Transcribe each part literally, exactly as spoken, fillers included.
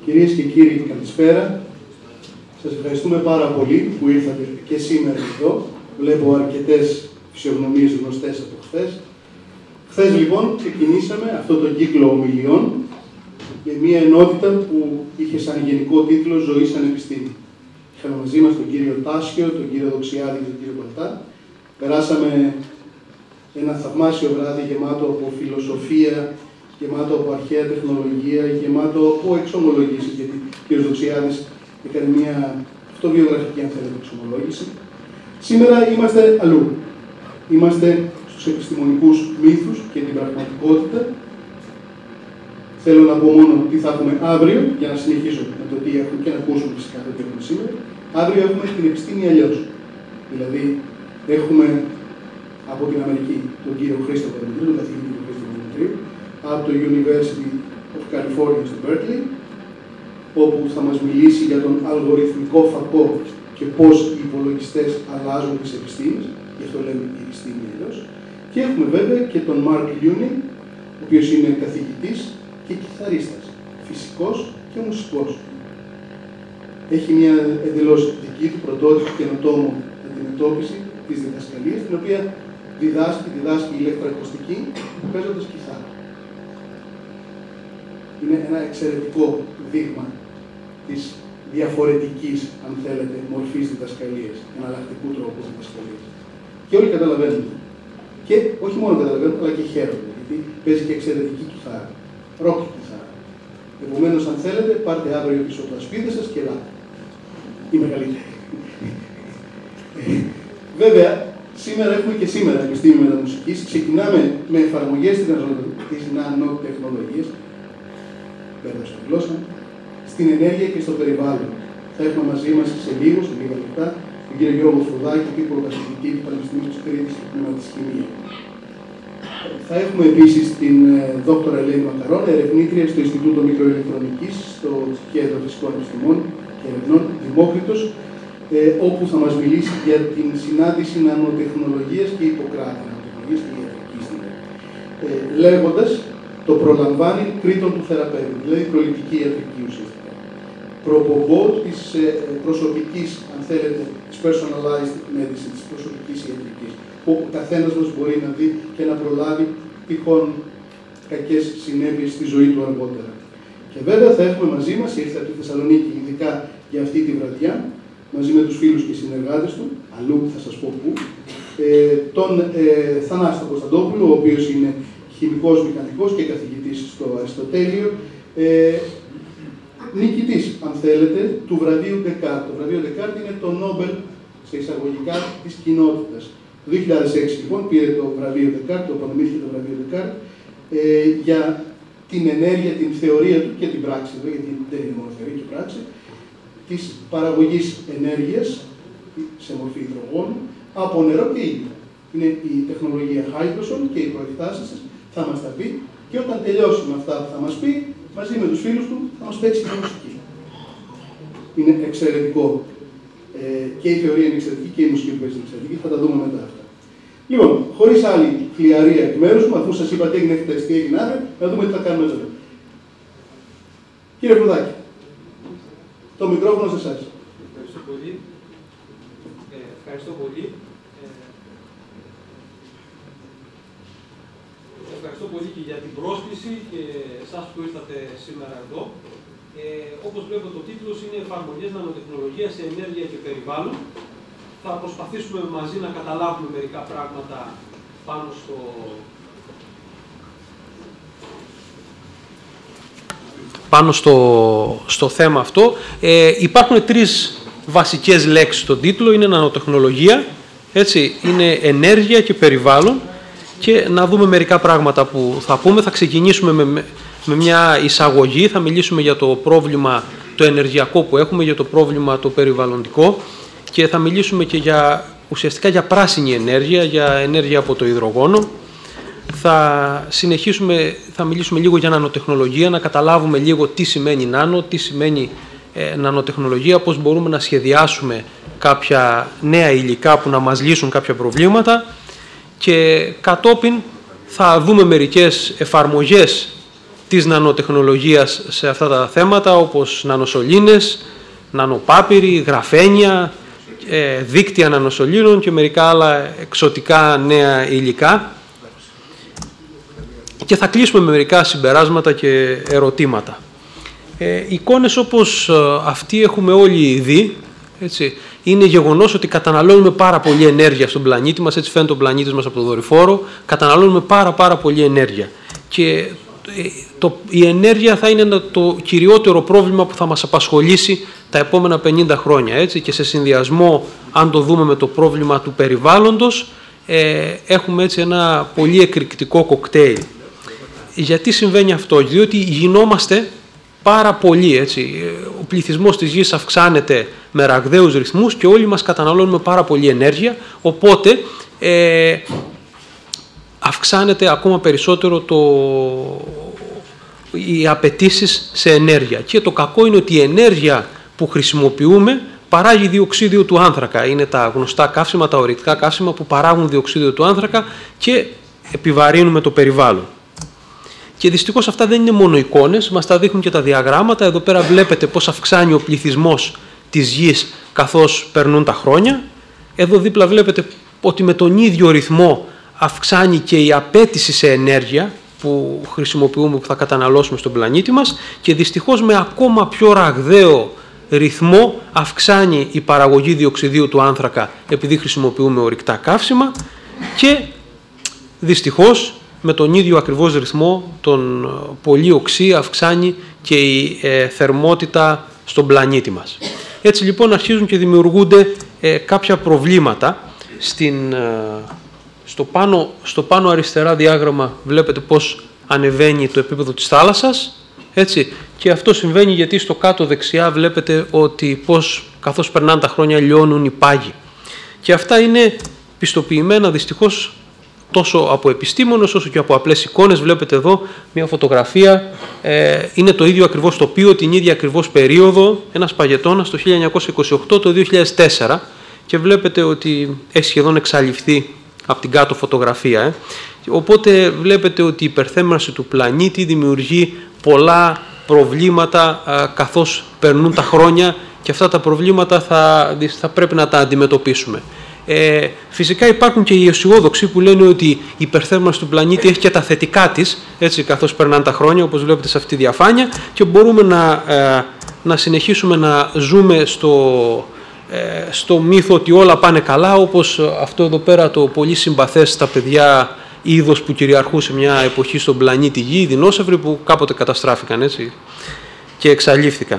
Κυρίες και κύριοι, καλησπέρα. Σας ευχαριστούμε πάρα πολύ που ήρθατε και σήμερα εδώ. Βλέπω αρκετές φυσιογνωμίες γνωστές από χθες. Χθες λοιπόν ξεκινήσαμε αυτό το κύκλο ομιλιών με μια ενότητα που είχε σαν γενικό τίτλο «Ζωή σαν επιστήμη». Είχαμε μαζί μας τον κύριο Τάσιο, τον κύριο Δοξιάδη και τον κύριο Παλτά. Περάσαμε ένα θαυμάσιο βράδυ γεμάτο από φιλοσοφία, γεμάτο από αρχαία τεχνολογία, γεμάτο από εξομολόγηση, γιατί ο κύριος Δοξιάδης έκανε μια αυτοβιογραφική, αν θέλετε, εξομολόγηση. Σήμερα είμαστε αλλού. Είμαστε στους επιστημονικούς μύθους και την πραγματικότητα. Θέλω να πω μόνο τι θα έχουμε αύριο, για να συνεχίσω με το τι έχουμε και να ακούσουμε φυσικά το τι έχουμε σήμερα. Αύριο έχουμε την επιστήμη αλλιώς. Δηλαδή, έχουμε από την Αμερική τον κύριο Χρήστο Παπαδημητρίου, τον καθηγητή του Χρήστο Παπαδημητρίου, από το University of California στο Berkeley, όπου θα μας μιλήσει για τον αλγοριθμικό φακό και πώς οι υπολογιστές αλλάζουν τις επιστήμες, γι' αυτό λέμε η επιστήμη αλλιώς. Και έχουμε βέβαια και τον Mark Leuni, ο οποίος είναι καθηγητής και κιθαρίστας, φυσικός και μουσικός. Έχει μια εντελώς δική του πρωτότυπη καινοτόμο αντιμετώπιση της διδασκαλίας, την οποία διδάσκει, διδάσκει ηλεκτροακουστική παίζοντας κιθάρα. Είναι ένα εξαιρετικό δείγμα της διαφορετικής, αν θέλετε, μορφής διδασκαλίας, εναλλακτικού τρόπου διδασκαλίας. Και όλοι καταλαβαίνουν. Και όχι μόνο καταλαβαίνουν, αλλά και χαίρονται, γιατί παίζει και εξαιρετική κιθάρα. Ροκ κιθάρα. Επομένως, αν θέλετε, πάρτε αύριο πίσω από τα σπίτια σας και ελάτε. Η μεγαλύτερη. Βέβαια, σήμερα έχουμε και σήμερα επιστήμη μεταμουσικής. Ξεκινάμε με εφαρμογές της νανοτεχνολογίας, πέρασε τη γλώσσα, στην ενέργεια και στο περιβάλλον. Θα έχουμε μαζί μας σε λίγο, σε λίγα λεπτά, τον κύριο Γιώργο Φρουδάκη, τύπο καθηγητή του Πανεπιστημίου της Κρήτης στο τμήμα της Χημίας. Θα έχουμε επίσης την δόκτωρα Ελένη Μακαρόν, ερευνήτρια στο Ινστιτούτο Μικροηλεκτρονικής, στο Κέντρο Φυσικών Επιστημών και Ερευνών Δημόκριτος, όπου θα μας μιλήσει για την συνάντηση νανοτεχνολογίας και Ιπποκράτη, νανοτεχνολογίας και ιατρικής δηλαδή. Ε, λέγοντας, το προλαμβάνει τρίτον του θεραπεύτη, δηλαδή προληπτική ιατρική ουσιαστικά. Προπομπό της ε, προσωπικής, αν θέλετε, της personalized medicine, της προσωπικής ιατρικής, που ο καθένας μας μπορεί να δει και να προλάβει τυχόν κακές συνέπειες στη ζωή του αργότερα. Και βέβαια θα έχουμε μαζί μας, ήρθε από τη Θεσσαλονίκη ειδικά για αυτή τη βραδιά, μαζί με τους φίλους και συνεργάτες του, αλλού θα σας πω πού, ε, τον ε, Θανάστο Κωνσταντόπουλο, ο οποίος είναι χημικός μηχανικός και καθηγητής στο Αριστοτέλειο, ε, νικητής, αν θέλετε, του βραβείου Ντεκάρτ. Το βραβείο Ντεκάρτ είναι το Νόμπελ, σε εισαγωγικά, της κοινότητας. Το δύο χιλιάδες έξι, λοιπόν, πήρε το βραβείο Ντεκάρτ, το απονεμήθηκε το βραβείο Ντεκάρτ, ε, για την ενέργεια, την θεωρία του και την πράξη, εδώ, γιατί δεν είναι μόνο θεωρία και πράξη, της παραγωγής ενέργειας σε μορφή υδρογόνου από νερό και ήλιο. Είναι η τεχνολογία Hydroson και οι προεκτάσεις της, θα μας τα πει, και όταν τελειώσει με αυτά που θα μας πει, μαζί με τους φίλους του θα μας παίξει τη μουσική. Είναι εξαιρετικό. Ε, και η θεωρία είναι εξαιρετική και η μουσική που παίζει είναι εξαιρετική, θα τα δούμε μετά αυτά. Λοιπόν, χωρίς άλλη χλιαρία εκ μέρους μου, αφού σας είπα τι έγινε χθες, τι έγινε αύριο, να δούμε τι θα κάνουμε τώρα. Κύριε Φρουδάκη, το μικρόφωνο σε εσάς. Ευχαριστώ πολύ. Ε, ευχαριστώ πολύ. Ευχαριστώ πολύ και για την πρόσκληση και εσάς που ήρθατε σήμερα εδώ. Ε, όπως βλέπω, το τίτλος είναι «Εφαρμογές νανοτεχνολογίας σε ενέργεια και περιβάλλον». Θα προσπαθήσουμε μαζί να καταλάβουμε μερικά πράγματα πάνω στο, πάνω στο, στο θέμα αυτό. Ε, υπάρχουν τρεις βασικές λέξεις στον τίτλο. Είναι νανοτεχνολογία, έτσι, είναι ενέργεια και περιβάλλον. Και να δούμε μερικά πράγματα που θα πούμε. Θα ξεκινήσουμε με, με μια εισαγωγή, θα μιλήσουμε για το πρόβλημα το ενεργειακό που έχουμε, για το πρόβλημα το περιβαλλοντικό και θα μιλήσουμε και για, ουσιαστικά για πράσινη ενέργεια, για ενέργεια από το υδρογόνο. Θα συνεχίσουμε, θα μιλήσουμε λίγο για νανοτεχνολογία, να καταλάβουμε λίγο τι σημαίνει νάνο, τι σημαίνει ε, νανοτεχνολογία, πώς μπορούμε να σχεδιάσουμε κάποια νέα υλικά που να μας λύσουν κάποια προβλήματα. Και κατόπιν θα δούμε μερικές εφαρμογές της νανοτεχνολογίας σε αυτά τα θέματα, όπως νανοσωλήνες, νανοπάπυροι, γραφένια, ε, δίκτυα νανοσωλήνων και μερικά άλλα εξωτικά νέα υλικά. Και θα κλείσουμε με μερικά συμπεράσματα και ερωτήματα. Ε, εικόνες όπως αυτή έχουμε όλοι δει, έτσι. Είναι γεγονός ότι καταναλώνουμε πάρα πολύ ενέργεια στον πλανήτη μας, έτσι φαίνεται ο πλανήτης μας από το δορυφόρο, καταναλώνουμε πάρα πάρα πολύ ενέργεια. Και το, η ενέργεια θα είναι το κυριότερο πρόβλημα που θα μας απασχολήσει τα επόμενα πενήντα χρόνια. Έτσι, και σε συνδυασμό, αν το δούμε με το πρόβλημα του περιβάλλοντος, ε, έχουμε έτσι ένα πολύ εκρηκτικό κοκτέιλ. Γιατί συμβαίνει αυτό? Διότι γινόμαστε πάρα πολύ, έτσι. Ο πληθυσμός της γης αυξάνεται με ραγδαίους ρυθμούς και όλοι μας καταναλώνουμε πάρα πολύ ενέργεια, οπότε ε, αυξάνεται ακόμα περισσότερο το, οι απαιτήσεις σε ενέργεια. Και το κακό είναι ότι η ενέργεια που χρησιμοποιούμε παράγει διοξίδιο του άνθρακα. Είναι τα γνωστά καύσιμα, τα ορυκτικά καύσιμα που παράγουν διοξίδιο του άνθρακα και επιβαρύνουμε το περιβάλλον. Και δυστυχώς αυτά δεν είναι μόνο εικόνες, μας τα δείχνουν και τα διαγράμματα. Εδώ πέρα βλέπετε πώς αυξάνει ο πληθυσμός της γης καθώς περνούν τα χρόνια. Εδώ δίπλα βλέπετε ότι με τον ίδιο ρυθμό αυξάνει και η απέτηση σε ενέργεια που χρησιμοποιούμε, που θα καταναλώσουμε στον πλανήτη μας, και δυστυχώς με ακόμα πιο ραγδαίο ρυθμό αυξάνει η παραγωγή διοξιδίου του άνθρακα επειδή χρησιμοποιούμε ορυκτά καύσιμα, και δυστυχώς με τον ίδιο ακριβώς ρυθμό, τον πολύ οξύ, αυξάνει και η ε, θερμότητα στον πλανήτη μας. Έτσι λοιπόν αρχίζουν και δημιουργούνται ε, κάποια προβλήματα. Στην, ε, στο, πάνω, στο πάνω αριστερά διάγραμμα βλέπετε πώς ανεβαίνει το επίπεδο της θάλασσας, έτσι, και αυτό συμβαίνει γιατί στο κάτω δεξιά βλέπετε ότι πώς καθώς περνάνε τα χρόνια λιώνουν οι πάγοι. Και αυτά είναι πιστοποιημένα δυστυχώς τόσο από επιστήμονες όσο και από απλές εικόνες. Βλέπετε εδώ μια φωτογραφία, ε, είναι το ίδιο ακριβώς τοπίο, την ίδια ακριβώς περίοδο, ένας παγετώνας το χίλια εννιακόσια είκοσι οκτώ, το δύο χιλιάδες τέσσερα, και βλέπετε ότι έχει σχεδόν εξαλειφθεί από την κάτω φωτογραφία. Ε. Οπότε βλέπετε ότι η υπερθέρμανση του πλανήτη δημιουργεί πολλά προβλήματα α, καθώς περνούν τα χρόνια, και αυτά τα προβλήματα θα, θα πρέπει να τα αντιμετωπίσουμε. Ε, φυσικά υπάρχουν και οι αισιόδοξοι που λένε ότι η υπερθέρμανση του πλανήτη έχει και τα θετικά της, έτσι, καθώς περνάνε τα χρόνια, όπως βλέπετε σε αυτή τη διαφάνεια, και μπορούμε να, ε, να συνεχίσουμε να ζούμε στο, ε, στο μύθο ότι όλα πάνε καλά, όπως αυτό εδώ πέρα το πολύ συμπαθές στα παιδιά είδος που κυριαρχούσε μια εποχή στον πλανήτη Γη, οι δεινόσαυροι που κάποτε καταστράφηκαν, έτσι, και εξαλείφθηκαν.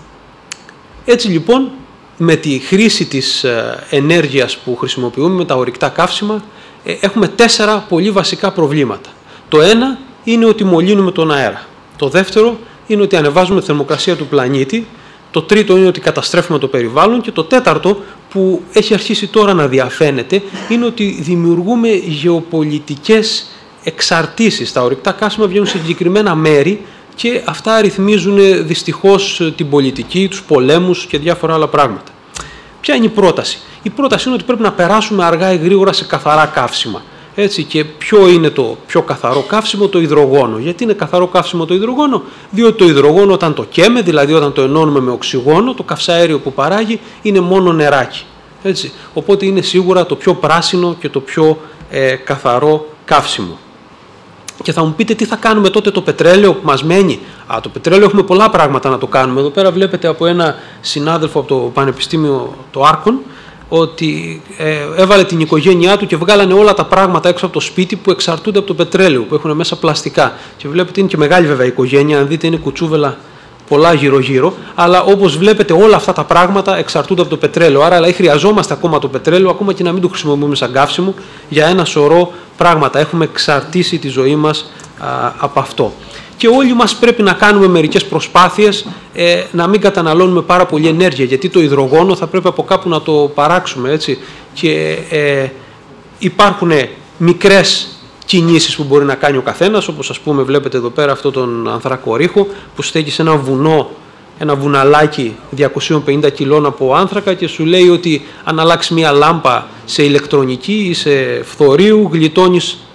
Έτσι λοιπόν, με τη χρήση της ενέργειας που χρησιμοποιούμε, με τα ορυκτά καύσιμα, έχουμε τέσσερα πολύ βασικά προβλήματα. Το ένα είναι ότι μολύνουμε τον αέρα. Το δεύτερο είναι ότι ανεβάζουμε τη θερμοκρασία του πλανήτη. Το τρίτο είναι ότι καταστρέφουμε το περιβάλλον. Και το τέταρτο, που έχει αρχίσει τώρα να διαφαίνεται, είναι ότι δημιουργούμε γεωπολιτικές εξαρτήσεις. Τα ορυκτά καύσιμα βγαίνουν σε συγκεκριμένα μέρη και αυτά αριθμίζουν δυστυχώς την πολιτική, τους πολέμους και διάφορα άλλα πράγματα. Ποια είναι η πρόταση? Η πρόταση είναι ότι πρέπει να περάσουμε αργά ή γρήγορα σε καθαρά καύσιμα. Έτσι, και ποιο είναι το πιο καθαρό καύσιμο? Το υδρογόνο. Γιατί είναι καθαρό καύσιμο το υδρογόνο? Διότι το υδρογόνο, όταν το καίμε, δηλαδή όταν το ενώνουμε με οξυγόνο, το καυσαέριο που παράγει είναι μόνο νεράκι. Έτσι. Οπότε είναι σίγουρα το πιο πράσινο και το πιο ε, καθαρό καύσιμο. Και θα μου πείτε, τι θα κάνουμε τότε το πετρέλαιο που μας μένει? Α, το πετρέλαιο έχουμε πολλά πράγματα να το κάνουμε. Εδώ πέρα βλέπετε από ένα συνάδελφο από το Πανεπιστήμιο το Άρκον, ότι ε, έβαλε την οικογένειά του και βγάλανε όλα τα πράγματα έξω από το σπίτι που εξαρτούνται από το πετρέλαιο, που έχουν μέσα πλαστικά. Και βλέπετε, είναι και μεγάλη βέβαια η οικογένεια, αν δείτε είναι κουτσούβελα πολλά γύρω-γύρω, αλλά όπως βλέπετε όλα αυτά τα πράγματα εξαρτούνται από το πετρέλαιο. Άρα δηλαδή, χρειαζόμαστε ακόμα το πετρέλαιο, ακόμα και να μην το χρησιμοποιούμε σαν καύσιμο, για ένα σωρό πράγματα. Έχουμε εξαρτήσει τη ζωή μας α, από αυτό. Και όλοι μας πρέπει να κάνουμε μερικές προσπάθειες ε, να μην καταναλώνουμε πάρα πολύ ενέργεια, γιατί το υδρογόνο θα πρέπει από κάπου να το παράξουμε, έτσι. Και ε, υπάρχουν μικρές κινήσεις που μπορεί να κάνει ο καθένας, όπως ας πούμε βλέπετε εδώ πέρα αυτόν τον ανθρακορύχο που στέκει σε ένα βουνό, ένα βουναλάκι διακόσια πενήντα κιλών από άνθρακα, και σου λέει ότι αν αλλάξει μία λάμπα σε ηλεκτρονική ή σε φθορείου γλιτώνεις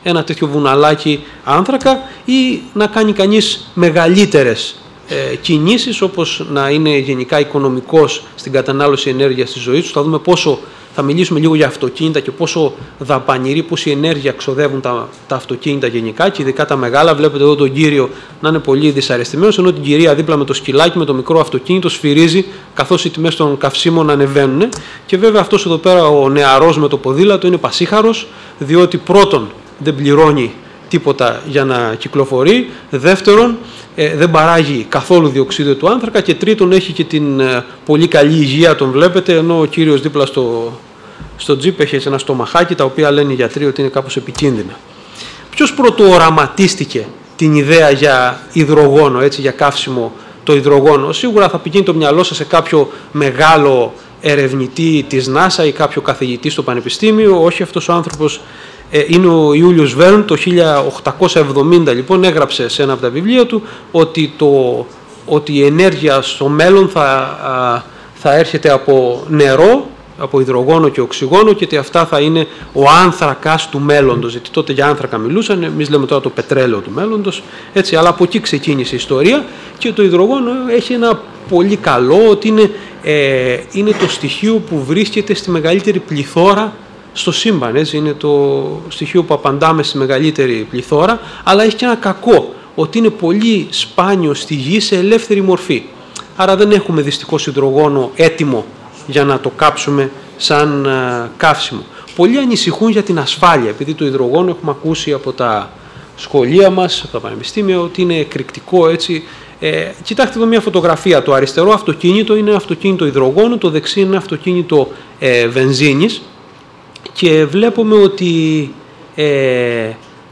ένα τέτοιο βουναλάκι άνθρακα, ή να κάνει κανείς μεγαλύτερες ε, κινήσεις, όπως να είναι γενικά οικονομικός στην κατανάλωση ενέργειας στη ζωή του. Θα δούμε πόσο, θα μιλήσουμε λίγο για αυτοκίνητα και πόσο δαπανηρή, πόση ενέργεια ξοδεύουν τα, τα αυτοκίνητα γενικά, και ειδικά τα μεγάλα. Βλέπετε εδώ τον κύριο να είναι πολύ δυσαρεστημένος, ενώ την κυρία δίπλα με το σκυλάκι, με το μικρό αυτοκίνητο, σφυρίζει καθώς οι τιμές των καυσίμων ανεβαίνουν. Και βέβαια αυτός εδώ πέρα ο νεαρός με το ποδήλατο είναι πασίχαρος, διότι πρώτον δεν πληρώνει τίποτα για να κυκλοφορεί, δεύτερον ε, δεν παράγει καθόλου διοξείδιο του άνθρακα, και τρίτον έχει και την ε, πολύ καλή υγεία, τον βλέπετε, ενώ ο κύριος δίπλα στο, στο τζιπ έχει ένα στομαχάκι, τα οποία λένε οι γιατροί ότι είναι κάπως επικίνδυνα. Ποιος πρωτοοραματίστηκε την ιδέα για υδρογόνο, έτσι, για καύσιμο το υδρογόνο? Σίγουρα θα πηγαίνει το μυαλό σας σε κάποιο μεγάλο ερευνητή της NASA ή κάποιο καθηγητή στο πανεπιστήμιο. Όχι, αυτός ο άνθρωπος είναι ο Ιούλιος Βέρν. Το χίλια οκτακόσια εβδομήντα λοιπόν έγραψε σε ένα από τα βιβλία του ότι, το, ότι η ενέργεια στο μέλλον θα, α, θα έρχεται από νερό, από υδρογόνο και οξυγόνο, και ότι αυτά θα είναι ο άνθρακας του μέλλοντος. Γιατί τότε για άνθρακα μιλούσαν, εμείς λέμε τώρα το πετρέλαιο του μέλλοντος, έτσι, αλλά από εκεί ξεκίνησε η ιστορία. Και το υδρογόνο έχει ένα πολύ καλό, ότι είναι, ε, είναι το στοιχείο που βρίσκεται στη μεγαλύτερη πληθώρα στο σύμπαν, έτσι, είναι το στοιχείο που απαντάμε στη μεγαλύτερη πληθώρα, αλλά έχει και ένα κακό, ότι είναι πολύ σπάνιο στη γη σε ελεύθερη μορφή. Άρα δεν έχουμε δυστυχώς υδρογόνο έτοιμο για να το κάψουμε σαν α, καύσιμο. Πολλοί ανησυχούν για την ασφάλεια, επειδή το υδρογόνο έχουμε ακούσει από τα σχολεία μας, από τα πανεπιστήμια, ότι είναι εκρηκτικό, έτσι. Ε, κοιτάξτε εδώ μια φωτογραφία. Το αριστερό αυτοκίνητο είναι αυτοκίνητο υδρογόνου, το δεξί είναι αυτοκίνητο ε, βενζίνης. Και βλέπουμε ότι ε,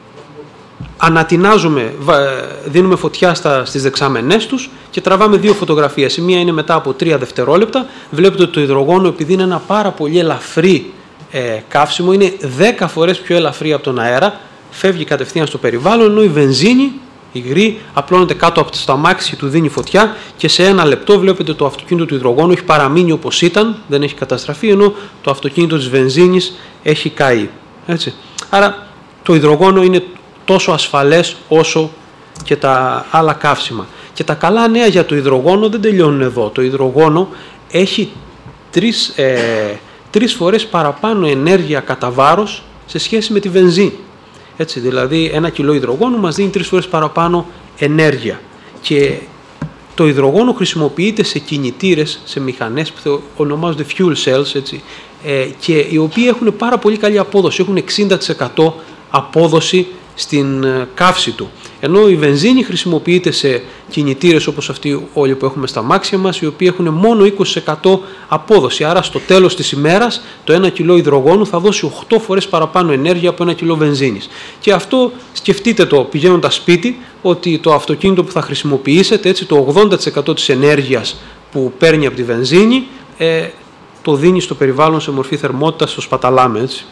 ανατινάζουμε, δίνουμε φωτιά στα, στις δεξάμενές τους και τραβάμε δύο φωτογραφίες. Η μία είναι μετά από τρία δευτερόλεπτα. Βλέπετε ότι το υδρογόνο, επειδή είναι ένα πάρα πολύ ελαφρύ ε, καύσιμο, είναι δέκα φορές πιο ελαφρύ από τον αέρα, φεύγει κατευθείαν στο περιβάλλον, ενώ η βενζίνη, υγρή, απλώνεται κάτω από το αμάξι και του δίνει φωτιά, και σε ένα λεπτό βλέπετε το αυτοκίνητο του υδρογόνου έχει παραμείνει όπως ήταν, δεν έχει καταστραφεί, ενώ το αυτοκίνητο της βενζίνης έχει καεί. Έτσι. Άρα το υδρογόνο είναι τόσο ασφαλές όσο και τα άλλα καύσιμα. Και τα καλά νέα για το υδρογόνο δεν τελειώνουν εδώ. Το υδρογόνο έχει τρεις, ε, τρεις φορές παραπάνω ενέργεια κατά βάρος σε σχέση με τη βενζίνη. Έτσι, δηλαδή ένα κιλό υδρογόνου μας δίνει τρεις φορές παραπάνω ενέργεια. Και το υδρογόνο χρησιμοποιείται σε κινητήρες, σε μηχανές που ονομάζονται fuel cells, έτσι, ε, και οι οποίοι έχουν πάρα πολύ καλή απόδοση, έχουν εξήντα τοις εκατό απόδοση στην καύση του. Ενώ η βενζίνη χρησιμοποιείται σε κινητήρες όπως αυτοί όλοι που έχουμε στα μάξια μας, οι οποίοι έχουν μόνο είκοσι τοις εκατό απόδοση. Άρα στο τέλος της ημέρας το ένα κιλό υδρογόνου θα δώσει οκτώ φορές παραπάνω ενέργεια από ένα κιλό βενζίνης. Και αυτό σκεφτείτε το πηγαίνοντας σπίτι, ότι το αυτοκίνητο που θα χρησιμοποιήσετε, έτσι, το ογδόντα τοις εκατό της ενέργειας που παίρνει από τη βενζίνη ε, το δίνει στο περιβάλλον σε μορφή θερμότητας, το σπαταλάμε, έτσι.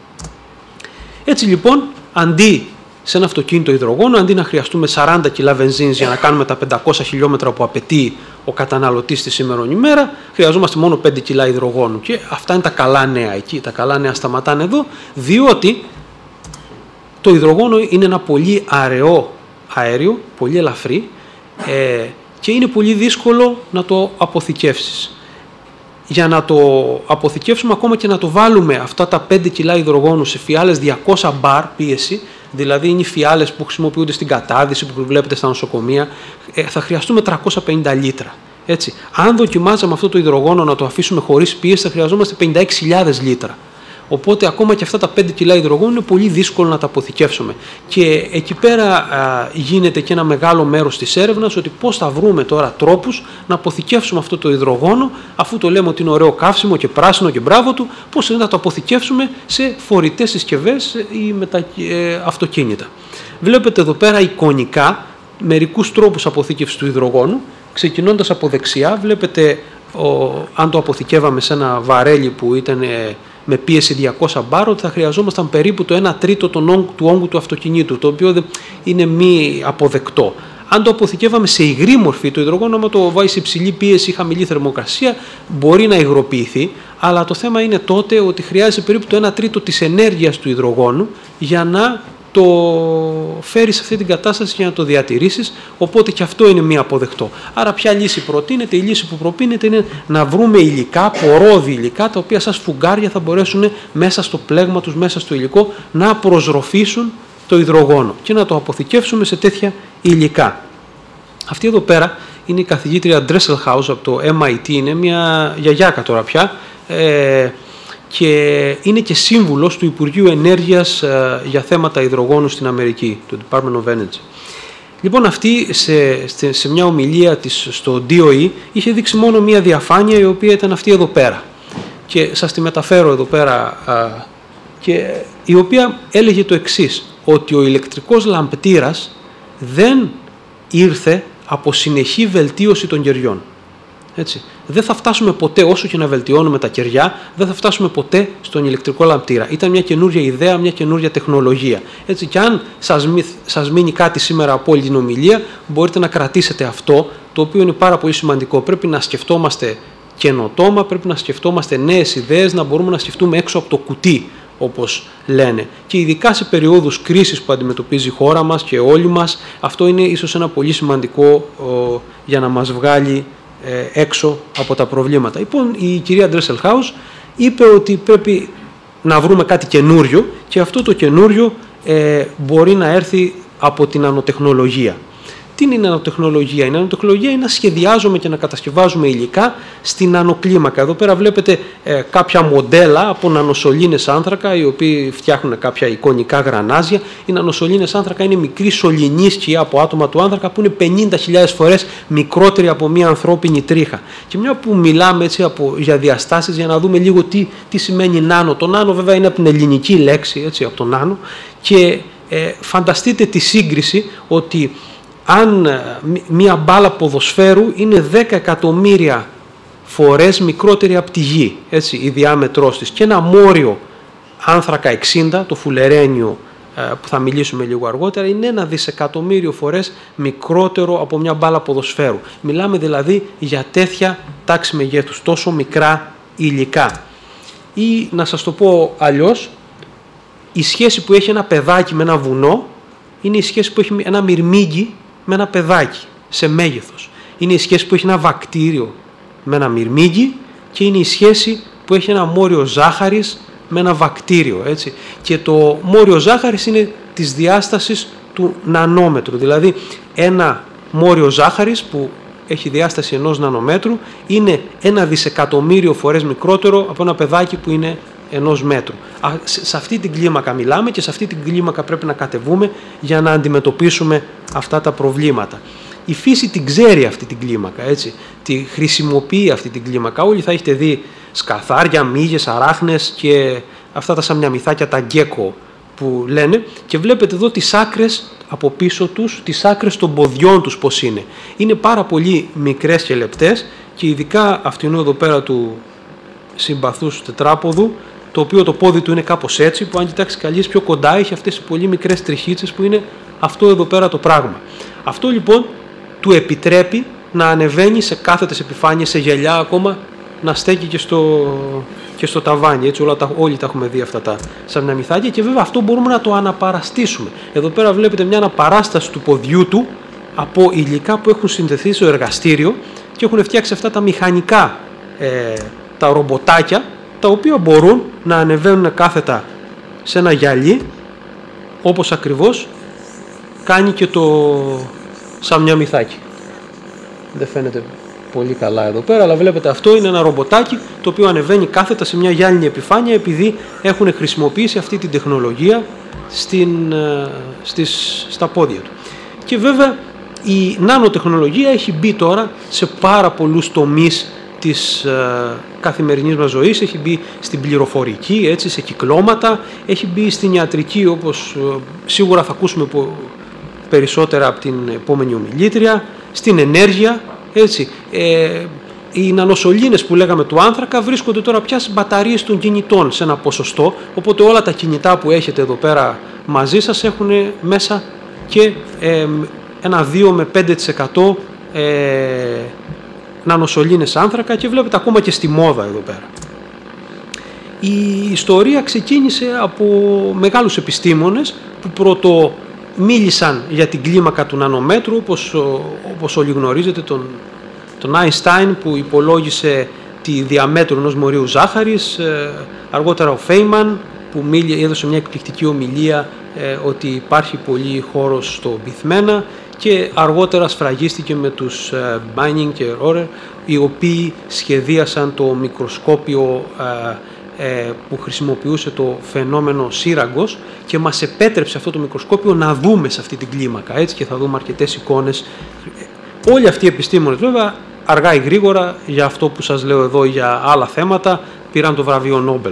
Έτσι λοιπόν, αντί σε ένα αυτοκίνητο υδρογόνο, αντί να χρειαστούμε σαράντα κιλά βενζίνης για να κάνουμε τα πεντακόσια χιλιόμετρα που απαιτεί ο καταναλωτής τη σήμερον ημέρα, χρειαζόμαστε μόνο πέντε κιλά υδρογόνου. Και αυτά είναι τα καλά νέα εκεί. Τα καλά νέα σταματάνε εδώ, διότι το υδρογόνο είναι ένα πολύ αραιό αέριο, πολύ ελαφρύ, ε, και είναι πολύ δύσκολο να το αποθηκεύσεις. Για να το αποθηκεύσουμε, ακόμα και να το βάλουμε αυτά τα πέντε κιλά υδρογόνου σε φιάλες διακόσια μπαρ πίεση, δηλαδή είναι οι φιάλες που χρησιμοποιούνται στην κατάδυση, που βλέπετε στα νοσοκομεία, θα χρειαστούμε τριακόσια πενήντα λίτρα. Έτσι. Αν δοκιμάζαμε αυτό το υδρογόνο να το αφήσουμε χωρίς πίεση, θα χρειαζόμαστε πενήντα έξι χιλιάδες λίτρα. Οπότε ακόμα και αυτά τα πέντε κιλά υδρογόνου είναι πολύ δύσκολο να τα αποθηκεύσουμε. Και εκεί πέρα α, γίνεται και ένα μεγάλο μέρος της έρευνας, ότι πώς θα βρούμε τώρα τρόπους να αποθηκεύσουμε αυτό το υδρογόνο, αφού το λέμε ότι είναι ωραίο καύσιμο και πράσινο και μπράβο του, πώς είναι να το αποθηκεύσουμε σε φορητές συσκευές ή μετα... ε, αυτοκίνητα. Βλέπετε εδώ πέρα εικονικά μερικούς τρόπους αποθήκευσης του υδρογόνου. Ξεκινώντας από δεξιά, βλέπετε ο, αν το αποθηκεύαμε σε ένα βαρέλι που ήταν ε, με πίεση διακόσια μπάρ, ότι θα χρειαζόμασταν περίπου το ένα τρίτο του όγκου του αυτοκινήτου, το οποίο είναι μη αποδεκτό. Αν το αποθηκεύαμε σε υγρή μορφή, το υδρογόνο, άμα το βάλει σε υψηλή πίεση ή χαμηλή θερμοκρασία, μπορεί να υγροποιηθεί, αλλά το θέμα είναι τότε ότι χρειάζεται περίπου το ένα τρίτο της ενέργειας του υδρογόνου για να το φέρει σε αυτή την κατάσταση για να το διατηρήσεις, οπότε και αυτό είναι μία αποδεκτό. Άρα ποια λύση προτείνεται? Η λύση που προτείνεται είναι να βρούμε υλικά, πορόδι υλικά, τα οποία σαν σφουγγάρια θα μπορέσουν μέσα στο πλέγμα τους, μέσα στο υλικό, να προσροφήσουν το υδρογόνο και να το αποθηκεύσουμε σε τέτοια υλικά. Αυτή εδώ πέρα είναι η καθηγήτρια Dresselhaus από το εμ άι τι, είναι μια γιαγιάκα τώρα πια, ε, και είναι και σύμβουλος του Υπουργείου Ενέργειας ε, για θέματα υδρογόνου στην Αμερική, του Department of Energy. Λοιπόν, αυτή σε, σε, σε μια ομιλία της στο ντι ο ι είχε δείξει μόνο μια διαφάνεια, η οποία ήταν αυτή εδώ πέρα. Και σας τη μεταφέρω εδώ πέρα, ε, και, η οποία έλεγε το εξής, ότι ο ηλεκτρικός λαμπτήρας δεν ήρθε από συνεχή βελτίωση των κεριών. Έτσι. Δεν θα φτάσουμε ποτέ, όσο και να βελτιώνουμε τα κεριά, δεν θα φτάσουμε ποτέ στον ηλεκτρικό λαμπτήρα. Ήταν μια καινούργια ιδέα, μια καινούργια τεχνολογία. Έτσι, και αν σας, μη, σας μείνει κάτι σήμερα από όλη την ομιλία, μπορείτε να κρατήσετε αυτό, το οποίο είναι πάρα πολύ σημαντικό. Πρέπει να σκεφτόμαστε καινοτόμα, πρέπει να σκεφτόμαστε νέες ιδέες, να μπορούμε να σκεφτούμε έξω από το κουτί, όπως λένε. Και ειδικά σε περιόδους κρίσης που αντιμετωπίζει η χώρα μας και όλοι μας, αυτό είναι ίσως ένα πολύ σημαντικό ο, για να μας βγάλει ε, έξω από τα προβλήματα. Λοιπόν, η κυρία Dresselhaus είπε ότι πρέπει να βρούμε κάτι καινούριο, και αυτό το καινούριο ε, μπορεί να έρθει από την νανοτεχνολογία. Τι είναι η νανοτεχνολογία? Η νανοτεχνολογία είναι να σχεδιάζουμε και να κατασκευάζουμε υλικά στην νανοκλίμακα. Εδώ πέρα βλέπετε ε, κάποια μοντέλα από νανοσωλήνες άνθρακα, οι οποίοι φτιάχνουν κάποια εικονικά γρανάζια. Οι νανοσωλήνες άνθρακα είναι μικρή σωληνή σκιά από άτομα του άνθρακα, που είναι πενήντα χιλιάδες φορές μικρότερη από μια ανθρώπινη τρίχα. Και μια που μιλάμε έτσι από, για διαστάσεις, για να δούμε λίγο τι, τι σημαίνει νάνο. Το νάνο βέβαια είναι από την ελληνική λέξη, έτσι, από το νάνο, και ε, φανταστείτε τη σύγκριση ότι αν μία μπάλα ποδοσφαίρου είναι δέκα εκατομμύρια φορές μικρότερη από τη γη, έτσι, η διάμετρός της, και ένα μόριο άνθρακα εξήντα, το φουλερένιο που θα μιλήσουμε λίγο αργότερα, είναι ένα δισεκατομμύριο φορές μικρότερο από μια μπάλα ποδοσφαίρου. Μιλάμε δηλαδή για τέτοια τάξη μεγέθους, τόσο μικρά υλικά. Ή να σας το πω αλλιώς, η σχέση που έχει ένα παιδάκι με ένα βουνό είναι η σχέση που έχει ένα μυρμήγκι με ένα παιδάκι σε μέγεθος. Είναι η σχέση που έχει ένα βακτήριο με ένα μυρμήγκι, και είναι η σχέση που έχει ένα μόριο ζάχαρης με ένα βακτήριο. Έτσι. Και το μόριο ζάχαρης είναι της διάστασης του νανόμετρου. Δηλαδή ένα μόριο ζάχαρης που έχει διάσταση ενός νανομέτρου είναι ένα δισεκατομμύριο φορές μικρότερο από ένα παιδάκι που είναι ενός μέτρου. Σε αυτή την κλίμακα μιλάμε, και σε αυτή την κλίμακα πρέπει να κατεβούμε για να αντιμετωπίσουμε αυτά τα προβλήματα. Η φύση την ξέρει αυτή την κλίμακα, έτσι. Τη χρησιμοποιεί αυτή την κλίμακα. Όλοι θα έχετε δει σκαθάρια, μύγες, αράχνες και αυτά τα σαμιαμυθάκια, τα γκέκο που λένε, και βλέπετε εδώ τις άκρες από πίσω τους, τις άκρες των ποδιών τους πώς είναι. Είναι πάρα πολύ μικρές και λεπτές, και ειδικά αυτινού εδώ πέρα του συμπαθούς τετράποδου, το οποίο το πόδι του είναι κάπως έτσι, που αν κοιτάξει καλής πιο κοντά έχει αυτές τις πολύ μικρές τριχίτσες που είναι αυτό εδώ πέρα το πράγμα. Αυτό λοιπόν του επιτρέπει να ανεβαίνει σε κάθετες επιφάνειες, σε γυαλιά, ακόμα να στέκει και στο, και στο ταβάνι. Έτσι, όλα τα, όλοι τα έχουμε δει αυτά τα σαμιαμυθάκια, και βέβαια αυτό μπορούμε να το αναπαραστήσουμε. Εδώ πέρα βλέπετε μια αναπαράσταση του ποδιού του από υλικά που έχουν συνδεθεί στο εργαστήριο και έχουν φτιάξει αυτά τα μηχανικά, ε, τα ρομποτάκια, τα οποία μπορούν να ανεβαίνουν κάθετα σε ένα γυαλί, όπως ακριβώς κάνει και το σαμιαμυθάκι. Δεν φαίνεται πολύ καλά εδώ πέρα, αλλά βλέπετε αυτό είναι ένα ρομποτάκι το οποίο ανεβαίνει κάθετα σε μια γυάλινη επιφάνεια, επειδή έχουν χρησιμοποιήσει αυτή την τεχνολογία στην, στις, στα πόδια του. Και βέβαια η νανοτεχνολογία έχει μπει τώρα σε πάρα πολλούς τομείς της ε, καθημερινής μας ζωής, έχει μπει στην πληροφορική, έτσι, σε κυκλώματα, έχει μπει στην ιατρική, όπως ε, σίγουρα θα ακούσουμε περισσότερα από την επόμενη ομιλήτρια, στην ενέργεια, έτσι. Ε, οι νανοσωλήνες που λέγαμε του άνθρακα βρίσκονται τώρα πια στις μπαταρίες των κινητών σε ένα ποσοστό, οπότε όλα τα κινητά που έχετε εδώ πέρα μαζί σας έχουν μέσα και ε, ένα δύο με πέντε τοις εκατό ε, νανοσωλήνες άνθρακα, και βλέπετε ακόμα και στη μόδα εδώ πέρα. Η ιστορία ξεκίνησε από μεγάλους επιστήμονες που πρώτο μίλησαν για την κλίμακα του νανομέτρου, όπως, όπως όλοι γνωρίζετε, τον, τον Einstein που υπολόγισε τη διαμέτρου ενός μορίου ζάχαρης, αργότερα ο Feynman που μίλη, έδωσε μια εκπληκτική ομιλία ε, ότι υπάρχει πολύ χώρος στο πυθμένα, και αργότερα σφραγίστηκε με τους ε, Banning και Rorer, οι οποίοι σχεδίασαν το μικροσκόπιο ε, ε, που χρησιμοποιούσε το φαινόμενο σύραγγος και μας επέτρεψε αυτό το μικροσκόπιο να δούμε σε αυτή την κλίμακα, έτσι, και θα δούμε αρκετές εικόνες. Όλοι αυτοί οι επιστήμονες βέβαια αργά ή γρήγορα, για αυτό που σας λέω εδώ για άλλα θέματα, πήραν το βραβείο Νόμπελ.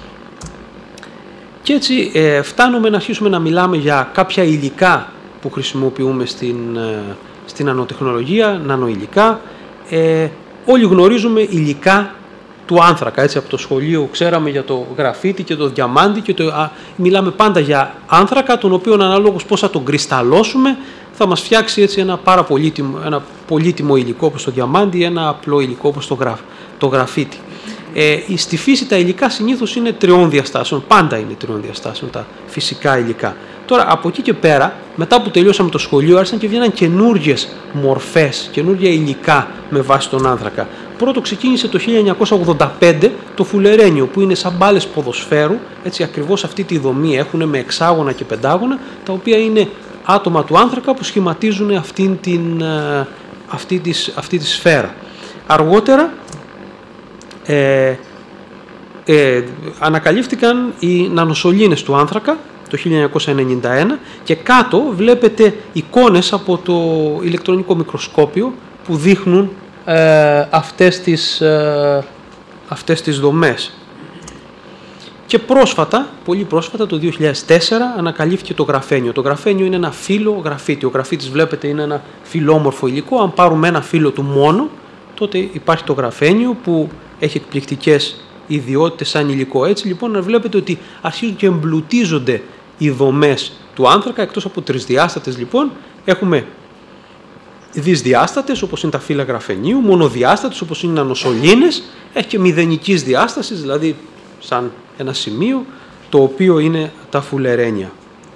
Και έτσι ε, φτάνουμε να αρχίσουμε να μιλάμε για κάποια υλικά που χρησιμοποιούμε στην, ε, στην νανοτεχνολογία, νανοηλικά. Ε, όλοι γνωρίζουμε υλικά του άνθρακα, έτσι, από το σχολείο ξέραμε για το γραφίτι και το διαμάντι και το, α, μιλάμε πάντα για άνθρακα, τον οποίο αναλόγως πώς θα τον κρυσταλλώσουμε θα μας φτιάξει έτσι ένα πάρα πολύτιμο, ένα πολύτιμο υλικό όπως το διαμάντι ή ένα απλό υλικό όπως το, γραφ, το γραφίτι. Ε, στη φύση τα υλικά συνήθως είναι τριών διαστάσεων, πάντα είναι τριών διαστάσεων τα φυσικά υλικά. Τώρα από εκεί και πέρα, μετά που τελειώσαμε το σχολείο, άρχισαν και βγαίναν καινούργιες μορφές, καινούργια υλικά με βάση τον άνθρακα. Πρώτο ξεκίνησε το χίλια εννιακόσια ογδόντα πέντε το φουλερένιο, που είναι σαν μπάλες ποδοσφαίρου, έτσι ακριβώς αυτή τη δομή έχουν με εξάγωνα και πεντάγωνα, τα οποία είναι άτομα του άνθρακα που σχηματίζουν αυτή, την, αυτή, της, αυτή τη σφαίρα. Αργότερα ε, ε, ανακαλύφθηκαν οι νανοσωλήνες του άνθρακα το χίλια εννιακόσια ενενήντα ένα και κάτω βλέπετε εικόνες από το ηλεκτρονικό μικροσκόπιο που δείχνουν ε, αυτές, τις, ε, αυτές τις δομές. Και πρόσφατα, πολύ πρόσφατα, το δύο χιλιάδες τέσσερα ανακαλύφθηκε το γραφένιο. Το γραφένιο είναι ένα φύλλο γραφίτι. Ο γραφίτης βλέπετε είναι ένα φυλλόμορφο υλικό. Αν πάρουμε ένα φύλλο του μόνο, τότε υπάρχει το γραφένιο που έχει εκπληκτικές ιδιότητες σαν υλικό. Έτσι λοιπόν να βλέπετε ότι αρχίζουν και εμπλουτίζονται οι δομές του άνθρακα, εκτός από τρισδιάστατες λοιπόν έχουμε δυσδιάστατες όπως είναι τα φύλλα γραφενίου, μονοδιάστατες όπως είναι οι νανοσωλήνες, έχει και μηδενικής διάστασης, δηλαδή σαν ένα σημείο το οποίο είναι τα φουλερένια.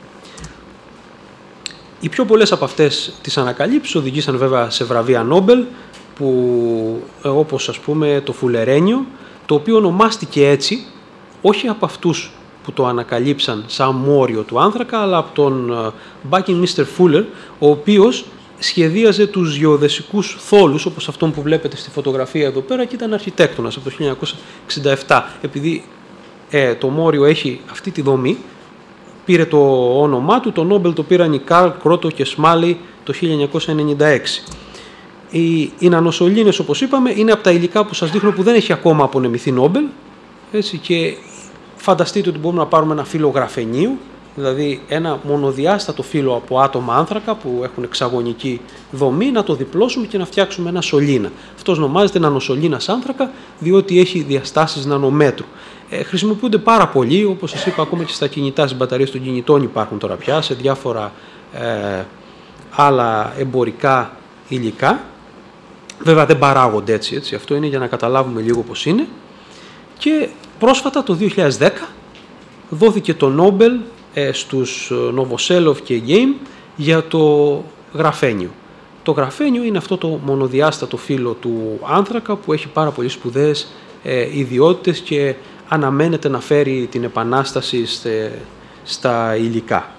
Οι πιο πολλές από αυτές τις ανακαλύψεις οδηγήσαν βέβαια σε βραβεία Νόμπελ, που όπως ας πούμε το φουλερένιο, το οποίο ονομάστηκε έτσι όχι από αυτούς που το ανακαλύψαν σαν μόριο του άνθρακα, αλλά από τον Bucking μίστερ Fuller, ο οποίος σχεδίαζε τους γεωδεσικούς θόλους, όπως αυτόν που βλέπετε στη φωτογραφία εδώ πέρα, και ήταν αρχιτέκτονας από το χίλια εννιακόσια εξήντα επτά. Επειδή ε, το μόριο έχει αυτή τη δομή, πήρε το όνομά του, το Νόμπελ το πήραν οι Καρλ, Κρότο και Σμάλι το χίλια εννιακόσια ενενήντα έξι. Οι, οι νανοσωλήνες, όπως είπαμε, είναι από τα υλικά που σας δείχνω που δεν έχει ακόμα απονεμηθεί Νόμπελ, έτσι, και φανταστείτε ότι μπορούμε να πάρουμε ένα φύλλο γραφενίου, δηλαδή ένα μονοδιάστατο φύλλο από άτομα άνθρακα που έχουν εξαγωνική δομή, να το διπλώσουμε και να φτιάξουμε ένα σωλήνα. Αυτός ονομάζεται νανοσωλήνας άνθρακα, διότι έχει διαστάσεις νανομέτρου. Ε, χρησιμοποιούνται πάρα πολύ, όπως σας είπα, ακόμα και στα κινητά, στις μπαταρίες των κινητών υπάρχουν τώρα πια, σε διάφορα ε, άλλα εμπορικά υλικά. Βέβαια δεν παράγονται έτσι, έτσι, αυτό είναι για να καταλάβουμε λίγο πώς είναι. Και πρόσφατα το δύο χιλιάδες δέκα δόθηκε το Νόμπελ ε, στους Νοβοσέλοφ και Γκέιμ για το γραφένιο. Το γραφένιο είναι αυτό το μονοδιάστατο φύλλο του άνθρακα που έχει πάρα πολύ σπουδαίες ε, ιδιότητες και αναμένεται να φέρει την επανάσταση στε, στα υλικά.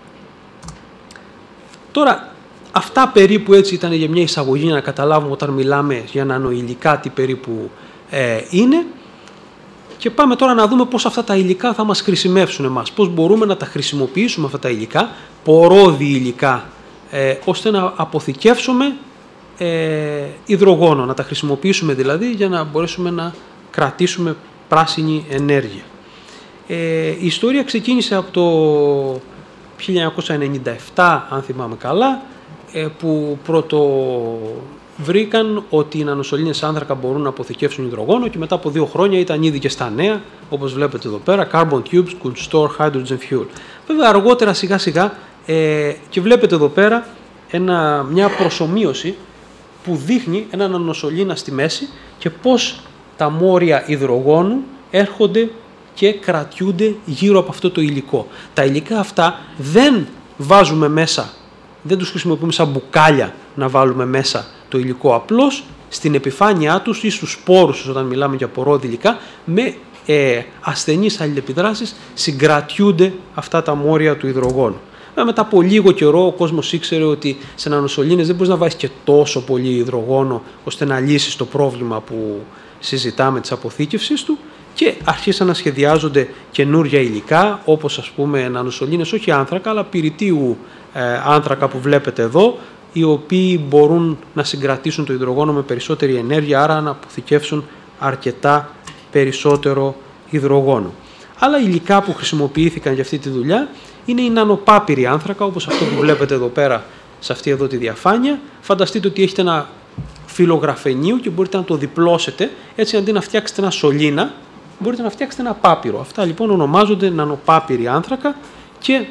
Τώρα, αυτά περίπου έτσι ήταν για μια εισαγωγή για να καταλάβουμε όταν μιλάμε για νανοηλικά τι περίπου ε, είναι. Και πάμε τώρα να δούμε πώς αυτά τα υλικά θα μας χρησιμεύσουν εμάς, πώς μπορούμε να τα χρησιμοποιήσουμε αυτά τα υλικά, πορόδι υλικά, ε, ώστε να αποθηκεύσουμε ε, υδρογόνο, να τα χρησιμοποιήσουμε δηλαδή για να μπορέσουμε να κρατήσουμε πράσινη ενέργεια. Ε, η ιστορία ξεκίνησε από το χίλια εννιακόσια ενενήντα επτά, αν θυμάμαι καλά, ε, που πρώτο βρήκαν ότι οι νανοσωλήνες άνθρακα μπορούν να αποθηκεύσουν υδρογόνο και μετά από δύο χρόνια ήταν ήδη και στα νέα, όπως βλέπετε εδώ πέρα, carbon tubes could store hydrogen fuel. Βέβαια αργότερα σιγά σιγά ε, και βλέπετε εδώ πέρα ένα, μια προσομοίωση που δείχνει ένα νανοσωλήνα στη μέση και πώς τα μόρια υδρογόνου έρχονται και κρατιούνται γύρω από αυτό το υλικό. Τα υλικά αυτά δεν βάζουμε μέσα, δεν τους χρησιμοποιούμε σαν μπουκάλια να βάλουμε μέσα το υλικό, απλώς στην επιφάνειά τους ή στους σπόρους, όταν μιλάμε για πορόδι υλικά, με ε, ασθενείς αλληλεπιδράσεις συγκρατιούνται αυτά τα μόρια του υδρογόνου. Μετά από λίγο καιρό ο κόσμος ήξερε ότι σε νανοσωλήνες δεν μπορείς να βάζεις και τόσο πολύ υδρογόνο ώστε να λύσεις το πρόβλημα που συζητάμε της αποθήκευσης του, και αρχίσαν να σχεδιάζονται καινούρια υλικά, όπως ας πούμε νανοσωλήνες, όχι άνθρακα, αλλά πυρητίου ε, άνθρακα που βλέπετε εδώ, οι οποίοι μπορούν να συγκρατήσουν το υδρογόνο με περισσότερη ενέργεια, άρα να αποθηκεύσουν αρκετά περισσότερο υδρογόνο. Άλλα υλικά που χρησιμοποιήθηκαν για αυτή τη δουλειά είναι οι νανοπάπυροι άνθρακα, όπως αυτό που βλέπετε εδώ πέρα σε αυτή εδώ τη διαφάνεια. Φανταστείτε ότι έχετε ένα φύλλο γραφενίου και μπορείτε να το διπλώσετε, έτσι αντί να φτιάξετε ένα σωλήνα, μπορείτε να φτιάξετε ένα πάπυρο. Αυτά λοιπόν ονομάζονται νανοπάπυροι άνθρακα και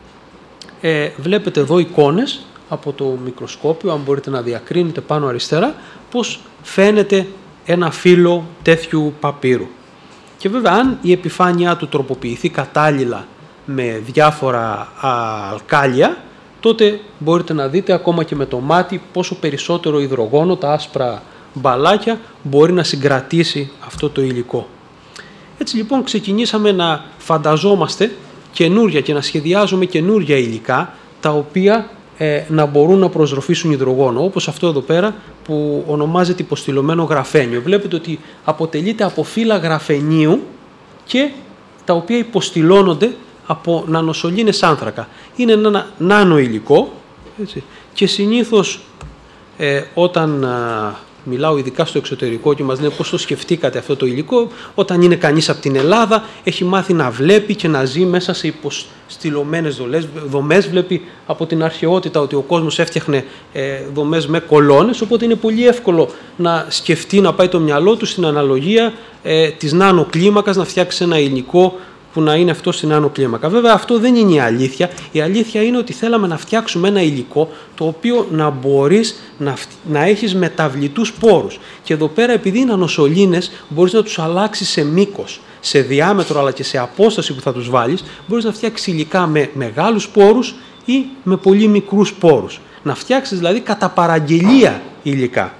ε, βλέπετε εδώ εικόνες από το μικροσκόπιο, αν μπορείτε να διακρίνετε πάνω αριστερά, πώς φαίνεται ένα φύλλο τέτοιου παπύρου. Και βέβαια αν η επιφάνειά του τροποποιηθεί κατάλληλα με διάφορα α, αλκάλια, τότε μπορείτε να δείτε ακόμα και με το μάτι πόσο περισσότερο υδρογόνο, τα άσπρα μπαλάκια, μπορεί να συγκρατήσει αυτό το υλικό. Έτσι λοιπόν ξεκινήσαμε να φανταζόμαστε καινούρια και να σχεδιάζουμε καινούρια υλικά, τα οποία ε, να μπορούν να προσροφήσουν υδρογόνο, όπως αυτό εδώ πέρα που ονομάζεται υποστηλωμένο γραφένιο. Βλέπετε ότι αποτελείται από φύλλα γραφενίου και τα οποία υποστηλώνονται από νανοσωλήνες άνθρακα. Είναι ένα νάνο υλικό, έτσι, και συνήθως ε, όταν α, μιλάω ειδικά στο εξωτερικό και μας λένε πώς το σκεφτήκατε αυτό το υλικό, όταν είναι κανείς από την Ελλάδα, έχει μάθει να βλέπει και να ζει μέσα σε υποστηλωμένες δομές, βλέπει από την αρχαιότητα ότι ο κόσμος έφτιαχνε ε, δομές με κολόνες, οπότε είναι πολύ εύκολο να σκεφτεί, να πάει το μυαλό του στην αναλογία ε, της νάνο κλίμακας, να φτιάξει ένα υλικό που να είναι αυτό στην άνω κλίμακα. Βέβαια αυτό δεν είναι η αλήθεια. Η αλήθεια είναι ότι θέλαμε να φτιάξουμε ένα υλικό το οποίο να μπορείς να, να έχεις μεταβλητούς πόρους. Και εδώ πέρα, επειδή οι νανοσωλήνες μπορείς να τους αλλάξεις σε μήκος, σε διάμετρο αλλά και σε απόσταση που θα τους βάλεις, μπορείς να φτιάξεις υλικά με μεγάλους πόρους ή με πολύ μικρούς πόρους. Να φτιάξεις δηλαδή κατά παραγγελία υλικά.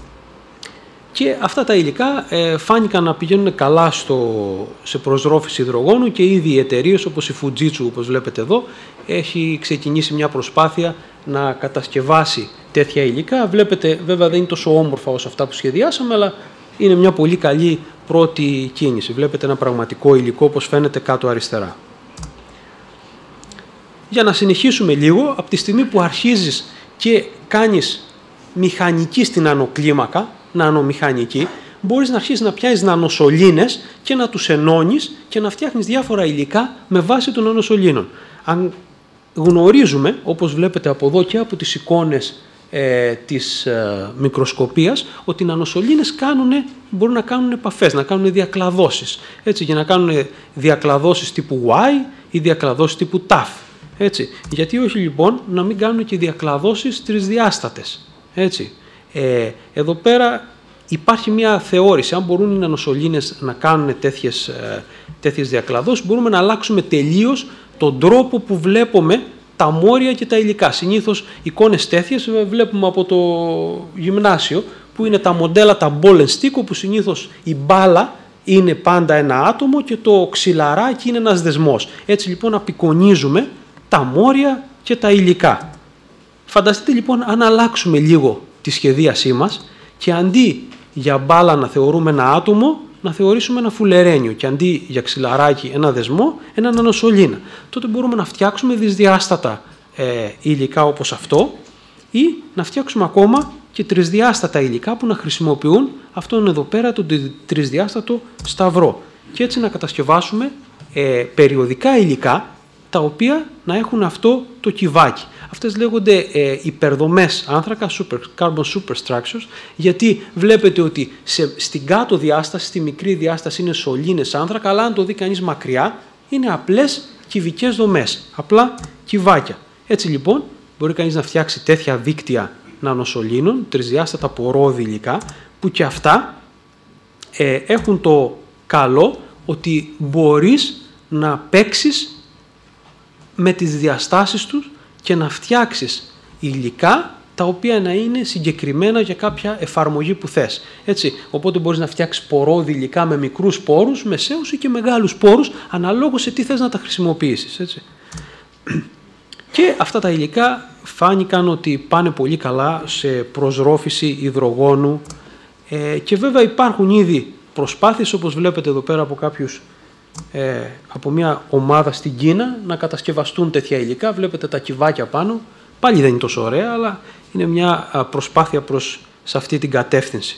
Και αυτά τα υλικά ε, φάνηκαν να πηγαίνουν καλά στο, σε προσρόφηση υδρογόνου και ήδη οι εταιρείες όπως η Fujitsu, όπως βλέπετε εδώ, έχει ξεκινήσει μια προσπάθεια να κατασκευάσει τέτοια υλικά. Βλέπετε, βέβαια δεν είναι τόσο όμορφα όσο αυτά που σχεδιάσαμε, αλλά είναι μια πολύ καλή πρώτη κίνηση. Βλέπετε ένα πραγματικό υλικό όπως φαίνεται κάτω αριστερά. Για να συνεχίσουμε λίγο, από τη στιγμή που αρχίζεις και κάνεις μηχανική στην ανοκλίμακα, νανομηχανική, μπορείς να αρχίσεις να πιάσεις νανοσωλήνες και να τους ενώνεις και να φτιάχνεις διάφορα υλικά με βάση των νανοσωλήνων. Αν γνωρίζουμε, όπως βλέπετε από εδώ και από τις εικόνες ε, της ε, μικροσκοπίας, ότι οι νανοσωλήνες κάνουνε, μπορούν να κάνουν επαφές, να κάνουν διακλαδώσεις. Έτσι, για να κάνουν διακλαδώσεις τύπου Y ή διακλαδώσεις τύπου ταφ. Έτσι. Γιατί όχι λοιπόν να μην κάνουν και διακλαδώσεις τρισδιάστατες. Έτσι. Ε, εδώ πέρα υπάρχει μια θεώρηση, αν μπορούν οι νανοσωλήνες να κάνουν τέτοιες, ε, τέτοιες διακλαδώσεις, μπορούμε να αλλάξουμε τελείως τον τρόπο που βλέπουμε τα μόρια και τα υλικά. Συνήθως εικόνες τέτοιες βλέπουμε από το γυμνάσιο, που είναι τα μοντέλα, τα ball and stick, όπου συνήθως η μπάλα είναι πάντα ένα άτομο και το ξυλαράκι είναι ένας δεσμός. Έτσι λοιπόν απεικονίζουμε τα μόρια και τα υλικά. Φανταστείτε λοιπόν αν αλλάξουμε λίγο τη σχεδίασή μας και αντί για μπάλα να θεωρούμε ένα άτομο, να θεωρήσουμε ένα φουλερένιο και αντί για ξυλαράκι ένα δεσμό, ένα νανοσωλήνα. Τότε μπορούμε να φτιάξουμε δυσδιάστατα ε, υλικά όπως αυτό ή να φτιάξουμε ακόμα και τρισδιάστατα υλικά που να χρησιμοποιούν αυτόν εδώ πέρα τον τρισδιάστατο σταυρό και έτσι να κατασκευάσουμε ε, περιοδικά υλικά τα οποία να έχουν αυτό το κυβάκι. Αυτές λέγονται ε, υπερδομές άνθρακα, super, carbon superstructures, γιατί βλέπετε ότι σε, στην κάτω διάσταση, στη μικρή διάσταση είναι σωλήνες άνθρακα, αλλά αν το δει κανείς μακριά, είναι απλές κυβικές δομές, απλά κυβάκια. Έτσι λοιπόν, μπορεί κανείς να φτιάξει τέτοια δίκτυα νανοσωλήνων, τρισδιάστατα πορόδι υλικά, που και αυτά ε, έχουν το καλό ότι μπορείς να παίξεις με τις διαστάσεις τους και να φτιάξεις υλικά τα οποία να είναι συγκεκριμένα για κάποια εφαρμογή που θες. Έτσι. Οπότε μπορείς να φτιάξεις πορόδι υλικά με μικρούς σπόρους, μεσαίους ή και μεγάλους σπόρους, αναλόγως σε τι θες να τα χρησιμοποιήσεις. Έτσι. Και αυτά τα υλικά φάνηκαν ότι πάνε πολύ καλά σε προσρόφηση υδρογόνου ε, και βέβαια υπάρχουν ήδη προσπάθειες, όπως βλέπετε εδώ πέρα από κάποιους, ε, από μια ομάδα στην Κίνα, να κατασκευαστούν τέτοια υλικά. Βλέπετε τα κυβάκια πάνω, πάλι δεν είναι τόσο ωραία, αλλά είναι μια προσπάθεια προς σε αυτή την κατεύθυνση.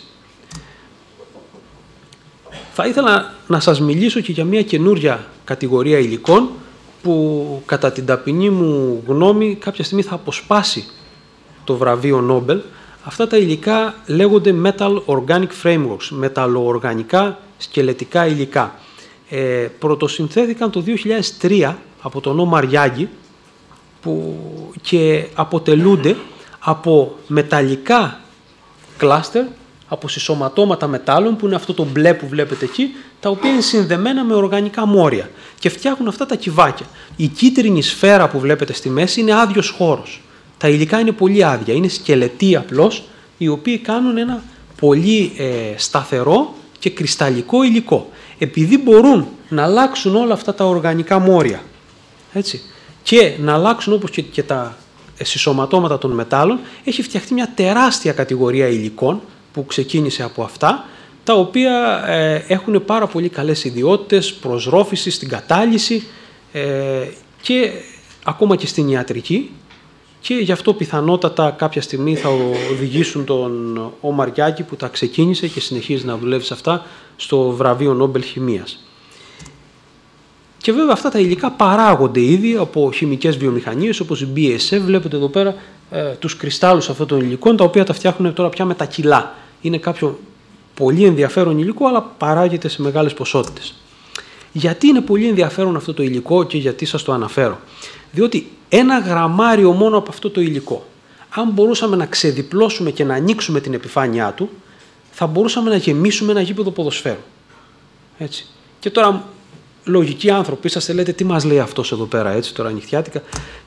Θα ήθελα να σας μιλήσω και για μια καινούρια κατηγορία υλικών που κατά την ταπεινή μου γνώμη κάποια στιγμή θα αποσπάσει το βραβείο Νόμπελ. Αυτά τα υλικά λέγονται Metal Organic Frameworks, μεταλλοοργανικά σκελετικά υλικά. Ε, πρωτοσυνθέθηκαν το δύο χιλιάδες τρία από τον Όμαρ Γιάγκη που και αποτελούνται από μεταλλικά κλάστερ, από συσσωματώματα μετάλλων, που είναι αυτό το μπλε που βλέπετε εκεί, τα οποία είναι συνδεμένα με οργανικά μόρια και φτιάχνουν αυτά τα κυβάκια. Η κίτρινη σφαίρα που βλέπετε στη μέση είναι άδειος χώρος. Τα υλικά είναι πολύ άδεια, είναι σκελετοί απλώς, οι οποίοι κάνουν ένα πολύ ε, σταθερό και κρυσταλλικό υλικό. Επειδή μπορούν να αλλάξουν όλα αυτά τα οργανικά μόρια, έτσι, και να αλλάξουν όπως και, και τα συσσωματώματα των μετάλλων, έχει φτιαχτεί μια τεράστια κατηγορία υλικών που ξεκίνησε από αυτά, τα οποία ε, έχουν πάρα πολύ καλές ιδιότητες προσρόφησης, στην κατάλυση ε, και ακόμα και στην ιατρική, και γι' αυτό πιθανότατα κάποια στιγμή θα οδηγήσουν τον Όμαρ Γιάγκη, που τα ξεκίνησε και συνεχίζει να δουλεύει σε αυτά, στο βραβείο Νόμπελ Χημείας. Και βέβαια αυτά τα υλικά παράγονται ήδη από χημικές βιομηχανίες όπως η μπι ες εφ. Βλέπετε εδώ πέρα ε, τους κρυστάλλους αυτών των υλικών, τα οποία τα φτιάχνουν τώρα πια με τα κιλά. Είναι κάποιο πολύ ενδιαφέρον υλικό, αλλά παράγεται σε μεγάλες ποσότητες. Γιατί είναι πολύ ενδιαφέρον αυτό το υλικό και γιατί σας το αναφέρω? Διότι ένα γραμμάριο μόνο από αυτό το υλικό, αν μπορούσαμε να ξεδιπλώσουμε και να ανοίξουμε την επιφάνειά του, θα μπορούσαμε να γεμίσουμε ένα γήπεδο ποδοσφαίρου. Έτσι. Και τώρα, λογικοί άνθρωποι, είσαστε, λέτε τι μας λέει αυτός εδώ πέρα, έτσι, τώρα νυχτιάτικα.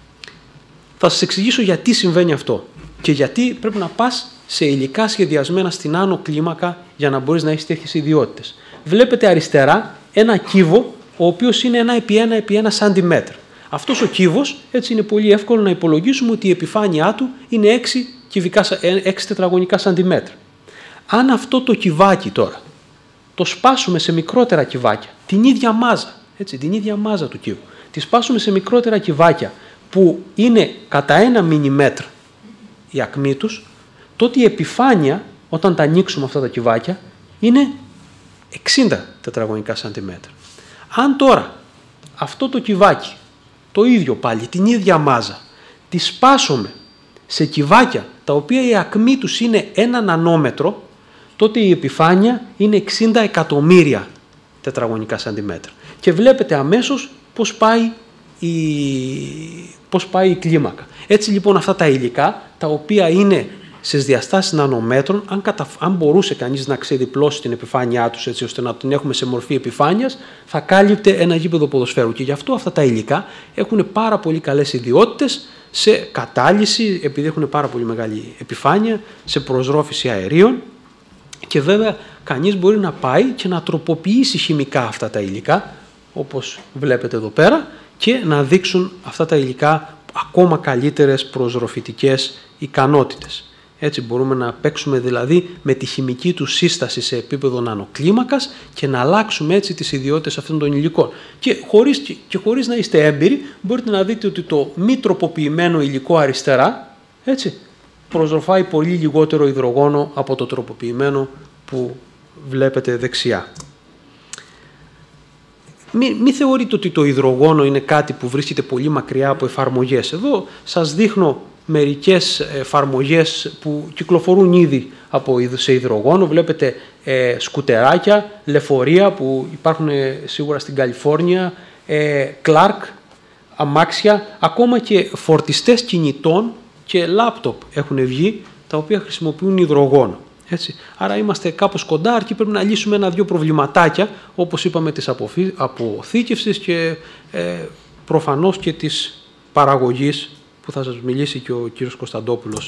Θα σας εξηγήσω γιατί συμβαίνει αυτό και γιατί πρέπει να πας σε υλικά σχεδιασμένα στην άνω κλίμακα για να μπορείς να έχεις τέτοιες ιδιότητες. Βλέπετε αριστερά ένα κύβο, ο οποίος είναι ένα επί ένα επί ένα σαντιμέτρ. Αυτός ο κύβος, έτσι, είναι πολύ εύκολο να υπολογίσουμε ότι η επιφάνειά του είναι έξι, κυβικά, έξι τετραγωνικά σαντιμέτρ. Αν αυτό το κυβάκι τώρα το σπάσουμε σε μικρότερα κυβάκια, την ίδια μάζα, έτσι, την ίδια μάζα του κύβου, τη σπάσουμε σε μικρότερα κυβάκια που είναι κατά ένα μιλιμέτρ η ακμή τους, τότε η επιφάνεια, όταν τα ανοίξουμε αυτά τα κυβάκια, είναι εξήντα τετραγωνικά σαντιμέτρα. Αν τώρα αυτό το κυβάκι, το ίδιο πάλι, την ίδια μάζα, τη σπάσουμε σε κυβάκια τα οποία η ακμή τους είναι ένα νανόμετρο, τότε η επιφάνεια είναι εξήντα εκατομμύρια τετραγωνικά σαντιμέτρα. Και βλέπετε αμέσως πώς πάει η, πώς πάει η κλίμακα. Έτσι λοιπόν αυτά τα υλικά, τα οποία είναι σε διαστάσεις νανομέτρων, αν, κατα... αν μπορούσε κανείς να ξεδιπλώσει την επιφάνειά τους έτσι ώστε να την έχουμε σε μορφή επιφάνειας, θα κάλυπτε ένα γήπεδο ποδοσφαίρου. Και γι' αυτό αυτά τα υλικά έχουν πάρα πολύ καλές ιδιότητες σε κατάλυση, επειδή έχουν πάρα πολύ μεγάλη επιφάνεια, σε προσρόφηση αερίων. Και βέβαια κανείς μπορεί να πάει και να τροποποιήσει χημικά αυτά τα υλικά, όπως βλέπετε εδώ πέρα, και να δείξουν αυτά τα υλικά ακόμα καλύτερες προσροφητικές ικανότητες. Έτσι μπορούμε να παίξουμε δηλαδή με τη χημική του σύσταση σε επίπεδο νανοκλίμακας και να αλλάξουμε έτσι τις ιδιότητες αυτών των υλικών. Και χωρίς, και χωρίς να είστε έμπειροι, μπορείτε να δείτε ότι το μη τροποποιημένο υλικό αριστερά, έτσι, προσροφάει πολύ λιγότερο υδρογόνο από το τροποποιημένο που βλέπετε δεξιά. Μην μη θεωρείτε ότι το υδρογόνο είναι κάτι που βρίσκεται πολύ μακριά από εφαρμογές. Εδώ σας δείχνω μερικές εφαρμογές που κυκλοφορούν ήδη από, σε υδρογόνο. Βλέπετε ε, σκουτεράκια, λεωφορεία που υπάρχουν ε, σίγουρα στην Καλιφόρνια, ε, Clark, αμάξια, ακόμα και φορτιστές κινητών και λάπτοπ έχουν βγει, τα οποία χρησιμοποιούν υδρογόνο. Έτσι. Άρα είμαστε κάπως κοντά, αρκεί πρέπει να λύσουμε ένα-δυο προβληματάκια, όπως είπαμε, της αποθήκευσης και ε, προφανώς και της παραγωγής, που θα σας μιλήσει και ο κύριος Κωνσταντόπουλος.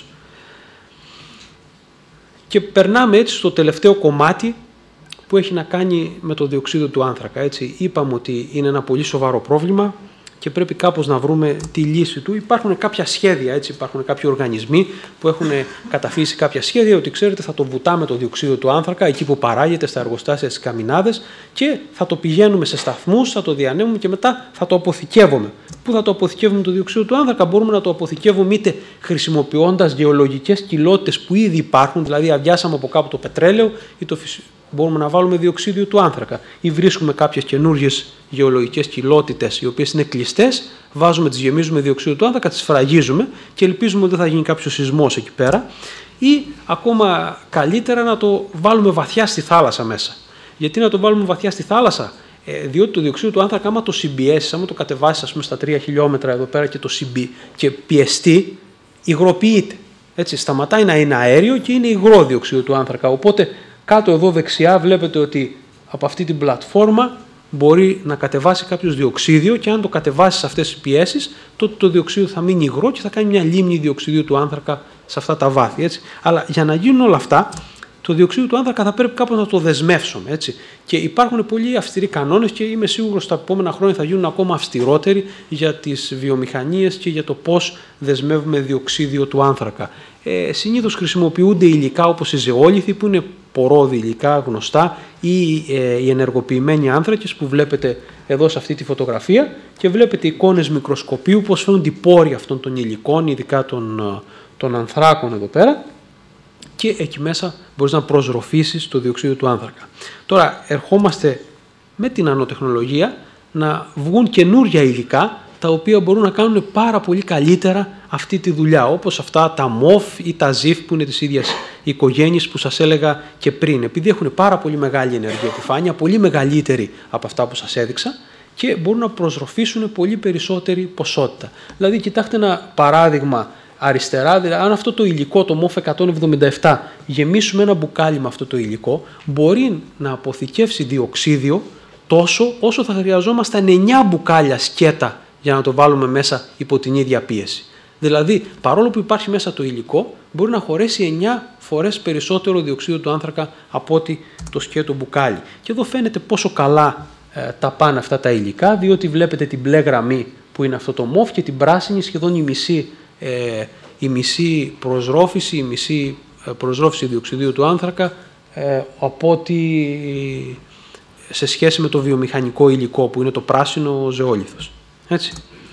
Και περνάμε έτσι στο τελευταίο κομμάτι που έχει να κάνει με το διοξείδιο του άνθρακα. Έτσι. Είπαμε ότι είναι ένα πολύ σοβαρό πρόβλημα και πρέπει κάπως να βρούμε τη λύση του. Υπάρχουν κάποια σχέδια, έτσι, υπάρχουν κάποιοι οργανισμοί που έχουν καταφύσει κάποια σχέδια ότι ξέρετε θα το βουτάμε το διοξείδιο του άνθρακα εκεί που παράγεται στα εργοστάσια στις καμινάδες και θα το πηγαίνουμε σε σταθμούς, θα το διανέμουμε και μετά θα το αποθηκεύουμε. Πού θα το αποθηκεύουμε το διοξείδιο του άνθρακα? Μπορούμε να το αποθηκεύουμε είτε χρησιμοποιώντας γεωλογικές κοιλότητες που ήδη υπάρχουν, δηλαδή αδειάσαμε από κάπου το πετρέλαιο ή το φυσικό. Μπορούμε να βάλουμε διοξείδιο του άνθρακα ή βρίσκουμε κάποιες καινούργιες γεωλογικές κοιλότητες οι οποίες είναι κλειστές, βάζουμε, τις γεμίζουμε διοξείδιο του άνθρακα, τις φραγίζουμε και ελπίζουμε ότι δεν θα γίνει κάποιος σεισμός εκεί πέρα, ή ακόμα καλύτερα να το βάλουμε βαθιά στη θάλασσα μέσα. Γιατί να το βάλουμε βαθιά στη θάλασσα? Ε, διότι το διοξείδιο του άνθρακα, άμα το συμπιέσεις, άμα το κατεβάσεις ας πούμε, στα τρία χιλιόμετρα εδώ πέρα και το συμπι... και πιεστεί, υγροποιείται. Έτσι, σταματάει να είναι αέριο και είναι υγρό διοξείδιο του άνθρακα. Οπότε κάτω εδώ δεξιά βλέπετε ότι από αυτή την πλατφόρμα μπορεί να κατεβάσει κάποιος διοξίδιο και αν το κατεβάσει σε αυτές τις πιέσεις, τότε το διοξίδιο θα μείνει υγρό και θα κάνει μια λίμνη διοξιδίου του άνθρακα σε αυτά τα βάθη. Έτσι. Αλλά για να γίνουν όλα αυτά, το διοξείδιο του άνθρακα θα πρέπει κάπως να το δεσμεύσουμε. Έτσι. Και υπάρχουν πολύ αυστηροί κανόνες και είμαι σίγουρος ότι τα επόμενα χρόνια θα γίνουν ακόμα αυστηρότεροι για τις βιομηχανίες και για το πώς δεσμεύουμε διοξίδιο του άνθρακα. Ε, συνήθως χρησιμοποιούνται υλικά όπως οι ζεόλιθοι που είναι πορόδι υλικά γνωστά ή ε, οι ενεργοποιημένοι άνθρακες που βλέπετε εδώ σε αυτή τη φωτογραφία και βλέπετε εικόνες μικροσκοπίου πώς φαίνονται οι πόροι αυτών των υλικών, ειδικά των, των ανθράκων εδώ πέρα και εκεί μέσα μπορείς να προσροφήσεις το διοξείδιο του άνθρακα. Τώρα ερχόμαστε με την νανοτεχνολογία να βγουν καινούργια υλικά τα οποία μπορούν να κάνουν πάρα πολύ καλύτερα αυτή τη δουλειά, όπως αυτά τα μοφ ή τα ζιφ που είναι της ίδιας οικογένειας που σας έλεγα και πριν. Επειδή έχουν πάρα πολύ μεγάλη ενεργειακή επιφάνεια, πολύ μεγαλύτερη από αυτά που σας έδειξα και μπορούν να προσροφήσουν πολύ περισσότερη ποσότητα. Δηλαδή, κοιτάξτε ένα παράδειγμα αριστερά, δηλαδή αν αυτό το υλικό, το μοφ εκατόν εβδομήντα επτά, γεμίσουμε ένα μπουκάλι με αυτό το υλικό, μπορεί να αποθηκεύσει διοξίδιο τόσο όσο θα χρειαζόμασταν εννιά μπουκάλια σκέτα για να το βάλουμε μέσα υπό την ίδια πίεση. Δηλαδή, παρόλο που υπάρχει μέσα το υλικό, μπορεί να χωρέσει εννιά φορές περισσότερο διοξείδιο του άνθρακα από ότι το σκέτο μπουκάλι. Και εδώ φαίνεται πόσο καλά ε, τα πάνε αυτά τα υλικά, διότι βλέπετε την μπλε γραμμή που είναι αυτό το μοφ και την πράσινη σχεδόν η μισή, ε, η μισή προσρόφηση, η μισή ε, προσρόφηση διοξειδίου του άνθρακα ε, από ότι σε σχέση με το βιομηχανικό υλικό που είναι το πράσινο ζεόλιθος. Έτσι.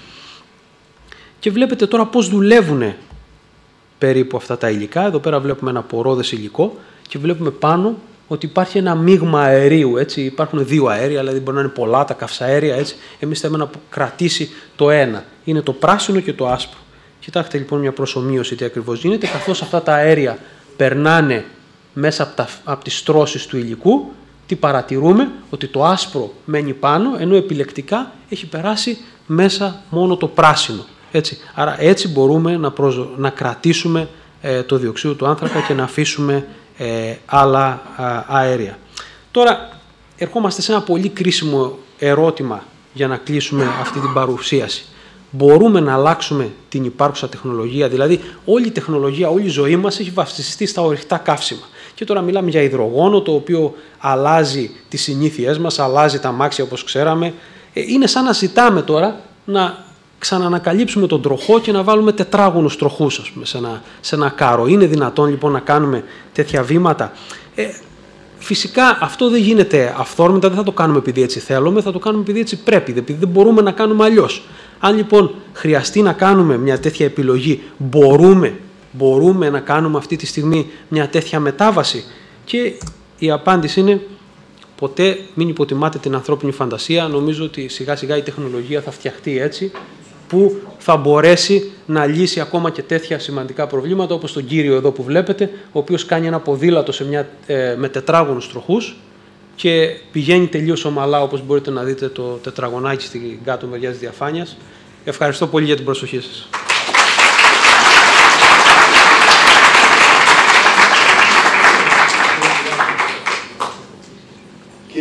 Και βλέπετε τώρα πώς δουλεύουν περίπου αυτά τα υλικά. Εδώ πέρα βλέπουμε ένα πορώδες υλικό και βλέπουμε πάνω ότι υπάρχει ένα μείγμα αερίου. Έτσι. Υπάρχουν δύο αέρια, δηλαδή μπορεί να είναι πολλά τα καυσαέρια. Έτσι. Εμείς θέλουμε να κρατήσει το ένα. Είναι το πράσινο και το άσπρο. Κοιτάξτε λοιπόν μια προσομοίωση τι ακριβώς γίνεται. Καθώς αυτά τα αέρια περνάνε μέσα από, τα, από τις στρώσεις του υλικού, τι παρατηρούμε? Ότι το άσπρο μένει πάνω, ενώ επιλεκτικά έχει περάσει μέσα μόνο το πράσινο. Έτσι. Άρα έτσι μπορούμε να, προσ... να κρατήσουμε ε, το διοξείδιο του άνθρακα και να αφήσουμε ε, άλλα α, αέρια. Τώρα ερχόμαστε σε ένα πολύ κρίσιμο ερώτημα για να κλείσουμε αυτή την παρουσίαση. Μπορούμε να αλλάξουμε την υπάρχουσα τεχνολογία? Δηλαδή όλη η τεχνολογία, όλη η ζωή μας έχει βασιστεί στα ορυκτά καύσιμα. Και τώρα μιλάμε για υδρογόνο, το οποίο αλλάζει τις συνήθειές μας, αλλάζει τα αμάξια όπως ξέραμε. Είναι σαν να ζητάμε τώρα να ξανανακαλύψουμε τον τροχό και να βάλουμε τετράγωνους τροχούς, ας πούμε, σε ένα, σε ένα κάρο. Είναι δυνατόν λοιπόν να κάνουμε τέτοια βήματα? Ε, φυσικά αυτό δεν γίνεται αυθόρμητα, δεν θα το κάνουμε επειδή έτσι θέλουμε, θα το κάνουμε επειδή έτσι πρέπει, επειδή δεν μπορούμε να κάνουμε αλλιώς. Αν λοιπόν χρειαστεί να κάνουμε μια τέτοια επιλογή, μπορούμε, μπορούμε να κάνουμε αυτή τη στιγμή μια τέτοια μετάβαση? Και η απάντηση είναι ποτέ μην υποτιμάτε την ανθρώπινη φαντασία. Νομίζω ότι σιγά σιγά η τεχνολογία θα φτιαχτεί έτσι που θα μπορέσει να λύσει ακόμα και τέτοια σημαντικά προβλήματα, όπως τον κύριο εδώ που βλέπετε, ο οποίος κάνει ένα ποδήλατο σε μια, ε, με τετράγωνους τροχούς και πηγαίνει τελείως ομαλά, όπως μπορείτε να δείτε το τετραγωνάκι στην κάτω μεριά της διαφάνειας. Ευχαριστώ πολύ για την προσοχή σας.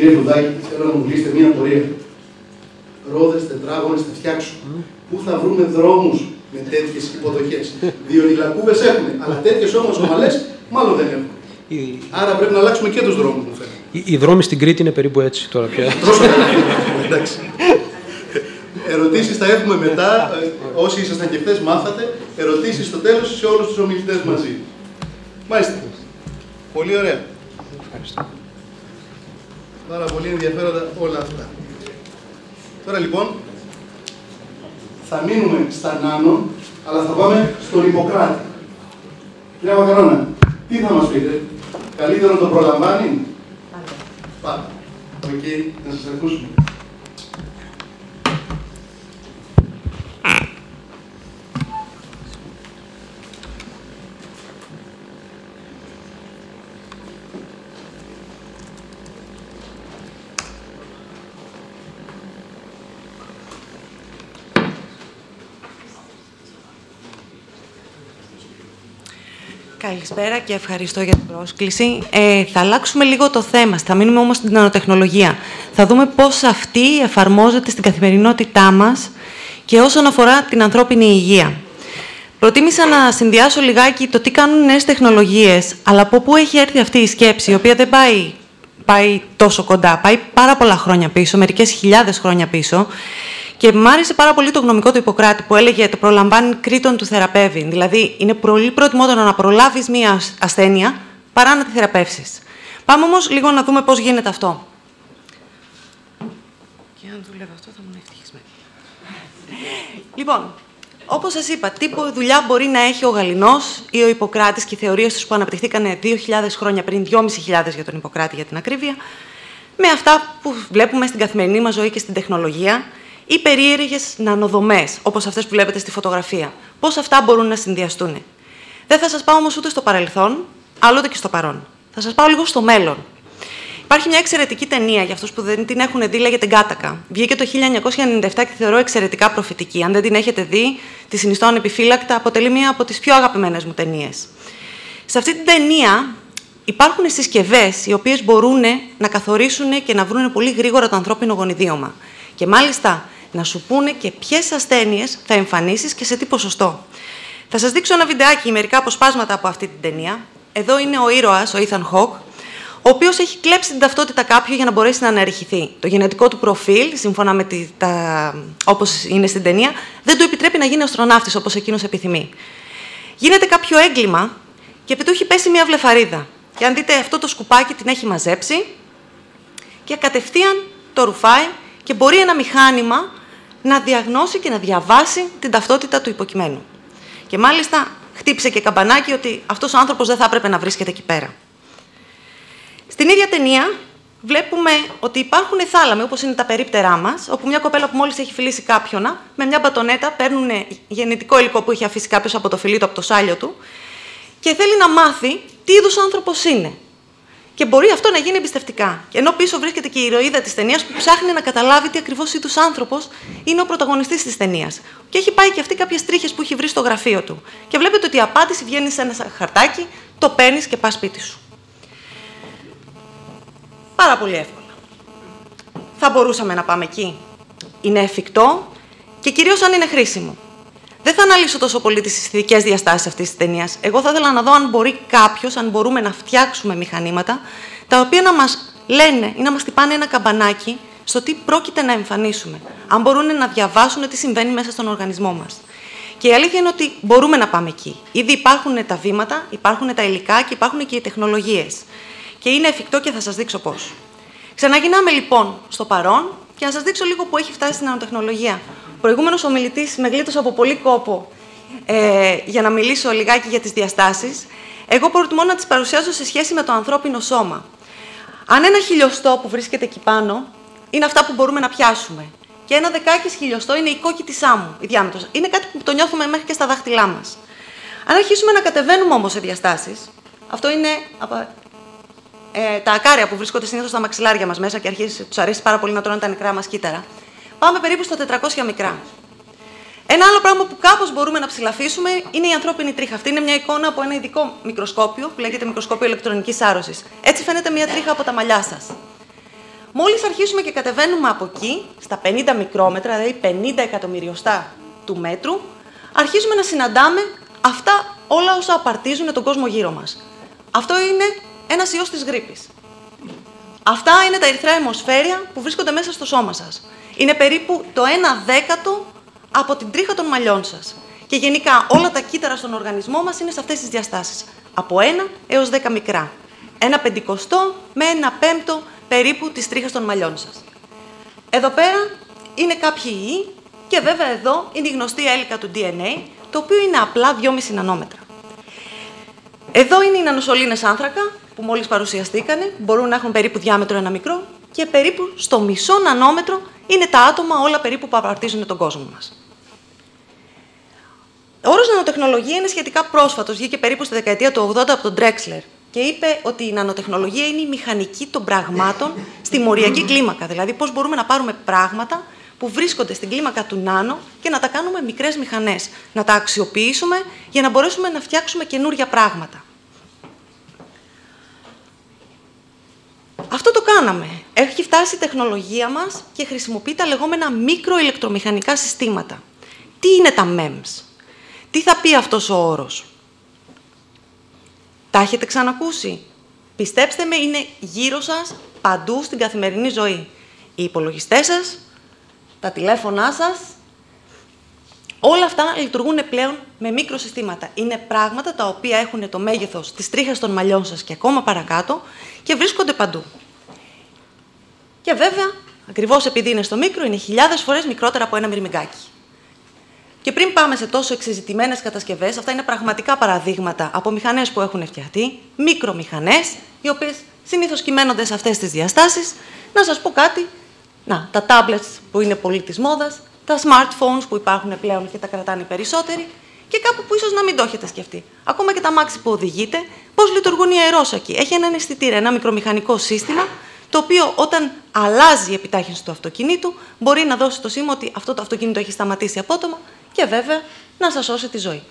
Κύριε Φουδάκη, θέλω να μου λύσετε μία πορεία. Ρόδες, τετράγωνες θα φτιάξουμε. Mm. Πού θα βρούμε δρόμους με τέτοιες υποδοχές? Διότι οι λακκούβες έχουν, αλλά τέτοιες όμως ομαλές μάλλον δεν έχουν. Η... Άρα πρέπει να αλλάξουμε και τους δρόμους, μου φαίνεται. Οι, οι δρόμοι στην Κρήτη είναι περίπου έτσι τώρα πια. Εντάξει. Ερωτήσεις θα έχουμε μετά. Όσοι ήσασταν και χθες μάθατε. Ερωτήσεις στο τέλος σε όλους τους ομιλητές μαζί. Μάλιστα. Πολύ ωραία. Ευχαριστώ. Πάρα πολύ ενδιαφέροντα όλα αυτά. Τώρα λοιπόν θα μείνουμε στα νάνο, αλλά θα πάμε στον Ιπποκράτη. Κύριε Μακαρόνα, τι θα μας πείτε? Καλύτερο το προλαμβάνει? Πάμε. Οκ, okay, να σας ακούσουμε. Καλησπέρα και ευχαριστώ για την πρόσκληση. Ε, θα αλλάξουμε λίγο το θέμα, θα μείνουμε όμως στην νανοτεχνολογία. Θα δούμε πώς αυτή εφαρμόζεται στην καθημερινότητά μας και όσον αφορά την ανθρώπινη υγεία. Προτίμησα να συνδυάσω λιγάκι το τι κάνουν νέες τεχνολογίες, αλλά από πού έχει έρθει αυτή η σκέψη, η οποία δεν πάει, πάει τόσο κοντά, πάει πάρα πολλά χρόνια πίσω, μερικές χιλιάδες χρόνια πίσω. Και μου άρεσε πάρα πολύ το γνωμικό του Ιπποκράτη που έλεγε το προλαμβάνει κρίτον του θεραπεύει. Δηλαδή, είναι πολύ προτιμότερο να προλάβεις μία ασθένεια παρά να τη θεραπεύσεις. Πάμε όμως λίγο να δούμε πώς γίνεται αυτό. Και αν δουλεύει αυτό θα ήμουν ευτυχισμένη. Λοιπόν, όπως σας είπα, τι δουλειά μπορεί να έχει ο Γαληνός ή ο Ιπποκράτης και οι θεωρίες τους που αναπτυχθήκαν δύο χιλιάδες χρόνια πριν, δυόμισι χιλιάδες για τον Ιπποκράτη για την ακρίβεια, με αυτά που βλέπουμε στην καθημερινή μας ζωή και στην τεχνολογία. Ή περίεργες νανοδομές, όπως αυτές που βλέπετε στη φωτογραφία. Πώς αυτά μπορούν να συνδυαστούν. Δεν θα σας πάω όμως ούτε στο παρελθόν, αλλά ούτε και στο παρόν. Θα σας πάω λίγο στο μέλλον. Υπάρχει μια εξαιρετική ταινία για αυτούς που δεν την έχουν δει, λέγεται Γκάτακα. Βγήκε το χίλια εννιακόσια ενενήντα επτά και θεωρώ εξαιρετικά προφητική. Αν δεν την έχετε δει, τη συνιστώ ανεπιφύλακτα, αποτελεί μία από τις πιο αγαπημένες μου ταινίες. Σε αυτή την ταινία υπάρχουν συσκευές οι οποίες μπορούν να καθορίσουν και να βρουν πολύ γρήγορα το ανθρώπινο γονιδίωμα. Και μάλιστα να σου πούνε και ποιες ασθένειες θα εμφανίσεις και σε τι ποσοστό. Θα σας δείξω ένα βιντεάκι, μερικά αποσπάσματα από αυτή την ταινία. Εδώ είναι ο ήρωας, ο Ethan Hawke, ο οποίος έχει κλέψει την ταυτότητα κάποιου για να μπορέσει να αναρριχηθεί. Το γενετικό του προφίλ, σύμφωνα με τη, τα, όπως είναι στην ταινία, δεν του επιτρέπει να γίνει αστροναύτης όπως εκείνος επιθυμεί. Γίνεται κάποιο έγκλημα και επί του έχει πέσει μια βλεφαρίδα. Και αν δείτε αυτό το σκουπάκι την έχει μαζέψει και κατευθείαν το ρουφάει και μπορεί ένα μηχάνημα να διαγνώσει και να διαβάσει την ταυτότητα του υποκειμένου. Και μάλιστα χτύπησε και καμπανάκι ότι αυτός ο άνθρωπος δεν θα έπρεπε να βρίσκεται εκεί πέρα. Στην ίδια ταινία βλέπουμε ότι υπάρχουν θάλαμοι, όπως είναι τα περίπτερά μας, όπου μια κοπέλα που μόλις έχει φιλήσει κάποιον, με μια μπατονέτα παίρνουν γενετικό υλικό που έχει αφήσει κάποιος από το φιλί του, από το σάλιο του, και θέλει να μάθει τι είδους άνθρωπος είναι. Και μπορεί αυτό να γίνει εμπιστευτικά. Και ενώ πίσω βρίσκεται και η ηρωίδα της ταινίας που ψάχνει να καταλάβει τι ακριβώς είδους άνθρωπος είναι ο πρωταγωνιστής της ταινίας. Και έχει πάει και αυτή κάποιες τρίχες που έχει βρει στο γραφείο του. Και βλέπετε ότι η απάντηση βγαίνει σε ένα χαρτάκι, το παίρνεις και πας σπίτι σου. Πάρα πολύ εύκολα. Θα μπορούσαμε να πάμε εκεί. Είναι εφικτό και κυρίως αν είναι χρήσιμο. Δεν θα αναλύσω τόσο πολύ τις αισθητικές διαστάσεις αυτής της ταινίας. Εγώ θα ήθελα να δω αν μπορεί κάποιος, αν μπορούμε να φτιάξουμε μηχανήματα, τα οποία να μας λένε ή να μας τυπάνε ένα καμπανάκι στο τι πρόκειται να εμφανίσουμε. Αν μπορούν να διαβάσουν τι συμβαίνει μέσα στον οργανισμό μας. Και η αλήθεια είναι ότι μπορούμε να πάμε εκεί. Ήδη υπάρχουν τα βήματα, υπάρχουν τα υλικά και υπάρχουν και οι τεχνολογίες. Και είναι εφικτό και θα σας δείξω πώς. Ξαναγυρνάμε λοιπόν στο παρόν και να σας δείξω λίγο που έχει φτάσει στην νανοτεχνολογία. Ο προηγούμενος ομιλητής με γλίτωσε από πολύ κόπο ε, για να μιλήσω λιγάκι για τις διαστάσεις. Εγώ προτιμώ να τις παρουσιάσω σε σχέση με το ανθρώπινο σώμα. Αν ένα χιλιοστό που βρίσκεται εκεί πάνω είναι αυτά που μπορούμε να πιάσουμε, και ένα δεκάκις χιλιοστό είναι η κόκκι της άμμου, η διάμετρος. Είναι κάτι που το νιώθουμε μέχρι και στα δάχτυλά μας. Αν αρχίσουμε να κατεβαίνουμε όμως σε διαστάσεις, αυτό είναι από, ε, τα ακάρια που βρίσκονται συνήθως στα μαξιλάρια μας μέσα και αρχίζει, τους αρέσει πάρα πολύ να τρώνε τα νεκρά μας κύτταρα. Πάμε περίπου στα τετρακόσια μικρά. Ένα άλλο πράγμα που κάπως μπορούμε να ψηλαφίσουμε είναι η ανθρώπινη τρίχα. Αυτή είναι μια εικόνα από ένα ειδικό μικροσκόπιο που λέγεται μικροσκόπιο ηλεκτρονικής άρρωσης. Έτσι φαίνεται μια τρίχα από τα μαλλιά σας. Μόλις αρχίσουμε και κατεβαίνουμε από εκεί, στα πενήντα μικρόμετρα, δηλαδή πενήντα εκατομμυριοστά του μέτρου, αρχίζουμε να συναντάμε αυτά όλα όσα απαρτίζουν τον κόσμο γύρω μας. Αυτό είναι ένας ιός της γρίπης. Αυτά είναι τα ερυθρά αιμοσφαίρια που βρίσκονται μέσα στο σώμα σας. Είναι περίπου το ένα δέκατο από την τρίχα των μαλλιών σας. Και γενικά όλα τα κύτταρα στον οργανισμό μας είναι σε αυτές τις διαστάσεις. Από ένα έως δέκα μικρά. Ένα πεντηκοστό με ένα πέμπτο περίπου της τρίχας των μαλλιών σας. Εδώ πέρα είναι κάποιοι ιοί και βέβαια εδώ είναι η γνωστή έλικα του ντι εν έι, το οποίο είναι απλά δυόμισι νανόμετρα. Εδώ είναι οι νανοσωλήνες άνθρακα που μόλις παρουσιαστήκανε, μπορούν να έχουν περίπου διάμετρο ένα μικρό και περίπου στο μισό νανόμετρο είναι τα άτομα όλα περίπου που απαρτίζουν τον κόσμο μας. Ο όρος νανοτεχνολογία είναι σχετικά πρόσφατος, βγήκε περίπου στη δεκαετία του ογδόντα από τον Drexler και είπε ότι η νανοτεχνολογία είναι η μηχανική των πραγμάτων στη μοριακή κλίμακα. Δηλαδή, πώς μπορούμε να πάρουμε πράγματα που βρίσκονται στην κλίμακα του νάνο και να τα κάνουμε μικρές μηχανές, να τα αξιοποιήσουμε για να μπορέσουμε να φτιάξουμε καινούργια πράγματα. Αυτό το κάναμε. Έχει φτάσει η τεχνολογία μας και χρησιμοποιεί τα λεγόμενα μικροηλεκτρομηχανικά συστήματα. Τι είναι τα μεμς? Τι θα πει αυτός ο όρος? Τα έχετε ξανακούσει? Πιστέψτε με, είναι γύρω σας παντού στην καθημερινή ζωή. Οι υπολογιστές σας, τα τηλέφωνά σας, όλα αυτά λειτουργούν πλέον με μικροσυστήματα. Είναι πράγματα τα οποία έχουν το μέγεθος της τρίχας των μαλλιών σας και ακόμα παρακάτω και βρίσκονται παντού. Και βέβαια, ακριβώς επειδή είναι στο μικρό, είναι χιλιάδες φορές μικρότερα από ένα μυρμηγκάκι. Και πριν πάμε σε τόσο εξεζητημένες κατασκευές, αυτά είναι πραγματικά παραδείγματα από μηχανές που έχουν φτιαχτεί, μικρομηχανές, οι οποίες συνήθως κυμαίνονται σε αυτές τις διαστάσεις. Να σας πω κάτι, να, τα tablets που είναι πολύ της μόδας, τα smartphones που υπάρχουν πλέον και τα κρατάνε οι περισσότεροι, και κάπου που ίσως να μην το έχετε σκεφτεί. Ακόμα και τα μάξι που οδηγείτε, πώς λειτουργούν οι αερόσακοι. Έχει έναν αισθητήρα, ένα μικρομηχανικό σύστημα, το οποίο όταν αλλάζει η επιτάχυνση του αυτοκινήτου, μπορεί να δώσει το σήμα ότι αυτό το αυτοκίνητο έχει σταματήσει απότομα και βέβαια να σας σώσει τη ζωή.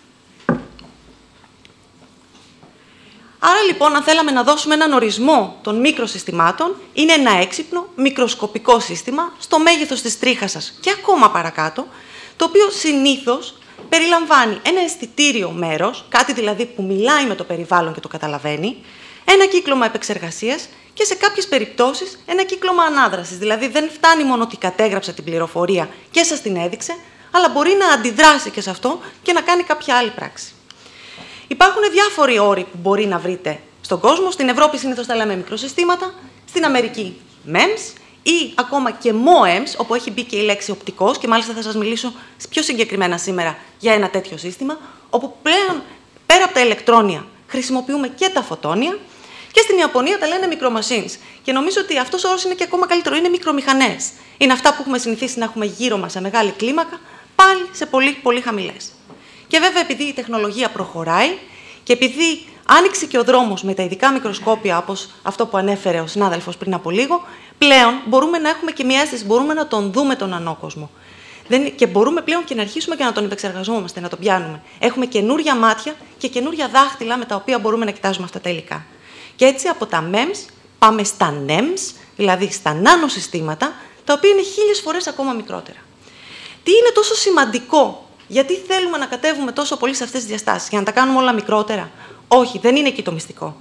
Άρα λοιπόν, αν θέλαμε να δώσουμε έναν ορισμό των μικροσυστημάτων, είναι ένα έξυπνο, μικροσκοπικό σύστημα στο μέγεθος της τρίχας σας και ακόμα παρακάτω, το οποίο συνήθως περιλαμβάνει ένα αισθητήριο μέρος, κάτι δηλαδή που μιλάει με το περιβάλλον και το καταλαβαίνει, ένα κύκλωμα επεξεργασίας και σε κάποιες περιπτώσεις ένα κύκλωμα ανάδρασης. Δηλαδή δεν φτάνει μόνο ότι κατέγραψε την πληροφορία και σας την έδειξε, αλλά μπορεί να αντιδράσει και σε αυτό και να κάνει κάποια άλλη πράξη. Υπάρχουν διάφοροι όροι που μπορεί να βρείτε στον κόσμο. Στην Ευρώπη συνήθως τα λέμε μικροσυστήματα, στην Αμερική μεμς ή ακόμα και μοεμς, όπου έχει μπει και η λέξη οπτικός, και μάλιστα θα σας μιλήσω πιο συγκεκριμένα σήμερα για ένα τέτοιο σύστημα, όπου πλέον πέρα από τα ηλεκτρόνια χρησιμοποιούμε και τα φωτόνια, και στην Ιαπωνία τα λένε μικρομachines. Και νομίζω ότι αυτός ο όρος είναι και ακόμα καλύτερο, είναι μικρομηχανές. Είναι αυτά που έχουμε συνηθίσει να έχουμε γύρω μας σε μεγάλη κλίμακα, πάλι σε πολύ, πολύ χαμηλές. Και βέβαια, επειδή η τεχνολογία προχωράει και επειδή άνοιξε και ο δρόμος με τα ειδικά μικροσκόπια, όπως αυτό που ανέφερε ο συνάδελφος πριν από λίγο, πλέον μπορούμε να έχουμε και μια αίσθηση, μπορούμε να τον δούμε τον ανώκοσμο. Δεν, και μπορούμε πλέον και να αρχίσουμε και να τον επεξεργαζόμαστε, να τον πιάνουμε. Έχουμε καινούρια μάτια και καινούρια δάχτυλα με τα οποία μπορούμε να κοιτάζουμε αυτά τα υλικά. Και έτσι από τα μεμς πάμε στα νεμς, δηλαδή στα νανοσυστήματα, τα οποία είναι χίλιες φορές ακόμα μικρότερα. Τι είναι τόσο σημαντικό? Γιατί θέλουμε να κατέβουμε τόσο πολύ σε αυτές τις διαστάσεις? Για να τα κάνουμε όλα μικρότερα? Όχι, δεν είναι εκεί το μυστικό.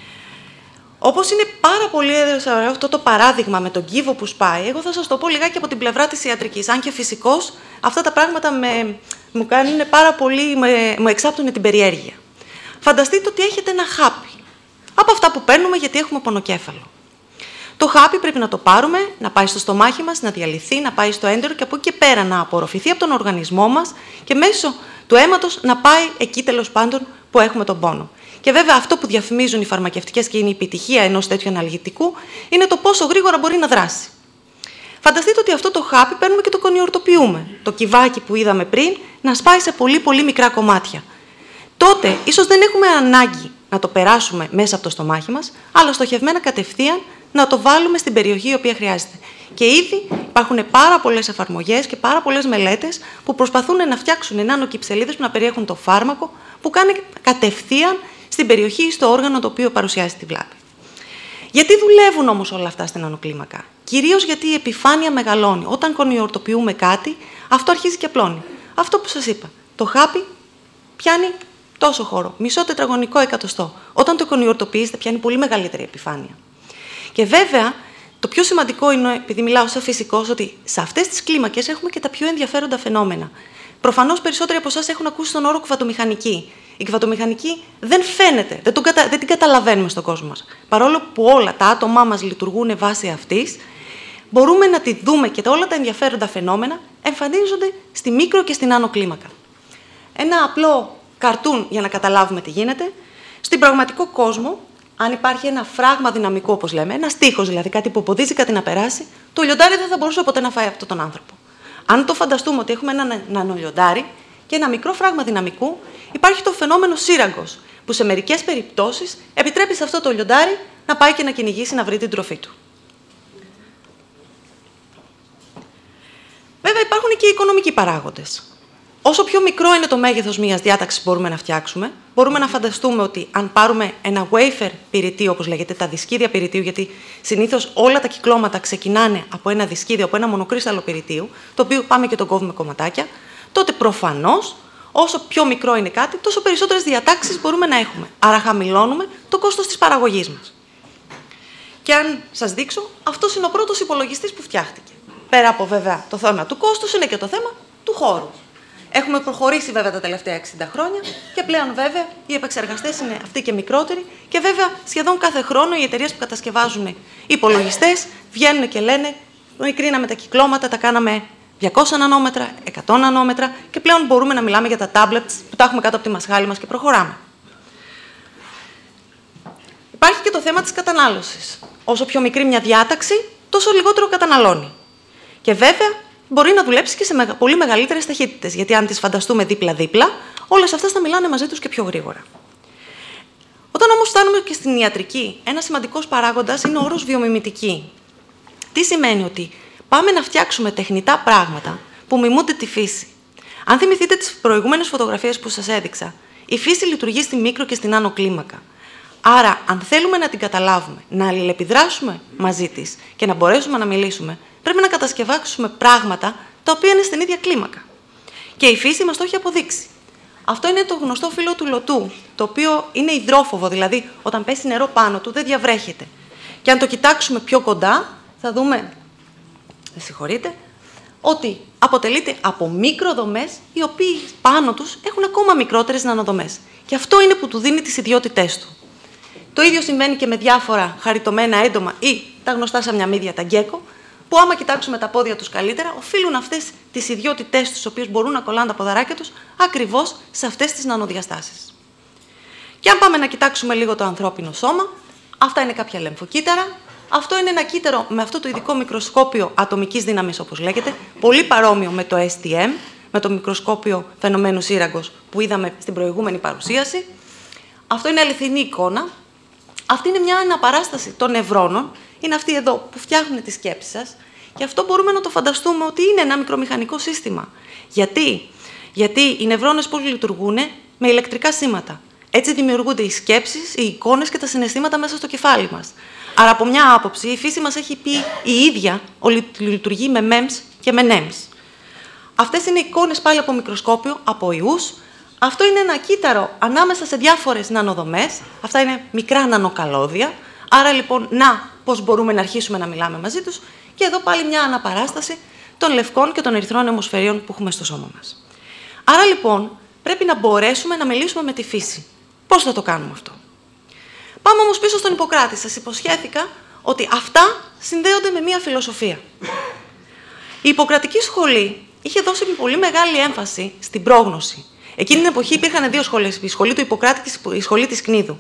Όπως είναι πάρα πολύ ωραίο αυτό το παράδειγμα με τον κύβο που σπάει, εγώ θα σας το πω λιγάκι από την πλευρά της ιατρικής. Αν και φυσικώς αυτά τα πράγματα με, μου κάνουν πάρα πολύ, με, μου εξάπτουν την περιέργεια. Φανταστείτε ότι έχετε ένα χάπι από αυτά που παίρνουμε γιατί έχουμε πονοκέφαλο. Το χάπι πρέπει να το πάρουμε, να πάει στο στομάχι μας, να διαλυθεί, να πάει στο έντερο και από εκεί και πέρα να απορροφηθεί από τον οργανισμό μας και μέσω του αίματος να πάει εκεί τέλος πάντων που έχουμε τον πόνο. Και βέβαια αυτό που διαφημίζουν οι φαρμακευτικές και είναι η επιτυχία ενός τέτοιου αναλγητικού είναι το πόσο γρήγορα μπορεί να δράσει. Φανταστείτε ότι αυτό το χάπι παίρνουμε και το κονιορτοποιούμε. Το κυβάκι που είδαμε πριν να σπάει σε πολύ πολύ μικρά κομμάτια. Τότε ίσως δεν έχουμε ανάγκη να το περάσουμε μέσα από το στομάχι μας, αλλά στοχευμένα κατευθείαν να το βάλουμε στην περιοχή η οποία χρειάζεται. Και ήδη υπάρχουν πάρα πολλές εφαρμογές και πάρα πολλές μελέτες που προσπαθούν να φτιάξουν νανοκυψελίδες που να περιέχουν το φάρμακο που κάνει κατευθείαν στην περιοχή ή στο όργανο το οποίο παρουσιάζει τη βλάβη. Γιατί δουλεύουν όμως όλα αυτά στην νανοκλίμακα? Κυρίως γιατί η επιφάνεια μεγαλώνει. Όταν κονιορτοποιούμε κάτι, αυτό αρχίζει και απλώνει. Αυτό που σας είπα. Το χάπι πιάνει τόσο χώρο, μισό τετραγωνικό εκατοστό. Όταν το κονιορτοποιήσετε, πιάνει πολύ μεγαλύτερη επιφάνεια. Και βέβαια, το πιο σημαντικό είναι, επειδή μιλάω σαν φυσικός, ότι σε αυτές τις κλίμακες έχουμε και τα πιο ενδιαφέροντα φαινόμενα. Προφανώς περισσότεροι από εσάς έχουν ακούσει τον όρο κβατομηχανική. Η κβατομηχανική δεν φαίνεται, δεν, τον κατα... δεν την καταλαβαίνουμε στον κόσμο μας. Παρόλο που όλα τα άτομά μας λειτουργούν βάσει αυτής, μπορούμε να τη δούμε και όλα τα ενδιαφέροντα φαινόμενα εμφανίζονται στη μικρο και στην άνω κλίμακα. Ένα απλό καρτούν για να καταλάβουμε τι γίνεται. Στην πραγματικό κόσμο, αν υπάρχει ένα φράγμα δυναμικού, όπως λέμε, ένα στίχος δηλαδή, κάτι που αποδίζει κάτι να περάσει, το λιοντάρι δεν θα μπορούσε ποτέ να φάει αυτόν τον άνθρωπο. Αν το φανταστούμε ότι έχουμε ένα νανολιοντάρι και ένα μικρό φράγμα δυναμικού, υπάρχει το φαινόμενο σύραγγος, που σε μερικές περιπτώσεις επιτρέπει σε αυτό το λιοντάρι να πάει και να κυνηγήσει να βρει την τροφή του. Βέβαια, υπάρχουν και οι οικονομικοί παράγοντες. Όσο πιο μικρό είναι το μέγεθος μιας διάταξης που μπορούμε να φτιάξουμε, μπορούμε να φανταστούμε ότι αν πάρουμε ένα wafer πυρητίου, όπως λέγεται, τα δισκίδια πυρητίου, γιατί συνήθως όλα τα κυκλώματα ξεκινάνε από ένα δισκίδιο, από ένα μονοκρίσταλλο πυρητίου, το οποίο πάμε και το κόβουμε κομματάκια, τότε προφανώς, όσο πιο μικρό είναι κάτι, τόσο περισσότερες διατάξεις μπορούμε να έχουμε. Άρα χαμηλώνουμε το κόστος της παραγωγής μας. Και αν σας δείξω, αυτός είναι ο πρώτος υπολογιστής που φτιάχτηκε. Πέρα από βέβαια το θέμα του κόστους, είναι και το θέμα του χώρου. Έχουμε προχωρήσει βέβαια τα τελευταία εξήντα χρόνια και πλέον βέβαια οι επεξεργαστές είναι αυτοί και μικρότεροι και βέβαια σχεδόν κάθε χρόνο οι εταιρείες που κατασκευάζουν υπολογιστές βγαίνουν και λένε μικρύναμε τα κυκλώματα, τα κάναμε διακόσια νανόμετρα, εκατό νανόμετρα και πλέον μπορούμε να μιλάμε για τα tablets που τα έχουμε κάτω από τη μασχάλη μας και προχωράμε. Υπάρχει και το θέμα της κατανάλωσης. Όσο πιο μικρή μια διάταξη, τόσο λιγότερο καταναλώνει. Και βέβαια μπορεί να δουλέψει και σε μεγα... πολύ μεγαλύτερες ταχύτητες, γιατί αν τις φανταστούμε δίπλα-δίπλα, όλες αυτές θα μιλάνε μαζί τους και πιο γρήγορα. Όταν όμως φτάνουμε και στην ιατρική, ένας σημαντικός παράγοντας είναι ο όρος βιομιμητική. Τι σημαίνει? Ότι πάμε να φτιάξουμε τεχνητά πράγματα που μιμούνται τη φύση. Αν θυμηθείτε τις προηγούμενες φωτογραφίες που σας έδειξα, η φύση λειτουργεί στη μικρο και στην άνω κλίμακα. Άρα, αν θέλουμε να την καταλάβουμε, να αλληλεπιδράσουμε μαζί της και να μπορέσουμε να μιλήσουμε, πρέπει να κατασκευάσουμε πράγματα τα οποία είναι στην ίδια κλίμακα. Και η φύση μας το έχει αποδείξει. Αυτό είναι το γνωστό φύλλο του λωτού, το οποίο είναι υδρόφοβο, δηλαδή όταν πέσει νερό πάνω του δεν διαβρέχεται. Και αν το κοιτάξουμε πιο κοντά, θα δούμε, με συγχωρείτε, ότι αποτελείται από μικροδομές, οι οποίες πάνω τους έχουν ακόμα μικρότερες νανοδομές. Και αυτό είναι που του δίνει τις ιδιότητές του. Το ίδιο συμβαίνει και με διάφορα χαριτωμένα έντομα ή τα γνωστά σαν μια μύδια, τα γκέκο, που άμα κοιτάξουμε τα πόδια τους καλύτερα, οφείλουν αυτές τις ιδιότητές τους, τις οποίες μπορούν να κολλάνε τα ποδαράκια τους, ακριβώς σε αυτές τις νανοδιαστάσεις. Και αν πάμε να κοιτάξουμε λίγο το ανθρώπινο σώμα, αυτά είναι κάποια λεμφοκύτταρα. Αυτό είναι ένα κύτταρο με αυτό το ειδικό μικροσκόπιο ατομικής δύναμης, όπως λέγεται, πολύ παρόμοιο με το ες τι εμ, με το μικροσκόπιο φαινομένου σύραγγος που είδαμε στην προηγούμενη παρουσίαση. Αυτό είναι αληθινή εικόνα. Αυτή είναι μια αναπαράσταση των νευρώνων. Είναι αυτοί εδώ που φτιάχνουν τη σκέψη σας. Και αυτό μπορούμε να το φανταστούμε ότι είναι ένα μικρομηχανικό σύστημα. Γιατί? Γιατί οι νευρώνες πώς λειτουργούν? Με ηλεκτρικά σήματα. Έτσι δημιουργούνται οι σκέψεις, οι εικόνες και τα συναισθήματα μέσα στο κεφάλι μας. Άρα, από μια άποψη, η φύση μας έχει πει η ίδια ότι λειτουργεί με μεμς και με νεμς. Αυτές είναι εικόνες πάλι από μικροσκόπιο, από ιούς. Αυτό είναι ένα κύτταρο ανάμεσα σε διάφορες νανοδομές. Αυτά είναι μικρά νανοκαλώδια. Άρα, λοιπόν, να πώς μπορούμε να αρχίσουμε να μιλάμε μαζί τους. Και εδώ πάλι μια αναπαράσταση των λευκών και των ερυθρών αιμοσφαιρίων που έχουμε στο σώμα μας. Άρα, λοιπόν, πρέπει να μπορέσουμε να μιλήσουμε με τη φύση. Πώς θα το κάνουμε αυτό? Πάμε όμως πίσω στον Ιπποκράτη. Σας υποσχέθηκα ότι αυτά συνδέονται με μια φιλοσοφία. Η Ιπποκρατική σχολή είχε δώσει πολύ μεγάλη έμφαση στην πρόγνωση. Εκείνη την εποχή υπήρχαν δύο σχολές, η σχολή του Ιπποκράτη και η σχολή της Κνίδου.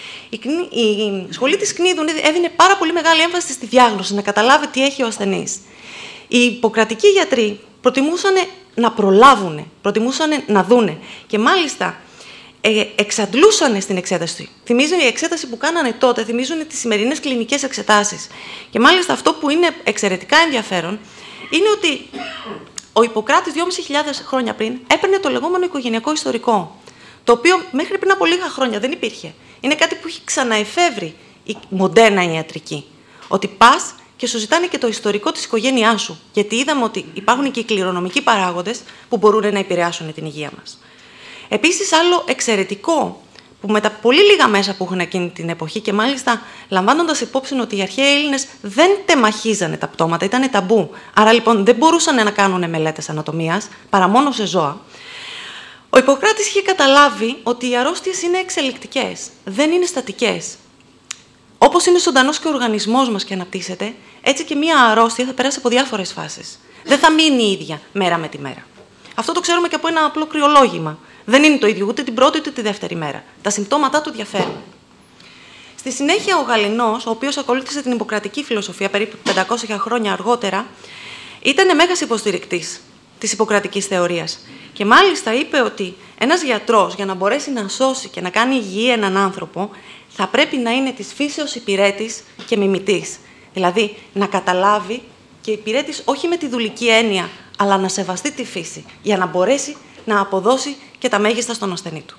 Η σχολή της Κνίδου έδινε πάρα πολύ μεγάλη έμφαση στη διάγνωση, να καταλάβει τι έχει ο ασθενής. Οι Ιπποκρατικοί γιατροί προτιμούσαν να προλάβουν, προτιμούσαν να δούνε και μάλιστα ε, εξαντλούσαν στην εξέταση. Θυμίζουν η εξέταση που κάνανε τότε, θυμίζουν τις σημερινές κλινικές εξετάσεις. Και μάλιστα αυτό που είναι εξαιρετικά ενδιαφέρον είναι ότι ο Ιπποκράτης δυόμισι χιλιάδες χρόνια πριν έπαιρνε το λεγόμενο οικογενειακό ιστορικό, το οποίο μέχρι πριν από λίγα χρόνια δεν υπήρχε. Είναι κάτι που έχει ξαναεφεύρει η μοντέρνα ιατρική. Ότι πας και σου ζητάνε και το ιστορικό της οικογένειάς σου. Γιατί είδαμε ότι υπάρχουν και οι κληρονομικοί παράγοντες που μπορούν να επηρεάσουν την υγεία μας. Επίσης, άλλο εξαιρετικό, που με τα πολύ λίγα μέσα που είχαν εκείνη την εποχή και μάλιστα λαμβάνοντας υπόψη ότι οι αρχαίοι Έλληνες δεν τεμαχίζανε τα πτώματα, ήταν ταμπού. Άρα λοιπόν δεν μπορούσαν να κάνουν μελέτες ανατομίας παρά μόνο σε ζώα. Ο Ιπποκράτης είχε καταλάβει ότι οι αρρώστιες είναι εξελικτικές, δεν είναι στατικές. Όπως είναι ζωντανός και ο οργανισμός μας και αναπτύσσεται, έτσι και μία αρρώστια θα περάσει από διάφορες φάσεις. Δεν θα μείνει η ίδια μέρα με τη μέρα. Αυτό το ξέρουμε και από ένα απλό κρυολόγημα. Δεν είναι το ίδιο ούτε την πρώτη ούτε τη δεύτερη μέρα. Τα συμπτώματά του διαφέρουν. Στη συνέχεια, ο Γαληνός, ο οποίος ακολούθησε την Ιπποκρατική φιλοσοφία περίπου πεντακόσια χρόνια αργότερα, ήταν μέγας υποστηρικτής της Ιπποκρατικής θεωρίας. Και μάλιστα είπε ότι ένας γιατρός, για να μπορέσει να σώσει και να κάνει υγιή έναν άνθρωπο, θα πρέπει να είναι της φύσεως υπηρέτης και μιμητής. Δηλαδή, να καταλάβει και υπηρέτης όχι με τη δουλική έννοια, αλλά να σεβαστεί τη φύση, για να μπορέσει να αποδώσει και τα μέγιστα στον ασθενή του.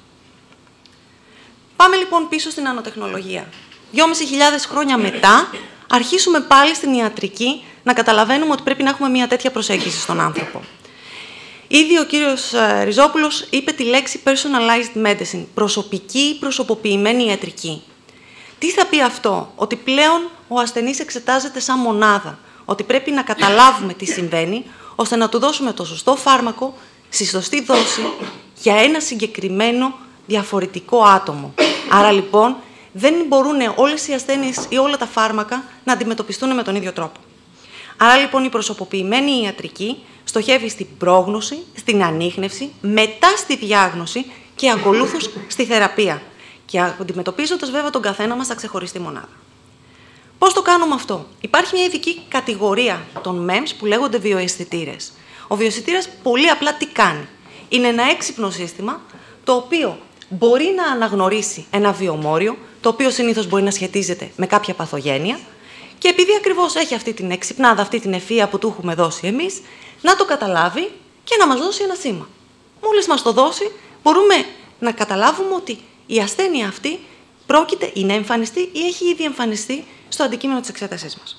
Πάμε λοιπόν πίσω στην νανοτεχνολογία. δυόμισι χιλιάδες χρόνια μετά, αρχίσουμε πάλι στην ιατρική να καταλαβαίνουμε ότι πρέπει να έχουμε μια τέτοια προσέγγιση στον άνθρωπο. Ήδη ο κύριος Ριζόπουλος είπε τη λέξη personalized medicine, προσωπική, προσωποποιημένη ιατρική. Τι θα πει αυτό? Ότι πλέον ο ασθενής εξετάζεται σαν μονάδα, ότι πρέπει να καταλάβουμε τι συμβαίνει, ώστε να του δώσουμε το σωστό φάρμακο, στη σωστή δόση, για ένα συγκεκριμένο διαφορετικό άτομο. Άρα λοιπόν δεν μπορούν όλες οι ασθένειες ή όλα τα φάρμακα να αντιμετωπιστούν με τον ίδιο τρόπο. Άρα λοιπόν η προσωποποιημένη ιατρική στοχεύει στην πρόγνωση, στην ανίχνευση, μετά στη διάγνωση και ακολούθως στη θεραπεία. Και αντιμετωπίζοντας βέβαια τον καθένα μας στα ξεχωριστή μονάδα. Πώς το κάνουμε αυτό? Υπάρχει μια ειδική κατηγορία των μεμς που λέγονται βιοαισθητήρες. Ο βιοαισθητήρας πολύ απλά τι κάνει? Είναι ένα έξυπνο σύστημα το οποίο μπορεί να αναγνωρίσει ένα βιομόριο, το οποίο συνήθως μπορεί να σχετίζεται με κάποια παθογένεια και επειδή ακριβώς έχει αυτή την εξυπνάδα, αυτή την ευφυΐα που του έχουμε δώσει εμείς, να το καταλάβει και να μας δώσει ένα σήμα. Μόλις μας το δώσει, μπορούμε να καταλάβουμε ότι η ασθένεια αυτή πρόκειται ή να εμφανιστεί ή έχει ήδη εμφανιστεί στο αντικείμενο της εξέτασής μας.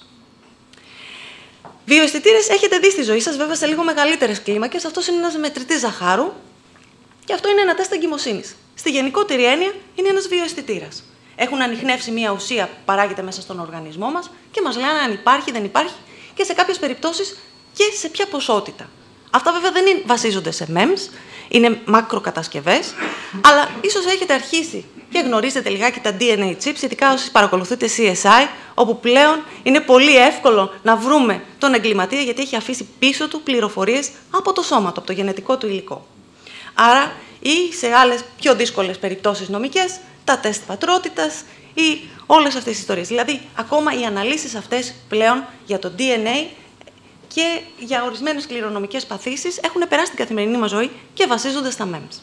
Βιοαισθητήρες έχετε δει στη ζωή σας, βέβαια σε λίγο μεγαλύτερες κλίμακες. Αυτός είναι ένας μετρητής ζαχάρου και αυτό είναι ένα τεστ εγκυμοσύνης. Στη γενικότερη έννοια είναι ένας βιοαισθητήρας. Έχουν ανιχνεύσει μια ουσία που παράγεται μέσα στον οργανισμό μας και μας λένε αν υπάρχει, δεν υπάρχει και σε κάποιες περιπτώσεις και σε ποια ποσότητα. Αυτά βέβαια δεν είναι, βασίζονται σε μεμς, είναι μακροκατασκευές, αλλά ίσως έχετε αρχίσει και γνωρίζετε λιγάκι τα ντι εν έι chips, ειδικά όσοι παρακολουθείτε σι ες άι, όπου πλέον είναι πολύ εύκολο να βρούμε τον εγκληματία γιατί έχει αφήσει πίσω του πληροφορίες από το σώμα του, από το γενετικό του υλικό. Άρα, ή σε άλλες πιο δύσκολες περιπτώσεις νομικές, τα τεστ πατρότητας ή όλες αυτές τις ιστορίες. Δηλαδή, ακόμα οι αναλύσεις αυτές πλέον για το ντι εν έι και για ορισμένες κληρονομικές παθήσεις έχουν περάσει την καθημερινή μας ζωή και βασίζονται στα μεμς.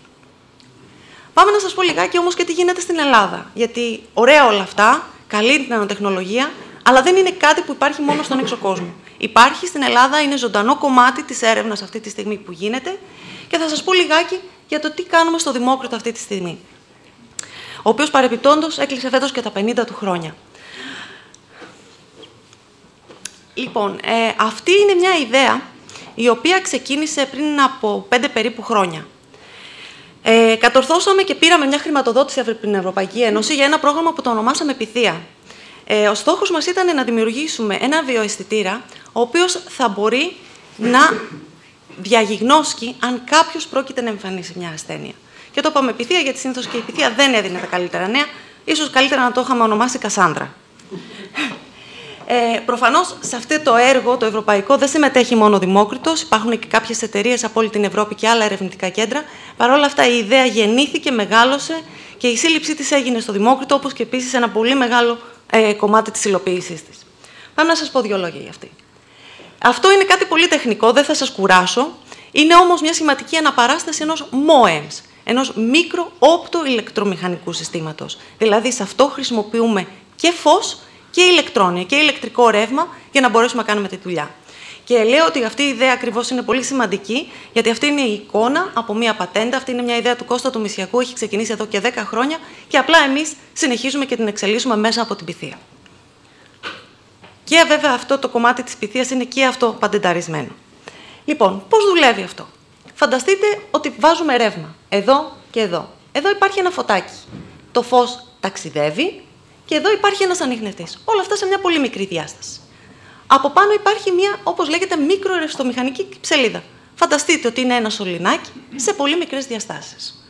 Πάμε να σας πω λιγάκι όμως και τι γίνεται στην Ελλάδα. Γιατί ωραία όλα αυτά, καλή την νανοτεχνολογία, αλλά δεν είναι κάτι που υπάρχει μόνο στον έξω κόσμο. Υπάρχει στην Ελλάδα, είναι ζωντανό κομμάτι της έρευνας αυτή τη στιγμή που γίνεται και θα σας πω λιγάκι για το τι κάνουμε στο Δημόκριτο αυτή τη στιγμή. Ο οποίος παρεπιπτόντως έκλεισε φέτος και τα πενήντα του χρόνια. Λοιπόν, ε, αυτή είναι μια ιδέα η οποία ξεκίνησε πριν από πέντε περίπου χρόνια. Ε, κατορθώσαμε και πήραμε μια χρηματοδότηση από την Ευρωπαϊκή Ένωση για ένα πρόγραμμα που το ονομάσαμε Pythia. Ε, ο στόχος μας ήταν να δημιουργήσουμε ένα βιοαισθητήρα, ο οποίος θα μπορεί να διαγιγνώσκει αν κάποιος πρόκειται να εμφανίσει μια ασθένεια. Και το είπαμε Pythia, γιατί συνήθως και η Pythia δεν έδινε τα καλύτερα νέα. Ίσως καλύτερα να το είχαμε ονομάσει Κασάνδρα. Ε, προφανώς σε αυτό το έργο, το ευρωπαϊκό, δεν συμμετέχει μόνο ο Δημόκριτος. Υπάρχουν και κάποιες εταιρείες από όλη την Ευρώπη και άλλα ερευνητικά κέντρα. Παρ' όλα αυτά, η ιδέα γεννήθηκε, μεγάλωσε και η σύλληψή της έγινε στο Δημόκριτο, όπως και επίσης ένα πολύ μεγάλο ε, κομμάτι της υλοποίησής της. Πάμε να σας πω δύο λόγια για αυτή. Αυτό είναι κάτι πολύ τεχνικό, δεν θα σας κουράσω. Είναι όμως μια σημαντική αναπαράσταση ενός μόεμς, ενός μικρο-όπτο-ηλεκτρομηχανικού συστήματος. Δηλαδή, σε αυτό χρησιμοποιούμε και φως και ηλεκτρόνια και ηλεκτρικό ρεύμα για να μπορέσουμε να κάνουμε τη δουλειά. Και λέω ότι αυτή η ιδέα ακριβώς είναι πολύ σημαντική, γιατί αυτή είναι η εικόνα από μία πατέντα. Αυτή είναι μια ιδέα του Κώστα του Μησιακού, έχει ξεκινήσει εδώ και δέκα χρόνια και απλά εμείς συνεχίζουμε και την εξελίσσουμε μέσα από την Πυθία. Και βέβαια αυτό το κομμάτι της Πυθίας είναι και αυτό πατενταρισμένο. Λοιπόν, πώς δουλεύει αυτό? Φανταστείτε ότι βάζουμε ρεύμα εδώ και εδώ. Εδώ υπάρχει ένα φωτάκι. Το φως ταξιδεύει και εδώ υπάρχει ένας ανιχνευτής. Όλα αυτά σε μια πολύ μικρή διάσταση. Από πάνω υπάρχει μια, όπως λέγεται, μικρορευστομηχανική κυψελίδα. Φανταστείτε ότι είναι ένα σωληνάκι σε πολύ μικρές διαστάσεις.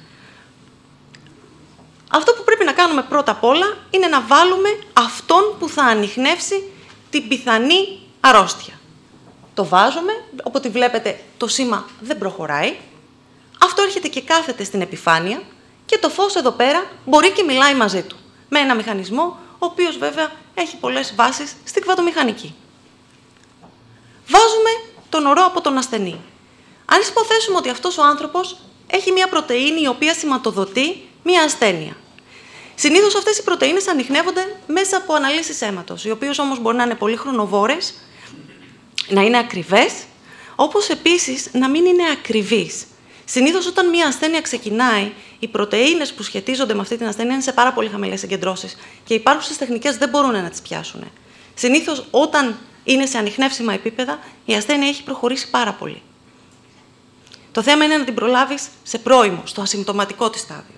Αυτό που πρέπει να κάνουμε πρώτα απ' όλα είναι να βάλουμε αυτόν που θα ανιχνεύσει την πιθανή αρρώστια. Το βάζουμε, οπότε βλέπετε το σήμα δεν προχωράει. Αυτό έρχεται και κάθεται στην επιφάνεια και το φως εδώ πέρα μπορεί και μιλάει μαζί του. Με ένα μηχανισμό, ο οποίος βέβαια έχει πολλές βάσεις στην κβαντομηχανική. Βάζουμε τον ορό από τον ασθενή. Αν υποθέσουμε ότι αυτός ο άνθρωπος έχει μια πρωτεΐνη η οποία σηματοδοτεί μια ασθένεια. Συνήθως αυτές οι πρωτεΐνες ανιχνεύονται μέσα από αναλύσεις αίματος, οι οποίες όμως μπορεί να είναι πολύ χρονοβόρες, να είναι ακριβές, όπως επίσης να μην είναι ακριβείς. Συνήθως όταν μια ασθένεια ξεκινάει, οι πρωτεΐνες που σχετίζονται με αυτή την ασθένεια είναι σε πάρα πολύ χαμηλές συγκεντρώσεις και οι υπάρχουσες τεχνικές δεν μπορούν να τις πιάσουν. Συνήθως όταν είναι σε ανιχνεύσιμα επίπεδα, η ασθένεια έχει προχωρήσει πάρα πολύ. Το θέμα είναι να την προλάβεις σε πρώιμο, στο ασυμπτωματικό της στάδιο.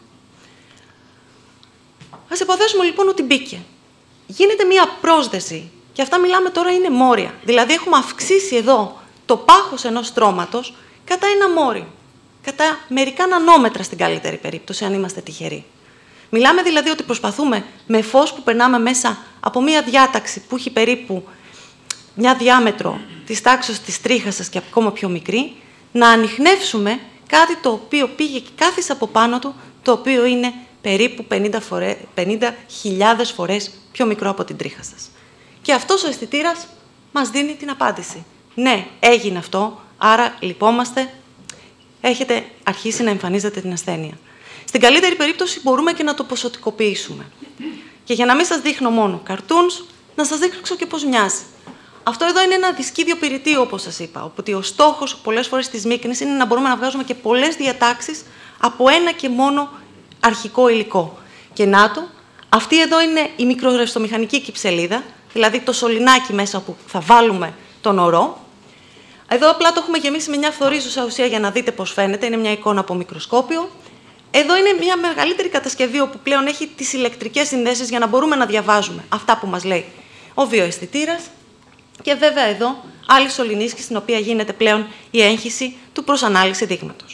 Ας υποθέσουμε λοιπόν ότι μπήκε. Γίνεται μία πρόσδεση και αυτά μιλάμε τώρα είναι μόρια. Δηλαδή έχουμε αυξήσει εδώ το πάχος ενός στρώματος κατά ένα μόριο. Κατά μερικά νανόμετρα στην καλύτερη περίπτωση, αν είμαστε τυχεροί. Μιλάμε δηλαδή ότι προσπαθούμε με φως που περνάμε μέσα από μία διάταξη που έχει περίπου μια διάμετρο της τάξης της τρίχας σας και ακόμα πιο μικρή, να ανιχνεύσουμε κάτι το οποίο πήγε και κάθισε από πάνω του, το οποίο είναι περίπου πενήντα χιλιάδες φορές πιο μικρό από την τρίχα σας. Και αυτός ο αισθητήρας μας δίνει την απάντηση. Ναι, έγινε αυτό, άρα λυπόμαστε, έχετε αρχίσει να εμφανίζετε την ασθένεια. Στην καλύτερη περίπτωση μπορούμε και να το ποσοτικοποιήσουμε. Και για να μην σας δείχνω μόνο cartoons, να σας δείξω και πώς μοιάζει. Αυτό εδώ είναι ένα δισκίδιο πυρητίου, όπως σας είπα. Οπότε ο στόχος πολλές φορές της μίκνης είναι να μπορούμε να βγάζουμε και πολλές διατάξεις από ένα και μόνο αρχικό υλικό. Και να το, αυτή εδώ είναι η μικρορευστομηχανική κυψελίδα, δηλαδή το σωληνάκι μέσα που θα βάλουμε τον ορό. Εδώ απλά το έχουμε γεμίσει με μια φθορίζουσα ουσία για να δείτε πώς φαίνεται. Είναι μια εικόνα από μικροσκόπιο. Εδώ είναι μια μεγαλύτερη κατασκευή όπου πλέον έχει τις ηλεκτρικές συνδέσεις για να μπορούμε να διαβάζουμε αυτά που μας λέει ο βιοαισθητήρας. Και βέβαια εδώ άλλη σωληνίσκη στην οποία γίνεται πλέον η έγχυση του προς ανάλυση δείγματος.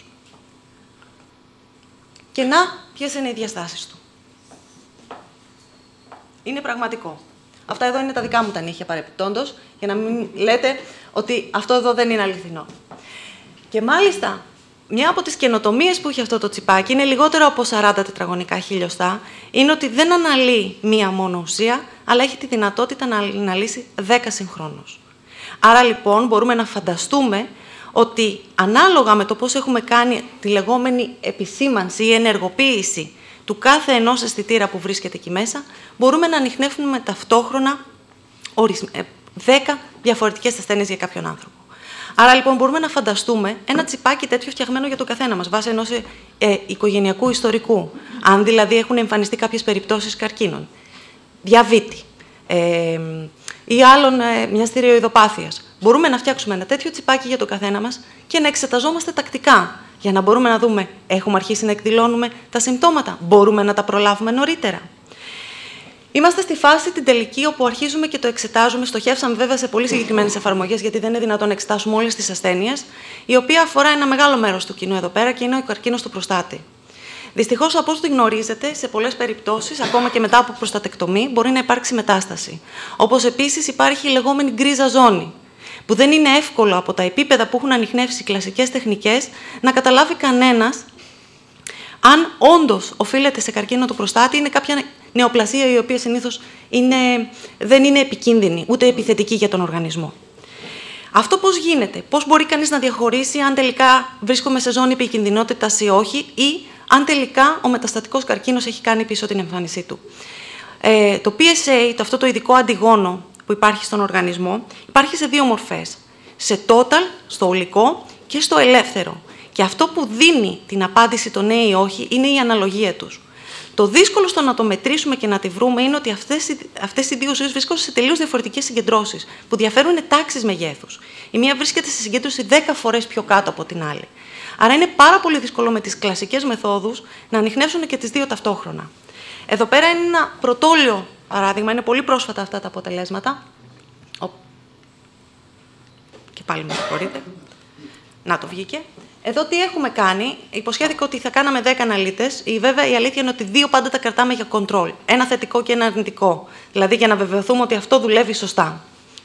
Και να, ποιες είναι οι διαστάσεις του. Είναι πραγματικό. Αυτά εδώ είναι τα δικά μου τα νύχια παρεπιπτόντως, για να μην λέτε ότι αυτό εδώ δεν είναι αληθινό. Και μάλιστα, μια από τις καινοτομίες που έχει αυτό το τσιπάκι, είναι λιγότερο από σαράντα τετραγωνικά χιλιοστά, είναι ότι δεν αναλύει μία μόνο ουσία, αλλά έχει τη δυνατότητα να αναλύσει δέκα συγχρόνως. Άρα λοιπόν μπορούμε να φανταστούμε ότι ανάλογα με το πώς έχουμε κάνει τη λεγόμενη επισήμανση ή ενεργοποίηση του κάθε ενός αισθητήρα που βρίσκεται εκεί μέσα, μπορούμε να ανιχνεύουμε ταυτόχρονα δέκα διαφορετικές ασθένειες για κάποιον άνθρωπο. Άρα λοιπόν μπορούμε να φανταστούμε ένα τσιπάκι τέτοιο φτιαγμένο για τον καθένα μας, βάσει ενός ε, οικογενειακού ιστορικού. Αν δηλαδή έχουν εμφανιστεί κάποιες περιπτώσεις καρκίνων, διαβήτη ε, ή άλλων ε, μιας θηροειδοπάθειας. Μπορούμε να φτιάξουμε ένα τέτοιο τσιπάκι για τον καθένα μας και να εξεταζόμαστε τακτικά, για να μπορούμε να δούμε, έχουμε αρχίσει να εκδηλώνουμε τα συμπτώματα, μπορούμε να τα προλάβουμε νωρίτερα. Είμαστε στη φάση την τελική, όπου αρχίζουμε και το εξετάζουμε. Στοχεύσαμε βέβαια σε πολύ συγκεκριμένες εφαρμογές, γιατί δεν είναι δυνατόν να εξετάσουμε όλες τις ασθένειες, η οποία αφορά ένα μεγάλο μέρος του κοινού εδώ πέρα και είναι ο καρκίνος του προστάτη. Δυστυχώς, από όσο γνωρίζετε, σε πολλές περιπτώσεις, ακόμα και μετά από προστατεκτομή, μπορεί να υπάρξει μετάσταση. Όπως επίσης υπάρχει η λεγόμενη γκρίζα ζώνη, που δεν είναι εύκολο από τα επίπεδα που έχουν ανιχνεύσει οι κλασικές τεχνικές να καταλάβει κανένας αν όντως οφείλεται σε καρκίνο του προστάτη, είναι κάποια νεοπλασία η οποία συνήθως είναι, δεν είναι επικίνδυνη, ούτε επιθετική για τον οργανισμό. Αυτό πώς γίνεται, πώς μπορεί κανείς να διαχωρίσει αν τελικά βρίσκομαι σε ζώνη επικινδυνότητας ή όχι, ή αν τελικά ο μεταστατικός καρκίνος έχει κάνει πίσω την εμφάνισή του. Ε, το πι ες έι, το αυτό το ειδικό αντιγόνο που υπάρχει στον οργανισμό, υπάρχει σε δύο μορφές. σε total, στο ολικό και στο ελεύθερο. Και αυτό που δίνει την απάντηση το ναι ή όχι είναι η αναλογία τους. Το δύσκολο στο να το μετρήσουμε και να τη βρούμε είναι ότι αυτές, αυτές οι δύο ουσίες βρίσκονται σε τελείως διαφορετικές συγκεντρώσεις, που διαφέρουν τάξεις μεγέθους. Η μία βρίσκεται σε συγκέντρωση δέκα φορές πιο κάτω από την άλλη. Άρα είναι πάρα πολύ δύσκολο με τις κλασικές μεθόδους να ανιχνεύσουν και τις δύο ταυτόχρονα. Εδώ πέρα είναι ένα πρωτόλιο παράδειγμα, είναι πολύ πρόσφατα αυτά τα αποτελέσματα. Και πάλι με συγχωρείτε. Να το βγήκε. Εδώ τι έχουμε κάνει, υποσχέθηκα ότι θα κάναμε δέκα αναλύτες. Βέβαια η αλήθεια είναι ότι δύο πάντα τα κρατάμε για control. Ένα θετικό και ένα αρνητικό. Δηλαδή για να βεβαιωθούμε ότι αυτό δουλεύει σωστά.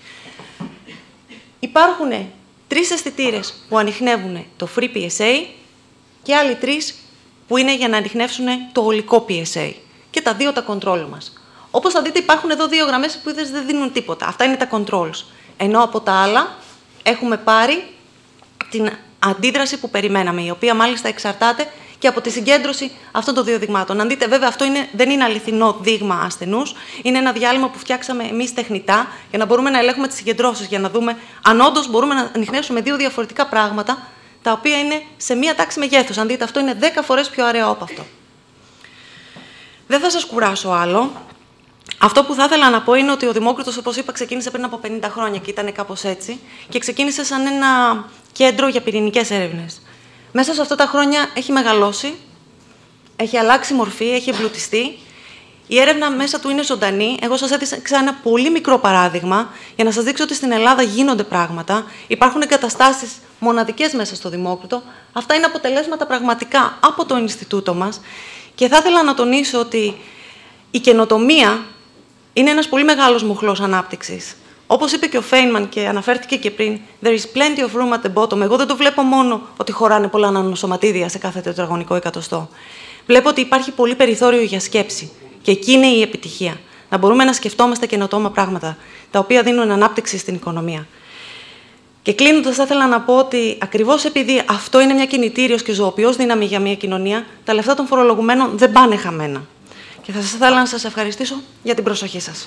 Υπάρχουν τρεις αισθητήρες που ανιχνεύουν το free πι ες έι και άλλοι τρεις που είναι για να ανιχνεύσουν το ολικό πι ες έι. Και τα δύο τα control μας. Όπως θα δείτε υπάρχουν εδώ δύο γραμμές που δεν δίνουν τίποτα. Αυτά είναι τα controls. Ενώ από τα άλλα έχουμε πάρει την αντίδραση που περιμέναμε, η οποία μάλιστα εξαρτάται και από τη συγκέντρωση αυτών των δύο δειγμάτων. Αν δείτε, βέβαια, αυτό είναι, δεν είναι αληθινό δείγμα ασθενούς. Είναι ένα διάλειμμα που φτιάξαμε εμείς τεχνητά για να μπορούμε να ελέγχουμε τις συγκεντρώσεις, για να δούμε αν όντως μπορούμε να ανιχνεύσουμε δύο διαφορετικά πράγματα, τα οποία είναι σε μία τάξη μεγέθους. Αν δείτε, αυτό είναι δέκα φορές πιο αραιό από αυτό. Δεν θα σας κουράσω άλλο. Αυτό που θα ήθελα να πω είναι ότι ο Δημόκριτος, όπως είπα, ξεκίνησε πριν από πενήντα χρόνια και ήταν κάπως έτσι, και ξεκίνησε σαν ένα κέντρο για πυρηνικές έρευνες. Μέσα σε αυτά τα χρόνια έχει μεγαλώσει, έχει αλλάξει μορφή, έχει εμπλουτιστεί. Η έρευνα μέσα του είναι ζωντανή. Εγώ σας έδειξα ένα πολύ μικρό παράδειγμα για να σας δείξω ότι στην Ελλάδα γίνονται πράγματα. Υπάρχουν εγκαταστάσεις μοναδικές μέσα στο Δημόκριτο. Αυτά είναι αποτελέσματα πραγματικά από το Ινστιτούτο μας. Και θα ήθελα να τονίσω ότι η καινοτομία είναι ένας πολύ μεγάλος μοχλός ανάπτυξης. Όπως είπε και ο Φέινμαν και αναφέρθηκε και πριν, there is plenty of room at the bottom. Εγώ δεν το βλέπω μόνο ότι χωράνε πολλά νανοσωματίδια σε κάθε τετραγωνικό εκατοστό. Βλέπω ότι υπάρχει πολύ περιθώριο για σκέψη. Και εκεί είναι η επιτυχία. Να μπορούμε να σκεφτόμαστε καινοτόμα πράγματα, τα οποία δίνουν ανάπτυξη στην οικονομία. Και κλείνοντας, θα ήθελα να πω ότι ακριβώς επειδή αυτό είναι μια κινητήριος και ζωοποιός δύναμη για μια κοινωνία, τα λεφτά των φορολογουμένων δεν πάνε χαμένα. Και θα σας ήθελα να σας ευχαριστήσω για την προσοχή σας.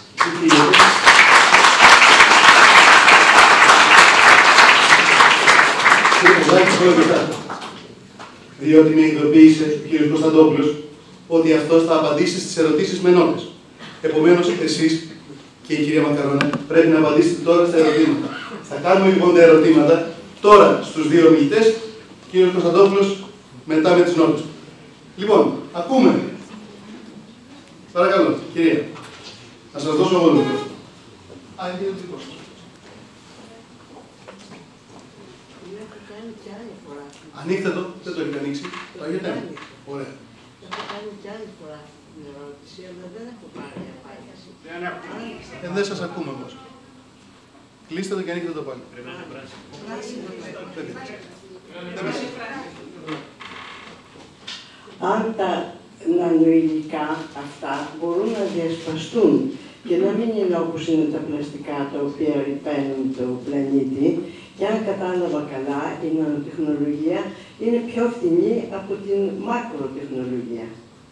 Διότι με ειδοποίησε ο κ. Κωνσταντόπουλος ότι αυτός θα απαντήσει στις ερωτήσεις με νότες. Επομένως, εσείς και η κυρία Μακαρώνα πρέπει να απαντήσετε τώρα στα ερωτήματα. Θα κάνουμε λοιπόν τα ερωτήματα τώρα στους δύο ομιλητές, κ. Κωνσταντόπουλος μετά με τις νότες. Λοιπόν, ακούμε. Παρακαλώ, κυρία. Θα σας δώσω εγώ το λόγο. Α, είναι το δικό σας. Ανοίξτε το, δεν το έχετε ανοίξει. Το έχετε. Ωραία. Έχω κάνει κι άλλη φορά την ερώτηση, αλλά δεν έχω πάρει απάντηση. Ε, δεν σας ακούμε όμως. Κλείστε το και ανοίξτε το πάλι. Αν τα νανοηλικά αυτά μπορούν να διασπαστούν και να μην είναι όπως είναι τα πλαστικά τα οποία ρηπαίνουν το πλανήτη, και αν κατάλαβα καλά, η νανοτεχνολογία είναι πιο φθηνή από την μακροτεχνολογία.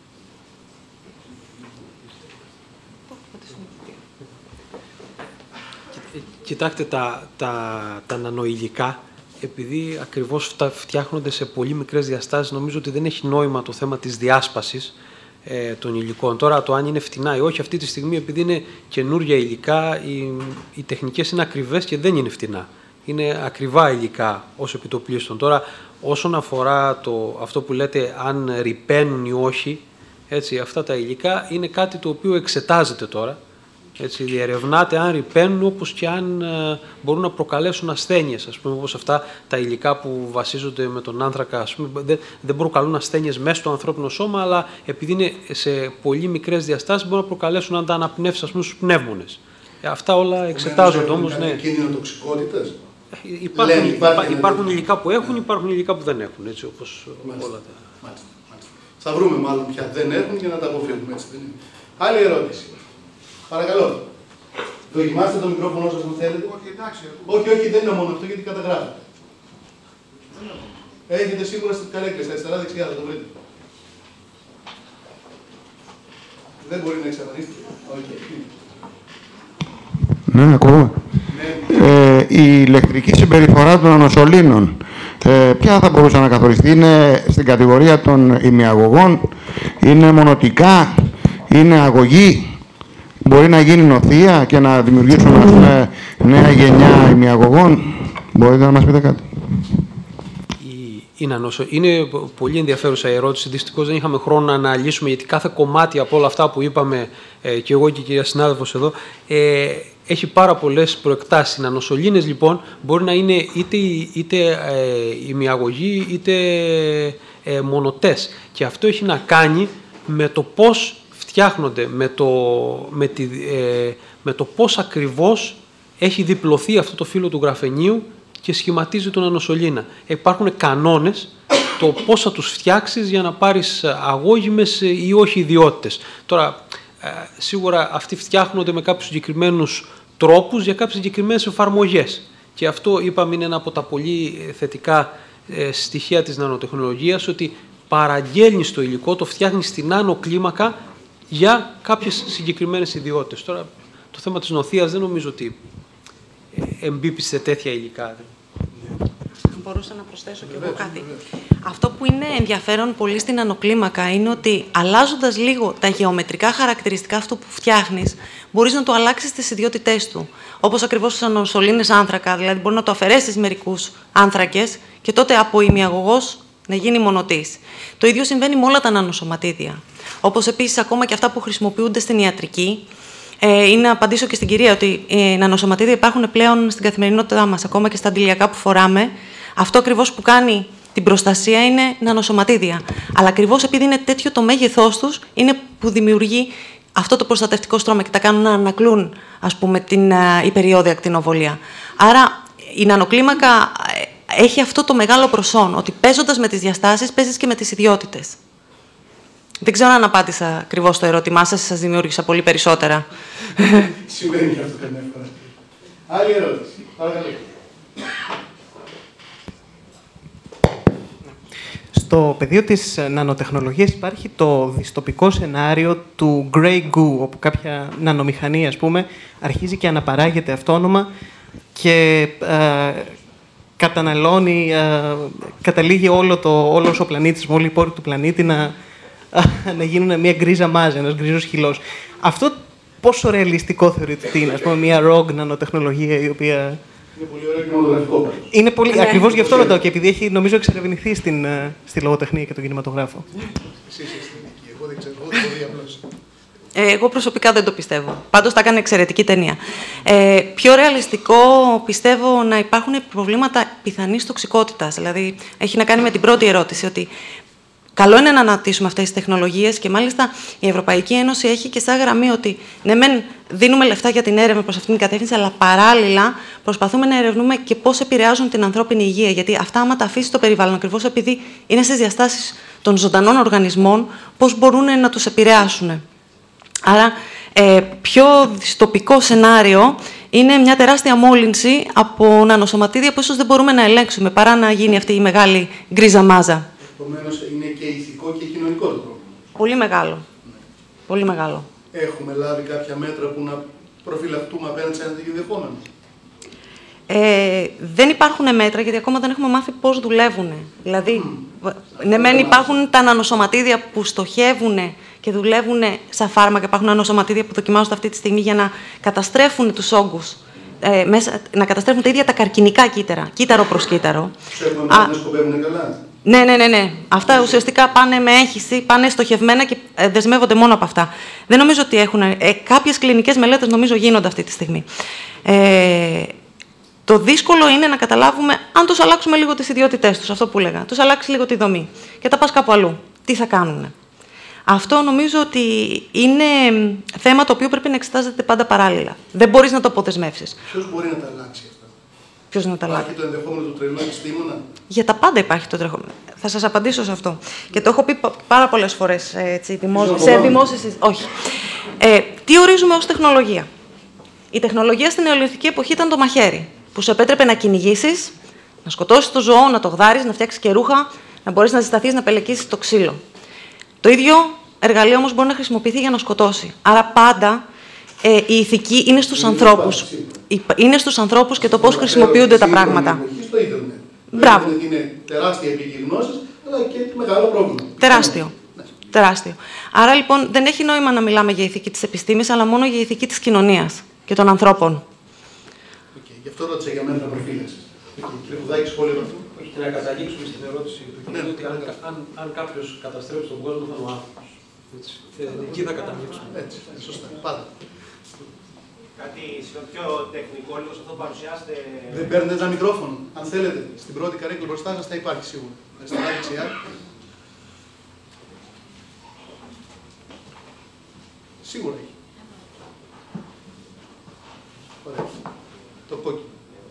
Κοιτάξτε, τα, τα, τα νανοηλικά, επειδή ακριβώς φτιάχνονται σε πολύ μικρές διαστάσεις, νομίζω ότι δεν έχει νόημα το θέμα της διάσπασης ε, των υλικών. Τώρα, το αν είναι φτηνά ή όχι, αυτή τη στιγμή, επειδή είναι καινούργια υλικά, οι, οι τεχνικές είναι ακριβές και δεν είναι φτηνά. Είναι ακριβά υλικά ως επιτοπλίστων. Τώρα, όσον αφορά το, αυτό που λέτε αν ρηπαίνουν ή όχι, έτσι, αυτά τα υλικά είναι κάτι το οποίο εξετάζεται τώρα. Έτσι, διερευνάται αν ρηπαίνουν, όπως και αν ε, μπορούν να προκαλέσουν ασθένειες, ας πούμε, όπως αυτά τα υλικά που βασίζονται με τον άνθρακα, ας πούμε, δεν, δεν προκαλούν ασθένειες μέσα στο ανθρώπινο σώμα, αλλά επειδή είναι σε πολύ μικρές διαστάσεις μπορούν να προκαλέσουν αν τα αναπνεύσεις, ας πούμε, στους πνεύμονες. Ε, αυτά όλα εξετάζονται όμως, ναι. Κίνδυνο τοξικότητας. Υπάρχουν, Λένε, υπά, υπάρχουν υλικά που έχουν, υπάρχουν υλικά που δεν έχουν, έτσι, όπως μάλιστα, όλα τα... Μάλιστα, μάλιστα. Θα βρούμε μάλλον ποια δεν έχουν για να τα αποφύγουμε, έτσι δεν είναι. Άλλη ερώτηση. Παρακαλώ. Δοκιμάστε το μικρόφωνο σας αν θέλετε. Όχι, εντάξει. Όχι, όχι, δεν είναι μόνο αυτό γιατί καταγράφετε. Έχετε σίγουρα στην καρέκλα, στα αριστερά δεξιά, θα το βρείτε. Δεν μπορεί να εξαφανίσετε. Okay. Ναι, ακούω. Ναι. Ε, η ηλεκτρική συμπεριφορά των νανοσωλήνων, ε, ποια θα μπορούσε να καθοριστεί? Είναι στην κατηγορία των ημιαγωγών, είναι μονοτικά, είναι αγωγή, μπορεί να γίνει νοθεία και να δημιουργήσουμε, ας πούμε, νέα γενιά ημιαγωγών? Μπορείτε να μας πείτε κάτι? Είναι πολύ ενδιαφέρουσα η ερώτηση. Δυστυχώς δεν είχαμε χρόνο να αναλύσουμε, γιατί κάθε κομμάτι από όλα αυτά που είπαμε ε, και εγώ και η κυρία συνάδελφος εδώ ε, έχει πάρα πολλές προεκτάσεις. Οι νανοσωλήνες λοιπόν μπορεί να είναι είτε, είτε ε, ημιαγωγοί είτε ε, μονοτές. Και αυτό έχει να κάνει με το πώς φτιάχνονται, με το, με τη, ε, με το πώς ακριβώς έχει διπλωθεί αυτό το φύλλο του γραφενίου και σχηματίζει τον νανοσωλήνα. Υπάρχουν κανόνες το πώς θα τους φτιάξεις για να πάρεις αγώγιμες ή όχι ιδιότητες. Τώρα, σίγουρα αυτοί φτιάχνονται με κάποιους συγκεκριμένους τρόπους για κάποιες συγκεκριμένες εφαρμογές. Και αυτό, είπαμε, είναι ένα από τα πολύ θετικά στοιχεία της νανοτεχνολογίας, ότι παραγγέλνεις το υλικό, το φτιάχνεις στην νάνο κλίμακα για κάποιες συγκεκριμένες ιδιότητες. Τώρα, το θέμα της νοθείας δεν νομίζω ότι εμπίπτει σε τέτοια υλικά. Μπορούσα να προσθέσω κι εγώ κάτι. Αυτό που είναι ενδιαφέρον πολύ στην νανοκλίμακα είναι ότι αλλάζοντας λίγο τα γεωμετρικά χαρακτηριστικά αυτού που φτιάχνεις, μπορείς να το αλλάξεις στις ιδιότητές του. Όπως ακριβώς στους νανοσωλήνες άνθρακα, δηλαδή μπορεί να το αφαιρέσεις μερικούς άνθρακες και τότε από ημιαγωγός να γίνει μονοτής. Το ίδιο συμβαίνει με όλα τα νανοσωματίδια. Όπως επίσης ακόμα και αυτά που χρησιμοποιούνται στην ιατρική. Ε, είναι να απαντήσω και στην κυρία ότι οι νανοσωματίδια υπάρχουν πλέον στην καθημερινότητά μας, ακόμα και στα αντιλιακά που φοράμε. Αυτό ακριβώς που κάνει την προστασία είναι νανοσωματίδια. Αλλά ακριβώς επειδή είναι τέτοιο το μέγεθός τους, είναι που δημιουργεί αυτό το προστατευτικό στρώμα και τα κάνουν να ανακλούν, ας πούμε, την υπεριόδια ακτινοβολία. Άρα η νανοκλίμακα έχει αυτό το μεγάλο προσόν, ότι παίζοντας με τις διαστάσεις, παίζεις και με τις ιδιότητες. Δεν ξέρω αν απάντησα ακριβώς το ερώτημά σας, σας δημιούργησα πολύ περισσότερα. Συμβαίνει αυτό καμιά φορά. Άλλη ερώτηση. Παρακαλώ. Στο πεδίο της νανοτεχνολογίας υπάρχει το δυστοπικό σενάριο του Grey Goo, όπου κάποια νανομηχανή, ας πούμε, αρχίζει και αναπαράγεται αυτόνομα και ε, καταναλώνει, ε, καταλήγει όλο το, όλος ο πλανήτης, όλοι οι πόροι του πλανήτη να, να γίνουν μια γκρίζα μάζα, ένας γκρίζος χυλός. Αυτό πόσο ρεαλιστικό θεωρείτε ότι είναι, ας πούμε, μια rogue νανοτεχνολογία η οποία... Είναι πολύ ωραίο κινηματογραφικό. Είναι πολύ, ακριβώς γι' αυτό ρωτάω και επειδή έχει, νομίζω, εξερευνηθεί στην, στη λογοτεχνία και τον κινηματογράφο. Εσείς είστε εκεί, εγώ δεν ξέρω, εγώ το δει απλώς. Εγώ προσωπικά δεν το πιστεύω. Πάντως τα έκανε εξαιρετική ταινία. Ε, πιο ρεαλιστικό πιστεύω να υπάρχουν προβλήματα πιθανής τοξικότητας. Δηλαδή, έχει να κάνει με την πρώτη ερώτηση, ότι καλό είναι να αναπτύσσουμε αυτές τις τεχνολογίες και μάλιστα η Ευρωπαϊκή Ένωση έχει και σαν γραμμή ότι ναι, μεν δίνουμε λεφτά για την έρευνα προς αυτήν την κατεύθυνση, αλλά παράλληλα προσπαθούμε να ερευνούμε και πώς επηρεάζουν την ανθρώπινη υγεία. Γιατί αυτά, άμα τα αφήσει στο περιβάλλον, ακριβώς επειδή είναι στις διαστάσεις των ζωντανών οργανισμών, πώς μπορούν να τους επηρεάσουν. Άρα, ε, πιο δυστοπικό σενάριο είναι μια τεράστια μόλυνση από νανοσωματίδια που ίσως δεν μπορούμε να ελέγξουμε, παρά να γίνει αυτή η μεγάλη γκρίζα μάζα. Επομένως, είναι και ηθικό και κοινωνικό το πρόβλημα. Πολύ μεγάλο. Ναι. Πολύ μεγάλο. Έχουμε λάβει κάποια μέτρα που να προφυλαχτούμε απέναντι σε ένα τέτοιο ενδεχόμενο? Ε, δεν υπάρχουν μέτρα, γιατί ακόμα δεν έχουμε μάθει πώς δουλεύουν. Δηλαδή, mm. ναι, μεν υπάρχουν τα νανοσωματίδια που στοχεύουν και δουλεύουν σαν φάρμακα. Υπάρχουν νανοσωματίδια που δοκιμάζονται αυτή τη στιγμή για να καταστρέφουν τους όγκους. Ε, μέσα, να καταστρέφουν τα ίδια τα καρκινικά κύτταρα, κύτταρο προς κύτταρο. Ξέρουμε να σκοπεύουν καλά. Ναι, ναι, ναι, ναι. Αυτά ουσιαστικά πάνε με έγχυση, πάνε στοχευμένα και δεσμεύονται μόνο από αυτά. Δεν νομίζω ότι έχουν. Ε, κάποιες κλινικές μελέτες νομίζω γίνονται αυτή τη στιγμή. Ε, το δύσκολο είναι να καταλάβουμε αν τους αλλάξουμε λίγο τις ιδιότητές τους, αυτό που έλεγα. Τους αλλάξει λίγο τη δομή και τα πας κάπου αλλού. Τι θα κάνουν. Αυτό νομίζω ότι είναι θέμα το οποίο πρέπει να εξετάζεται πάντα παράλληλα. Δεν μπορείς να το αποδεσμεύσεις. Ποιος μπορεί να τα αλλάξει αυτά? Ποιος να τα αλλάξει? Υπάρχει το ενδεχόμενο του τρελού επιστήμονα? Για τα πάντα υπάρχει το τρέχον. Θα σας απαντήσω σε αυτό. Και το έχω πει πάρα πολλές φορές έτσι, δημόσια, σε δημόσιες συζητήσεις. Όχι. Ε, τι ορίζουμε ως τεχνολογία? Η τεχνολογία στην νεολιθική εποχή ήταν το μαχαίρι, που σου επέτρεπε να κυνηγήσεις, να σκοτώσεις το ζώο, να το γδάρεις, να φτιάξεις και ρούχα, να μπορείς να ζεσταθείς, να πελεκίσεις το ξύλο. Το ίδιο εργαλείο όμως μπορεί να χρησιμοποιηθεί για να σκοτώσει. Άρα πάντα Ε, η ηθική είναι στους ανθρώπους. Είναι στους ανθρώπους και το πώς χρησιμοποιούνται τα πράγματα. Στο ίντερνετ. Μπράβο. Το ίντερνετ είναι τεράστια πηγή γνώσης, αλλά και μεγάλο πρόβλημα. Τεράστιο. Ναι. Τεράστιο. Άρα λοιπόν δεν έχει νόημα να μιλάμε για ηθική της επιστήμης, αλλά μόνο για ηθική της κοινωνίας και των ανθρώπων. Okay. Γι' αυτό ρώτησα για μένα τα προφίλ σας. Κύριε Βουδάκη, σχόλιο από αυτό. Όχι, και να καταλήξουμε στην ερώτηση του κ. Ναι, ότι αν, αν, αν κάποιος καταστρέψει τον κόσμο θα είναι ο άνθρωπος. Ε, εκεί θα καταλήξουμε. Έτσι, σωστά. Πάντα. Κάτι σε πιο τεχνικό, λίγο σε αυτό που παρουσιάσετε. Δεν παίρνετε ένα μικρόφωνο. Αν θέλετε, στην πρώτη καρέκλα μπροστά σας θα υπάρχει σίγουρα. Αριστερά, δεξιά. Σίγουρα έχει. Ωραία. Το κόκκινο.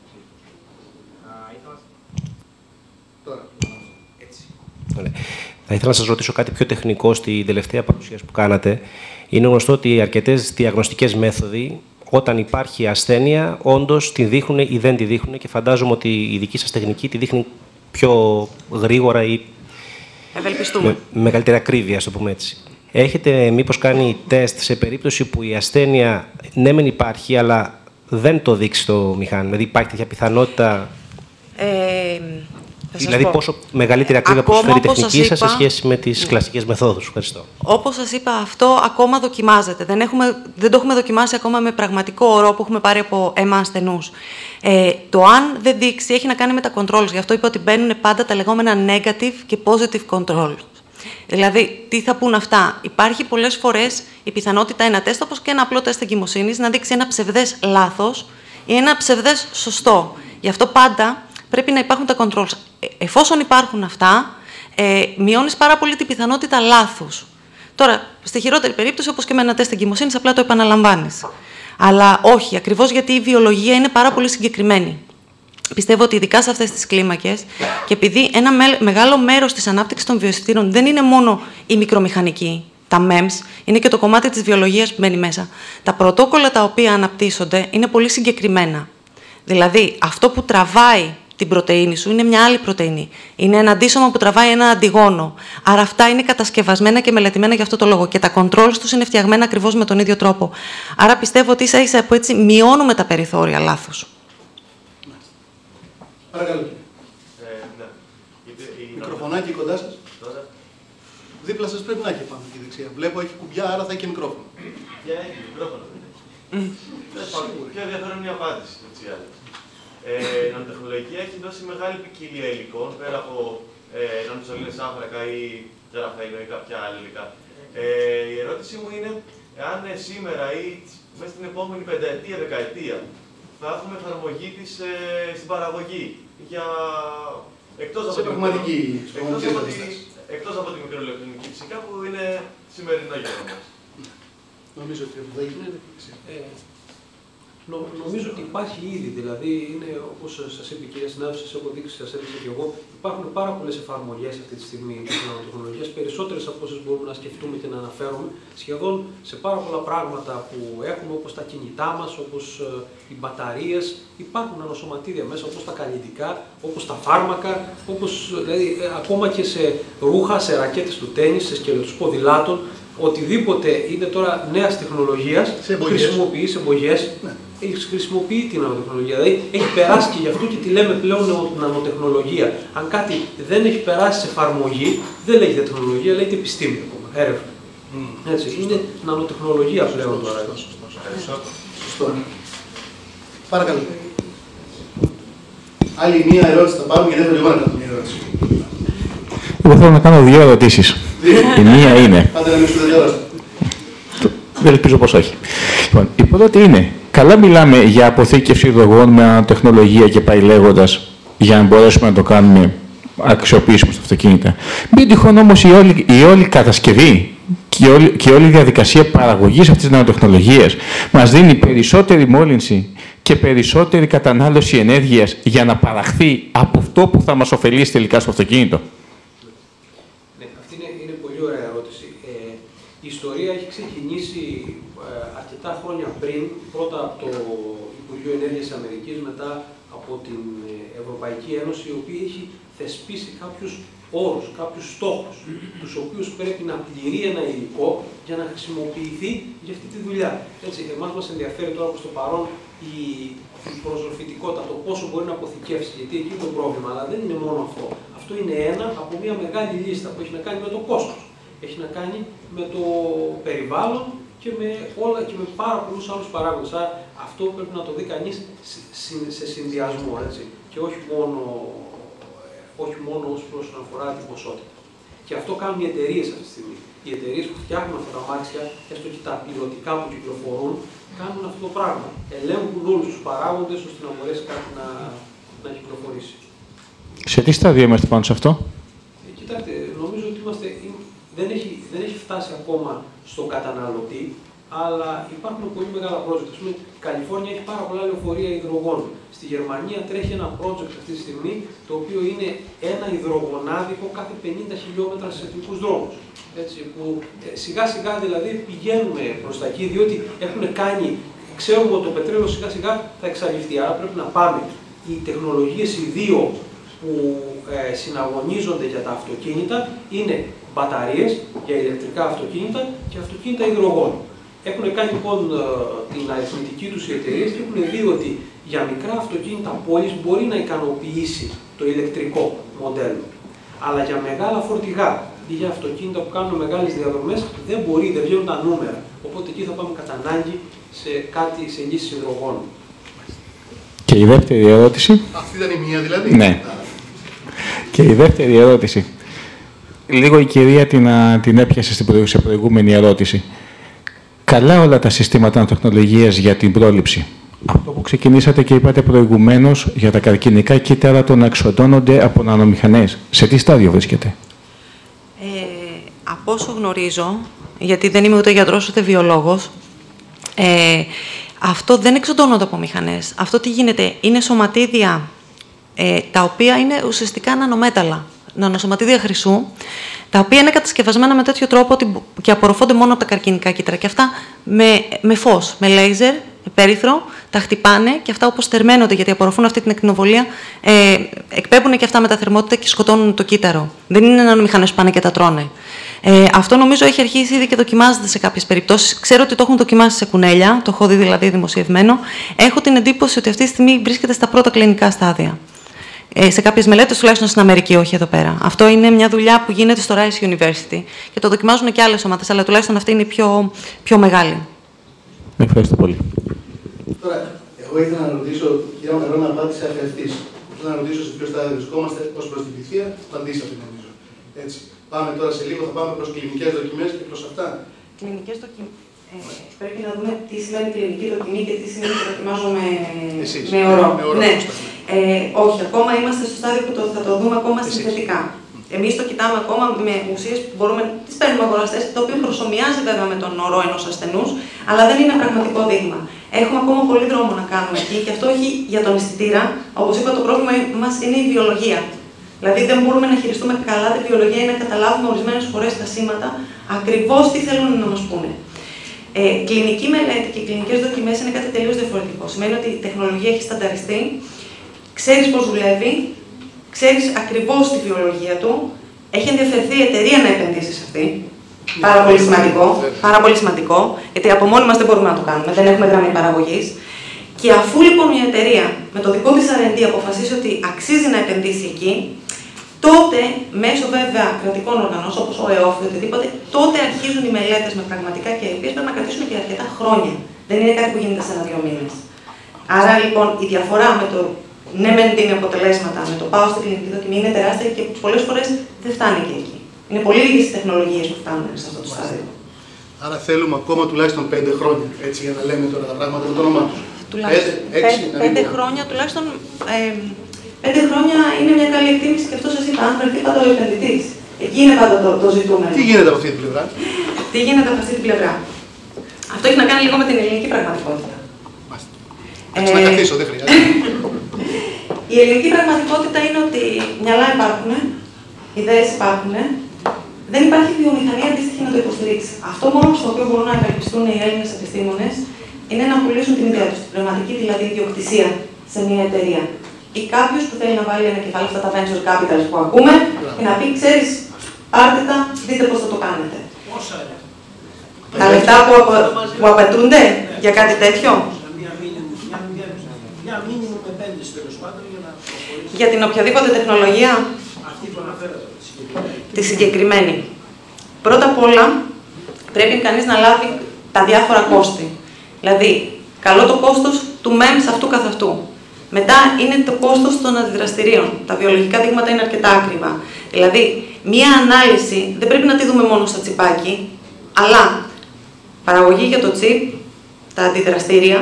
Τώρα. Έτσι. Ωραία. Θα ήθελα να σας ρωτήσω κάτι πιο τεχνικό στην τελευταία παρουσίαση που κάνατε. Είναι γνωστό ότι αρκετές διαγνωστικές μέθοδοι, όταν υπάρχει ασθένεια, όντως τη δείχνουν ή δεν τη δείχνουν και φαντάζομαι ότι η δική σας τεχνική τη δείχνει πιο γρήγορα ή Ευελπιστούμε. με, με μεγαλύτερη ακρίβεια, ας το πούμε έτσι. Έχετε μήπως κάνει τεστ σε περίπτωση που η ασθένεια ναι μεν υπάρχει, αλλά δεν το δείξει το μηχάνημα? Δηλαδή υπάρχει τέτοια πιθανότητα? Ε, Δηλαδή, πω. πόσο μεγαλύτερη ακρίβεια προσφέρει η τεχνική σας σε σχέση με τις κλασικές μεθόδους? Ευχαριστώ. Όπως σας είπα, αυτό ακόμα δοκιμάζεται. Δεν, έχουμε, δεν το έχουμε δοκιμάσει ακόμα με πραγματικό ορό που έχουμε πάρει από αίμα ασθενούς. Ε, το αν δεν δείξει έχει να κάνει με τα controls. Γι' αυτό είπα ότι μπαίνουν πάντα τα λεγόμενα negative και positive controls. Δηλαδή, τι θα πούν αυτά? Υπάρχει πολλές φορές η πιθανότητα ένα τεστ, όπως και ένα απλό τεστ εγκυμοσύνης, να δείξει ένα ψευδές λάθος ή ένα ψευδές σωστό. Γι' αυτό πάντα πρέπει να υπάρχουν τα controls. Εφόσον υπάρχουν αυτά, ε, μειώνεις πάρα πολύ την πιθανότητα λάθους. Τώρα, στη χειρότερη περίπτωση, όπως και με ένα τεστ εγκυμοσύνης, απλά το επαναλαμβάνεις. Αλλά όχι, ακριβώς γιατί η βιολογία είναι πάρα πολύ συγκεκριμένη. Πιστεύω ότι ειδικά σε αυτές τις κλίμακες, και επειδή ένα μεγάλο μέρος της ανάπτυξης των βιοαισθητήρων δεν είναι μόνο η μικρομηχανική, τα μεμς, είναι και το κομμάτι της βιολογίας που μπαίνει μέσα. Τα πρωτόκολλα τα οποία αναπτύσσονται είναι πολύ συγκεκριμένα. Δηλαδή, αυτό που τραβάει την πρωτεΐνη σου είναι μια άλλη πρωτεΐνη. Είναι ένα αντίσωμα που τραβάει ένα αντιγόνο. Άρα αυτά είναι κατασκευασμένα και μελετημένα για αυτό το λόγο. Και τα controls τους είναι φτιαγμένα ακριβώς με τον ίδιο τρόπο. Άρα πιστεύω ότι ίσα-ίσα από έτσι μειώνουμε τα περιθώρια λάθους. Παρακαλώ. Ε, ναι. Μικροφωνάκι κοντά σας. Τώρα. Δίπλα σας πρέπει να έχει πάνω και δεξιά. Βλέπω έχει κουμπιά, άρα θα έχει και μικρόφωνο. Για έχει μικρόφωνο. Πιο ενδιαφέρον είναι η απάντηση, έτσι ή άλλως. Η νανοτεχνολογία έχει δώσει μεγάλη ποικιλία υλικών, πέρα από ε, νανοσωλήνες άνθρακα ή γραφαίνο ή κάποια άλλη υλικά. Ε, η ερώτησή μου είναι, εάν ε, σήμερα ή μέσα στην επόμενη πενταετία, δεκαετία, θα έχουμε εφαρμογή της ε, στην παραγωγή για... Εκτός από, την... εκτός, από τη... εκτός από τη μικροηλεκτρονική φυσικά, που είναι σημερινό για μας. Νομίζω ότι δεν είναι. Ε, νο, νομίζω ότι υπάρχει ήδη, δηλαδή είναι όπως σας είπε η κυρία συνάδελφος, σας έχω δείξει, σας έδειξα και εγώ, υπάρχουν πάρα πολλές εφαρμογές αυτή τη στιγμή της νανοτεχνολογίας, περισσότερες από όσες μπορούμε να σκεφτούμε και να αναφέρουμε, σχεδόν σε πάρα πολλά πράγματα που έχουμε, όπως τα κινητά μας, όπως ε, οι μπαταρίες, υπάρχουν νανοσωματίδια μέσα, όπως τα καλλιτικά, όπως τα φάρμακα, όπως δηλαδή, ε, ακόμα και σε ρούχα, σε ρακέτες του τένις, σε σκελετούς ποδηλάτων. Οτιδήποτε είναι τώρα νέας τεχνολογίας, χρησιμοποιεί σε εμπογιές, ναι. χρησιμοποιεί την νανοτεχνολογία. Δηλαδή έχει περάσει και γι' αυτό και τη λέμε πλέον νανοτεχνολογία. Αν κάτι δεν έχει περάσει σε εφαρμογή, δεν λέγεται τεχνολογία, λέγεται επιστήμη ακόμα, έρευνα. Mm. Έτσι, είναι νανοτεχνολογία πλέον τώρα. Σωστό. Παρακαλώ. Άλλη μία ερώτηση θα πάρουμε, γιατί δεν θέλω να κάνω μία ερώτηση. Εγώ θέλω να κάνω δύο ερωτήσεις. Η μία είναι. Άντε να μην σου δεν Δεν ελπίζω πως όχι. Λοιπόν, η πρώτη είναι, καλά μιλάμε για αποθήκευση υδρογόνου με ανατεχνολογία και πάει λέγοντας, για να μπορέσουμε να το κάνουμε αξιοποιήσουμε στα αυτοκίνητα. Μην τυχόν όμως η όλη, η όλη κατασκευή και η όλη, και η όλη διαδικασία παραγωγής αυτής της νανοτεχνολογίας μας δίνει περισσότερη μόλυνση και περισσότερη κατανάλωση ενέργειας για να παραχθεί από αυτό που θα μας ωφελήσει τελικά στο αυτοκίνητο. Η ιστορία έχει ξεκινήσει ε, αρκετά χρόνια πριν, πρώτα από το Υπουργείο Ενέργειας της Αμερικής, μετά από την Ευρωπαϊκή Ένωση, η οποία έχει θεσπίσει κάποιους όρους, κάποιους στόχους, τους οποίους πρέπει να πληρεί ένα υλικό για να χρησιμοποιηθεί για αυτή τη δουλειά. Έτσι, εμάς μας ενδιαφέρει τώρα προς το παρόν η, η προσδορφητικότητα, το πόσο μπορεί να αποθηκεύσει, γιατί εκεί είναι το πρόβλημα, αλλά δεν είναι μόνο αυτό. Αυτό είναι ένα από μια μεγάλη λίστα που έχει να κάνει με το κόστος. Έχει να κάνει με το περιβάλλον και με όλα και με πάρα πολλούς άλλους παράγοντες. Άρα αυτό πρέπει να το δει κανείς σε συνδυασμό, έτσι, και όχι μόνο, όχι μόνο όσον αφορά την ποσότητα. Και αυτό κάνουν οι εταιρείες αυτή τη στιγμή. Οι εταιρείες που φτιάχνουν αυτά τα αμάξια, έστω και τα πιλωτικά που κυκλοφορούν, κάνουν αυτό το πράγμα. Ελέγχουν όλους τους παράγοντες ώστε να μπορέσει κάτι να, να κυκλοφορήσει. Σε τι στάδιο είμαστε πάνω σε αυτό? Ε, κοιτάξτε, νομίζω ότι είμαστε, δεν, έχει, δεν έχει φτάσει ακόμα στον καταναλωτή, αλλά υπάρχουν πολύ μεγάλα project. Ας πούμε, η Καλιφόρνια έχει πάρα πολλά λεωφορεία υδρογόνου. Στη Γερμανία τρέχει ένα project αυτή τη στιγμή, το οποίο είναι ένα υδρογονάδικο κάθε πενήντα χιλιόμετρα σε εθνικούς δρόμους. Έτσι, που ε, σιγά σιγά δηλαδή πηγαίνουμε προς τα εκεί, διότι έχουν κάνει, ξέρουμε ότι το πετρέλαιο σιγά σιγά θα εξαλειφθεί. Άρα πρέπει να πάμε. Οι τεχνολογίες οι δύο που ε, συναγωνίζονται για τα αυτοκίνητα είναι μπαταρίες για ηλεκτρικά αυτοκίνητα και αυτοκίνητα υδρογόνου. Έχουν κάνει λοιπόν την αριθμητική τους οι εταιρείες και έχουν δει ότι για μικρά αυτοκίνητα πόλης μπορεί να ικανοποιήσει το ηλεκτρικό μοντέλο. Αλλά για μεγάλα φορτηγά ή για αυτοκίνητα που κάνουν μεγάλες διαδρομές δεν μπορεί, δεν βγαίνουν τα νούμερα. Οπότε εκεί θα πάμε κατά ανάγκη σε κάτι, σε λύσεις υδρογόνου. Και η δεύτερη ερώτηση. Αυτή ήταν η μία δηλαδή. Ναι. Και η δεύτερη ερώτηση. Λίγο η κυρία την, την έπιασε στην προηγούμενη ερώτηση. Καλά όλα τα συστήματα τεχνολογίας για την πρόληψη. Αυτό που ξεκινήσατε και είπατε προηγουμένως για τα καρκινικά κύτταρα το να εξοντώνονται από νανομηχανές. Σε τι στάδιο βρίσκεται? Ε, από όσο γνωρίζω, γιατί δεν είμαι ούτε γιατρός ούτε βιολόγος, ε, αυτό δεν εξοντώνονται από μηχανές. Αυτό τι γίνεται, είναι σωματίδια ε, τα οποία είναι ουσιαστικά νανομέταλλα, νανοσωματίδια χρυσού, τα οποία είναι κατασκευασμένα με τέτοιο τρόπο ότι και απορροφώνται μόνο από τα καρκινικά κύτταρα. Και αυτά με, με φως, με λέιζερ, με πέριθρο, τα χτυπάνε και αυτά όπως θερμαίνονται, γιατί απορροφούν αυτή την ακτινοβολία, ε, εκπέμπουν και αυτά με τα θερμότητα και σκοτώνουν το κύτταρο. Δεν είναι νανομηχανές που πάνε και τα τρώνε. Ε, αυτό νομίζω έχει αρχίσει ήδη και δοκιμάζεται σε κάποιες περιπτώσεις. Ξέρω ότι το έχουν δοκιμάσει σε κουνέλια, το έχω δει δηλαδή δημοσιευμένο. Έχω την εντύπωση ότι αυτή τη στιγμή βρίσκεται στα πρώτα κλινικά στάδια. Ε, σε κάποιες μελέτες, τουλάχιστον στην Αμερική, όχι εδώ πέρα. Αυτό είναι μια δουλειά που γίνεται στο Rice University και το δοκιμάζουν και άλλες ομάδες, αλλά τουλάχιστον αυτή είναι πιο, πιο μεγάλη. Ευχαριστώ πολύ. Τώρα, εγώ ήθελα να ρωτήσω, κυρία Μακαρόνα, απάντησε αφ' αυτής. Ήθελα να ρωτήσω σε ποιο στάδιο βρισκόμαστε ως προς την πυθία, απαντήσατε νομίζω. Έτσι. Πάμε τώρα σε λίγο, θα πάμε προς κλινικές δοκιμές και προς αυτά. Κλινικές δοκιμές. Ε, πρέπει να δούμε τι σημαίνει κλινική δοκιμή και τι σημαίνει ότι δοκιμάζουμε Εσείς, με ορό. με ορό Ναι. Ε, όχι, ακόμα είμαστε στο στάδιο που το, θα το δούμε ακόμα Εσείς. συνθετικά. Εμείς το κοιτάμε ακόμα με ουσίες που μπορούμε, τις παίρνουμε αγοραστές, το οποίο προσωμιάζει βέβαια με τον ορό ενός ασθενούς, αλλά δεν είναι πραγματικό δείγμα. Έχουμε ακόμα πολύ δρόμο να κάνουμε εκεί και αυτό όχι για τον αισθητήρα. Όπως είπα, το πρόβλημα μας είναι η βιολογία. Δηλαδή, δεν μπορούμε να χειριστούμε καλά τη βιολογία ή να καταλάβουμε ορισμένες φορές τα σήματα ακριβώς τι θέλουν να μας πούνε. Ε, κλινική μελέτη και κλινικές δοκιμές είναι κάτι τελείως διαφορετικό. Σημαίνει ότι η τεχνολογία έχει στανταριστεί, ξέρεις πώς δουλεύει, ξέρεις ακριβώς τη βιολογία του, έχει ενδιαφερθεί η εταιρεία να επενδύσει σε αυτή. Πάρα πολύ σημαντικό, πάρα πολύ σημαντικό, γιατί από μόνοι μας δεν μπορούμε να το κάνουμε, δεν έχουμε γραμμή παραγωγής. Και αφού λοιπόν μια εταιρεία με το δικό της αρ εν ντι αποφασίσει ότι αξίζει να επενδύσει εκεί, τότε, μέσω βέβαια κρατικών οργανώσεων όπως ο ΕΟΦ ή οτιδήποτε, τότε αρχίζουν οι μελέτες με πραγματικά και οι οποίες πρέπει να κρατήσουν και αρκετά χρόνια. Δεν είναι κάτι που γίνεται σε ένα-δύο μήνες. Άρα λοιπόν η διαφορά με το ναι, μεν δίνει αποτελέσματα, με το πάω στην κλινική δοκιμή είναι τεράστια και πολλές φορές δεν φτάνει και εκεί. Είναι πολύ λίγες οι τεχνολογίες που φτάνουν σε αυτό το στάδιο. Άρα θέλουμε ακόμα τουλάχιστον πέντε χρόνια, έτσι, για να λέμε τώρα τα πράγματα με το όνομά τους. Τουλάχιστον πέντε, έξι, πέντε, πέντε χρόνια, τουλάχιστον ε, πέντε χρόνια είναι μια καλή εκτίμηση και αυτό σας είπα, αν βρεθεί πάντα ο επενδυτής. Εκεί είναι πάντα το, το ζητούμενο. Τι γίνεται από αυτή την πλευρά? Τι γίνεται από αυτή την πλευρά? Αυτό έχει να κάνει λίγο με την ελληνική πραγματικότητα. Ε, να καθίσω, δεν χρειάζεται. Η ελληνική πραγματικότητα είναι ότι μυαλά υπάρχουν, ιδέες υπάρχουν, δεν υπάρχει βιομηχανία αντίστοιχη να το υποστηρίξει. Αυτό μόνο στο οποίο μπορούν να ευελπιστούν οι Έλληνες επιστήμονες είναι να πουλήσουν την ιδέα τους, την πνευματική δηλαδή ιδιοκτησία σε μια εταιρεία. ή κάποιος που θέλει να βάλει ένα κεφάλαιο αυτά τα venture capital που ακούμε και να πει, ξέρεις, πάρτε τα, δείτε πώς θα το κάνετε. Πόσα είναι. Τα λεφτά που, απο... που απαιτούνται για κάτι τέτοιο. Μια μήνυμο επένδυση τέλος πάντων για να προχωρήσει. Για την οποιαδήποτε τεχνολογία. Αυτή που αναφέρατε, τη συγκεκριμένη. Τη συγκεκριμένη. Πρώτα απ' όλα, πρέπει κανείς να λάβει τα διάφορα κόστη. Δηλαδή, καλό το κόστος του μεμς αυτού καθ' αυτού. Μετά είναι το κόστος των αντιδραστηρίων. Τα βιολογικά δείγματα είναι αρκετά ακριβά. Δηλαδή, μία ανάλυση δεν πρέπει να τη δούμε μόνο στο τσιπάκι, αλλά παραγωγή για το τσιπ, τα αντιδραστήρια,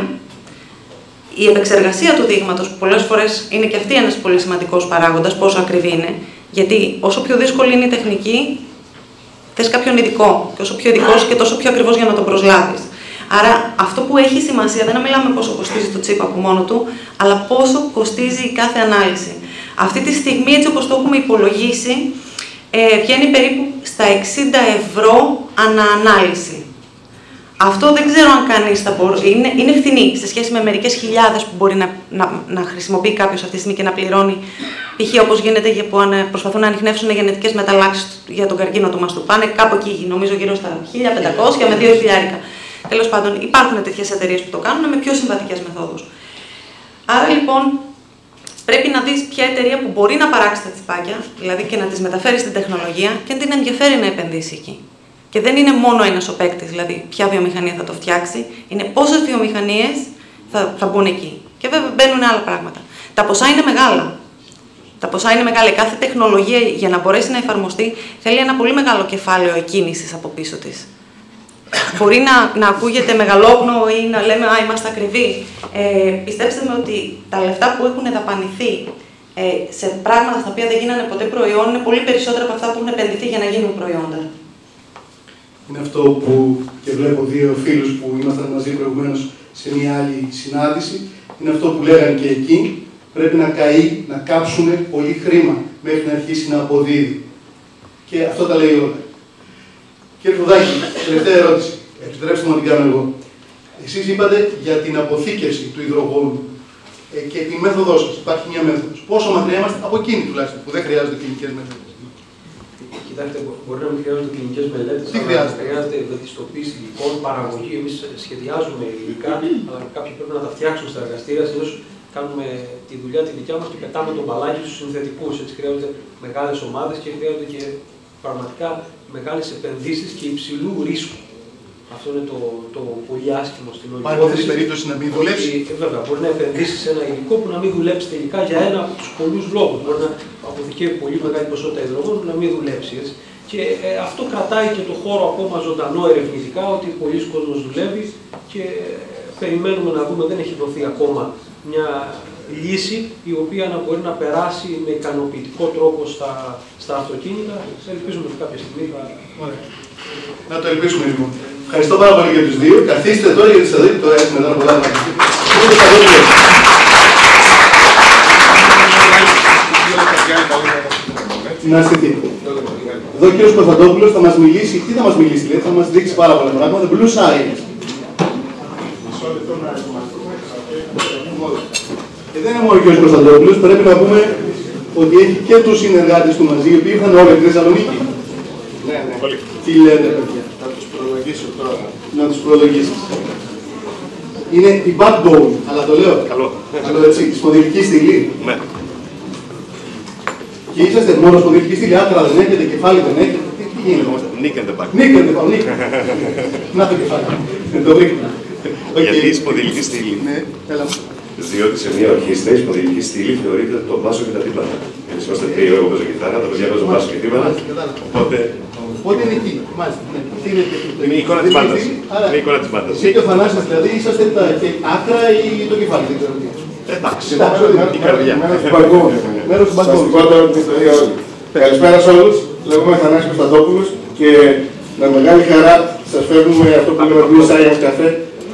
η επεξεργασία του δείγματος, που πολλές φορές είναι και αυτή ένας πολύ σημαντικός παράγοντας, πόσο ακριβή είναι, γιατί όσο πιο δύσκολη είναι η τεχνική, θες κάποιον ειδικό, και όσο πιο ειδικός και τόσο πιο ακριβώς για να τον προσλάβεις. Άρα, αυτό που έχει σημασία δεν είναι να μιλάμε πόσο κοστίζει το τσίπ από μόνο του, αλλά πόσο κοστίζει η κάθε ανάλυση. Αυτή τη στιγμή, έτσι όπως το έχουμε υπολογίσει, ε, βγαίνει περίπου στα εξήντα ευρώ αναανάλυση. Αυτό δεν ξέρω αν κανείς θα μπορεί. Είναι, είναι φθηνή σε σχέση με μερικές χιλιάδες που μπορεί να, να, να χρησιμοποιεί κάποιος αυτή τη στιγμή και να πληρώνει. Π.χ. όπως γίνεται που προσπαθούν να ανιχνεύσουν γενετικές μεταλλάξεις για τον καρκίνο του μαστού. Πάνε κάπου εκεί, νομίζω γύρω στα χίλια πεντακόσια με δύο χιλιάρικα. Τέλος πάντων, υπάρχουν τέτοιες εταιρείες που το κάνουν με πιο συμβατικές μεθόδους. Άρα λοιπόν, πρέπει να δεις ποια εταιρεία που μπορεί να παράξει τα τσιπάκια, δηλαδή και να τις μεταφέρει στην τεχνολογία και την ενδιαφέρει να επενδύσει εκεί. Και δεν είναι μόνο ένας ο παίκτης, δηλαδή ποια βιομηχανία θα το φτιάξει, είναι πόσες βιομηχανίες θα, θα μπουν εκεί. Και βέβαια μπαίνουν άλλα πράγματα. Τα ποσά είναι μεγάλα. Τα ποσά είναι μεγάλα. Κάθε τεχνολογία για να μπορέσει να εφαρμοστεί θέλει ένα πολύ μεγάλο κεφάλαιο εκκίνησης από πίσω της. Μπορεί να, να ακούγεται μεγαλόπνο ή να λέμε «Α, είμαστε ακριβοί». Ε, πιστέψτε με ότι τα λεφτά που έχουν δαπανηθεί ε, σε πράγματα στα οποία δεν γίνανε ποτέ προϊόν είναι πολύ περισσότερα από αυτά που έχουν επενδυθεί για να γίνουν προϊόντα. Είναι αυτό που, και βλέπω δύο φίλους που ήμασταν μαζί προηγουμένως σε μια άλλη συνάντηση, είναι αυτό που λέγανε και εκεί, πρέπει να καεί, να κάψουν πολύ χρήμα μέχρι να αρχίσει να αποδίδει. Και αυτό τα λέει όλα. Κύριε Φουδάκη, τελευταία ερώτηση. Επιτρέψτε μου να την κάνω εγώ. Εσείς είπατε για την αποθήκευση του υδρογόνου ε, και τη μέθοδό σας. Υπάρχει μια μέθοδος. Πόσο μακριά είμαστε από εκείνη τουλάχιστον, που δεν χρειάζονται κλινικές μελέτες. Κοιτάξτε, μπορεί να μην χρειάζονται κλινικές μελέτες, Τι αλλά χρειάζεται. χρειάζεται βελτιστοποίηση υλικών, παραγωγή. Εμείς σχεδιάζουμε υλικά, αλλά κάποιοι πρέπει να τα φτιάξουν στα εργαστήρια. Συνήθως κάνουμε τη δουλειά τη δικιά μας και πετάμε τον μπαλάκι στους συνθετικούς. Έτσι χρειάζονται μεγάλες ομάδες και χρειάζονται και πραγματικά μεγάλες επενδύσεις και υψηλού ρίσκου. Αυτό είναι το, το πολύ άσχημο στην όλη υπόθεση. Υπάρχει περίπτωση να μην δουλέψει. Ε, βέβαια, μπορεί να επενδύσει σε ένα υλικό που να μην δουλέψει τελικά για ένα από του πολλούς λόγους. Μπορεί να αποθηκεύει πολύ μεγάλη ποσότητα υδρογόνου να μην δουλέψει. Έτσι. Και ε, αυτό κρατάει και το χώρο ακόμα ζωντανό ερευνητικά, ότι πολλοί κόσμος δουλεύει και περιμένουμε να δούμε, δεν έχει δοθεί ακόμα μια λύση η οποία να μπορεί να περάσει με ικανοποιητικό τρόπο στα, στα αυτοκίνητα. Ελπίζουμε ότι κάποια στιγμή θα... Ωραία. Να το ελπίσουμε λοιπόν. Ευχαριστώ πάρα πολύ για τους δύο. Καθίστε τώρα γιατί σας δείτε, τώρα έχουμε τώρα πολλά να καθίσετε. Να στηθεί. Εδώ ο κύριος Κωνσταντόπουλος θα μας μιλήσει, τι θα μας μιλήσει, λέει, θα μας δείξει πάρα πολλά πράγματα. Blue Science. Και δεν είναι μόνο ο κύριος Κωνσταντόπουλος, πρέπει να πούμε ότι έχει και τους συνεργάτες του μαζί, οι οποίοι ήρθαν όλοι από τη Θεσσαλονίκη. Ναι, ναι. Τι λέτε, παιδιά. Θα τους προλογίσω τώρα. Να τους προλογίσεις. Είναι η backbone, αλλά το λέω. Καλό. Καλό έτσι, σπονδυλική στήλη. Ναι. Και είσαστε μόνο σπονδυλική στήλη, άκρα δεν έχετε, κεφάλι δεν έχετε. Τι, τι γίνεται. Νίκεντε back. Νίκεντε πάνω, νίκεντε. Να το κεφάλι. Το βρήκαμε. Γιατί η σπονδυλική στήλη. Ναι, έλα. Διότι σε μια ορχήστρα η σπονδυλική στήλη θεωρείται το μπάσο και τα τύμπανα. Εμείς είμαστε τρία, εγώ παίζω κιθάρα, τα παιδιά παίζουν μπάσο και τύμπανα. Οπότε. Οπότε είναι εκεί. Μάλιστα. Είναι η εικόνα της μπάντας. Είναι η εικόνα της μπάντας. Εσύ και ο Θανάσης δηλαδή είσαστε τα άκρα ή το κεφάλι, δεν ξέρω τι. Εντάξει, η καρδιά. Μέρος του μπαλκόνου. Καλησπέρα σε όλους. Λέγομαι Θανάσης Κωνσταντόπουλος και με μεγάλη χαρά σας φέρνουμε αυτό που λέμε Blue Science Café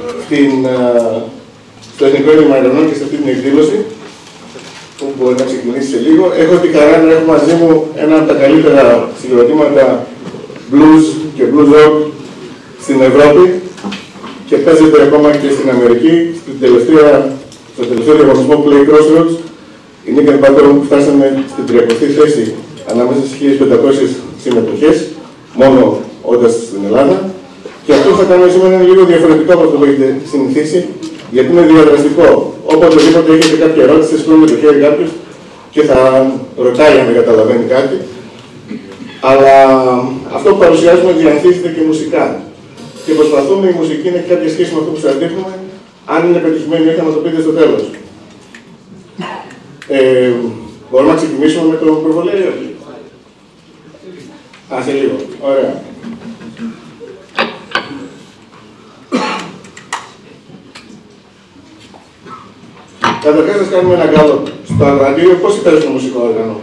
στο Εθνικό Ενημερωνό και σε αυτή την εκδήλωση που μπορεί να ξεκινήσει σε λίγο. Έχω τη χαρά να έχω μαζί μου ένα από τα καλύτερα συγκροτήματα blues και blues rock στην Ευρώπη και παίζεται ακόμα και στην Αμερική. Στην τελευταία, στο τελευταίο διαγωνισμό Play Crossroads Η Νίκα Μπάγκορο που φτάσαμε στην τριακοστή θέση ανάμεσα στις χίλιες πεντακόσιες συμμετοχές, μόνο όντας στην Ελλάδα. Και αυτό που θα κάνουμε σήμερα είναι λίγο διαφορετικό από αυτό που έχετε συνηθίσει, γιατί είναι διαδραστικό. Οποτεδήποτε έχετε κάποια ερώτηση, σηκώνει με το χέρι κάποιος και θα ρωτάει αν δεν καταλαβαίνει κάτι. Αλλά αυτό που παρουσιάζουμε διανθίζεται και μουσικά. Και προσπαθούμε η μουσική να έχει κάποια σχέση με αυτό που σας δείχνουμε. Αν είναι πετυχημένη ή όχι, να το πείτε στο τέλος. Ε, μπορούμε να ξεκινήσουμε με το προβολέριο. Α, σε λίγο. Ωραία. Καταρχάς, σας κάνουμε ένα γκάλο στο αγραντήριο. Πώς υπέρασε το μουσικό όργανο?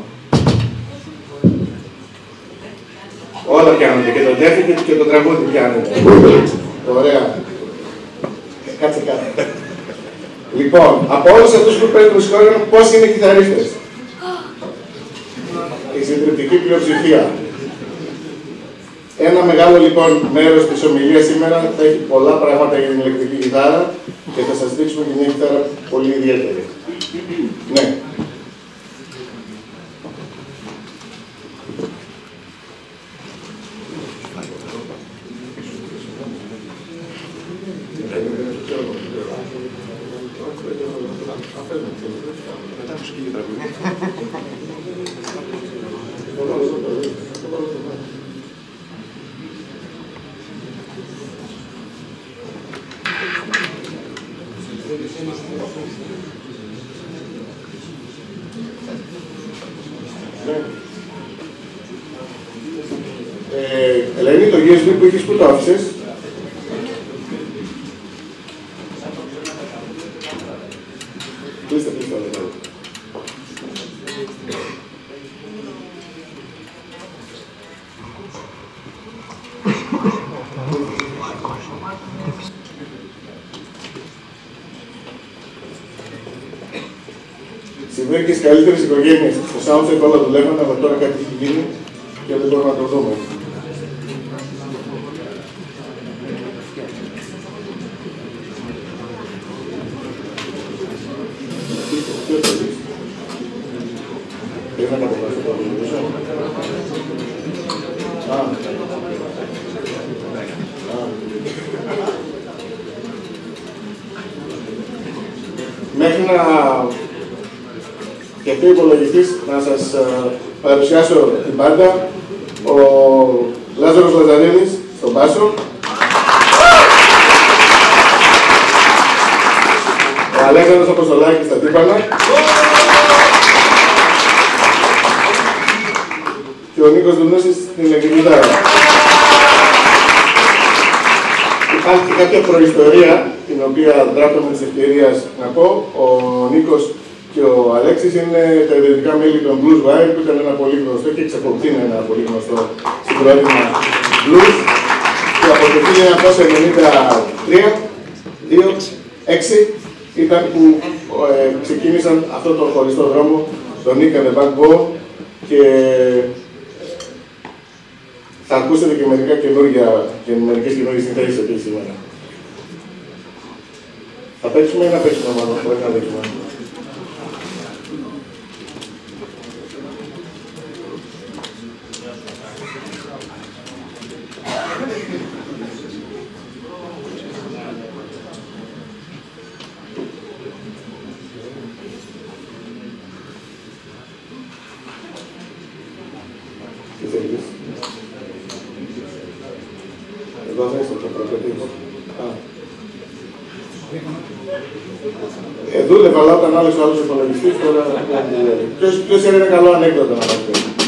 Όλα πιάνονται. Και το τέφι και το τραγούδι πιάνονται. Ωραία. Κάτσε κάτω. Λοιπόν, από όλους αυτούς που παίρνουν μουσικό όργανο, πόσοι είναι κιθαρίστες? Η συντριπτική πλειοψηφία. Ένα μεγάλο λοιπόν μέρος της ομιλίας σήμερα θα έχει πολλά πράγματα για την ηλεκτρική κιθάρα και θα σας δείξουμε και μια κιθάρα πολύ ιδιαίτερη. Ναι. Ε, Ελένη, το γιου ες μπι που είχες, πού το άφησες? Κλείστε, κλείστε όλα. Συμβαίνει και στις καλύτερες οικογένειες. Στο soundcheck όλα δουλεύανε, αλλά τώρα κάτι έχει γίνει και δεν μπορούμε να το δούμε. Θες να κατεβάσεις το βίντεο σου? Α. Μέχρι να γιατί ο υπολογιστής να σας uh, παρουσιάσω την μπάντα, ο Λάζαρος Λαζαρίδης στον μπάσο, ο Αλέξανδρος Αποστολάκης στα τύμπανα και ο Νίκος Δουνούσης στην ηλεκτρική κιθάρα. Υπάρχει και κάποια προϊστορία, την οποία δράτω με της ευκαιρίας να πω. Ο Νίκος και ο Αλέξης είναι τα ιδρυτικά μέλη των Blues Wire, που ήταν ένα πολύ γνωστό και εξακολουθεί να είναι ένα πολύ γνωστό συγκρότημα blues. Και από το χίλια εννιακόσια ενενήντα τρία, δύο, έξι ήταν που ε, ξεκίνησαν αυτό το χωριστό δρόμο, τον Nick and the Backbone, και θα ακούσετε και μερικά καινούργια και μερικές καινούργιες συνθέσεις εκεί σήμερα. Θα παίξουμε ή να παίξουμε μάλλον, μπορεί να παίξουμε. Εδώ θα είστε το πρωτοτύπο. Ε, δούλευα, αλλά όταν άλλος άλλος υπολογιστής, τώρα... Ποιος, ποιος είναι ένα καλό ανέκδοτο να μας πει?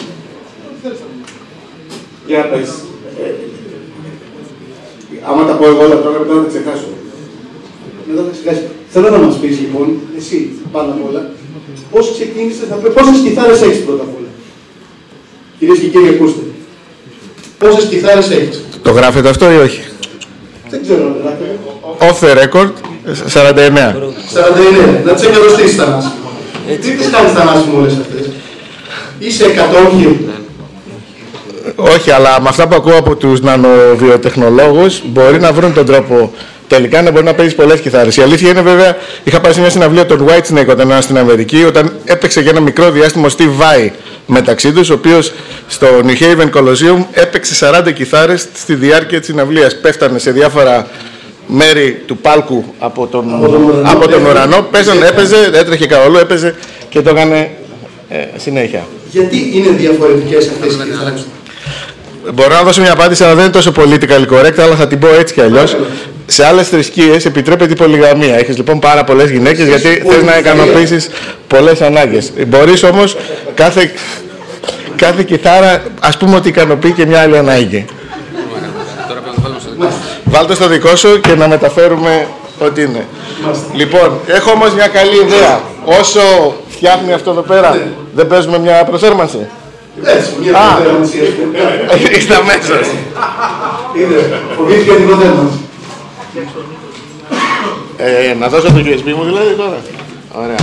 Για πες. Ε, άμα τα πω εγώ όλα τώρα, μετά θα τα ξεχάσω. Μετά θα ξεχάσει. Θέλω να μας πεις λοιπόν, εσύ πάνω απ' όλα, πώς ξεκίνησες να πει, πόσες κιθάρες έχεις πρώτα απ' όλα? Κυρίες και κύριοι, ακούστε. Πόσες κιθάρες έχεις? Το γράφετε αυτό ή όχι? Δεν ξέρω να γράφετε. Off the record, σαράντα εννέα. σαράντα εννέα. Να τις εγκατοστήσεις τα νάσιμο. Τι τις κάνεις τα νάσιμο όλες αυτές? Είσαι εκατό όχι? Όχι, αλλά με αυτά που ακούω από τους νανοβιοτεχνολόγους μπορεί να βρουν τον τρόπο τελικά να μπορεί να παίζεις πολλές κιθάρες. Η αλήθεια είναι βέβαια, είχα πάει σε μια συναυλία των Whitesnake όταν ήμουν στην Αμερική, όταν έπαιξε για ένα μικρό διάστημα ο Steve Vai μεταξύ τους, ο οποίος στο New Haven Coliseum έπαιξε σαράντα κιθάρες στη διάρκεια της συναυλίας. Πέφτανε σε διάφορα μέρη του πάλκου από τον, από τον ουρανό, από τον ουρανό. Παίζανε, έπαιζε, έτρεχε καθόλου, έπαιζε και το έκανε ε, συνέχεια. Γιατί είναι διαφορετικές αυτές οι κιθάρες? Μπορώ να δώσω μια απάντηση, αλλά δεν είναι τόσο politically correct, αλλά θα την πω έτσι κι αλλιώς. Σε άλλες θρησκείες επιτρέπεται η πολυγαμία. Έχεις λοιπόν πάρα πολλές γυναίκες, γιατί θες να ικανοποιήσεις πολλές ανάγκες. Μπορείς όμως κάθε, κάθε κιθάρα, ας πούμε ότι ικανοποιεί και μια άλλη ανάγκη. Βάλτε στο δικό σου και να μεταφέρουμε ό,τι είναι. Λοιπόν, έχω όμως μια καλή ιδέα. Όσο φτιάχνει αυτό εδώ πέρα, δεν παίζουμε μια προθέρμανση? Έτσι, μια προθέρμανση. Είστε αμέσως. Φοβήθηκα την προθέρμανση. Ε, να δώσω το γιου ες μπι μου δηλαδή τώρα. Ωραία.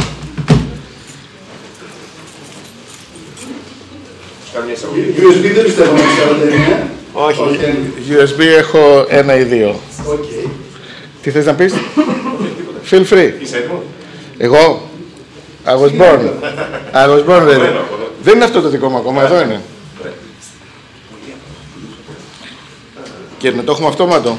γιου ες μπι δεν πιστεύω να ξέρετε. Όχι, γιου ες μπι έχω ένα ή δύο. Okay. Τι θες να πεις? Feel free. Είσαι έτοιμο? Εγώ? I was born. I was born ready. Δεν είναι αυτό το δικό μου ακόμα, εδώ είναι. Και να το έχουμε αυτόματο.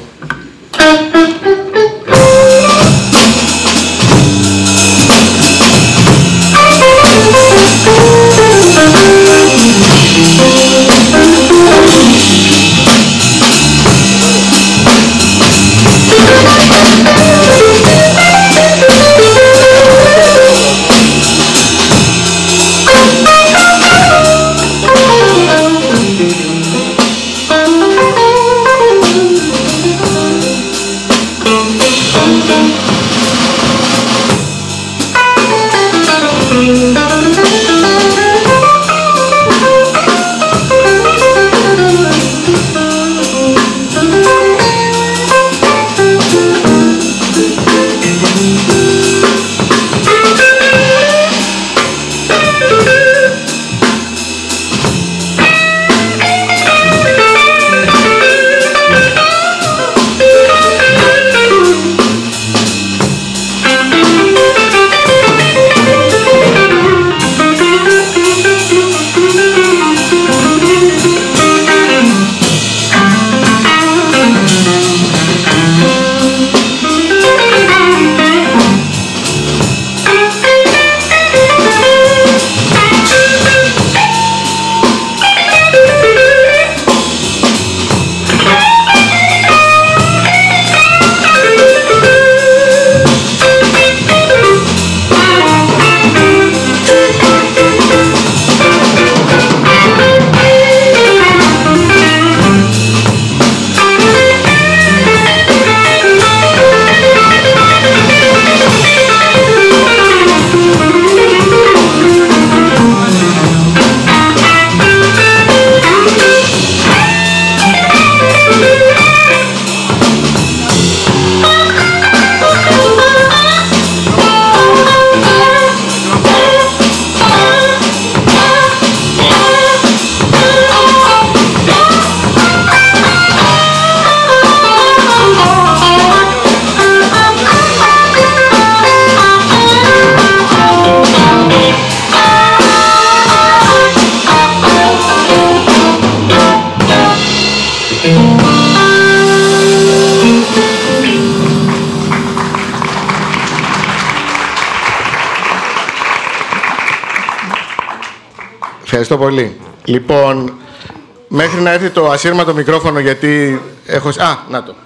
Ευχαριστώ πολύ. Λοιπόν, μέχρι να έρθει το ασύρματο μικρόφωνο, γιατί έχω... Α, να το.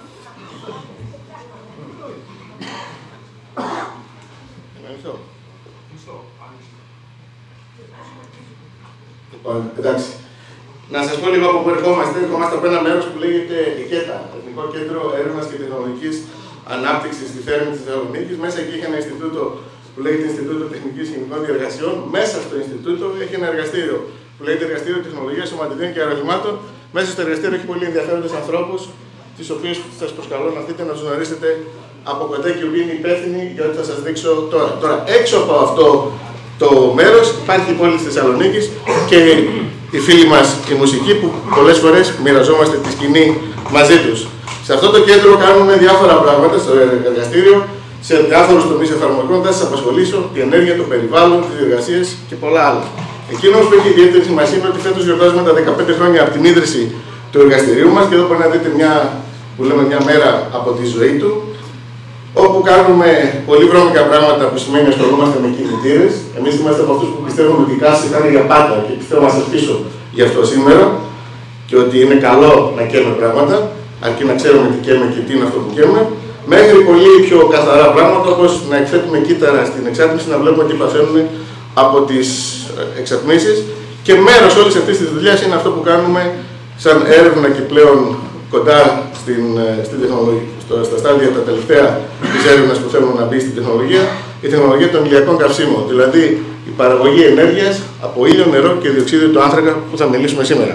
Λοιπόν, εντάξει. Να σας πω λίγο από πού ερχόμαστε. Ερχόμαστε από ένα μέρος που λέγεται ΕΚΕΤΑ, Εθνικό Κέντρο Έρευνας και Τεχνολογικής Ανάπτυξης στη Θέρμη της Θεσσαλονίκης. Μέσα εκεί έχει ένα Ινστιτούτο που λέγεται Ινστιτούτο Τεχνικής Χημικών Διεργασιών. Μέσα στο Ινστιτούτο έχει ένα εργαστήριο που λέγεται Εργαστήριο Τεχνολογίας Σωματιδίων και Αερολιμάτων. Μέσα στο εργαστήριο έχει πολύ ενδιαφέροντες ανθρώπους, τους οποίους σας προσκαλώ να δείτε, να τους γνωρίσετε από κοντά και οι είναι υπεύθυνοι για ό,τι θα σας δείξω τώρα. Τώρα, έξω από αυτό το μέρος υπάρχει η πόλη της Θεσσαλονίκης και οι φίλοι μας η μουσική που πολλές φορές μοιραζόμαστε τη σκηνή μαζί τους. Σε αυτό το κέντρο κάνουμε διάφορα πράγματα στο εργαστήριο. σε διάφορους τομείς εφαρμογών, θα σας απασχολήσω τη ενέργεια, το περιβάλλον, τις διεργασίες και πολλά άλλα. Εκείνο που έχει ιδιαίτερη σημασία είναι ότι φέτος γιορτάζουμε τα δεκαπέντε χρόνια από την ίδρυση του εργαστηρίου μας και εδώ μπορεί να δείτε μια, που λέμε, μια μέρα από τη ζωή του, όπου κάνουμε πολύ βρώμικα πράγματα που σημαίνει ασχολούμαστε με κινητήρες. Εμείς είμαστε από αυτούς που πιστεύουμε ότι η κάση θα είναι για πάντα και πιστεύω να σας πείσω γι' αυτό σήμερα και ότι είναι καλό να καίμε πράγματα, αρκεί να ξέρουμε τι καίμε και τι είναι αυτό που καίμε, μέχρι πολύ πιο καθαρά πράγματα όπως να εκθέτουμε κύτταρα στην εξάτμιση, να βλέπουμε τι παθαίνουν από τις εξατμίσεις και μέρος όλης αυτής της δουλειάς είναι αυτό που κάνουμε σαν έρευνα και πλέον κοντά στην, στην τεχνολογία, στο, στα στάδια τα τελευταία της έρευνας που θέλουμε να μπει στην τεχνολογία, η τεχνολογία των ηλιακών καυσίμων, δηλαδή η παραγωγή ενέργειας από ήλιο, νερό και διοξείδιο του άνθρακα που θα μιλήσουμε σήμερα.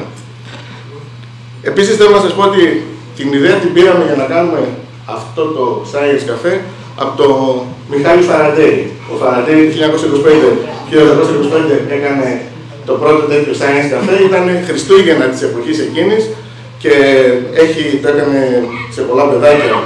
Επίσης θέλω να σας πω ότι την ιδέα την πήραμε για να κάνουμε αυτό το Science Café από τον Μιχάλη Φαραντέη. Ο Φαραντέη το χίλια εννιακόσια είκοσι πέντε έκανε το πρώτο τέτοιο Science Café, ήταν Χριστούγεννα της εποχής εκείνης και έχει, το έκανε σε πολλά παιδάκια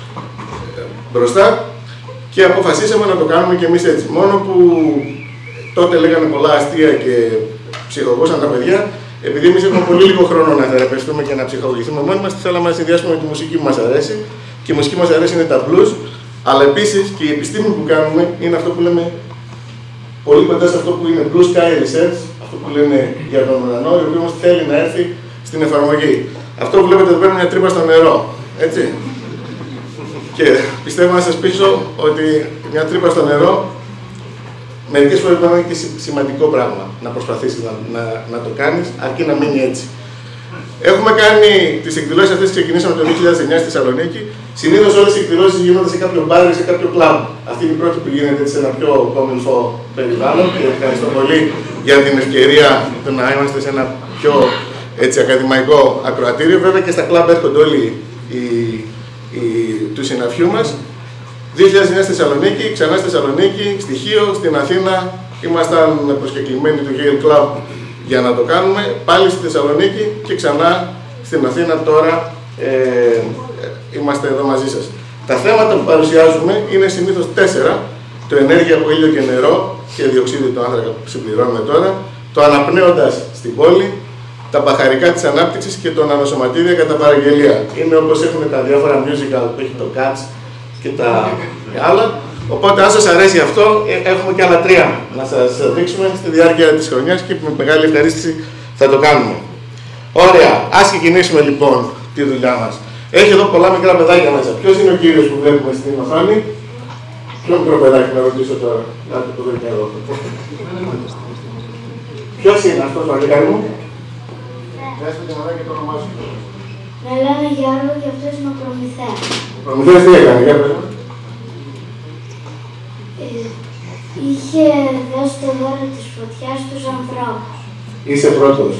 μπροστά και αποφασίσαμε να το κάνουμε και εμείς έτσι. Μόνο που τότε λέγανε πολλά αστεία και ψυχογούσαν τα παιδιά, επειδή εμείς έχουμε πολύ λίγο χρόνο να θεραπευτούμε και να ψυχολογηθούμε μόνοι μας, θέλαμε να συνδυάσουμε με τη μουσική που μας αρέσει και η μουσική που μας αρέσει είναι τα blues, αλλά επίσης και η επιστήμη που κάνουμε είναι αυτό που λέμε πολύ κοντά σε αυτό που είναι Blue Sky Research, αυτό που λένε για τον ουρανό, ο οποίος θέλει να έρθει στην εφαρμογή. Αυτό που βλέπετε εδώ πέρα είναι μια τρύπα στο νερό, έτσι. Και πιστεύω να σας πείσω ότι μια τρύπα στο νερό μερικές φορές μπορεί να είναι και σημαντικό πράγμα να προσπαθήσεις να, να, να το κάνεις, αρκεί να μείνει έτσι. Έχουμε κάνει τις εκδηλώσεις αυτές, ξεκινήσαμε το δύο χιλιάδες εννιά στη Θεσσαλονίκη. Συνήθως όλες οι εκδηλώσεις γίνονται σε κάποιο μπάρ ή σε κάποιο κλαμπ. Αυτή είναι η πρώτη που γίνεται σε ένα πιο κομμενφό περιβάλλον και ευχαριστώ πολύ για την ευκαιρία να είμαστε σε ένα πιο έτσι, ακαδημαϊκό ακροατήριο. Βέβαια και στα κλαμπ έρχονται όλοι οι, οι, του συναφιού μας. δύο χιλιάδες εννιά στη Θεσσαλονίκη, ξανά στη Θεσσαλονίκη, στη Χίο, στην Αθήνα. Ήμασταν προσκεκλημένοι του Yale Club για να το κάνουμε, πάλι στη Θεσσαλονίκη και ξανά στην Αθήνα τώρα ε, είμαστε εδώ μαζί σας. Τα θέματα που παρουσιάζουμε είναι συνήθως τέσσερα, το ενέργεια από ήλιο και νερό και διοξείδιο του άνθρακα που συμπληρώνουμε τώρα, το αναπνέοντας στην πόλη, τα μπαχαρικά της ανάπτυξης και το νανοσωματίδια κατά παραγγελία. Είναι όπως έχουν τα διάφορα musical που έχει το Cats και τα άλλα. Οπότε, αν σας αρέσει αυτό, έχουμε και άλλα τρία να σας δείξουμε στη διάρκεια της χρονιάς και με μεγάλη ευχαρίστηση θα το κάνουμε. Ωραία, ας ξεκινήσουμε λοιπόν τη δουλειά μας. Έχει εδώ πολλά μικρά παιδάκια μέσα. Ποιος είναι ο κύριος που βλέπουμε στην οθόνη? Ποιο μικρό παιδάκι να ρωτήσω τώρα, κάτι που δεν ξέρω. Ποιος είναι αυτός ο αγγλικάρι μου? Πες το και και το όνομά σου. Με λένε Γιώργο και αυτός είναι ο Προμηθέας. Ο Προμηθέας τι έκανε, για πες. Είχε δώσει το δώρο της φωτιάς στους ανθρώπους. Είσαι πρώτος.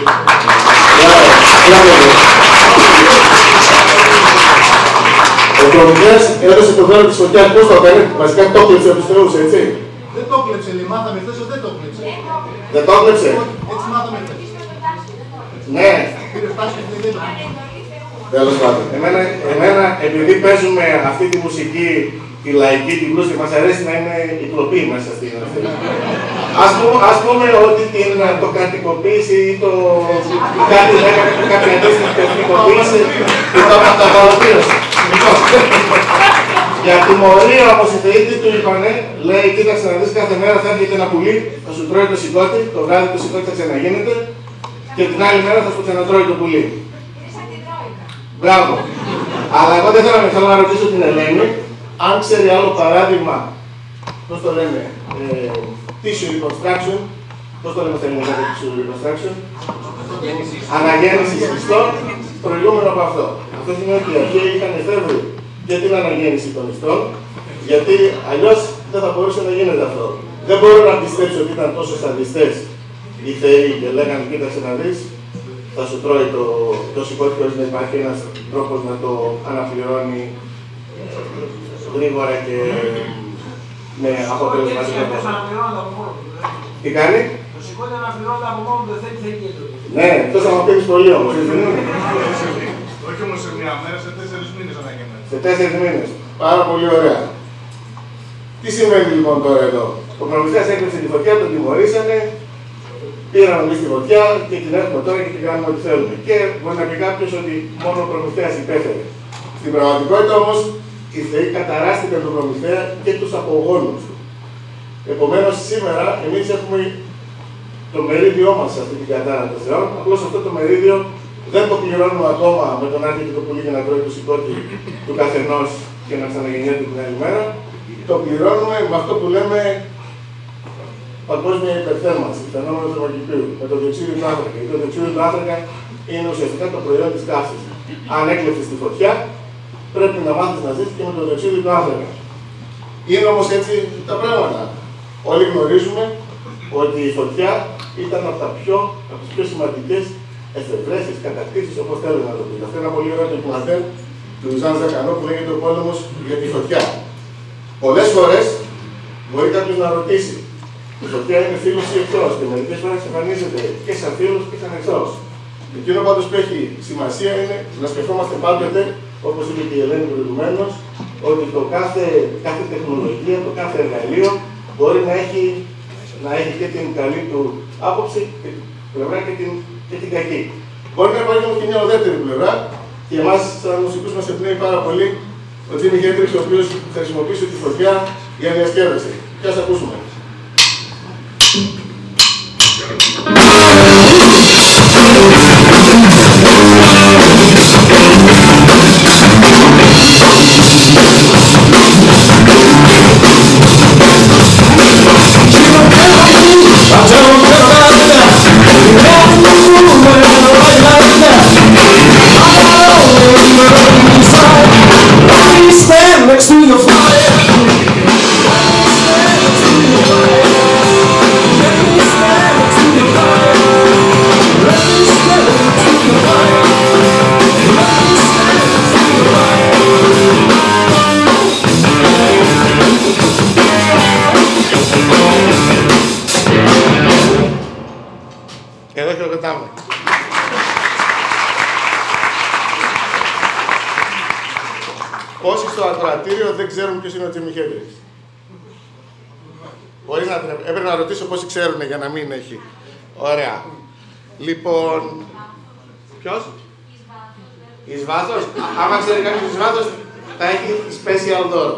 Ο Προμηθέας έδωσε το δώρο της φωτιάς. Πώς το έκανε, βασικά το κλέψε από τους θεούς, έτσι. Δεν το κλέψε, λέει, μάθαμε χθες ότι δεν το κλέψε. Δεν το κλέψε. Έτσι μάθαμε χθες. Ναι. Πήρε φτάσει και δεν το κλέψε. Τέλος πάντων. Εμένα, εμένα, επειδή παίζουμε αυτή τη μουσική, τη λαϊκή, την μπλούς και μας αρέσει να είναι η κλοπή μέσα στην αυτή. Ας πούμε, ας πούμε ότι την, το κρατικοποίηση ή το κάτι λέγανε που κάτι αντίστοιχη τεχνικοποίηση και το καταβαλωτήρωση. Για τιμωρία όμως η θεήτη του είπανε, λέει, κοίταξε να δεις κάθε μέρα θα έρχεται ένα πουλί, θα σου τρώει το σηκώτη, το βράδυ το σηκώτη θα ξαναγίνεται και την άλλη μέρα θα σου ξανατρώει το πουλί. Μπράβο. Αλλά εγώ δεν θέλω, θέλω να ρωτήσω την Ελένη, αν ξέρει άλλο παράδειγμα, πώς το λέμε, ε, tissue reconstruction, πώς το λέμε στα ελληνικά το tissue reconstruction, αναγέννηση ιστών, προηγούμενο από αυτό. Αυτό σημαίνει ότι οι αρχαίοι είχαν εφεύρει για την αναγέννηση των ιστών, γιατί αλλιώς δεν θα μπορούσε να γίνεται αυτό. Δεν μπορώ να πιστέψω ότι ήταν τόσο σαντιστές οι θεοί και λέγανε, κοίταξε να δεις, θα σου τρώει το, το σηκώτη χωρίς να υπάρχει ένας τρόπος να το αναπληρώνει γρήγορα και με αποτελεσματικό τρόπο. Τι κάνει? Το σηκώτη αναπληρώνεται από μόνο, δεν θέλει θέλει και το. Ναι, αυτό θα μου πίνεις πολύ όμως. Όχι όμως σε μια μέρα, σε τέσσερις μήνες αναγέννεται. Σε τέσσερις μήνες. Πάρα πολύ ωραία. Τι συμβαίνει λοιπόν τώρα εδώ? Ο προμηθέας έκλειψε τη φωτιά, τον τιμωρήσανε, πήραμε εμείς τη φωτιά και την έχουμε τώρα και την κάνουμε ό,τι θέλουμε. Και μπορεί να πει κάποιος ότι μόνο ο προμηθέας υπέφερε. Στην πραγματικότητα όμως, οι θεοί καταράστηκαν τον προμηθέα και τους απογόνους του. Επομένως, σήμερα εμείς έχουμε το μερίδιό μας σε αυτή την κατάρα των θεών, απλώς αυτό το μερίδιο δεν το πληρώνουμε ακόμα με τον άρχη και το πουλί για να τρώει το σηκώτη του καθενός και να ξαναγεννιέται την άλλη μέρα. Το πληρώνουμε με αυτό που λέμε παγκόσμια υπερθέρμανση, φαινόμενο θερμοκηπίου, με το διοξείδιο του άνθρακα. Γιατί το διοξείδιο του άνθρακα είναι ουσιαστικά το προϊόν της καύσης. Αν έκλεψες τη φωτιά, πρέπει να μάθεις να ζήσεις και με το διοξείδιο του άνθρακα. Είναι όμως έτσι τα πράγματα. Όλοι γνωρίζουμε ότι η φωτιά ήταν από, τα πιο, από τις πιο σημαντικές εφευρέσεις, κατακτήσεις, όπως θέλουν να το πει. Αυτό είναι ένα πολύ ωραίο ντοκιμαντέρ του Ζαν Ζακανό που λέγεται Ο πόλεμος για τη φωτιά. Πολλές φορές μπορεί κάποιος να ρωτήσει, η φωτιά είναι φίλος ή εχθρός και μερικές φορές εμφανίζεται και σαν φίλος και σαν εχθρός. Εκείνο πάντως που έχει σημασία είναι να σκεφτόμαστε πάντοτε, όπως είπε και η Ελένη προηγουμένως, ότι το κάθε, κάθε τεχνολογία, το κάθε εργαλείο μπορεί να έχει, να έχει και την καλή του άποψη και την πλευρά και την, και την κακή. Μπορεί να υπάρχει όμως και μια ουδέτερη πλευρά και εμάς σαν μουσικούς μας εμπνέει πάρα πολύ ο Τζίμι Χέντριξ, ο οποίος χρησιμοποίησε τη φωτιά για διασκέδαση. Και ας ακούσουμε. Next to your fire. Εδώ χειροκροτάμε. Όσοι στο ακροατήριο δεν ξέρουν ποιος είναι ο Τζίμι Χέντριξ. Μπορείς να... Έπρεπε να ρωτήσω πόσοι ξέρουν για να μην έχει. Ωραία. Λοιπόν... Ποιος? Εις βάθος. Άμα ξέρει κάποιος εις βάθος, θα έχει special δώρο.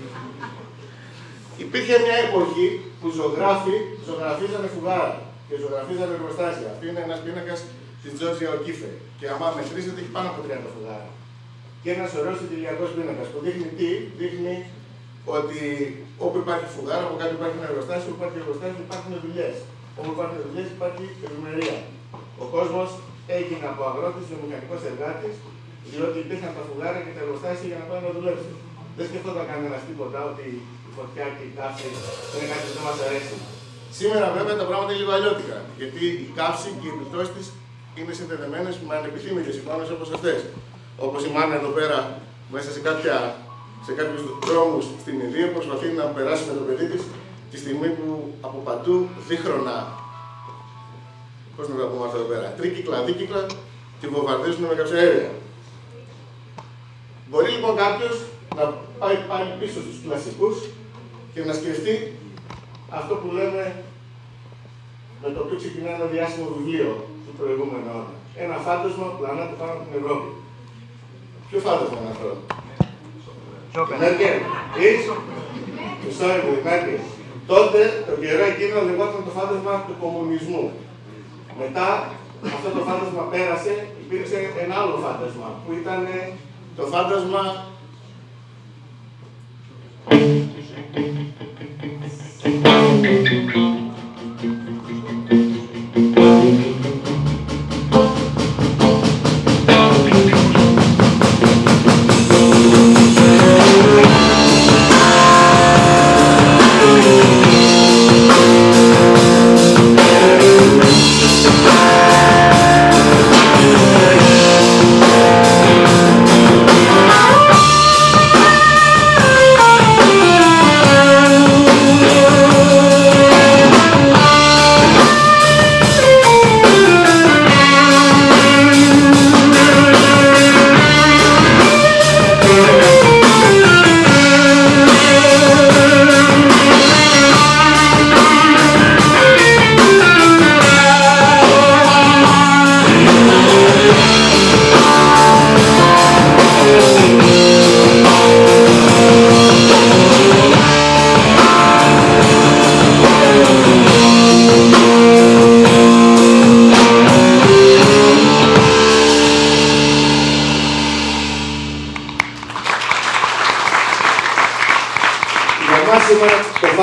Υπήρχε μια εποχή που ζωγράφοι ζωγραφίζανε φουγάρα και ζωγραφίζανε εργοστάσια. Αυτή είναι ένας πίνακας της Τζόρτζια Οκίφε. Και άμα μετρήσετε έχει πάνω από τριάντα φουγάρα. Και ένας ωραίος συντηλιακός πίνακας που δείχνει τι, δείχνει ότι όπου υπάρχει φουγάρα, όπου κάτω υπάρχει ένα εργοστάσιο, όπου υπάρχει εργοστάσιο υπάρχουν δουλειές. Όπου υπάρχουν δουλειές υπάρχει ευημερία. Ο κόσμος έγινε από αγρότης βιομηχανικός εργάτης, διότι υπήρχαν τα φουγάρα και τα εργοστάσια για να πάει να δουλέψει. Δεν σκεφτόταν κανένας τίποτα ότι η φωτιά και η καύση είναι κάτι που δεν μας αρέσει. Σήμερα βέβαια τα πράγματα είναι λίγο αλλιώτικα, γιατί η καύση και οι επιπτώσεις της είναι συνδεδεμένες με ανεπιθύμητες εικόνες όπως αυτές. Όπως η μάνα εδώ πέρα, μέσα σε, κάποια, σε κάποιους δρόμους στην Ινδία, προσπαθεί να περάσει με το παιδί της τη στιγμή που από παντού δίχρονα, πώς να το πούμε αυτό εδώ πέρα, τρίκυκλα, δίκυκλα, τη βομβαρδίζουν με καυσαέρια. Μπορεί λοιπόν κάποιος να πάει πάλι πίσω στους κλασικούς και να σκεφτεί αυτό που λέμε με το οποίο ξεκινάει ένα διάσημο βιβλίο του προηγούμενου αιώνα. Ένα φάντασμα που πλανάται πάνω από την Ευρώπη. Ποιο φάντασμα είναι αυτό? Μέρκελ. Ή? Sorry, Μέρκελ. Τότε, τον καιρό εκείνο, λεγόταν το φάντασμα του κομμουνισμού. Μετά, αυτό το φάντασμα πέρασε, υπήρξε ένα άλλο φάντασμα, που ήταν το φάντασμα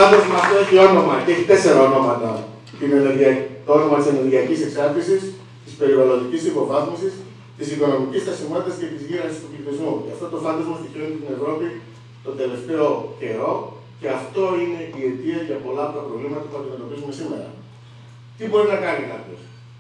φάντασμα αυτό έχει όνομα και έχει τέσσερα ονόματα. Την ενεργεια... Το όνομα της ενεργειακής εξάρτησης, της περιβαλλοντικής υποβάθμισης, της οικονομικής στασιμότητας και της γύρανσης του πληθυσμού. Και αυτό το φάντασμα στοιχειώνει την Ευρώπη τον τελευταίο καιρό και αυτό είναι η αιτία για πολλά από τα προβλήματα που αντιμετωπίζουμε σήμερα. Τι μπορεί να κάνει κάποιος?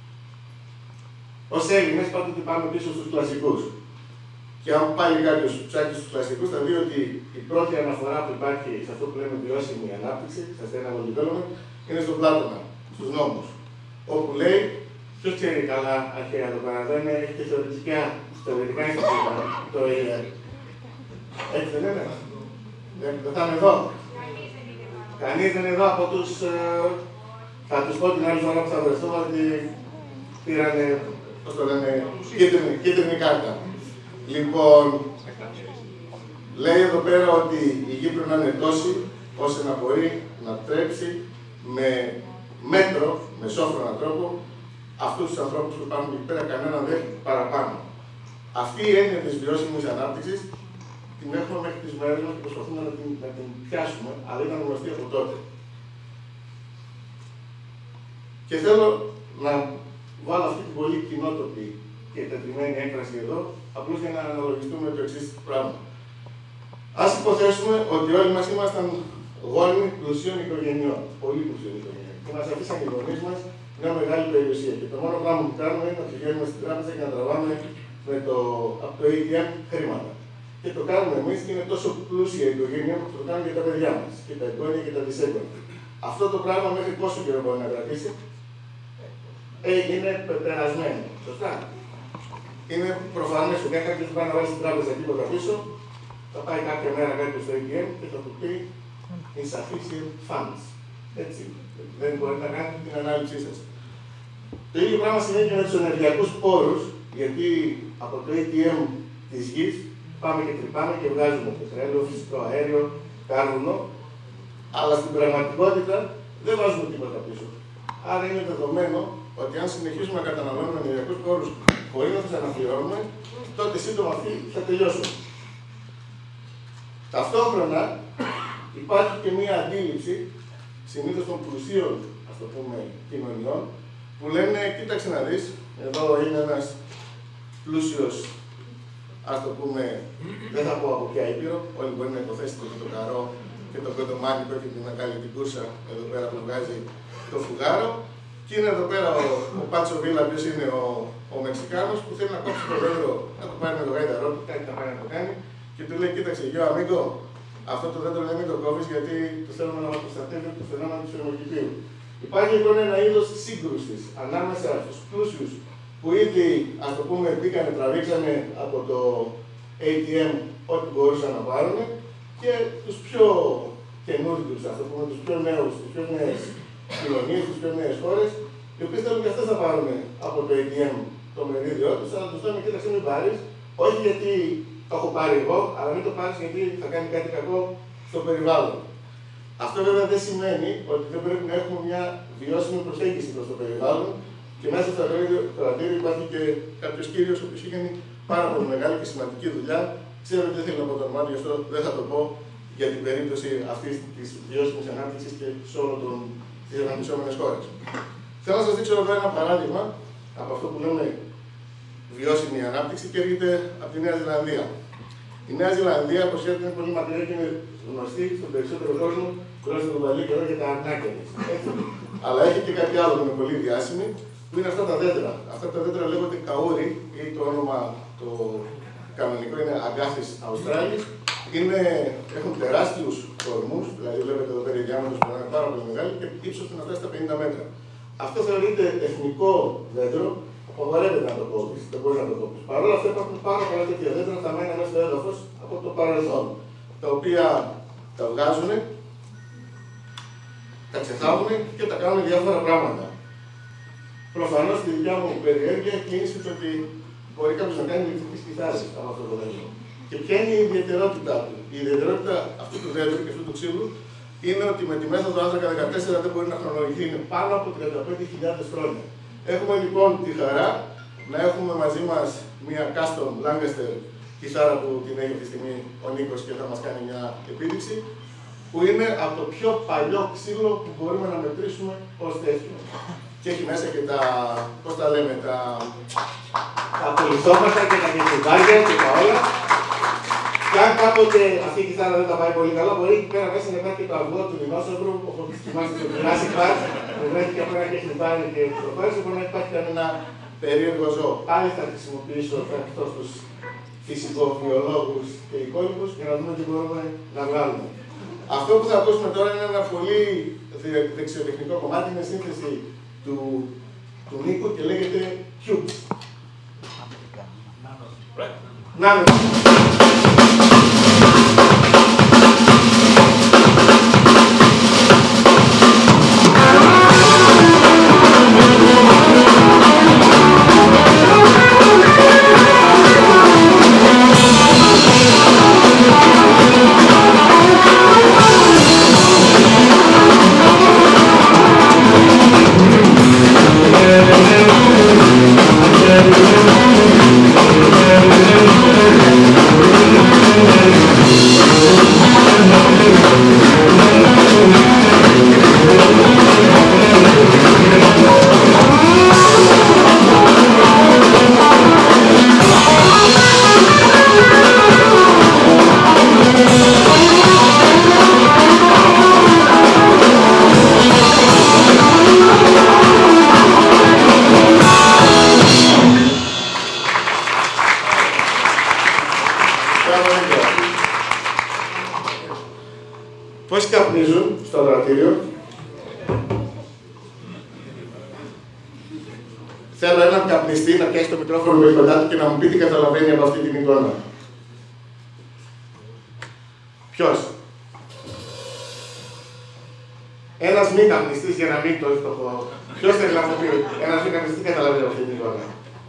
Ως Έλληνες πάντοτε πάμε πίσω στους κλασικούς. Και αν πάλι κάποιος ψάξει στους κλασικούς, θα δει ότι η πρώτη αναφορά που υπάρχει σε αυτό που λέμε βιώσιμη ανάπτυξη, sustainable development, είναι στον Πλάτωνα, στους νόμους. Όπου λέει, ποιος ξέρει καλά αρχαία εδώ πέρα, δεν έχει και θεωρητικά, θεωρητικά instituta, το ΕΕ. Έτσι δεν είναι? Δεν θα είναι εδώ. Κανείς δεν είναι εδώ από τους... Θα τους πω την άλλη φορά που θα βρεθούμε ότι πήρανε, πώς το λένε, κίτρινη, κίτρινη κάρτα. Λοιπόν, λέει εδώ πέρα ότι η γη πρέπει να είναι τόση ώστε να μπορεί να τρέψει με μέτρο, με σόφρονα τρόπο, αυτούς τους ανθρώπους που υπάρχουν εκεί πέρα, κανέναν δεν παραπάνω. Αυτή η έννοια της βιώσιμης ανάπτυξης την έχουμε μέχρι τις μέρες μας και προσπαθούμε να την, να την πιάσουμε, αλλά ήταν γνωστή από τότε. Και θέλω να βάλω αυτή την πολύ κοινότοπη και τετριμένη έκφραση εδώ, απλώς για να αναλογιστούμε το εξής πράγμα. Ας υποθέσουμε ότι όλοι μας ήμασταν γόνοι πλουσίων οικογενειών, πολύ πλουσίων οικογενειών, και μας αφήσαν οι γονείς μας μια μεγάλη περιουσία. Και το μόνο πράγμα που κάνουμε είναι να πηγαίνουμε στην τράπεζα και να τραβάμε με το, από το έι τι εμ χρήματα. Και το κάνουμε εμείς και είναι τόσο πλούσια η οικογένεια που το κάνουμε για τα παιδιά μας, και τα εγγόνια και τα δυσέγγωνα. Αυτό το πράγμα μέχρι πόσο καιρό μπορεί να κρατήσει? Έγινε πεπερασμένο. Σωστά. Είναι προφανές ότι αν κάποιος πάει να βάλει στην τράπεζα τίποτα πίσω, θα πάει κάποια μέρα κάποιος στο έι τι εμ και θα του πει insufficient funds. Έτσι. Δεν μπορεί να κάνει την ανάλυση σας. Το ίδιο πράγμα σημαίνει και με τους ενεργειακούς πόρους, γιατί από το έι τι εμ της γης πάμε και τρυπάμε και βγάζουμε πετρέλαιο, φυσικό αέριο, κάρβουνο, αλλά στην πραγματικότητα δεν βάζουμε τίποτα πίσω. Άρα είναι δεδομένο ότι αν συνεχίσουμε να καταναλώνουμε ενεργειακούς πόρους χωρίς να τους αναπληρώνουμε, τότε σύντομα αυτοί θα τελειώσουν. Ταυτόχρονα υπάρχει και μία αντίληψη, συνήθως των πλουσίων, ας το πούμε, κοινωνιών, που λένε, κοίταξε να δεις, εδώ είναι ένας πλούσιος, ας το πούμε, δεν θα πω από ποια ήπειρο, όλοι μπορεί να υποθέσετε και το καρό και το κοντομάνι που έχει την μεγάλη την κούρσα εδώ πέρα που βγάζει το φουγάρο. Και είναι εδώ πέρα ο, ο Πάτσο Βίλα, ποιος είναι ο, ο Μεξικάνος, που θέλει να κόψει το δέντρο, να το πάρει με το γάιδαρό του, κάτι να πάει να το κάνει, και του λέει: κοίταξε, γιο αμίγκο, αυτό το δέντρο δεν μην το κόβεις, γιατί το θέλουμε να μας προστατεύει το φαινόμενο του θερμοκηπίου. Υπάρχει λοιπόν ένα είδος σύγκρουσης ανάμεσα στους πλούσιους που ήδη, ας το πούμε, μπήκανε, τραβήξανε από το έι τι εμ ό,τι μπορούσαν να πάρουν, και τους πιο καινούριους, ας το πούμε, τους πιο νέους, τους πιο νέες κοινωνίες, τις πιο νέες χώρες, οι οποίες θέλουν και αυτές να πάρουν από το έι τι εμ το μερίδιό τους, αλλά τους λέμε: κοίταξε, μην πάρεις, όχι γιατί το έχω πάρει εγώ, αλλά μην το πάρεις γιατί θα κάνει κάτι κακό στο περιβάλλον. Αυτό βέβαια δεν σημαίνει ότι δεν πρέπει να έχουμε μια βιώσιμη προσέγγιση προς το περιβάλλον, και μέσα στο κρατήριο υπάρχει και κάποιος κύριος ο οποίος είχε κάνει πάρα πολύ μεγάλη και σημαντική δουλειά. Ξέρω ότι δεν θέλω να πω το όνομά του, γι' αυτό δεν θα το πω, για την περίπτωση αυτής της βιώσιμης ανάπτυξης και σε όλο τον τις αναπτυσσόμενες χώρες. Θέλω να σας δείξω εδώ ένα παράδειγμα από αυτό που λέμε βιώσιμη ανάπτυξη και έρχεται από τη Νέα Ζηλανδία. Η Νέα Ζηλανδία, όπως ξέρετε, είναι πολύ μακριά και είναι γνωστή στον περισσότερο κόσμο, τουλάχιστον τον παλιό καιρό, για τα αρνάκια της. Αλλά έχει και κάτι άλλο που είναι πολύ διάσημη, που είναι αυτά τα δέντρα. Αυτά τα δέντρα λέγονται καούρι, ή το όνομα το κανονικό είναι Agathis australis. Είναι, έχουν τεράστιους κορμούς, δηλαδή βλέπετε εδώ πέρα η διάμετρος που είναι πάρα πολύ μεγάλη, και ύψος να φτάσει στα πενήντα μέτρα. Αυτό θεωρείται εθνικό δέντρο, απαγορεύεται να το κόβεις, δεν μπορεί να το κόβεις. Παρ' όλα αυτά υπάρχουν πάρα πολλά τέτοια δέντρα θαμμένα μέσα στο έδαφος από το παρελθόν, τα οποία τα βγάζουν, τα ξεθάβουν και τα κάνουν διάφορα πράγματα. Προφανώς στη δικιά μου περιέργεια κίνησε ότι μπορεί κάποιος να κάνει ηλεκτρικές κιθάρες από αυτό το δέντρο. Και ποια είναι η ιδιαιτερότητά του? Η ιδιαιτερότητα αυτού του δέντρου και αυτού του ξύλου είναι ότι με τη μέθοδο άνθρακα δεκατέσσερα δεν μπορεί να χρονολογηθεί, είναι πάνω από τριάντα πέντε χιλιάδες χρόνια. Έχουμε λοιπόν τη χαρά να έχουμε μαζί μας μια custom Lancaster κιθάρα που την έχει αυτή τη στιγμή ο Νίκος και θα μας κάνει μια επίδειξη, που που είναι από το πιο παλιό ξύλο που μπορούμε να μετρήσουμε ως τέτοιο. Και έχει μέσα και τα, πώς τα λέμε, τα, τα πολυθώματα και τα κεφτιβάρια και τα όλα. Και αν κάποτε αυτή η κιθάρα δεν τα πάει πολύ καλά, μπορεί εκεί πέρα μέσα να υπάρχει και το αυγό του δεινόσαυρου, όπως θυμάστε το Jurassic Park, που βρέχει και από ένα κεφτιβάρι και το χώρισε, μπορεί να υπάρχει κανένα περίεργο ζώο. Πάλι θα χρησιμοποιήσω αυτό στους φυσικοβιολόγους και υπόλοιπους για να δούμε τι μπορούμε να βγάλουμε. Αυτό που θα ακούσουμε τώρα είναι ένα πολύ δεξιοτεχνικό κομμάτι, είναι σύνθεση του, του Νίκου και λέγεται Cubes. Nano. Πώς καπνίζουν στο δρατήριο? Θέλω έναν καπνιστή να πιάσει το μικρόφωνο με κοντά του και να μου πει τι καταλαβαίνει από αυτή την εικόνα. Ποιος? Ένας μη καπνιστής για να μην το έχω. Ποιος θέλει να μου πει? Ένας μη καπνιστής τι καταλαβαίνει από αυτή την εικόνα?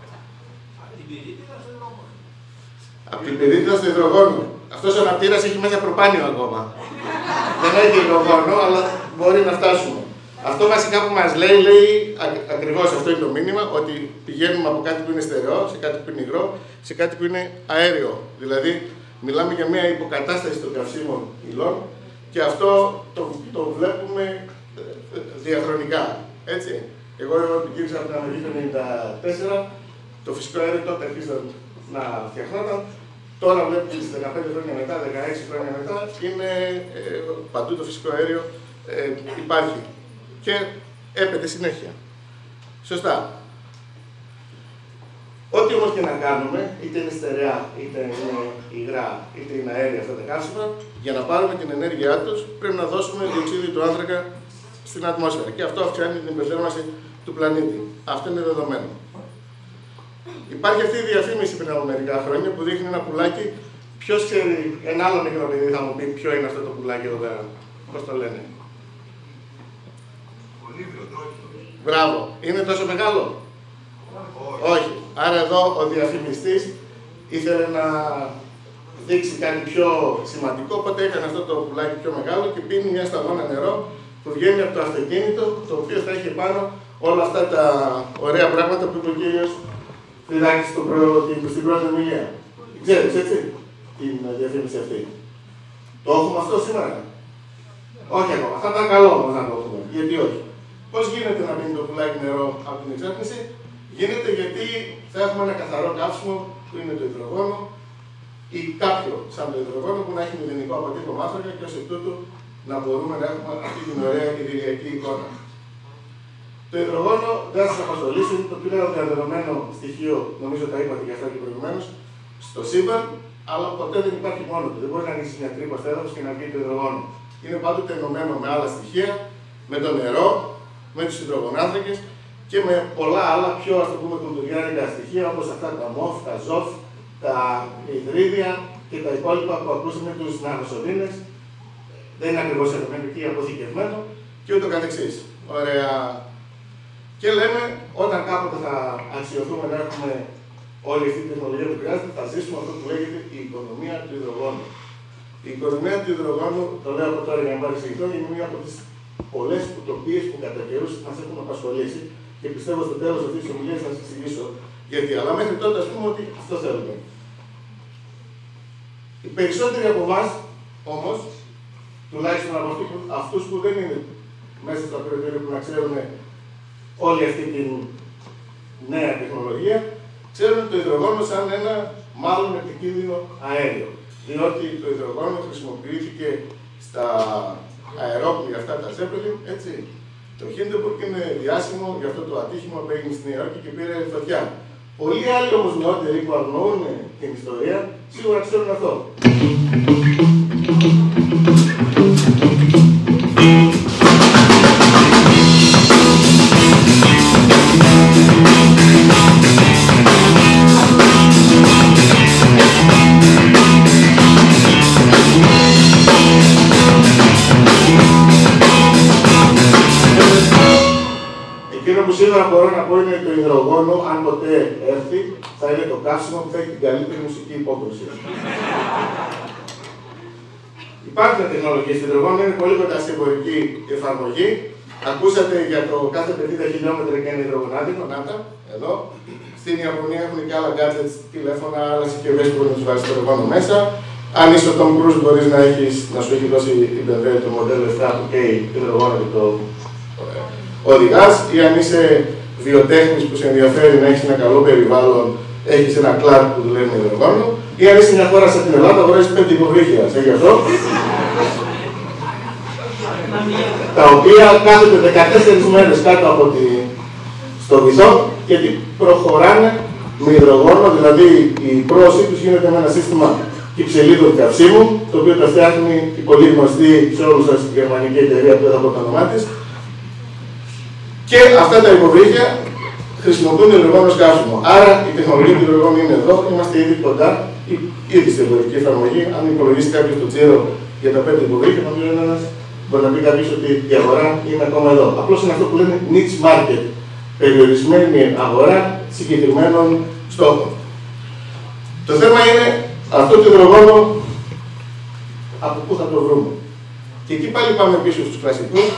Από την πυρίτιδα στο υδρογόνο. Αυτός ο αναπτήρας έχει μέσα προπάνιο ακόμα. Δεν έχει υδρογόνο, αλλά μπορεί να φτάσουμε. Αυτό βασικά που μας λέει, λέει ακριβώς αυτό είναι το μήνυμα, ότι πηγαίνουμε από κάτι που είναι στερεό, σε κάτι που είναι υγρό, σε κάτι που είναι αέριο. Δηλαδή, μιλάμε για μια υποκατάσταση των καυσίμων υλών και αυτό το, το βλέπουμε διαχρονικά. Έτσι. Εγώ πήγα από την Αμερική το χίλια εννιακόσια ενενήντα τέσσερα, το φυσικό αέριο τότε αρχίσαν να φτιαχνόταν. Τώρα βλέπετε ότι δεκαπέντε χρόνια μετά, δεκαέξι χρόνια μετά, είναι ε, παντού το φυσικό αέριο ε, υπάρχει. Και έπεται συνέχεια. Σωστά. Ό,τι όμως και να κάνουμε, είτε είναι στερεά, είτε είναι υγρά, είτε είναι αέρια αυτά τα καύσιμα, για να πάρουμε την ενέργειά τους, πρέπει να δώσουμε διοξείδιο του άνθρακα στην ατμόσφαιρα. Και αυτό αυξάνει την υπερθέρμανση του πλανήτη. Αυτό είναι δεδομένο. Υπάρχει αυτή η διαφήμιση πριν από μερικά χρόνια που δείχνει ένα πουλάκι. Ποιος ξέρει, ένα άλλο μικρό παιδί θα μου πει ποιο είναι αυτό το πουλάκι εδώ πέρα. Πώς το λένε? Μπράβο. Είναι τόσο μεγάλο? Όχι. Όχι. Άρα εδώ ο διαφημιστής ήθελε να δείξει κάτι πιο σημαντικό, οπότε έκανε αυτό το πουλάκι πιο μεγάλο και πίνει μια σταγόνα νερό που βγαίνει από το αυτοκίνητο, το οποίο θα έχει πάνω όλα αυτά τα ωραία πράγματα που είπε ο κύριος Φιδάκης στην πρώτη ομιλία. Ξέρεις, έτσι, την διαφήμιση αυτή. Το έχουμε αυτό σήμερα? Όχι ακόμα. Θα ήταν καλό όμως να το έχουμε. Γιατί όχι? Πώς γίνεται να μείνει το πουλάκι νερό από την εξάρτηση? Γίνεται γιατί θα έχουμε ένα καθαρό καύσιμο που είναι το υδρογόνο ή κάποιο σαν το υδρογόνο που να έχει μηδενικό αποτύπωμα άνθρακα και ως εκ τούτου να μπορούμε να έχουμε αυτή την ωραία ιδηλιακή εικόνα. Το υδρογόνο δεν θα σας απασχολήσει, είναι το πλέον διαδεδομένο στοιχείο, νομίζω τα είπατε και αυτά και προηγουμένως, στο σύμπαν, αλλά ποτέ δεν υπάρχει μόνο του. Δεν μπορεί να ανοίξει μια τρύπα στο έδαφος και να βγει το υδρογόνο. Είναι πάντοτε ενωμένο με άλλα στοιχεία, με το νερό, με τους υδρογονάνθρακες και με πολλά άλλα πιο, ας το πούμε, κουλτουριάρικα στοιχεία, όπως αυτά τα μοφ, τα ζοφ, τα υδρίδια και τα υπόλοιπα που ακούσαμε, τους νανοσωλήνες. Δεν είναι ακριβώς ενωμένο εκεί αποθηκευμένο και ούτω καθεξής. Ωραία. Και λέμε, όταν κάποτε θα αξιωθούμε να έχουμε όλη αυτή την τεχνολογία που χρειάζεται, θα ζήσουμε αυτό που λέγεται η οικονομία του υδρογόνου. Η οικονομία του υδρογόνου, το λέω από τώρα για να παρεξηγηθώ, είναι μία από τις πολλές ουτοπίες που κατά καιρούς μας έχουν απασχολήσει και πιστεύω στο τέλος αυτής της ομιλίας να σας εξηγήσω γιατί. Αλλά μέχρι τότε ας πούμε ότι αυτό θέλουμε. Οι περισσότεροι από εμάς όμως τουλάχιστον από αυτούς που δεν είναι μέσα στα περιθώρια που να ξέρουν όλη αυτή την νέα τεχνολογία, ξέρουν το υδρογόνο σαν ένα μάλλον επικίνδυνο αέριο. Διότι το υδρογόνο χρησιμοποιήθηκε στα αερόπλια αυτά τα Zeppelin, έτσι. Το Hindenburg είναι διάσημο για αυτό το ατύχημα που έγινε στη Νέα Υόρκη και πήρε φωτιά. Πολλοί άλλοι όμως νεότεροι που αγνοούν την ιστορία, σίγουρα ξέρουν αυτό. Εκείνο που σίγουρα μπορώ να πω είναι το υδρογόνο, αν ποτέ έρθει, θα είναι το καύσιμο που θα έχει την καλύτερη μουσική υπόκριση. Υπάρχουν τεχνολογίες του υδρογόνου, είναι πολύ κοντά στην εμπορική εφαρμογή. Ακούσατε για το κάθε πενήντα χιλιόμετρα και ένα υδρογονάδικο, να τα, εδώ. Στην Ιαπωνία έχουν και άλλα gadgets, τηλέφωνα, άλλα συσκευές που μπορούν να τους βάλεις το υδρογόνο μέσα. Αν είσαι ο Tom Cruise, μπορείς να, έχεις, να σου έχει δώσει την πενδέα το μοντέλο επτά που καίει υδρογόνο και το οδηγάς, ή αν είσαι βιοτέχνης που σε ενδιαφέρει να έχεις ένα καλό περιβάλλον, έχεις ένα κλαμπ που δουλεύει με υδρογόνο, ή αν είσαι μια χώρα σαν την Ελλάδα, αγοράζεις πέντε υποβρύχια, σε γι' αυτό, τα οποία κάθονται δεκατέσσερις μέρες κάτω από τη... στο βυθό και προχωράνε με υδρογόνο, δηλαδή η πρόωσή τους γίνεται με ένα σύστημα κυψελίδων καυσίμου, το οποίο το φτιάχνει η πολύ γνωστή σε όλους σας η γερμανική εταιρεία που δεν θα πω το όνομά της. Και αυτά τα υποβρύχια χρησιμοποιούν υδρογόνο ως καύσιμο. Άρα η τεχνολογία του υδρογόνου είναι εδώ, είμαστε ήδη κοντά, ήδη στην εμπορική εφαρμογή. Αν υπολογίσει κάποιο το τζίρο για τα πέντε υποβρύχια, νομίζω είναι ένας, μπορεί να πει κάποιο ότι η αγορά είναι ακόμα εδώ. Απλώς είναι αυτό που λέμε niche market. Περιορισμένη αγορά συγκεκριμένων στόχων. Το θέμα είναι αυτό το υδρογόνο από πού θα το βρούμε. Και εκεί πάλι πάμε πίσω στους κλασικούς.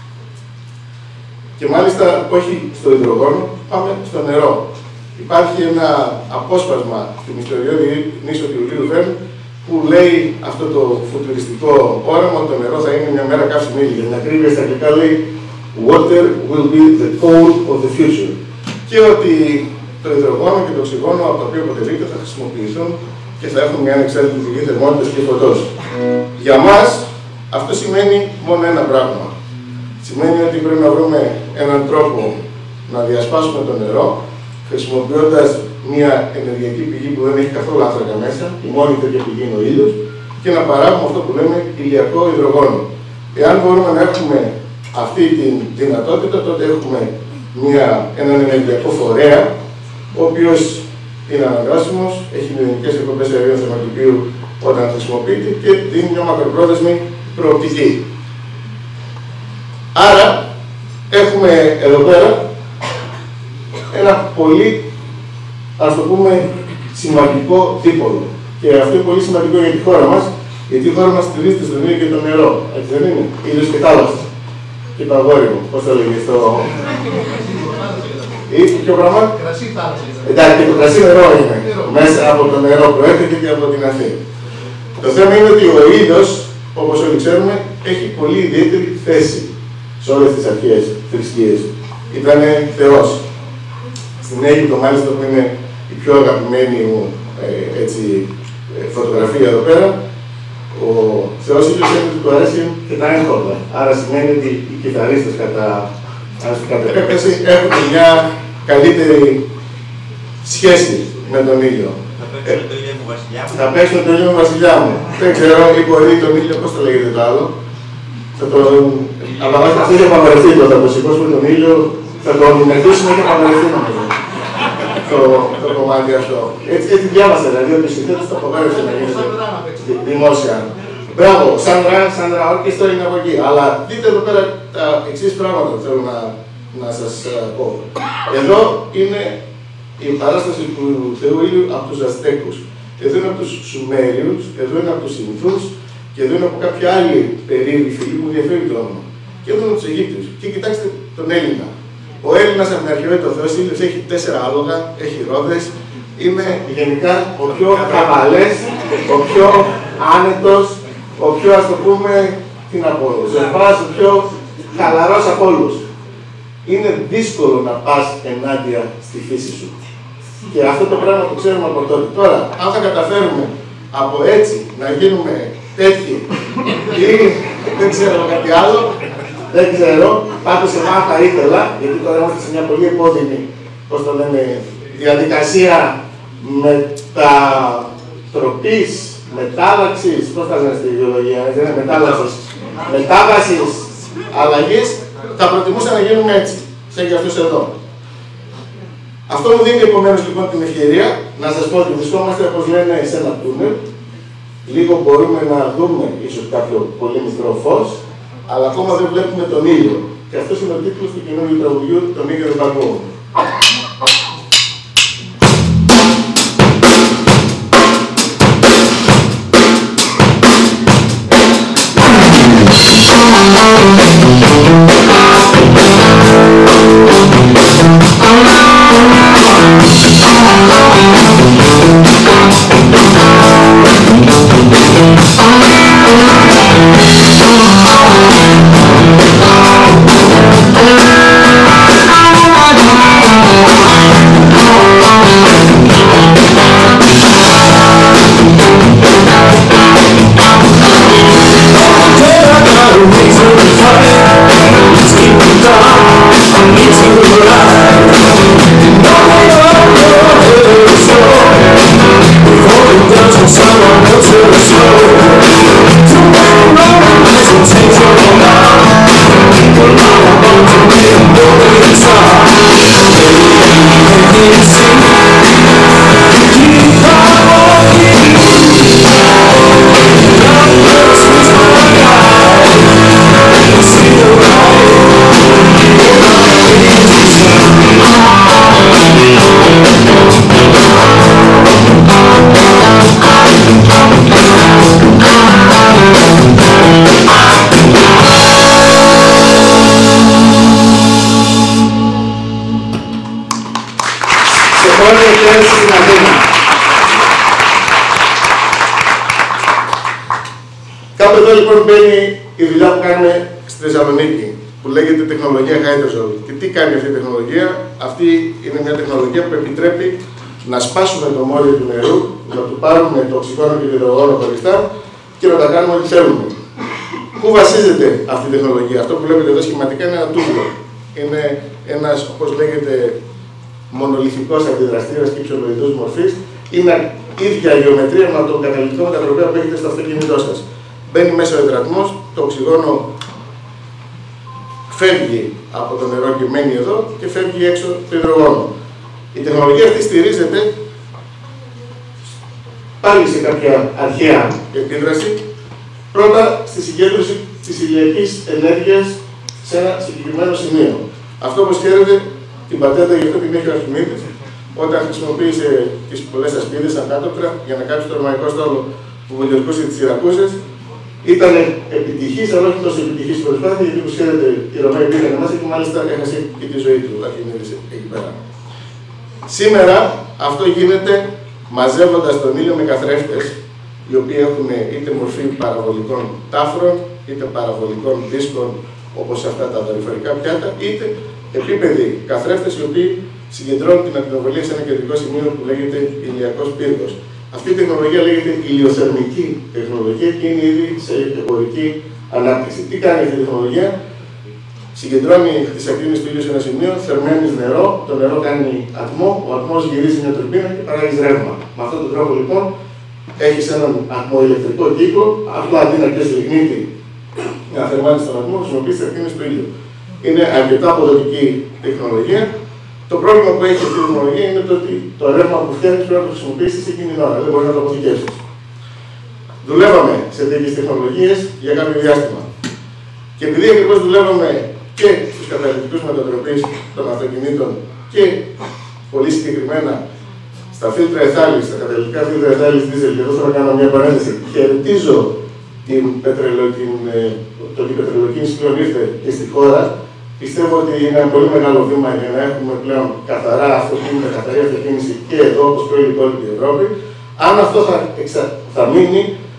Και μάλιστα, όχι στο υδρογόνο, πάμε στο νερό. Υπάρχει ένα απόσπασμα στην ιστοριώδη νήσο του Ιουλίου Βέρν που λέει αυτό το φουτουριστικό όραμα ότι το νερό θα είναι μια μέρα καύσιμη ύλη. Για την ακρίβεια στα αγγλικά λέει Water will be the coal of the future. Και ότι το υδρογόνο και το οξυγόνο από το οποίο αποτελείται θα χρησιμοποιηθούν και θα έχουν μια ανεξάρτητη πηγή θερμότητας και φωτός. Για μας αυτό σημαίνει μόνο ένα πράγμα. Σημαίνει ότι πρέπει να βρούμε έναν τρόπο να διασπάσουμε το νερό, χρησιμοποιώντας μια ενεργειακή πηγή που δεν έχει καθόλου άνθρακα μέσα, η μόνη τέτοια πηγή είναι ο ήλιος, και να παράγουμε αυτό που λέμε ηλιακό υδρογόνο. Εάν μπορούμε να έχουμε αυτή τη δυνατότητα, τότε έχουμε μια, έναν ενεργειακό φορέα, ο οποίος είναι αναγκάσιμος, έχει μηδενικές εκπομπές αερίων θερμοκηπίου όταν χρησιμοποιείται και δίνει μια μακροπρόθεσμη προοπτική. Άρα, έχουμε εδώ πέρα ένα πολύ, ας το πούμε, σημαντικό δίπολο. Και αυτό είναι πολύ σημαντικό για τη χώρα μας, γιατί η χώρα μας στηρίζεται στον ήλιο και το νερό. Έτσι δεν είναι? Ήλιος και θάλασσα. Και το αγόρι μου, πώς το λέγει στο... Ή ποιο πράγμα? Κρασί θάλασσα. Εντάξει, και το κρασί νερό είναι. Μέσα από το νερό προέρχεται και από την Αθήνα. Το θέμα είναι ότι ο ήλιος, όπως όλοι ξέρουμε, έχει πολύ ιδιαίτερη θέση σε όλες τις αρχαίες θρησκείες. Ήτανε Θεός. Στην Αίγυπτο, μάλιστα, που είναι η πιο αγαπημένη μου ε, έτσι, ε, φωτογραφία εδώ πέρα, ο Θεός ήλιος είναι ότι του αρέσει και τα έγχορδα. Άρα σημαίνει ότι οι κιθαρίστες κατά, κατά επέκταση έχουν μια καλύτερη σχέση με τον ήλιο. Θα παίξουν το ήλιο μου βασιλιά μου. Θα παίξουν το ήλιο μου βασιλιά μου. Δεν ξέρω, ή μπορεί τον ήλιο, πώς το λέγεται το άλλο. Θα το... Αλλά αυτό έχει απαγορευτεί τότε, από σηκώσουμε τον ήλιο, θα τον μετρήσουμε και απαγορευτεί νομίζω. το, το κομμάτι αυτό. Έτσι, έτσι διάβασα, δηλαδή, ότι η συνθέτηση το απαγόρευσε να γίνεται δημόσια. Μπράβο, σαν ραν, σαν ρα, ορκιστό είναι από εκεί. Αλλά δείτε εδώ πέρα τα εξής πράγματα που θέλω να, να σας πω. Εδώ είναι η παράσταση του Θεού Ήλιου από τους Αζτέκους. Εδώ είναι από τους Σουμέριους, εδώ είναι από τους Ινθούς και εδώ είναι από κάποια άλλη περίεργη φυλή που διαφέρει το όνομα. Και εδώ είναι από τους Αιγύπτιους. Και κοιτάξτε τον Έλληνα. Ο Έλληνας από την αρχαιότητα, ο Θεός Ήλιος, έχει τέσσερα άλογα, έχει ρόδες. Είναι γενικά ο πιο καβαλές, ο πιο άνετος, ο πιο, ας το πούμε, τι να πω, Ζερβάς, ο πιο χαλαρός από όλους. Είναι δύσκολο να πας ενάντια στη φύση σου. Και αυτό το πράγμα το ξέρουμε από τότε. Τώρα, αν θα καταφέρουμε από έτσι να γίνουμε τέτοιοι ή δεν ξέρω κάτι άλλο, δεν ξέρω, πάντως εμά θα ήθελα, γιατί τώρα είμαστε σε μια πολύ επώδυνη, πώς το λένε, διαδικασία μετατροπής, μετάλλαξης, πώς θα λένε στη βιολογία, δεν είναι μετάλλαξης, μετάβασης, αλλαγής, θα προτιμούσα να γίνουμε έτσι, σαν και αυτούς εδώ. Αυτό μου δίνει επομένως λοιπόν την ευκαιρία να σας πω ότι βρισκόμαστε, όπως λένε, σε ένα τούνελ. Λίγο μπορούμε να δούμε ίσως κάποιο πολύ μικρό φως, αλλά ακόμα δεν βλέπουμε τον ήλιο. Και αυτός είναι ο τίτλος του καινούργιου τραγουδιού, τον ήλιο του Παγκόσμιου. Κάπου εδώ λοιπόν μπαίνει η δουλειά που κάνουμε στη Θεσσαλονίκη, που λέγεται τεχνολογία Hydrosol. Και τι κάνει αυτή η τεχνολογία? Αυτή είναι μια τεχνολογία που επιτρέπει να σπάσουμε το μόριο του νερού, να του πάρουμε το οξυγόνο και το υδρογόνο χωριστά και να τα κάνουμε ό,τι θέλουμε. Πού βασίζεται αυτή η τεχνολογία? Αυτό που βλέπετε εδώ σχηματικά είναι ένα τούμπλο. Είναι ένας, όπως λέγεται, μονολιθικός αντιδραστήρας κυψελοειδούς μορφής. Είναι ίδια γεωμετρία με τον καταλυτικό μετατροπέα που έχετε στο αυτοκίνητό σας. Μπαίνει μέσα ο υδρατμός, το οξυγόνο φεύγει από το νερό και μένει εδώ και φεύγει έξω το υδρογόνο. Η τεχνολογία αυτή στηρίζεται πάλι σε κάποια αρχαία επίδραση. Πρώτα στη συγκέντρωση της ηλιακής ενέργειας σε ένα συγκεκριμένο σημείο. Αυτό, όπως ξέρετε, την πατέντα γι' αυτό την έχει ο Αρχιμίδης, όταν χρησιμοποίησε τις πολλές ασπίδες σαν κάτωπτρα για να κάψει το ρωμαϊκό στόλο που βολιορκούσε τις Σιρακούσες. Ήταν επιτυχής, αλλά όχι τόσο επιτυχής στην προσπάθεια, γιατί όπως ξέρετε οι Ρωμαίοι πήγαν μέσα και μάλιστα έχασε και τη ζωή του Αρχιμίδης εκεί πέρα. Σήμερα αυτό γίνεται μαζεύοντας τον ήλιο με καθρέφτες, οι οποίοι έχουν είτε μορφή παραβολικών τάφρων, είτε παραβολικών δίσκων, όπως αυτά τα δορυφορικά πιάτα, είτε επίπεδοι καθρέφτες, οι οποίοι συγκεντρώνουν την ακτινοβολία σε ένα κεντρικό σημείο που λέγεται ηλιακός πύργος. Αυτή η τεχνολογία λέγεται ηλιοθερμική τεχνολογία και είναι ήδη σε εμπορική ανάπτυξη. Τι κάνει αυτή η τεχνολογία? Συγκεντρώνει τις ακτίνες του ήλιου σε ένα σημείο, θερμαίνεις νερό, το νερό κάνει ατμό, ο ατμός γυρίζει μια τουρμπίνα και παράγει ρεύμα. Με αυτόν τον τρόπο λοιπόν έχεις έναν ατμοηλεκτρικό κύκλο, απλά αντί να πιέσεις λιγνίτη να θερμάνεις τον ατμό, χρησιμοποιείς τις ακτίνες του ήλιου. Είναι αρκετά αποδοτική τεχνολογία. Το πρόβλημα που έχει αυτή η τεχνολογία είναι το ότι το ρεύμα που φτιάχνεις πρέπει να το χρησιμοποιήσεις εκείνη την ώρα, δεν μπορείς να το αποθηκεύσεις. Δουλεύαμε σε τέτοιες τεχνολογίες για κάποιο διάστημα. Και επειδή ακριβώς δουλεύαμε και στους καταλυτικούς μετατροπείς των αυτοκινήτων και πολύ συγκεκριμένα στα φίλτρα εθάλης, στα καταλυτικά φίλτρα εθάλης δίζελ, και εδώ θέλω να κάνω μια παρένθεση, χαιρετίζω την πετρελο, την, το ότι η πετρελοκίνηση πλέον ήρθε και στη χώρα. Πιστεύω ότι είναι ένα πολύ μεγάλο βήμα για να έχουμε πλέον καθαρά αυτοκίνητα, καθαρή αυτοκίνηση και εδώ, όπως και όλη η υπόλοιπη Ευρώπη. Αν αυτό θα, εξα... θα μείνει,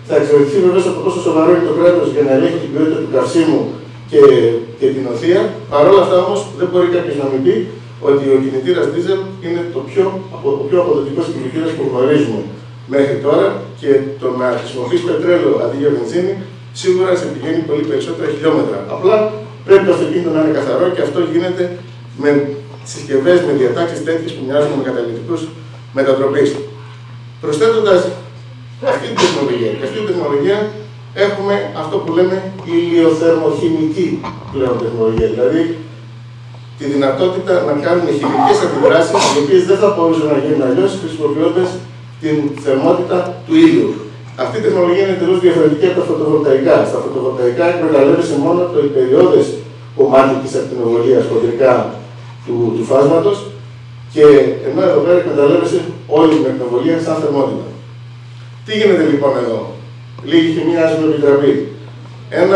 θα εξαρτηθεί βεβαίως από πόσο σοβαρό είναι το κράτος για να ελέγχει την ποιότητα του καυσίμου και, και την οθεία. Παρ' όλα αυτά όμως δεν μπορεί κάποιος να μην πει ότι ο κινητήρας δίζελ είναι το πιο, ο πιο αποδοτικός κινητήρας που γνωρίζουμε μέχρι τώρα και το να χρησιμοποιείς πετρέλαιο αντί για βενζίνη σίγουρα σε πηγαίνει πολύ περισσότερα χιλιόμετρα. Απλά πρέπει το αυτοκίνητο να είναι καθαρό και αυτό γίνεται με συσκευές, με διατάξεις τέτοιες που μοιάζουν με καταλυτικούς μετατροπής. Προσθέτοντας αυτή την τεχνολογία, και αυτή την τεχνολογία έχουμε αυτό που λέμε ηλιοθερμοχημική πλέον τεχνολογία, δηλαδή τη δυνατότητα να κάνουμε χημικές αντιδράσεις, οι οποίες δεν θα μπορούσαν να γίνουν αλλιώς χρησιμοποιώντας την θερμότητα του ήλιου. Αυτή η τεχνολογία είναι τελείως διαφορετική από τα φωτοβολταϊκά. Στα φωτοβολταϊκά εκμεταλλεύεσαι μόνο το υπεριώδες κομμάτι της ακτινοβολίας χοντρικά του, του φάσματος, και ενώ εδώ πέρα εκμεταλλεύεσαι όλη την ακτινοβολία σαν θερμότητα. Τι γίνεται λοιπόν εδώ? Λίγη χημία, ας με επιτραπεί. Ένα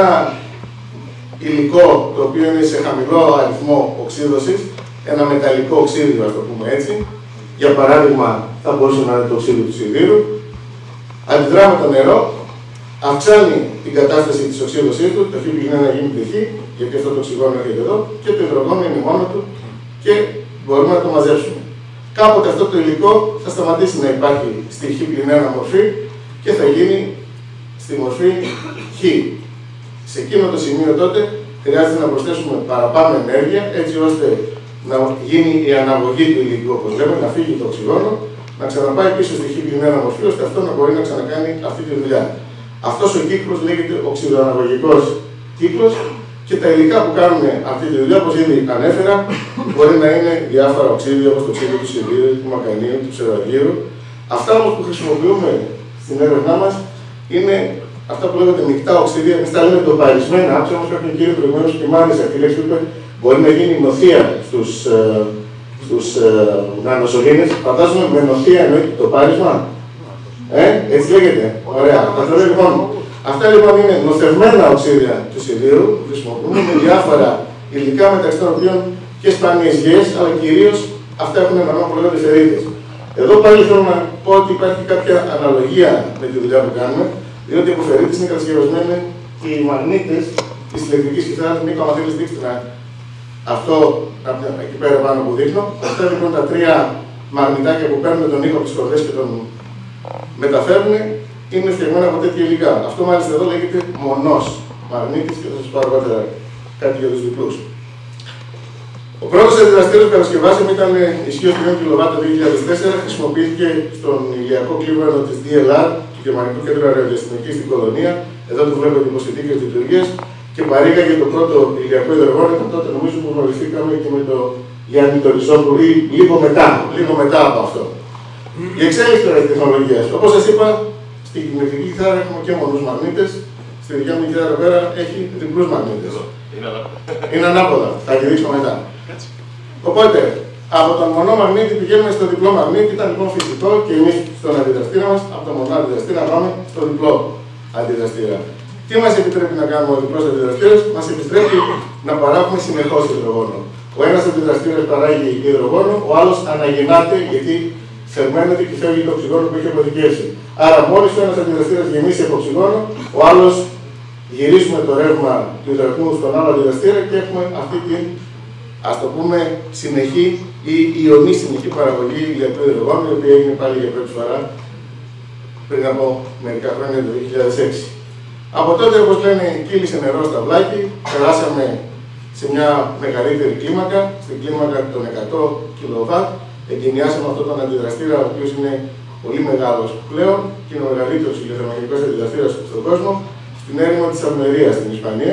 υλικό το οποίο είναι σε χαμηλό αριθμό οξύδωσης, ένα μεταλλικό οξύδιο, ας το πούμε έτσι, για παράδειγμα θα μπορούσε να είναι το οξύδιο του σιδήρου, αντιδρά με το νερό, αυξάνει την κατάσταση της οξύδωσής του, το χ πηγαίνει να γίνει τυχή, γιατί αυτό το οξυγόνο έρχεται εδώ, και το υδρογόνο είναι μόνο του και μπορούμε να το μαζέψουμε. Κάποτε αυτό το υλικό θα σταματήσει να υπάρχει στη χ πλην ένα μορφή και θα γίνει στη μορφή χ. Σε εκείνο το σημείο τότε χρειάζεται να προσθέσουμε παραπάνω ενέργεια, έτσι ώστε να γίνει η αναγωγή του υλικού, όπως λέμε, να φύγει το οξυγόνο, να ξαναπάει πίσω στη χ πλην ένα μορφή, ώστε αυτό να μπορεί να ξανακάνει αυτή τη δουλειά. Αυτός ο κύκλος λέγεται οξυδοαναγωγικός κύκλος και τα υλικά που κάνουν αυτή τη δουλειά, όπως ήδη ανέφερα, μπορεί να είναι διάφορα οξύδια, όπως το οξύδιο του σιδήρου, του μαγκανίου, του ψευδαργύρου. Αυτά όμως που χρησιμοποιούμε στην έρευνά μας είναι αυτά που λέγονται μεικτά οξύδια. Εμείς τα λέμε τοπαρισμένα. Άκουσα όμως κάποιον κύριο προηγουμένως που μάλιστα αυτή η λέξη που είπε μπορεί να γίνει νοθεία στους, ε, στους ε, νανοσωλήνες. Φαντάζομαι με νοθεία εννοείται το πάρισμα. Ε, έτσι λέγεται. Ωραία. Καθόλου λοιπόν. Αυτά λοιπόν είναι νοθευμένα οξύδια του σιδήρου που χρησιμοποιούμε με διάφορα υλικά, μεταξύ των οποίων και σπάνιες γέες, αλλά κυρίως αυτά έχουν ένα όνομα που λέγονται φερρίτες. Εδώ πάλι θέλω να πω ότι υπάρχει κάποια αναλογία με τη δουλειά που κάνουμε, διότι από φερρίτες είναι κατασκευασμένοι οι μαγνήτες της ηλεκτρικής κιθάρας. Νίκο, άμα θέλεις δείξτε να αυτό εκεί πέρα πάνω που δείχνω. Αυτά λοιπόν τα τρία μαγνητάκια που παίρνουν τον ήχο από τις κορδές και τον μεταφέρουν είναι φτιαγμένα από τέτοια υλικά. Αυτό μάλιστα εδώ λέγεται μονός μαγνήτης και θα σας πω αργότερα κάτι για τους διπλούς. Ο πρώτος αντιδραστήρας που κατασκευάσαμε ήταν ισχύος τριών κιλοβάτ το δύο χιλιάδες τέσσερα, χρησιμοποιήθηκε στον ηλιακό κλίβανο της ντι ελ αρ, του Γερμανικού Κέντρου Αεροδιαστημικής στην Κολονία. Εδώ του βλέπω την υποσχετική λειτουργία και παρήγαγε το πρώτο ηλιακό υδρογόνο. Τότε νομίζω που γνωριστήκαμε και με το Γιάννη το Ριζόπουλο ή λίγο μετά, λίγο μετά από αυτό. Η εξέλιξη τώρα της τεχνολογίας. Όπως σας είπα, στην ηλεκτρική κιθάρα έχουμε και μονούς μαγνήτες. Στη δικιά μου κιθάρα εδώ πέρα έχει διπλούς μαγνήτες. Είναι ανάποδα. Θα τη δείξω μετά. Οπότε, από τον μονό μαγνήτη πηγαίνουμε στο διπλό μαγνήτη. Ήταν λοιπόν φυσικό και εμείς στον αντιδραστήρα μας, από τον μονό αντιδραστήρα πάμε στο διπλό αντιδραστήρα. Τι μας επιτρέπει να κάνουμε ο διπλός αντιδραστήρας? Μας επιτρέπει να παράγουμε συνεχώς υδρογόνο. Ο ένας αντιδραστήρας παράγει υδρογόνο, ο άλλος αναγεννάται γιατί θερμαίνεται και φεύγει το οξυγόνο που έχει αποθηκεύσει. Άρα, μόλις ο ένας αντιδραστήρας γεμίσει από οξυγόνο, ο άλλος γυρίζουμε το ρεύμα του υδρογόνου στον άλλο αντιδραστήρα και έχουμε αυτή την, ας το πούμε, συνεχή ή ιονή συνεχή παραγωγή ηλιακού υδρογόνου, η οποία έγινε πάλι για πρώτη φορά πριν από μερικά χρόνια, το δύο χιλιάδες έξι. Από τότε, όπως λένε, κύλησε νερό στα βλάκι, περάσαμε σε μια μεγαλύτερη κλίμακα, στην κλίμακα των εκατό κιλοβάτ, εγκαινιάσαμε αυτόν τον αντιδραστήρα, ο οποίος είναι πολύ μεγάλος πλέον και είναι ο μεγαλύτερος ηλεκτρομαγνητικός αντιδραστήρας στον κόσμο, στην έρημο της Αλμερίας στην Ισπανία.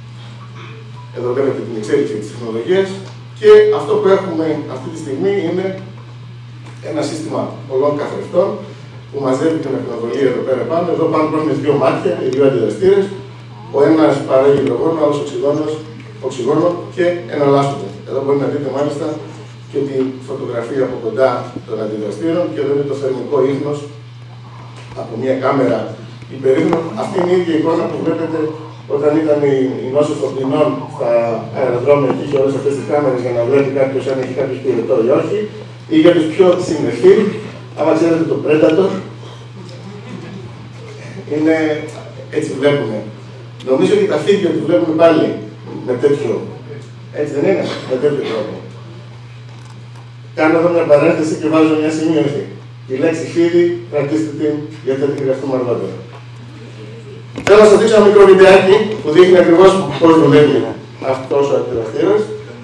Εδώ βλέπετε την εξέλιξη της τεχνολογίας. Και αυτό που έχουμε αυτή τη στιγμή είναι ένα σύστημα πολλών καθρεφτών που μαζεύει την ακτινοβολία εδώ πέρα πάνω. Εδώ πάνω έχουμε δύο μάτια, οι δύο αντιδραστήρες. Ο ένας παράγει υδρογόνο, ο άλλος οξυγόνο και εναλλάσσονται. Εδώ μπορείτε να δείτε μάλιστα και τη φωτογραφία από κοντά των αντιδραστήρων και εδώ είναι το θερμικό ίχνος από μια κάμερα υπερήχνων. Αυτή είναι η ίδια εικόνα που βλέπετε όταν ήταν η, η νόσος των πτηνών στα αεροδρόμια και είχε όλες αυτές τις κάμερες για να βλέπει κάποιος αν έχει κάποιο πυρετό ή όχι. Ή για τους πιο συνεφίλ, άμα ξέρετε το Predator, Είναι, έτσι βλέπουμε. Νομίζω ότι τα φίδια που βλέπουμε πάλι με τέτοιο. Έτσι δεν είναι, με τέτοιο τρόπο. Κάνω εδώ μια παρένθεση και βάζω μια σημείωση. Η λέξη φίδι, κρατήστε την, γιατί θα την χρειαστούμε αργότερα. Θέλω να σας δείξω ένα μικρό βιντεάκι που δείχνει ακριβώς πώς δουλεύει αυτός ο αντιδραστήρας.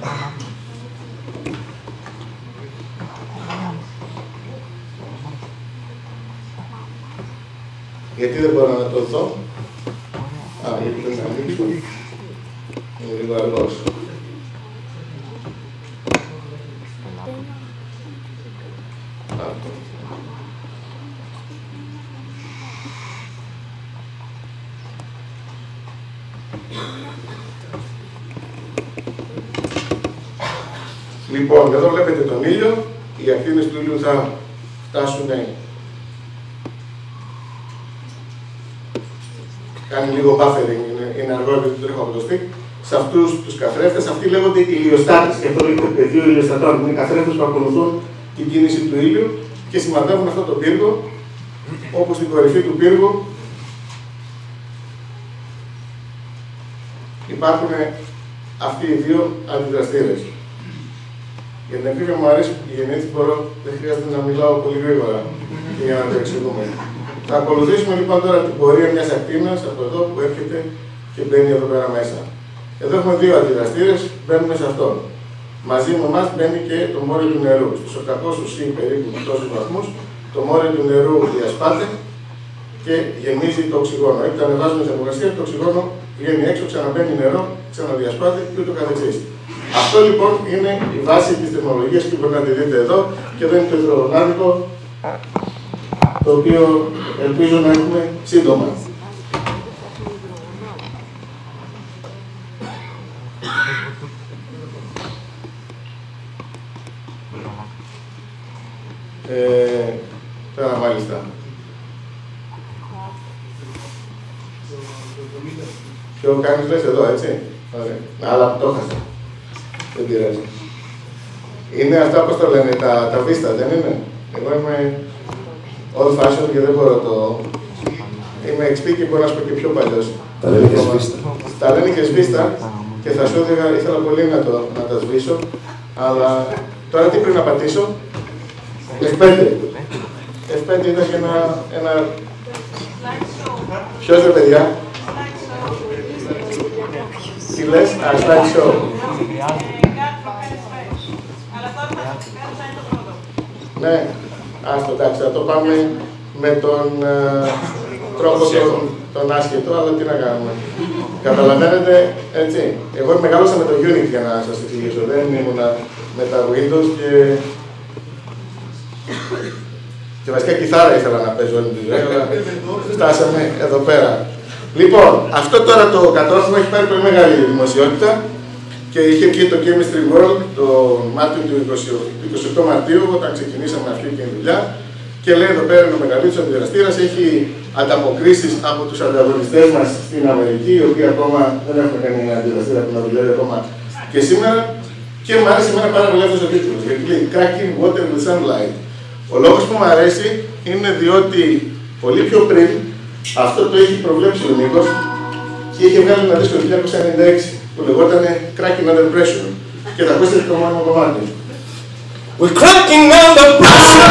Γιατί δεν μπορώ να το δω. Α, γιατί δεν θα ανοίξω. Είναι λίγο αργός. Λοιπόν, εδώ βλέπετε τον ήλιο. Οι ακτίνες του ήλιου θα φτάσουν. Κάνει λίγο buffering, είναι, είναι αργό επειδή το έχω απλωστεί. Σε αυτούς τους καθρέφτες, αυτοί λέγονται ηλιοστάτες. Και αυτό λέγεται πεδίο ηλιοστατών. Είναι καθρέφτες που ακολουθούν την κίνηση του ήλιου και σημαδεύουν αυτό το πύργο, όπου στην κορυφή του πύργου υπάρχουν αυτοί οι δύο αντιδραστήρες. Για την ακρίβεια μου αρέσει η γεννήτη μπορώ, δεν χρειάζεται να μιλάω πολύ γρήγορα για να το εξηγούμε. Θα ακολουθήσουμε λοιπόν τώρα την πορεία μιας ακτίνας από εδώ που έρχεται και μπαίνει εδώ πέρα μέσα. Εδώ έχουμε δύο αντιδραστήρες, μπαίνουμε σε αυτόν. Μαζί με εμάς μπαίνει και το μόριο του νερού. Στους οκτακόσιους ή περίπου τόσους βαθμούς, το μόριο του νερού διασπάται και γεμίζει το οξυγόνο. Έπειτα ανεβάζουμε τη θερμοκρασία, το οξυγόνο βγαίνει έξω, ξαναμπαίνει νερό, ξαναδιασπάται και ούτω καθεξής. Αυτό λοιπόν είναι η βάση της τεχνολογίας που μπορεί να τη δείτε εδώ και εδώ είναι το υδρογονάδικο, το οποίο ελπίζω να έχουμε σύντομα. Ε, τώρα μάλιστα. Ποιο κάνεις λες εδώ, έτσι. Ωραία. Αλλά το έχασα. Δεν πειράζει. Είναι αυτά, πώς το λένε, τα, τα βίστα, δεν είναι. Εγώ είμαι old fashion και δεν μπορώ το... Είμαι εξ πι και μπορώ να σου πω και πιο παλιός. Τα λένε και σβίστα. Τα λένε και σβίστα και θα σου έλεγα, ήθελα πολύ να, το, να τα σβήσω, αλλά τώρα τι πρέπει να πατήσω. εφ πέντε. εφ πέντε ήταν και ένα... ένα... Ποιος ρε παιδιά. Τι λες, α, slide show. Ναι, άστο, εντάξει, θα το πάμε με τον ε, τρόπο τον, τον άσχετο, αλλά τι να κάνουμε. Καταλαβαίνετε, έτσι. Εγώ μεγάλωσα με το Unity για να σας εξηγήσω, δεν ήμουνα με τα Windows και... και βασικά κιθάρα ήθελα να παίζω όλη τη ζωή, αλλά φτάσαμε εδώ πέρα. Λοιπόν, αυτό τώρα το κατόρθωμα έχει πάρει πολύ μεγάλη δημοσιότητα και είχε βγει το Chemistry World το Μάρτιο του είκοσι οκτώ Μαρτίου, όταν ξεκινήσαμε αυτή τη δουλειά. Και λέει εδώ πέρα είναι ο μεγαλύτερος αντιδραστήρας, έχει ανταποκρίσεις από τους ανταγωνιστές μας στην Αμερική, οι οποίοι ακόμα δεν έχουν κάνει ένα αντιδραστήρα που να δουλεύει ακόμα και σήμερα. Και μου άρεσε εμένα πάρα πολύ αυτός ο τίτλος, γιατί λέει Cracking Water with Sunlight. Ο λόγος που μου αρέσει είναι διότι πολύ πιο πριν αυτό το έχει προβλέψει ο Νίκος και είχε βγάλει ένα δίσκο το χίλια εννιακόσια ενενήντα έξι που λεγόταν Cracking Under Pressure. Και θα ακούσετε το μόνο κομμάτι. We're cracking under pressure.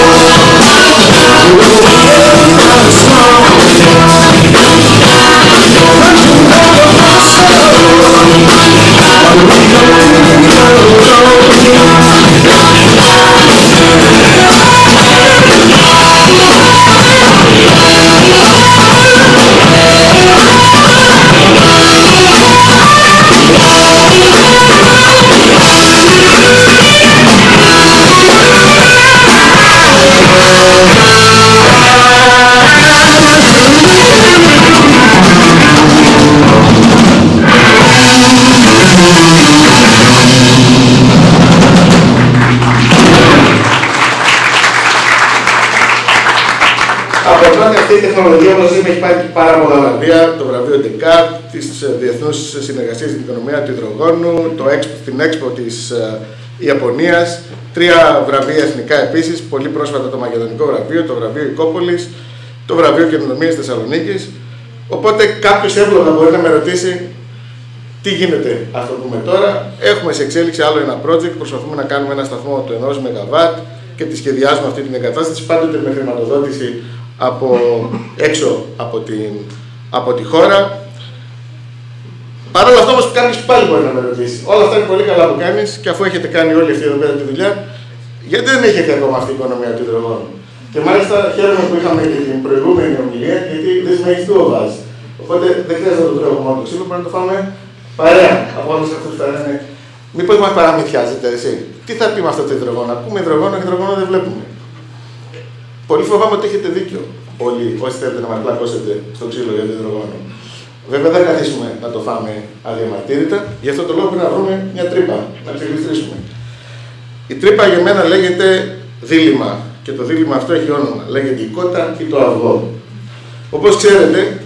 Αυτή η τεχνολογία, όπως είπα, έχει πάρει πάρα πολλά βραβεία. Το βραβείο Ντεκάρτ, της Διεθνούς Συνεργασίας για την Οικονομία του Υδρογόνου, το Expo, την Expo της uh, Ιαπωνίας, τρία βραβεία εθνικά επίσης, πολύ πρόσφατα το Μακεδονικό βραβείο, το βραβείο Οικόπολης, το βραβείο καινοτομίας της Θεσσαλονίκης. Οπότε κάποιος εύλογα μπορεί να με ρωτήσει τι γίνεται, ας το πούμε τώρα. Έχουμε σε εξέλιξη άλλο ένα project, προσπαθούμε να κάνουμε ένα σταθμό του ενός μεγαβάτ και τη σχεδιάζουμε αυτή την εγκατάσταση, πάντοτε με χρηματοδότηση από έξω από, την, από τη χώρα. Παρ' όλα αυτά όμως κάποιος πάλι μπορεί να με ρωτήσει. Όλα αυτά είναι πολύ καλά που κάνεις και αφού έχετε κάνει όλη αυτή εδώ πέρα τη δουλειά, γιατί δεν έχετε ακόμα αυτή η οικονομία του υδρογόνου. Και μάλιστα χαίρομαι που είχαμε και την προηγούμενη ομιλία, γιατί δεσμεύει του οβάζ. Οπότε δεν χρειάζεται να το τρώμε μόνο το ξύλο, πρέπει να το φάμε παρέα από όλους αυτούς που θα λένε. Μήπως μας παραμυθιάζετε εσύ. Τι θα πει με αυτό το υδρογόνο? Ακούμε υδρογόνο και υδρογόνο δεν βλέπουμε. Πολύ φοβάμαι ότι έχετε δίκιο. Όλοι όσοι θέλετε να μας πλακώσετε στο ξύλο για το υδρογόνο. Βέβαια δεν καθίσουμε να το φάμε αδιαμαρτύρητα, γι' αυτό το λόγο πρέπει να βρούμε μια τρύπα, να ξεγλιστρήσουμε. Η τρύπα για μένα λέγεται δίλημμα και το δίλημμα αυτό έχει όνομα. Λέγεται η κότα ή το αυγό. Όπως ξέρετε,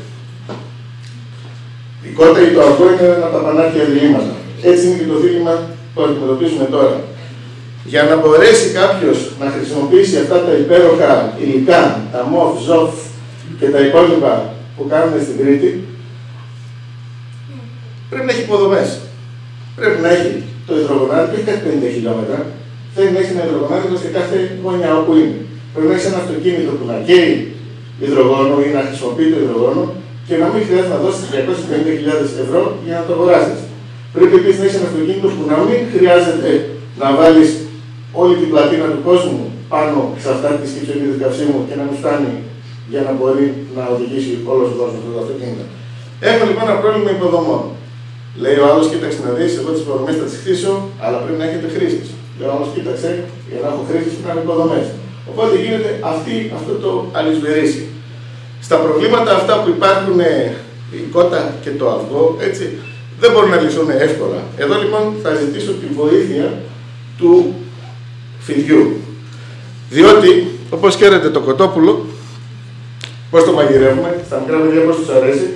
η κότα ή το αυγό είναι ένα από τα πανάκια διλήμματα. Έτσι είναι και το δίλημμα που αντιμετωπίζουμε τώρα. Για να μπορέσει κάποιος να χρησιμοποιήσει αυτά τα υπέροχα υλικά, τα μοφ, ζοφ και τα υπόλοιπα που κάνουν στην Κρήτη, πρέπει να έχει υποδομές. Πρέπει να έχει το υδρογονάδι που έχει κάθε πενήντα χιλιόμετρα. Θέλει να έχει ένα υδρογονάδι σε κάθε γωνιά όπου είναι. Πρέπει να έχει ένα αυτοκίνητο που να καίει υδρογόνο ή να χρησιμοποιεί το υδρογόνο και να μην χρειάζεται να δώσει τριακόσιες πενήντα χιλιάδες ευρώ για να το αγοράσει. Πρέπει επίσης να έχει ένα αυτοκίνητο που να μην χρειάζεται να βάλει όλη την πλατίνα του κόσμου πάνω σε αυτά τις κυψελίδες καυσίμου και να μην φτάνει για να μπορεί να οδηγήσει όλο ο κόσμος αυτό το αυτοκίνητο. Έχω λοιπόν ένα πρόβλημα υποδομών. Λέει ο άλλος, κοίταξε να δεις, εγώ τις υποδομές θα τις χτίσω, αλλά πρέπει να έχετε χρήσεις. Λέει ο άλλος, κοίταξε, για να έχω χρήσεις πρέπει να έχω υποδομές. Οπότε γίνεται αυτή, αυτό το αλυσβερίσι. Στα προβλήματα αυτά που υπάρχουν, η κότα και το αυγό, έτσι, δεν μπορούν να λυθούν εύκολα. Εδώ λοιπόν θα ζητήσω τη βοήθεια του φιδιού. Διότι, όπως ξέρετε το κοτόπουλο, πώς το μαγειρεύουμε, στα μικρά παιδιά πώς τους αρέσει?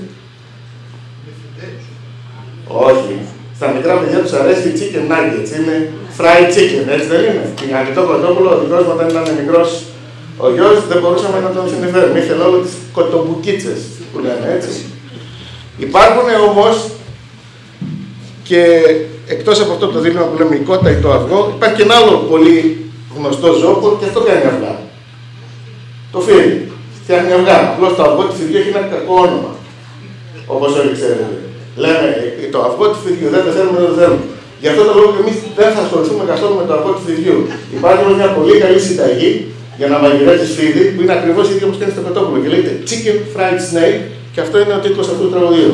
Όχι. Στα μικρά παιδιά τους αρέσει η chicken nuggets, είναι fried chicken, έτσι δεν είναι? Την ανοιχτό κοτόπουλο, ο δικός μου όταν ήταν μικρός ο γιος δεν μπορούσαμε να τον συνεφέρουμε. Ήθελε όλο τις κοτομπουκίτσες που λένε, έτσι. Υπάρχουν όμως και εκτός από αυτό το δίλημμα που λέμε η κότα ή το αυγό, υπάρχει και ένα άλλο πολύ γνωστό ζώο που και αυτό κάνει αυγά. Το φίδι. Φτιάχνει αυγά. Απλώς το αυγό του φιδιού έχει ένα κακό όνομα. Όπως όλοι ξέρετε. Λέμε το αυγό του φιδιού, δεν το θέλουμε, δεν το θέλουμε. Γι' αυτό το λόγο και εμείς δεν θα ασχοληθούμε καθόλου με το αυγό του φιδιού. Υπάρχει όμως μια πολύ καλή συνταγή για να μαγειρέψεις φίδι που είναι ακριβώς ίδιο όπως κάνει στο κοτόπουλο και λέγεται Chicken Fried Snake και αυτό είναι ο τίτλος αυτού του τραγουδίου.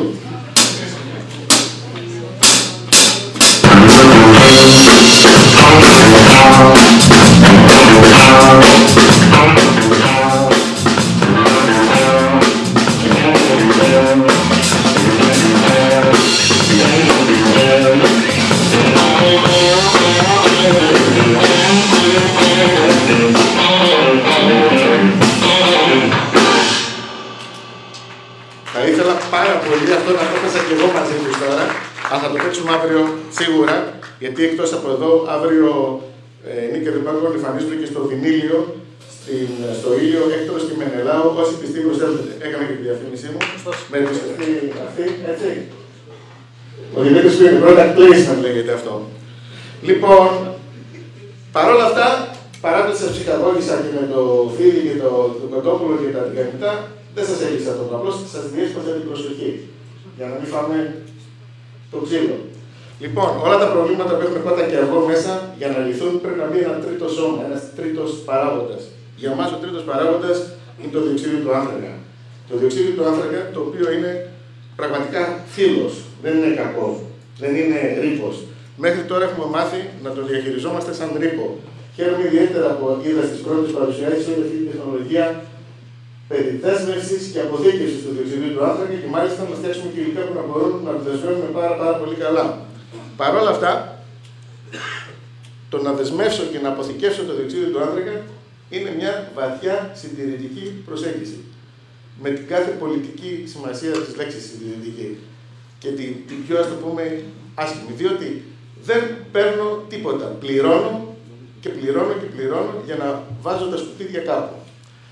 Σίγουρα, γιατί εκτός από εδώ, αύριο ε, Νίκη Ρημπάκο εμφανίζονται και στο Βινίλιο, στην, στο Ήλιο, Έκτορος και Μενελάου, όσοι πιστοί προσέλθετε. Έκανα και τη διαφήμισή μου. Με επισκεφτεί αυτή, έτσι. Ο Δημήτρης που είναι product placement λέγεται αυτό. Λοιπόν, παρόλα αυτά, παρά το σας ψυχαγώγησα και με το φίδι και το, το κοτόπουλο και τα τηγανιτά, δεν σας έλειξα το απλώς, σας διέσπασα την προσοχή. Για να μην φάμε το ξύλο. Λοιπόν, όλα τα προβλήματα που έχουμε κότα και αυγό μέσα για να λυθούν πρέπει να μπει ένα τρίτο σώμα, ένα τρίτο παράγοντα. Για εμάς ο τρίτος παράγοντας είναι το διοξείδιο του άνθρακα. Το διοξείδιο του άνθρακα, το οποίο είναι πραγματικά φίλος, δεν είναι κακό, δεν είναι ρήπος. Μέχρι τώρα έχουμε μάθει να το διαχειριζόμαστε σαν ρήπο. Χαίρομαι ιδιαίτερα που είδα στις πρώτες παρουσιάσεις όλη αυτή τη τεχνολογία περιδέσμευσης και αποθήκευσης του διοξειδίου του άνθρακα και μάλιστα να φτιάξουμε και υλικά που να μπορούν να το δεσμεύουμε πάρα, πάρα πολύ καλά. Παρ' όλα αυτά, το να δεσμεύσω και να αποθηκεύσω το διοξείδιο του άνθρακα είναι μια βαθιά συντηρητική προσέγγιση. Με την κάθε πολιτική σημασία της λέξης συντηρητική. Και την, την πιο, ας το πούμε, άσχημη. Διότι δεν παίρνω τίποτα. Πληρώνω και πληρώνω και πληρώνω για να βάζω τα σκουπίδια κάπου.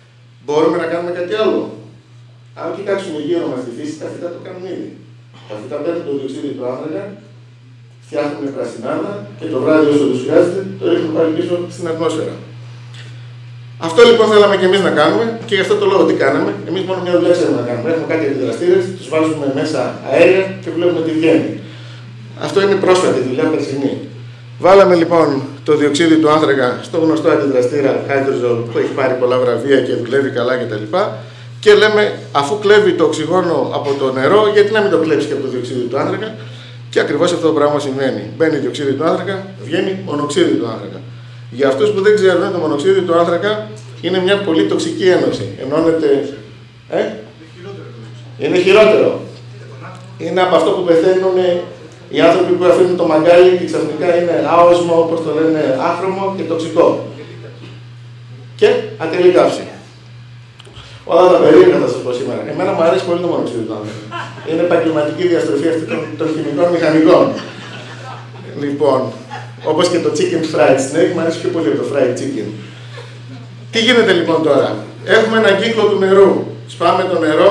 Μπορούμε να κάνουμε κάτι άλλο. Αν κοιτάξουμε γύρω μας τη φύση, τα φυτά το κάνουν ήδη. Τα φυτά παίρνουν το διοξείδιο του άνθρακα, φτιάχνουν πρασινάδα και το βράδυ όσο τους χρειάζεται το ρίχνουν πάλι πίσω στην ατμόσφαιρα. Αυτό λοιπόν θέλαμε και εμείς να κάνουμε και γι' αυτό το λόγο τι κάναμε. Εμείς μόνο μια δουλειά ξέρουμε να κάνουμε. Έχουμε κάτι αντιδραστήρες, τους βάζουμε μέσα αέρια και βλέπουμε τι βγαίνει. Αυτό είναι πρόσφατη δουλειά, περσινή. Βάλαμε λοιπόν το διοξείδιο του άνθρακα στο γνωστό αντιδραστήρα Hydrozol που έχει πάρει πολλά βραβεία και δουλεύει καλά κτλ. Και λέμε, αφού κλέβει το οξυγόνο από το νερό, γιατί να μην το κλέψει και από το διοξείδιο του άνθρακα. Και ακριβώς αυτό το πράγμα συμβαίνει. Μπαίνει διοξείδιο του άνθρακα, βγαίνει μονοξείδιο του άνθρακα. Για αυτούς που δεν ξέρουν, το μονοξείδιο του άνθρακα είναι μια πολύ τοξική ένωση. Ενώνεται. Ε? Είναι χειρότερο. Είναι από αυτό που πεθαίνουν οι άνθρωποι που αφήνουν το μαγκάλι και ξαφνικά είναι άοσμο, όπως το λένε, άχρωμο και τοξικό. Και ατελή καύση. Όλα τα περίεργα θα σας πω σήμερα. Εμένα μου αρέσει πολύ το μονοξείδιο του άνθρακα. Είναι επαγγελματική διαστροφή αυτή των, των χημικών μηχανικών. Λοιπόν, όπως και το chicken fried snake, μου αρέσει πιο πολύ από το fried chicken. Τι γίνεται λοιπόν τώρα. Έχουμε έναν κύκλο του νερού. Σπάμε το νερό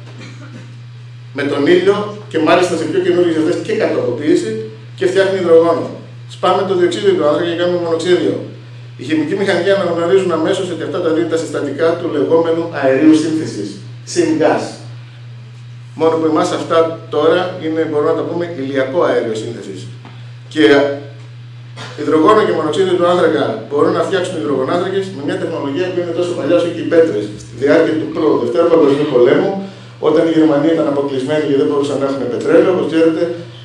με τον ήλιο και μάλιστα σε πιο καινούργιες αυτές και κατοχοποίηση και φτιάχνει υδρογόνο. Σπάμε το διοξείδιο του άνθρακα και κάνουμε μονοξίδιο. Οι χημικοί μηχανικοί αναγνωρίζουν αμέσως ότι αυτά τα δίνουν τα συστατικά του λεγόμενου αερίου σύνθεσης, syngas. Μόνο που εμάς αυτά τώρα είναι, μπορούμε να τα πούμε, ηλιακό αέριο σύνθεσης. Και υδρογόνο και μονοξίδιο του άνθρακα μπορούν να φτιάξουν υδρογονάνθρακες με μια τεχνολογία που είναι τόσο παλιά όσο και οι πέτρες. Στη διάρκεια του πρώτου Δευτέρου Παγκοσμίου Πολέμου, όταν η Γερμανία ήταν αποκλεισμένη και δεν μπορούσαν να έχουν πετρέλαιο, όπως ξέρετε,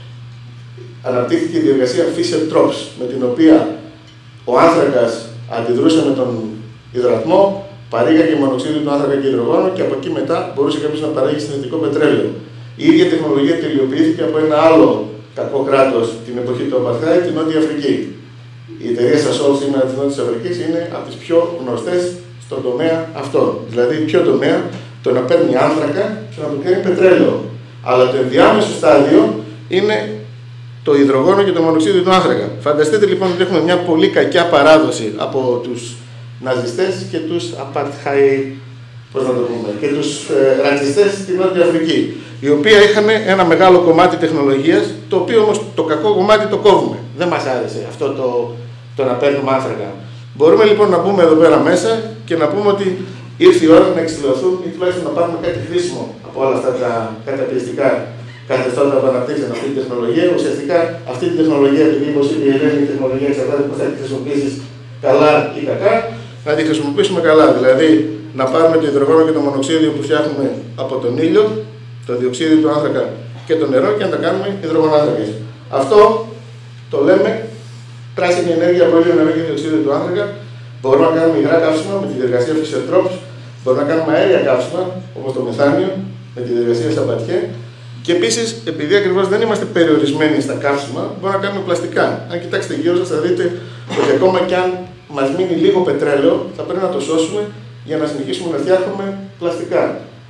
αναπτύχθηκε η διεργασία Fischer-Tropsch, με την οποία ο άνθρακας αντιδρούσε με τον υδρατμό, παρήγαγε μονοξίδιο του άνθρακα και υδρογόνο και από εκεί μετά μπορούσε κάποιος να παράγει συνθετικό πετρέλαιο. Η ίδια τεχνολογία τελειοποιήθηκε από ένα άλλο κακό κράτος την εποχή του Απαρθάιτ, τη Νότια Αφρική. Η εταιρεία Sasol σήμερα της Νότιας Αφρικής είναι από τις πιο γνωστές στον τομέα αυτόν. Δηλαδή, ποιο τομέα, το να παίρνει άνθρακα και να του κάνει πετρέλαιο. Αλλά το ενδιάμεσο στάδιο είναι το υδρογόνο και το μονοξίδιο του άνθρακα. Φανταστείτε λοιπόν ότι έχουμε μια πολύ κακιά παράδοση από τους ναζιστές και τους apartheid, πώς να το πούμε, και τους ε, ρατσιστές στην Νότια Αφρική, οι οποίοι είχαν ένα μεγάλο κομμάτι τεχνολογίας, το οποίο όμως το κακό κομμάτι το κόβουμε. Δεν μας άρεσε αυτό το, το να παίρνουμε άνθρακα. Μπορούμε λοιπόν να μπούμε εδώ πέρα μέσα και να πούμε ότι ήρθε η ώρα να εξηλωθούν ή τουλάχιστον να πάρουμε κάτι χρήσιμο από όλα αυτά τα καταπιεστικά καθεστώτα που αναπτύξαν αυτή τη τεχνολογία. Ουσιαστικά αυτή τη τεχνολογία, επειδή όπως είπε η Ελένη, η τεχνολογία εξαρτάται πώς θα τη χρησιμοποιήσεις καλά ή κακά, να τη χρησιμοποιήσουμε καλά. Δηλαδή να πάρουμε το υδρογόνο και το μονοξίδιο που φτιάχνουμε από τον ήλιο, το διοξείδιο του άνθρακα και το νερό και να τα κάνουμε υδρογονάνθρακες. Αυτό το λέμε πράσινη ενέργεια από ήλιο, νερό και διοξείδιο του άνθρακα. Μπορούμε να κάνουμε υγρά καύσιμα με τη διεργασία Fischer-Tropsch. Μπορούμε να κάνουμε αέρια καύσιμα όπως το μεθάνιο με τη διεργασία Sabatier. Και επίσης, επειδή ακριβώς δεν είμαστε περιορισμένοι στα καύσιμα, μπορούμε να κάνουμε πλαστικά. Αν κοιτάξετε γύρω σας, θα δείτε ότι ακόμα κι αν μας μείνει λίγο πετρέλαιο, θα πρέπει να το σώσουμε για να συνεχίσουμε να φτιάχνουμε πλαστικά.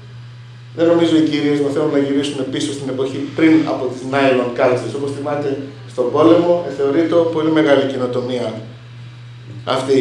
Δεν νομίζω οι κυρίες να θέλουν να γυρίσουν πίσω στην εποχή πριν από τις nylon κάλτσες. Όπως θυμάται, στον πόλεμο θεωρείται πολύ μεγάλη καινοτομία αυτή.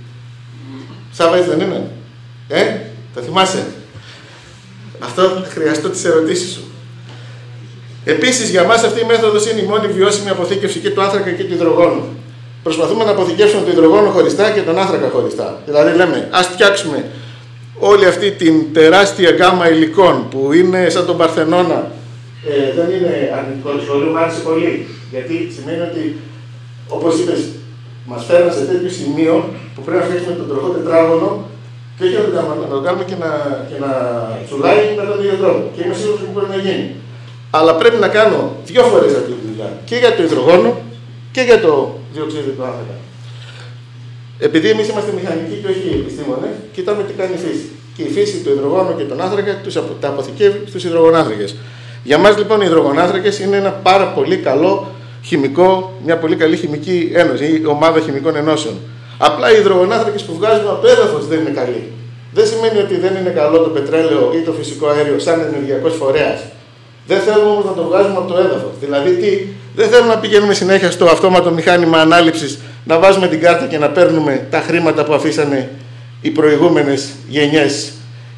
Σάββατς δεν είναι? Ε, θα θυμάσαι. Αυτό χρειαστώ τις ερωτήσεις σου. Επίσης, για μας αυτή η μέθοδος είναι η μόνη βιώσιμη αποθήκευση και του άνθρακα και του υδρογόνου. Προσπαθούμε να αποθηκεύσουμε το υδρογόνο χωριστά και τον άνθρακα χωριστά. Δηλαδή, λέμε, ας φτιάξουμε όλη αυτή την τεράστια γκάμα υλικών που είναι σαν τον Παρθενώνα. Ε, δεν είναι αρνητικό σχολείο, μου άρεσε πολύ. Γιατί σημαίνει ότι, όπως είπες, μας φέρνει σε τέτοιο σημείο που πρέπει να φτιάξουμε τον τροχό τετράγωνο και όχι να το κάνουμε και να, και να τσουλάει με τον ίδιο τρόπο. Και είμαι σίγουρος ότι μπορεί να γίνει. Αλλά πρέπει να κάνω δύο φορές αυτή τη δουλειά. Και για το υδρογόνο και για το διοξείδιο του άνθρακα. Επειδή εμείς είμαστε μηχανικοί και όχι επιστήμονες, κοιτάμε τι κάνει η φύση. Και η φύση, το υδρογόνο και τον άνθρακα τους απο, τα αποθηκεύει στους υδρογονάνθρακες. Για μας λοιπόν οι υδρογονάνθρακες είναι ένα πάρα πολύ καλό χημικό, μια πολύ καλή χημική ένωση ή ομάδα χημικών ενώσεων. Απλά οι υδρογονάνθρακες που βγάζουμε από το έδαφος δεν είναι καλοί. Δεν σημαίνει ότι δεν είναι καλό το πετρέλαιο ή το φυσικό αέριο σαν ενεργειακός φορέας. Δεν θέλουμε όμως να το βγάζουμε από το έδαφος. Δηλαδή, τι, δεν θέλουμε να πηγαίνουμε συνέχεια στο αυτόματο μηχάνημα ανάληψης, να βάζουμε την κάρτα και να παίρνουμε τα χρήματα που αφήσανε οι προηγούμενες γενιές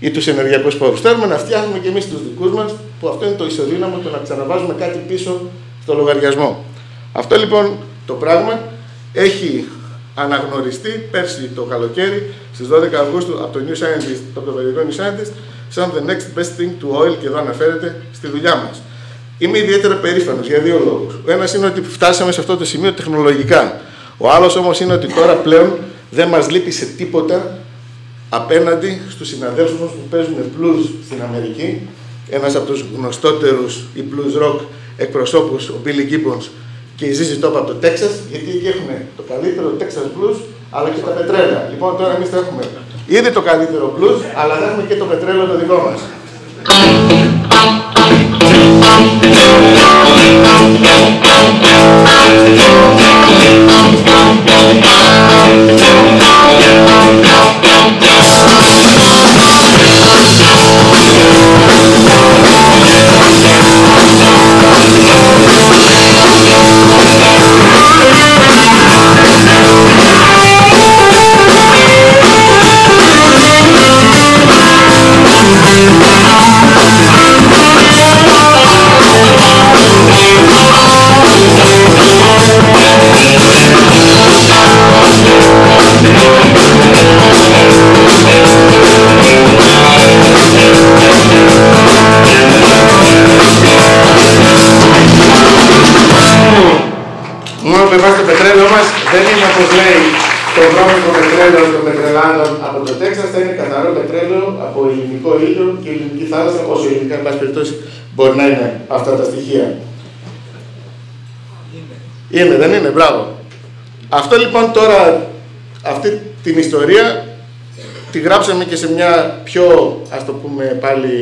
ή τους ενεργειακούς πόρους. Θέλουμε να φτιάχνουμε και εμείς τους δικούς μας, που αυτό είναι το ισοδύναμο, το να ξαναβάζουμε κάτι πίσω στο λογαριασμό. Αυτό λοιπόν το πράγμα έχει αναγνωριστεί πέρσι το καλοκαίρι, στις δώδεκα Αυγούστου, από το New Scientist, από το περιοδικό New Scientist, σαν the next best thing to oil, και εδώ αναφέρεται στη δουλειά μας. Είμαι ιδιαίτερα περήφανος για δύο λόγους. Ο ένας είναι ότι φτάσαμε σε αυτό το σημείο τεχνολογικά. Ο άλλος όμως είναι ότι τώρα πλέον δεν μας λείπει σε τίποτα απέναντι στους συναδέλφους μας που παίζουν blues στην Αμερική. Ένας από τους γνωστότερους οι blues rock εκπροσώπους, ο Billy Gibbons και η Ζίζη Top από το Τέξας, γιατί εκεί έχουν το καλύτερο Texas blues, αλλά και τα πετρέλαια. Λοιπόν, τώρα εμείς θα έχουμε ήδη το καλύτερο blues, αλλά θα έχουμε και το πετρέλαιο το δικό μας. Το πετρέλαιο μας δεν είναι, όπως λέει, το βρώμικο πετρέλαιο των πετρελάδων από το Τέξας, θα είναι καθαρό πετρέλαιο από ελληνικό ήλιο και ελληνική θάλασσα, όσο ελληνικά, εν πάση περιπτώσει, μπορεί να είναι αυτά τα στοιχεία. Είναι, είναι δεν είναι, μπράβο. Αυτό λοιπόν τώρα, αυτή την ιστορία, τη γράψαμε και σε μια πιο, ας το πούμε πάλι,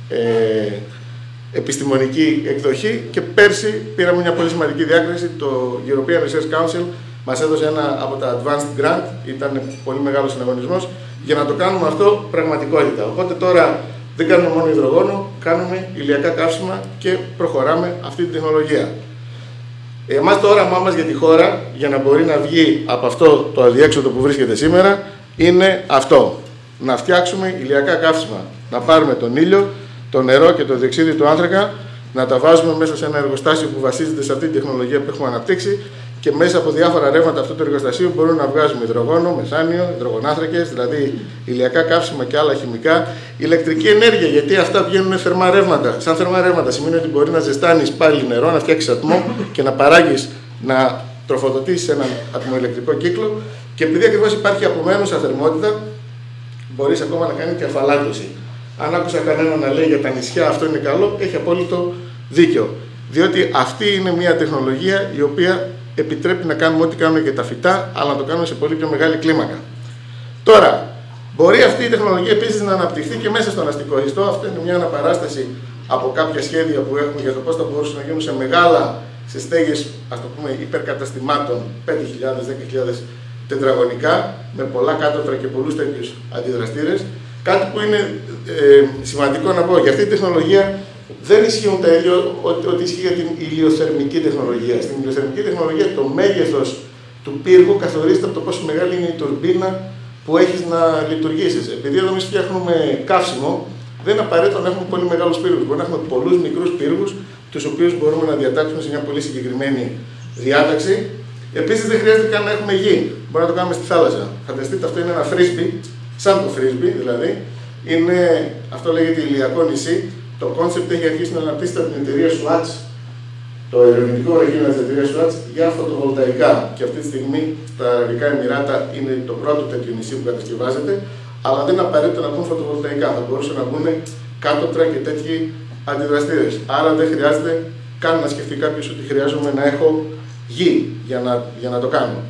ε, επιστημονική εκδοχή, και πέρσι πήραμε μια πολύ σημαντική διάκριση. Το European Research Council μας έδωσε ένα από τα Advanced Grant, ήταν πολύ μεγάλος συναγωνισμός, για να το κάνουμε αυτό πραγματικότητα. Οπότε τώρα δεν κάνουμε μόνο υδρογόνο, κάνουμε ηλιακά καύσιμα και προχωράμε αυτή την τεχνολογία. Εμάς το όραμά μας για τη χώρα, για να μπορεί να βγει από αυτό το αδιέξοδο που βρίσκεται σήμερα, είναι αυτό. Να φτιάξουμε ηλιακά καύσιμα, να πάρουμε τον ήλιο, το νερό και το διοξείδιο του άνθρακα, να τα βάζουμε μέσα σε ένα εργοστάσιο που βασίζεται σε αυτή τη τεχνολογία που έχουμε αναπτύξει, και μέσα από διάφορα ρεύματα αυτού του εργοστασίου μπορούμε να βγάζουμε υδρογόνο, μεθάνιο, υδρογονάνθρακες, δηλαδή ηλιακά καύσιμα και άλλα χημικά, ηλεκτρική ενέργεια, γιατί αυτά βγαίνουν θερμά ρεύματα. Σαν θερμά ρεύματα σημαίνει ότι μπορεί να ζεστάνεις πάλι νερό, να φτιάξεις ατμό και να παράγεις, να τροφοδοτήσεις έναν ατμοηλεκτρικό κύκλο, και επειδή ακριβώς υπάρχει απομένουσα θερμότητα, μπορείς ακόμα να κάνεις και αφαλάτωση. Αν άκουσα κανέναν να λέει για τα νησιά αυτό είναι καλό, έχει απόλυτο δίκιο. Διότι αυτή είναι μια τεχνολογία η οποία επιτρέπει να κάνουμε ό,τι κάνουμε και τα φυτά, αλλά να το κάνουμε σε πολύ πιο μεγάλη κλίμακα. Τώρα, μπορεί αυτή η τεχνολογία επίσης να αναπτυχθεί και μέσα στον αστικό ιστό. Αυτό είναι μια αναπαράσταση από κάποια σχέδια που έχουμε για το πώς θα μπορούσαν να γίνουν σε μεγάλα, σε στέγες, ας το πούμε, υπερκαταστημάτων πέντε χιλιάδες με δέκα χιλιάδες τετραγωνικά, με πολλά κάτωπτρα και πολλούς τέτοιους αντιδραστήρες. Κάτι που είναι ε, σημαντικό να πω, για αυτή τη τεχνολογία δεν ισχύουν τα ίδια ό,τι ισχύει για την ηλιοθερμική τεχνολογία. Στην ηλιοθερμική τεχνολογία το μέγεθος του πύργου καθορίζεται από το πόσο μεγάλη είναι η τουρμπίνα που έχεις να λειτουργήσεις. Επειδή εδώ εμείς φτιάχνουμε καύσιμο, δεν είναι απαραίτητο να έχουμε πολύ μεγάλους πύργους. Μπορούμε να έχουμε πολλούς μικρούς πύργους, τους οποίους μπορούμε να διατάξουμε σε μια πολύ συγκεκριμένη διάταξη. Επίσης δεν χρειάζεται καν να έχουμε γη. Μπορούμε να το κάνουμε στη θάλασσα. Φανταστείτε, αυτό είναι ένα frisbee, σαν το frisbee δηλαδή. Είναι, αυτό λέγεται ηλιακό νησί. Το κόνσεπτ έχει αρχίσει να αναπτύσσεται από την εταιρεία Swatch, το ερευνητικό εργείο της εταιρείας Swatch, για φωτοβολταϊκά. Και αυτή τη στιγμή στα Αραβικά Εμιράτα είναι το πρώτο τέτοιο νησί που κατασκευάζεται, αλλά δεν είναι απαραίτητο να μπουν φωτοβολταϊκά. Θα μπορούσαν να μπουν κάτωπτρα και τέτοιοι αντιδραστήρες. Άρα δεν χρειάζεται καν να σκεφτεί κάποιος ότι χρειάζομαι να έχω γη για να, για να το κάνω.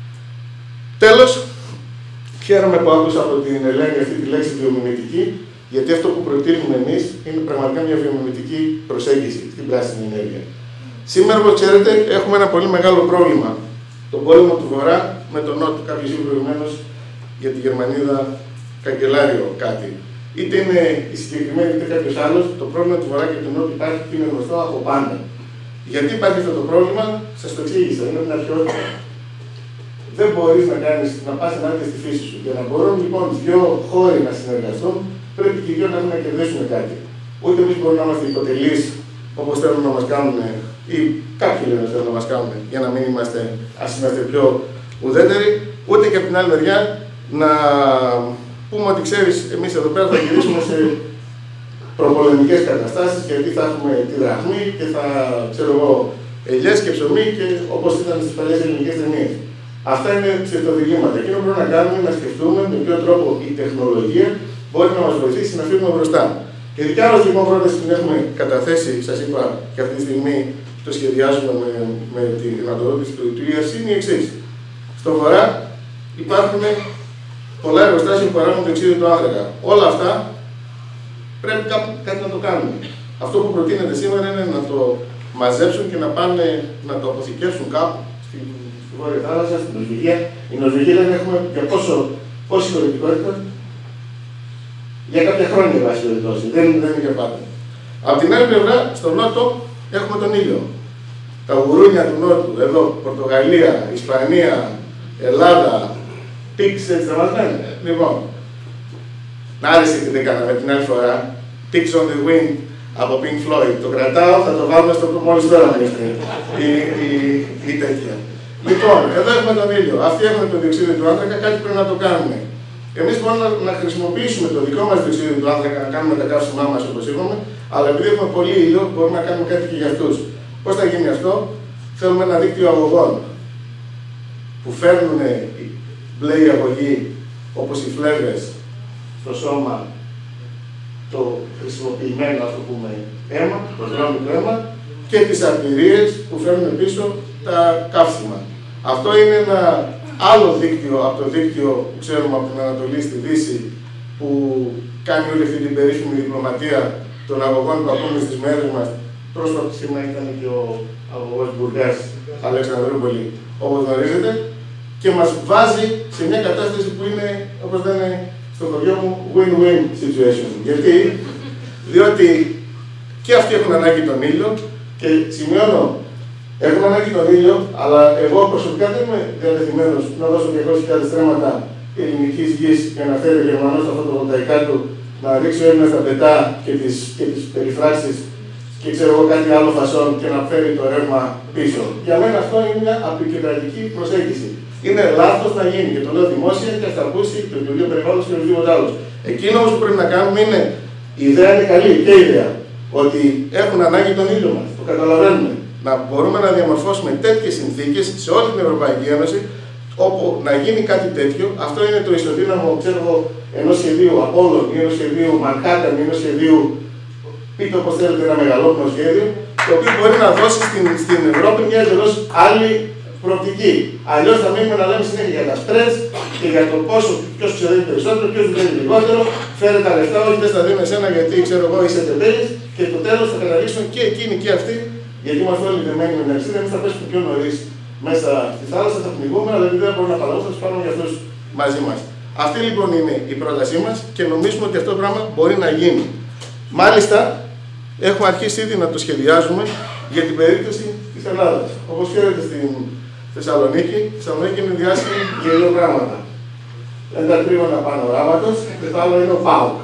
Τέλος, χαίρομαι που άκουσα από την Ελένη αυτή τη λέξη βιομιμητική, γιατί αυτό που προτείνουμε εμείς είναι πραγματικά μια βιομιμητική προσέγγιση στην πράσινη ενέργεια. Σήμερα, όπως ξέρετε, έχουμε ένα πολύ μεγάλο πρόβλημα. Τον πόλεμο του Βορρά με τον Νότο. Κάποιος είπε προηγουμένως για τη Γερμανίδα καγκελάριο κάτι. Είτε είναι η συγκεκριμένη είτε κάποιος άλλος, το πρόβλημα του Βορρά και του Νότου υπάρχει και είναι γνωστό από πάντα. Γιατί υπάρχει αυτό το πρόβλημα, σας το εξήγησα, είναι από την αρχαιότητα. Δεν μπορείς να κάνεις, να πας ενάντια στη φύση σου. Για να μπορούν λοιπόν δύο χώροι να συνεργαστούν, πρέπει και οι δύο να έχουν να κερδίσουν κάτι. Ούτε εμείς μπορούμε να είμαστε υποτελείς όπως θέλουν να μας κάνουν, ή κάποιοι λένε ότι θέλουν να μας κάνουν, για να μην είμαστε, ας είμαστε πιο ουδέτεροι, ούτε και από την άλλη μεριά να πούμε ότι ξέρεις, εμείς εδώ πέρα θα γυρίσουμε σε προπολεμικές καταστάσεις, γιατί θα έχουμε τη δραχμή και θα, ξέρω εγώ, ελιές και ψωμί και όπως ήταν στις παλιές ελληνικές ταινίες. Αυτά είναι ψευτοδιλήμματα. Εκείνο που πρέπει να κάνουμε είναι να σκεφτούμε με ποιο τρόπο η τεχνολογία μπορεί να μας βοηθήσει να φύγουμε μπροστά. Και η δικιά μας λοιπόν πρόταση που έχουμε καταθέσει, σας είπα και αυτή τη στιγμή το σχεδιάζουμε με, με τη δυνατότητα του ι αρ σι, είναι η εξής. Στο βορρά υπάρχουν πολλά εργοστάσια που παράγουν το διοξείδιο του άνθρακα. Όλα αυτά πρέπει κάπου, κάτι να το κάνουμε. Αυτό που προτείνεται σήμερα είναι να το μαζέψουν και να πάνε να το αποθηκεύσουν κάπου στη, στη Βόρεια Θάλασσα, στην Νορβηγία. Η Νορβηγία δεν έχουμε για πόσο, πόση χωρητικότητα. Για κάποια χρόνια βάση περιπτώσει. Δεν, δεν είναι για πάντα. Από την άλλη πλευρά, στον Νότο έχουμε τον ήλιο. Τα γουρούνια του Νότου, εδώ, Πορτογαλία, Ισπανία, Ελλάδα, Pix, έτσι θα μας λένε. Λοιπόν, να άρεσε τι δεν κάναμε την άλλη φορά. Pix on the Wind από Pink Floyd. Το κρατάω, θα το βάλουμε στο μόλις τώρα με η, η, η τέτοια. Λοιπόν, εδώ έχουμε τον ήλιο. Αυτοί έχουν το διοξείδιο του άνθρακα, κάτι πρέπει να το κάνουμε. Εμείς μπορούμε να, να χρησιμοποιήσουμε το δικό μας διοξείδιο του άνθρακα, να κάνουμε τα καύσιμά μας όπως είπαμε, αλλά επειδή έχουμε πολύ ήλιο, μπορούμε να κάνουμε κάτι και για αυτούς. Πώς θα γίνει αυτό? Θέλουμε ένα δίκτυο αγωγών που φέρνουν μπλε αγωγή όπως οι φλέβες στο σώμα το χρησιμοποιημένο, ας το πούμε, αίμα, το δρόμικο αίμα και τις αρτηρίες που φέρνουν πίσω τα καύσιμα. Αυτό είναι ένα άλλο δίκτυο από το δίκτυο που ξέρουμε από την Ανατολή στη Δύση που κάνει όλη αυτή την περίφημη διπλωματία των αγωγών που ακούμε στις μέρες μας. Πρόσφατα σήμερα ήταν και ο αγωγός Μπουργκάς, Αλεξανδρούπολη, όπως γνωρίζετε, και μας βάζει σε μια κατάσταση που είναι, όπως λένε στο χωριό μου, win-win situation. Γιατί? Διότι και αυτοί έχουν ανάγκη τον ήλιο και σημειώνω, έχουν ανάγκη τον ήλιο, αλλά εγώ προσωπικά δεν είμαι διατεθειμένος να δώσω διακόσιες χιλιάδες στρέμματα ελληνικής γης για να φέρει ο Γερμανός τα φωτοβολταϊκά του, να ρίξει ο Έλληνας τα πετά και τις, και τις περιφράξεις και ξέρω εγώ κάτι άλλο φασόν και να φέρει το ρεύμα πίσω. Για μένα αυτό είναι μια απεικιοκρατική προσέγγιση. Είναι λάθος να γίνει και το λέω δημόσια και θα ακούσει το Υπουργείο Περιβάλλοντος και οτιδήποτε άλλο. Εκείνο όμως που πρέπει να κάνουμε είναι, η ιδέα είναι καλή και η ιδέα, ότι έχουν ανάγκη τον ήλιο μας, το καταλαβαίνουμε. Να μπορούμε να διαμορφώσουμε τέτοιες συνθήκες σε όλη την Ευρωπαϊκή Ένωση, όπου να γίνει κάτι τέτοιο. Αυτό είναι το ισοδύναμο, ξέρω εγώ, ενός σχεδίου Απόλλων ή ενός σχεδίου Μανχάταν ή ενός σχεδίου, πείτε όπως θέλετε, ένα μεγαλόπνο σχέδιο, το οποίο μπορεί να δώσει στην, στην Ευρώπη μια εντελώς άλλη προοπτική. Αλλιώς θα μείνουμε να λέμε συνέχεια για τα στρες και για το πόσο, ποιος ξοδεύει περισσότερο, ποιος δουλεύει λιγότερο, φέρε τα λεφτά, όχι δεν στα δίνω εσένα γιατί ξέρω εγώ είσαι τεμπέλης, και το τέλος θα καταλήξουμε και εκείνοι και αυτοί, γιατί είμαστε όλοι δεμένοι με την αλυσίδα, εμείς θα πέσουμε πιο νωρίς μέσα στη θάλασσα, θα πνιγούμε, αλλά επειδή δεν μπορούμε να παλαιώσουμε, θα τους πάρουμε για αυτούς μαζί μας. Αυτή λοιπόν είναι η πρότασή μας και νομίζουμε ότι αυτό το πράγμα μπορεί να γίνει. Μάλιστα, έχουμε αρχίσει ήδη να το σχεδιάζουμε για την περίπτωση της Ελλάδας. Όπως ξέρετε στην Θεσσαλονίκη, η Θεσσαλονίκη είναι διάσημη για δύο πράγματα. Είναι τα τρίγωνα πανοράματος και το άλλο είναι ο ΠΑΟΚ.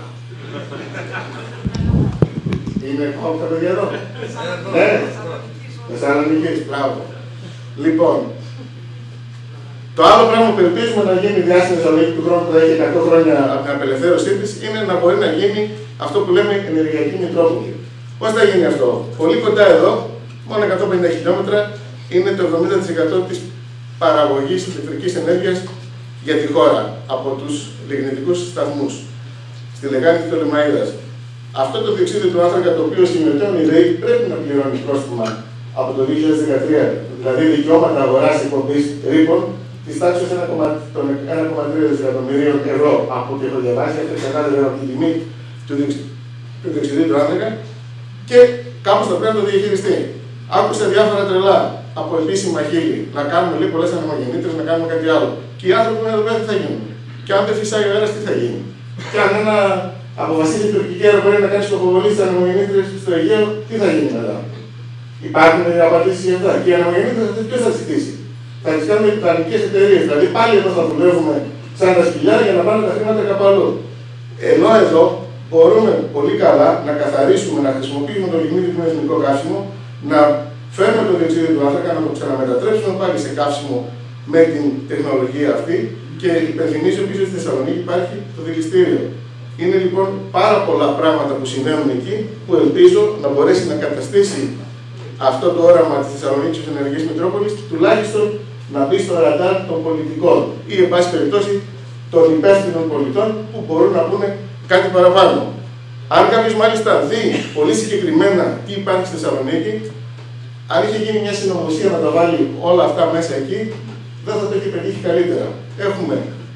Είναι ΠΑΟΚ τα παιδιά εδώ? Ναι, Θεσσαλονίκης, μπράβο. Λοιπόν, το άλλο πράγμα που ελπίζουμε να γίνει διάσημη Θεσσαλονίκη του χρόνου που θα έχει εκατό χρόνια από την απελευθέρωσή της είναι να μπορεί να γίνει αυτό που λέμε ενεργειακή Μητρόπολη. Πώς θα γίνει αυτό? Πολύ κοντά εδώ, μόνο εκατόν πενήντα χιλιόμετρα, είναι το εβδομήντα τοις εκατό της παραγωγής ηλεκτρικής ενέργειας για τη χώρα από τους λιγνητικούς σταθμούς στη λεκάνη της Πτολεμαΐδας. Αυτό το διοξείδιο του άνθρακα το οποίο συμμετέχουν οι ΔΕΗ πρέπει να πληρώνει πρόστιμα από το δύο χιλιάδες δεκατρία, δηλαδή δικαιώματα αγοράς εκπομπής ρήπων της τάξης ένα κόμμα τρία δισεκατομμυρίων ευρώ από ό,τι έχω διαβάσει, αυτό εξαρτάται βέβαια από την τιμή του διοξειδίου του άνθρακα και κάπως θα πρέπει να το διαχειριστεί. Άκουσα διάφορα τρελά από επίσημα χείλη να κάνουμε λίγο πολλές ανεμογεννήτρες, να κάνουμε κάτι άλλο. Και οι άνθρωποι εδώ πέρα τι θα γίνουν. Και αν δεν φυσάει ο αέρας, τι θα γίνει. Και αν ένα αποφασίσει η τουρκική αεροπορία να κάνει σκοποβολή στις ανεμογεννήτρες στο Αιγαίο, τι θα γίνει μετά. Υπάρχουν απαντήσεις για αυτά. Και οι ανεμογεννήτρες ποιος θα τις ζητήσει. Θα τις κάνουμε οι ιταλικές εταιρείες. Δηλαδή πάλι εδώ θα δουλεύουμε σαν τα σκυλιά για να πάνε τα χρήματα κάπου αλλού. Ενώ εδώ μπορούμε πολύ καλά να καθαρίσουμε, να χρησιμοποιήσουμε το λιγνίτη του εθνικό καύσιμο, να φέρουμε το διοξείδιο του άνθρακα, να το ξαναμετατρέψουμε πάλι σε καύσιμο με την τεχνολογία αυτή. Και υπενθυμίζω επίσης στη Θεσσαλονίκη υπάρχει το δηληστήριο. Είναι λοιπόν πάρα πολλά πράγματα που συμβαίνουν εκεί που ελπίζω να μπορέσει να καταστήσει αυτό το όραμα της Θεσσαλονίκης ως ενεργειακής Μητρόπολης, τουλάχιστον να μπει στο ραντάρ των πολιτικών ή, εν πάση περιπτώσει, των υπεύθυνων πολιτών που μπορούν να πούνε κάτι παραπάνω. Αν κάποιος μάλιστα δει πολύ συγκεκριμένα τι υπάρχει στη Θεσσαλονίκη, αν είχε γίνει μια συνωμοσία να τα βάλει όλα αυτά μέσα εκεί, δεν θα το έχει πετύχει καλύτερα. Έχουμε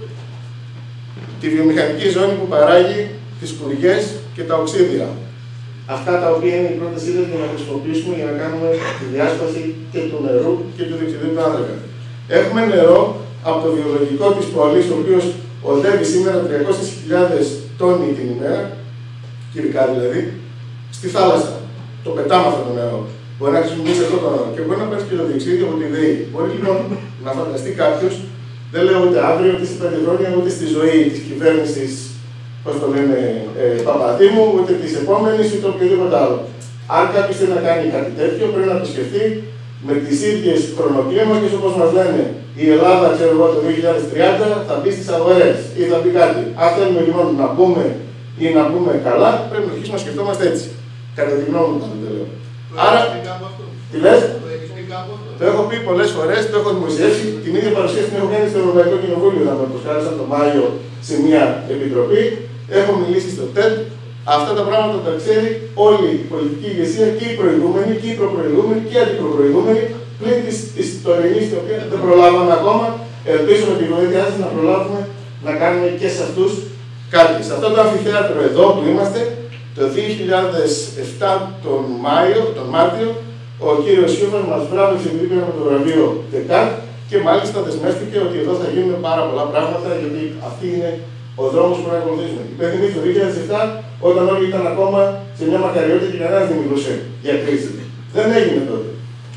τη βιομηχανική ζώνη που παράγει τις σκουριές και τα οξύδια. Αυτά τα οποία είναι οι πρώτες ύλες για να χρησιμοποιήσουμε για να κάνουμε τη διάσπαση και του νερού και του διοξειδίου του άνθρακα. Έχουμε νερό από το βιολογικό της πόλης, ο οποίος οδεύει σήμερα τριακόσιες χιλιάδες τόνοι την ημέρα, κυβικά δηλαδή, στη θάλασσα. Το πετάμε αυτό το νερό. Μπορεί να χρησιμοποιήσει αυτό το νερό και μπορεί να πάρει και το διοξείδιο από τη ΔΕΗ. Μπορεί λοιπόν να φανταστεί κάποιο, δεν λέω ούτε αύριο, ούτε σε πέντε χρόνια, ούτε στη ζωή της κυβέρνησης, πώς το λένε, ε, Παπαδήμου, ούτε της επόμενης, ούτε οποιοδήποτε άλλο. Αν κάποιο θέλει να κάνει κάτι τέτοιο, πρέπει να το σκεφτεί με τις ίδιες χρονοκλίμακες, όπως μας λένε. Η Ελλάδα, ξέρω εγώ, το δύο χιλιάδες τριάντα θα μπει στις αγορές ή θα μπει κάτι. Αν θέλουμε λοιπόν να μπούμε ή να μπούμε καλά, πρέπει να αρχίσουμε να σκεφτόμαστε έτσι. Κατά τη γνώμη μου, δεν το λέω. Άρα, τι λες? Το έχω πει πολλές φορές, το έχω δημοσιεύσει. Την ίδια παρουσίαση την έχω κάνει στο Ευρωπαϊκό Κοινοβούλιο, να με προσκάλεσαν τον Μάιο σε μια επιτροπή. Έχω μιλήσει στο ΤΕΤ. Αυτά τα πράγματα τα ξέρει όλη η πολιτική ηγεσία και οι προηγούμενοι και οι προπροηγούμενοι και οι αντιπροπροηγούμενοι, πλην της τωρινής, την οποία δεν προλάβαμε ακόμα. Ελπίζω με τη βοήθειά σας να προλάβουμε να κάνουμε και σε αυτούς κάτι. Σε αυτό το αμφιθέατρο εδώ που είμαστε, το δύο χιλιάδες επτά τον Μάιο, τον Μάρτιο, ο κύριος Σιούφαν μας βράβευσε επειδή πήραμε το βραβείο Δεκάρ και μάλιστα δεσμεύτηκε ότι εδώ θα γίνουν πάρα πολλά πράγματα, γιατί αυτή είναι ο δρόμος που να ακολουθήσουμε. Υπενθυμίζω το δύο χιλιάδες επτά, όταν όλοι ήταν ακόμα σε μια μακαριότητα και κανένας δεν μιλούσε για κρίση. Δεν έγινε τότε.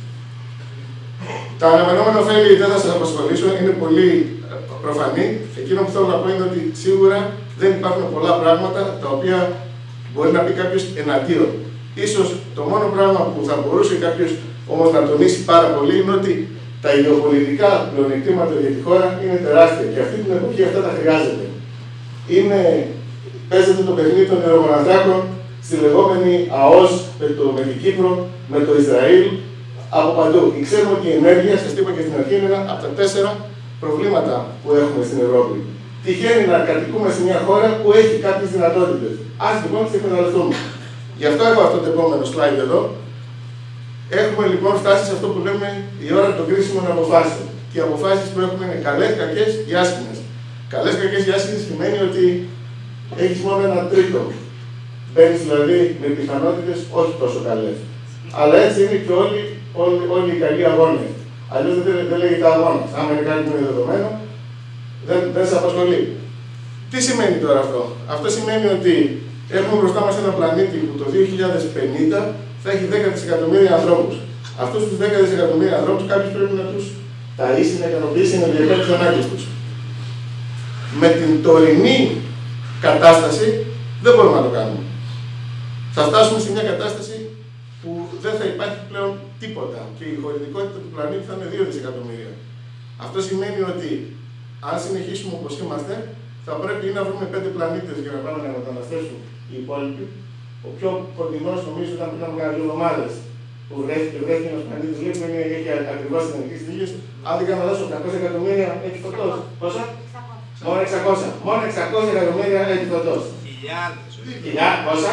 Τα αναμενόμενα ωφέλη δεν θα σας απασχολήσω, είναι πολύ προφανή. Εκείνο που θέλω να πω είναι ότι σίγουρα δεν υπάρχουν πολλά πράγματα τα οποία μπορεί να πει κάποιος εναντίον. Ίσως το μόνο πράγμα που θα μπορούσε κάποιος όμως να τονίσει πάρα πολύ είναι ότι τα γεωπολιτικά πλεονεκτήματα για τη χώρα είναι τεράστια και αυτή την εποχή αυτά τα χρειάζεται. Είναι, παίζεται το παιχνίδι των αερομοναθράκων στη λεγόμενη ΑΟΣ με, το, με την Κύπρο, με το Ισραήλ, από παντού. Και ξέρουμε ότι η ενέργεια, σας είπα και στην αρχή, είναι ένα από τα τέσσερα προβλήματα που έχουμε στην Ευρώπη. Τυχαίνει να κατοικούμε σε μια χώρα που έχει κάποιες δυνατότητες. Ας λοιπόν τις εκμεταλλευτούμε. Γι' αυτό έχω αυτό το επόμενο slide εδώ. Έχουμε λοιπόν φτάσει σε αυτό που λέμε η ώρα των κρίσιμων αποφάσεων. Και οι αποφάσεις που έχουμε είναι καλές, κακές ή άσχημες. Καλές, κακές ή άσχημες σημαίνει ότι έχεις μόνο ένα τρίτο. Μπαίνεις δηλαδή με πιθανότητες όχι τόσο καλές. Αλλά έτσι είναι και όλοι, όλοι, όλοι οι καλοί αγώνες. Αλλιώς δεν, δεν λέγεται αγώνας. Αν είναι κάτι που είναι δεδομένο, δεν, δεν σε απασχολεί. Τι σημαίνει τώρα αυτό? Αυτό σημαίνει ότι έχουμε μπροστά μας ένα πλανήτη που το δύο χιλιάδες πενήντα θα έχει δέκα δισεκατομμύρια ανθρώπους. Αυτούς τους δέκα δισεκατομμύρια ανθρώπους κάποιος πρέπει να τους ταΐσει, να ικανοποιήσει, να διαπέτει τις ανάγκες τους. Με την τωρινή κατάσταση δεν μπορούμε να το κάνουμε. Θα φτάσουμε σε μια κατάσταση που δεν θα υπάρχει πλέον τίποτα και η χωρητικότητα του πλανήτη θα είναι δύο δισεκατομμύρια. Αυτό σημαίνει ότι αν συνεχίσουμε όπως είμαστε, θα πρέπει να βρούμε πέντε πλανήτες για να πάμε να μεταναστεύσουν οι υπόλοιποι. Ο πιο κοντινός νομίζω ήταν πριν από κάποιες εβδομάδες που βρέθηκε, βρέθηκε ένας πλανήτης λίγο, έχει ακριβώς την ελληνική στήλη. Αν δεν κάνω λάθος, οκτακόσια εκατομμύρια έχει φωτός. Πόσα? Μόνο εξακόσια. Μόνο εξακόσια εκατομμύρια έχει φωτός. Χιλιάδες. Χιλιάδες, πόσα?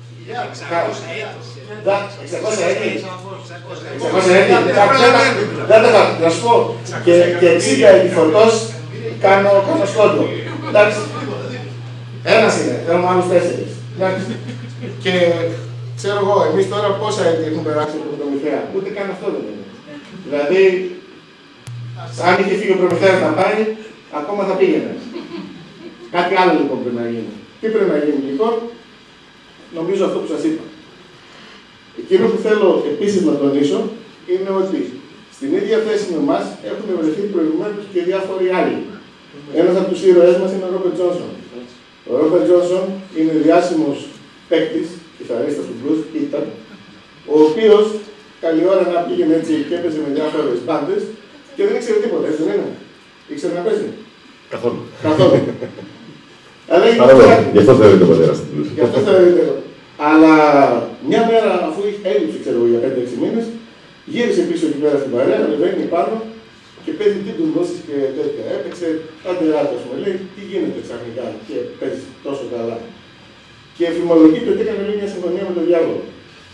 εξακόσια έτη. εξακόσια έτη. Δεν τα κάνω. Να σου πω. Και εξήντα έτη φωτός κάνω σκόντο. Εντάξει. Ένας είναι. Θέλουμε άλλους τέσσερις. Εντάξει. Και ξέρω εγώ, εμείς τώρα πόσα έτη έχουμε περάσει από τον Προμηθέα. Ούτε καν αυτό δεν είναι. Δηλαδή, αν είχε φύγει ο Προμηθέας να πάει, ακόμα θα πήγαινε. Κάτι άλλο λοιπόν πρέπει να γίνει. Τι πρέπει να γίνει λοιπόν? Νομίζω αυτό που σας είπα. Εκείνο που θέλω επίσης να τονίσω είναι ότι στην ίδια θέση με εμάς έχουν βρεθεί προηγουμένως και διάφοροι άλλοι. Ένας από τους ήρωές μας είναι ο Ρόμπερτ Τζόνσον. Ο Ρόμπερτ Τζόνσον είναι διάσημος παίκτης, κιθαρίστας του blues, ήταν, ο οποίος καλή ώρα να πήγαινε έτσι και έπαιζε με διάφορες μπάντες και δεν ήξερε τίποτα, έτσι δεν είναι. Ήξερε να παίζει. Καθόλου. Καθόλου. Αλλά γι' αυτό θεωρείται ο πατέρας του blues. Γι' αυτό θεωρείται. Αλλά μια μέρα, αφού έλειψε ξέρω, για πέντε έξι μήνες, γύρισε πίσω εκεί πέρα στην παρέα, ανεβαίνει πάνω και παίζει τι του δώσεις και τέτοια. Έπαιξε τα τεράστια, μου λέει, τι γίνεται ξαφνικά και παίζει τόσο καλά. Και εφημολογείται ότι έκανε μια συμφωνία με τον διάβολο.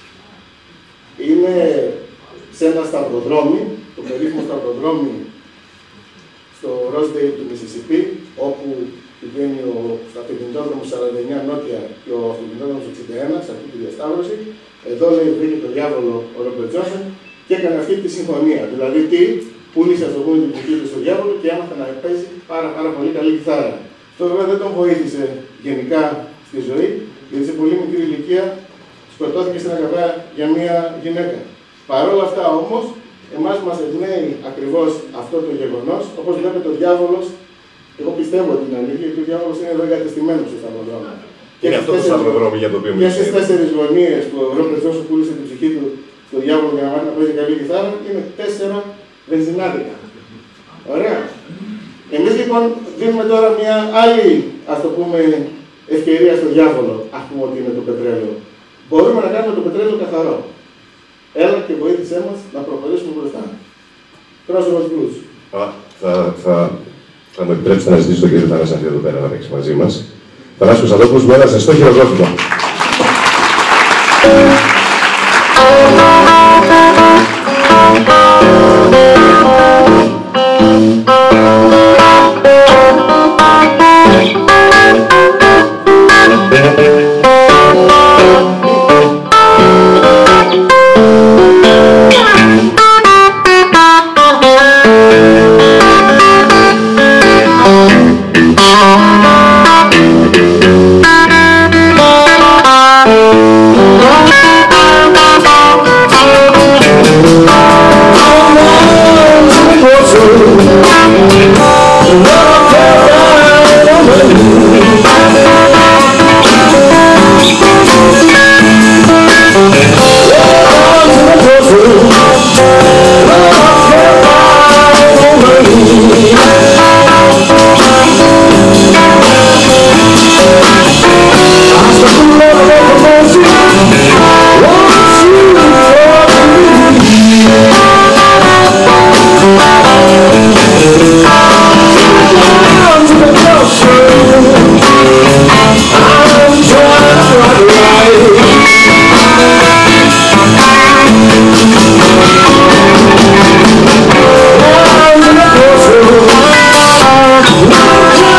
Είναι σε ένα σταυροδρόμι, το περίφημο σταυροδρόμι στο Rosedale του Μισισιπί, όπου πηγαίνει ο αυτοκινητόδρομος σαράντα εννιά νότια και ο αυτοκινητόδρομος εξήντα ένα, σε αυτή τη διασταύρωση. Εδώ λέει βρήκε τον διάβολο ο Ρόμπερτ Τζόνσον και έκανε αυτή τη συμφωνία. Δηλαδή τι, πούλησε αυτό που την ψυχή του στον διάβολο και έμαθε να παίζει πάρα, πάρα πολύ καλή κιθάρα. Αυτό βέβαια δεν τον βοήθησε γενικά στη ζωή, γιατί σε πολύ μικρή ηλικία σκοτώθηκε στην Αγαβαία για μια γυναίκα. Παρ' όλα αυτά όμως, εμάς μας εμπνέει ακριβώς αυτό το γεγονός, όπως βλέπετε ο διάβολος. Εγώ πιστεύω την αλήθεια ότι ο διάβολος είναι εδώ εγκατεστημένος στο σταυροδρόμι. Είναι αυτό το σταυροδρόμι για το οποίο μιλάμε. Και στις τέσσερις γωνίες που ο Ρόμπερτ Τζόνσον πούλησε την ψυχή του στο διάβολο για να μάθει να παίζει καλή κιθάρα, είναι τέσσερα βενζινάδικα. Ωραία. Εμείς λοιπόν δίνουμε τώρα μια άλλη, ας το πούμε, ευκαιρία στο διάβολο, ας πούμε ότι είναι το πετρέλαιο. Μπορούμε να κάνουμε το πετρέλαιο καθαρό. Έλα και βοήθησέ μας να προχωρήσουμε μπροστά. Πρόσωπος Blues. Θα, θα, θα μου επιτρέψετε να ζητήσω τον κύριο Θανάση εδώ πέρα να παίξει μαζί μας. Θανάση Κωνσταντόπουλος με ένα ζεστό χειροκρότημα.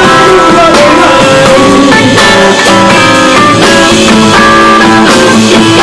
We'll be right back.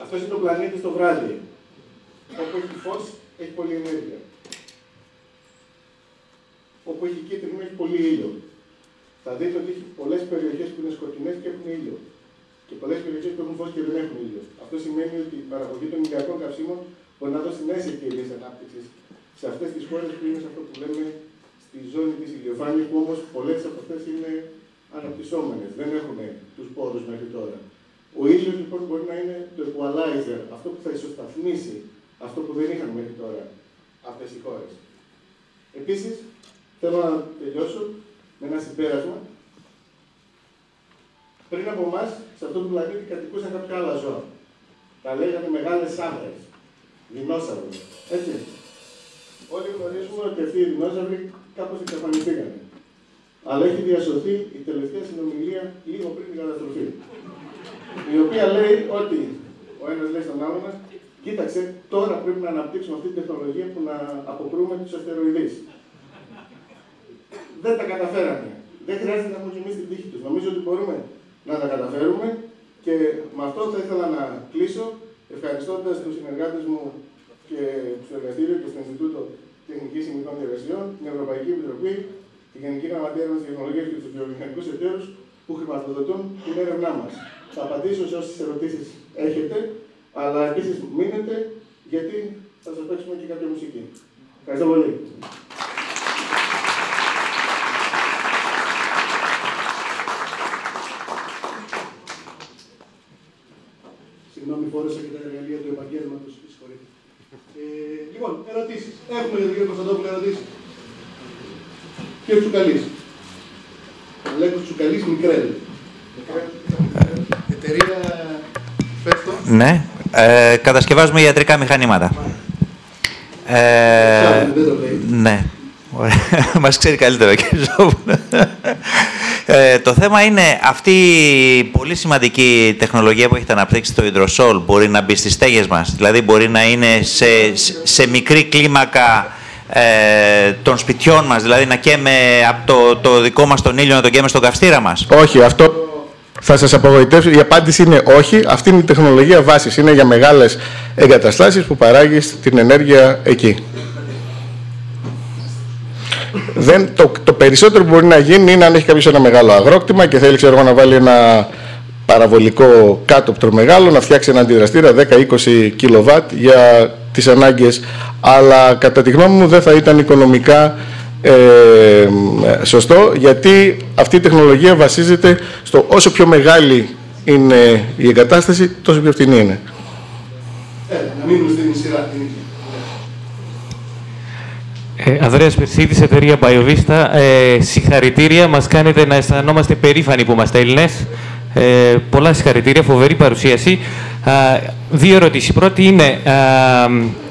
αυτός είναι ο πλανήτης το βράδυ. Όπου έχει φως, έχει πολλή ενέργεια. Όπου έχει κίτρινο, έχει πολύ ήλιο. Θα δείτε ότι έχει πολλές περιοχές που είναι σκοτεινές και έχουν ήλιο. Και πολλές περιοχές που έχουν φως και δεν έχουν ήλιο. Αυτό σημαίνει ότι η παραγωγή των ηλιακών καυσίμων μπορεί να δώσει νέες ευκαιρίες ανάπτυξης σε αυτές τις χώρες που είναι σε αυτό που λέμε στη ζώνη της ηλιοφάνειας, που όμως πολλές από αυτές είναι αναπτυσσόμενες, δεν έχουν τους πόρους μέχρι τώρα. Ο ήλιος λοιπόν μπορεί να είναι το equalizer, αυτό που θα ισοσταθμίσει αυτό που δεν είχαν μέχρι τώρα αυτές οι χώρες. Επίσης, θέλω να τελειώσω με ένα συμπέρασμα. Πριν από εμάς, σε αυτό το πλανήτη κατοικούσαν κάποια άλλα ζώα. Τα λέγανε μεγάλες άνδρες, δεινόσαυροι. Έτσι. Όλοι γνωρίζουμε ότι αυτοί οι δεινόσαυροι κάπως εξαφανιστήκαν. Αλλά έχει διασωθεί η τελευταία συνομιλία λίγο πριν την καταστροφή. Η οποία λέει ότι ο ένας λέει στον άλλον, κοίταξε, τώρα πρέπει να αναπτύξουμε αυτή την τεχνολογία που να αποκρούμε τους αστεροειδείς. Δεν τα καταφέραμε. Δεν χρειάζεται να έχουμε και εμείς την τύχη τους. Νομίζω ότι μπορούμε να τα καταφέρουμε και με αυτό θα ήθελα να κλείσω ευχαριστώντας τους συνεργάτες μου και στο εργαστήριο και στο Ινστιτούτο Τεχνικής Χημικών Διεργασιών, την Ευρωπαϊκή Επιτροπή, τη Γενική Γραμματεία της Τεχνολογίας και τους βιομηχανικούς εταίρους που χρηματοδοτούν την έρευνά μας. Θα απαντήσω σε όσες ερωτήσεις έχετε, αλλά επίσης μείνετε γιατί θα σας παίξουμε και κάποια μουσική. Ευχαριστώ πολύ. Συγγνώμη, φόρεσα και τα εργαλεία του επαγγέλματος, συγχωρείτε. Ε, λοιπόν, ερωτήσεις. Έχουμε για τον κύριο Κωνσταντόπουλο ερωτήσεις. Κύριο Τσουκαλής. Λέγω Τσουκαλής Μικρέλ. Εταιρεία, πες το. Ναι, ε, κατασκευάζουμε ιατρικά μηχανήματα. Ε, δεν το λέει. Ναι, μας ξέρει καλύτερα κύριε Ζώβουλο. Ε, το θέμα είναι αυτή η πολύ σημαντική τεχνολογία που έχετε αναπτύξει το υδροσόλ μπορεί να μπει στις στέγες μας, δηλαδή μπορεί να είναι σε, σε μικρή κλίμακα ε, των σπιτιών μας, δηλαδή να καίμε από το, το δικό μας τον ήλιο, να τον καίμε στον καυστήρα μας. Όχι, αυτό θα σας απογοητεύσει. Η απάντηση είναι όχι. Αυτή είναι η τεχνολογία βάσης. Είναι για μεγάλες εγκαταστάσεις που παράγει την ενέργεια εκεί. Δεν, το, το περισσότερο που μπορεί να γίνει είναι αν έχει κάποιος ένα μεγάλο αγρόκτημα και θέλει ξέρω, να βάλει ένα παραβολικό κάτωπτρο μεγάλο, να φτιάξει ένα αντιδραστήρα δέκα με είκοσι κιλοβάτ για τις ανάγκες. Αλλά κατά τη γνώμη μου δεν θα ήταν οικονομικά ε, σωστό, γιατί αυτή η τεχνολογία βασίζεται στο όσο πιο μεγάλη είναι η εγκατάσταση, τόσο πιο φτηνή είναι. Ε, να μείνουμε στην σειρά την ίδια. Ε, Ανδρέας Περσίδης, εταιρεία BioVista. Ε, συγχαρητήρια, μας κάνετε να αισθανόμαστε περήφανοι που είμαστε Έλληνες. Ε, πολλά συγχαρητήρια, φοβερή παρουσίαση. Α, δύο ερωτήσεις. Η πρώτη είναι, α,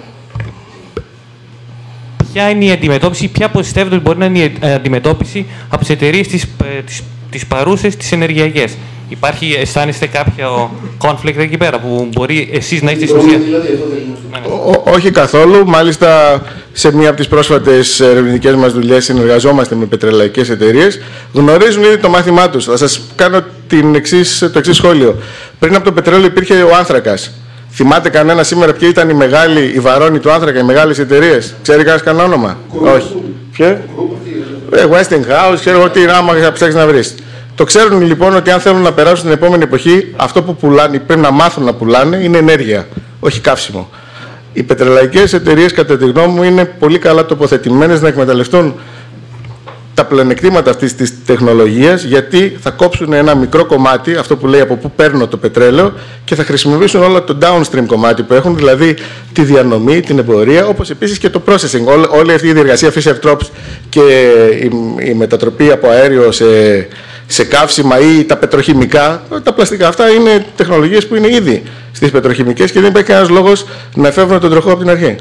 ποια είναι η αντιμετώπιση, ποια πιστεύετε ότι μπορεί να είναι η αντιμετώπιση από τις εταιρείες τις, τις, τις παρούσες, τις ενεργειακές. Υπάρχει, αισθάνεστε κάποιο conflict εκεί πέρα που μπορεί εσείς να είστε στην ουσία? Όχι καθόλου. Μάλιστα, σε μία από τις πρόσφατες ερευνητικές μας δουλειές συνεργαζόμαστε με πετρελαϊκές εταιρείες. Γνωρίζουν ήδη το μάθημά τους. Θα σας κάνω την εξής, το εξής σχόλιο. Πριν από το πετρέλαιο υπήρχε ο άνθρακας. Θυμάται κανένα σήμερα ποια ήταν η μεγάλη, η βαρώνη του άνθρακα, οι μεγάλες εταιρείες? Ξέρει κανένα κανένα όνομα? Όχι. Ποια? Westinghouse, ξέρω εγώ τι, άμα θα ψάξεις να βρεις. Το ξέρουν λοιπόν ότι αν θέλουν να περάσουν στην επόμενη εποχή, αυτό που πουλάνε, πρέπει να μάθουν να πουλάνε, είναι ενέργεια, όχι καύσιμο. Οι πετρελαϊκές εταιρείες, κατά τη γνώμη μου, είναι πολύ καλά τοποθετημένες να εκμεταλλευτούν τα πλεονεκτήματα αυτής της τεχνολογίας, γιατί θα κόψουν ένα μικρό κομμάτι, αυτό που λέει από πού παίρνω το πετρέλαιο, και θα χρησιμοποιήσουν όλο το downstream κομμάτι που έχουν, δηλαδή τη διανομή, την εμπορία, όπως επίσης και το processing. Όλη, όλη αυτή η διεργασία Fischer-Tropsch και η, η μετατροπή από αέριο σε, σε καύσιμα ή τα πετροχημικά, τα πλαστικά αυτά είναι τεχνολογίες που είναι ήδη στις πετροχημικές και δεν υπάρχει κανένας λόγος να εφεύρουν τον τροχό από την αρχή.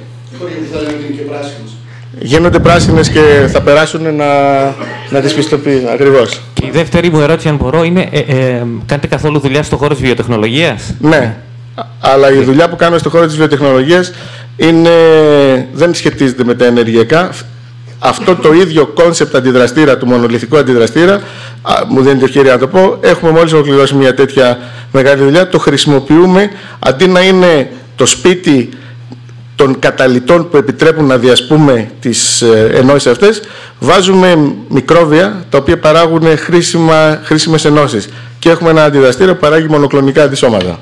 Γίνονται πράσινες και θα περάσουν να, να τις πιστοποιήσουν. Ακριβώς. Και η δεύτερη μου ερώτηση, αν μπορώ, είναι ε, ε, κάνετε καθόλου δουλειά στον χώρο της βιοτεχνολογίας? Ναι, αλλά η δουλειά που κάνω στον χώρο της βιοτεχνολογίας είναι, δεν σχετίζεται με τα ενεργειακά. αυτό το ίδιο κόνσεπτ αντιδραστήρα, του μονολιθικού αντιδραστήρα, α, μου δίνει την ευκαιρία να το πω, έχουμε μόλις ολοκληρώσει μια τέτοια μεγάλη δουλειά, το χρησιμοποιούμε αντί να είναι το σπίτι των καταλυτών που επιτρέπουν να διασπούμε τις ε, ενώσεις αυτές, βάζουμε μικρόβια τα οποία παράγουν χρήσιμα, χρήσιμες ενώσεις και έχουμε ένα αντιδραστήρα που παράγει μονοκλονικά αντισώματα.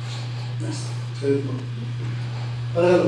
Παρακαλώ.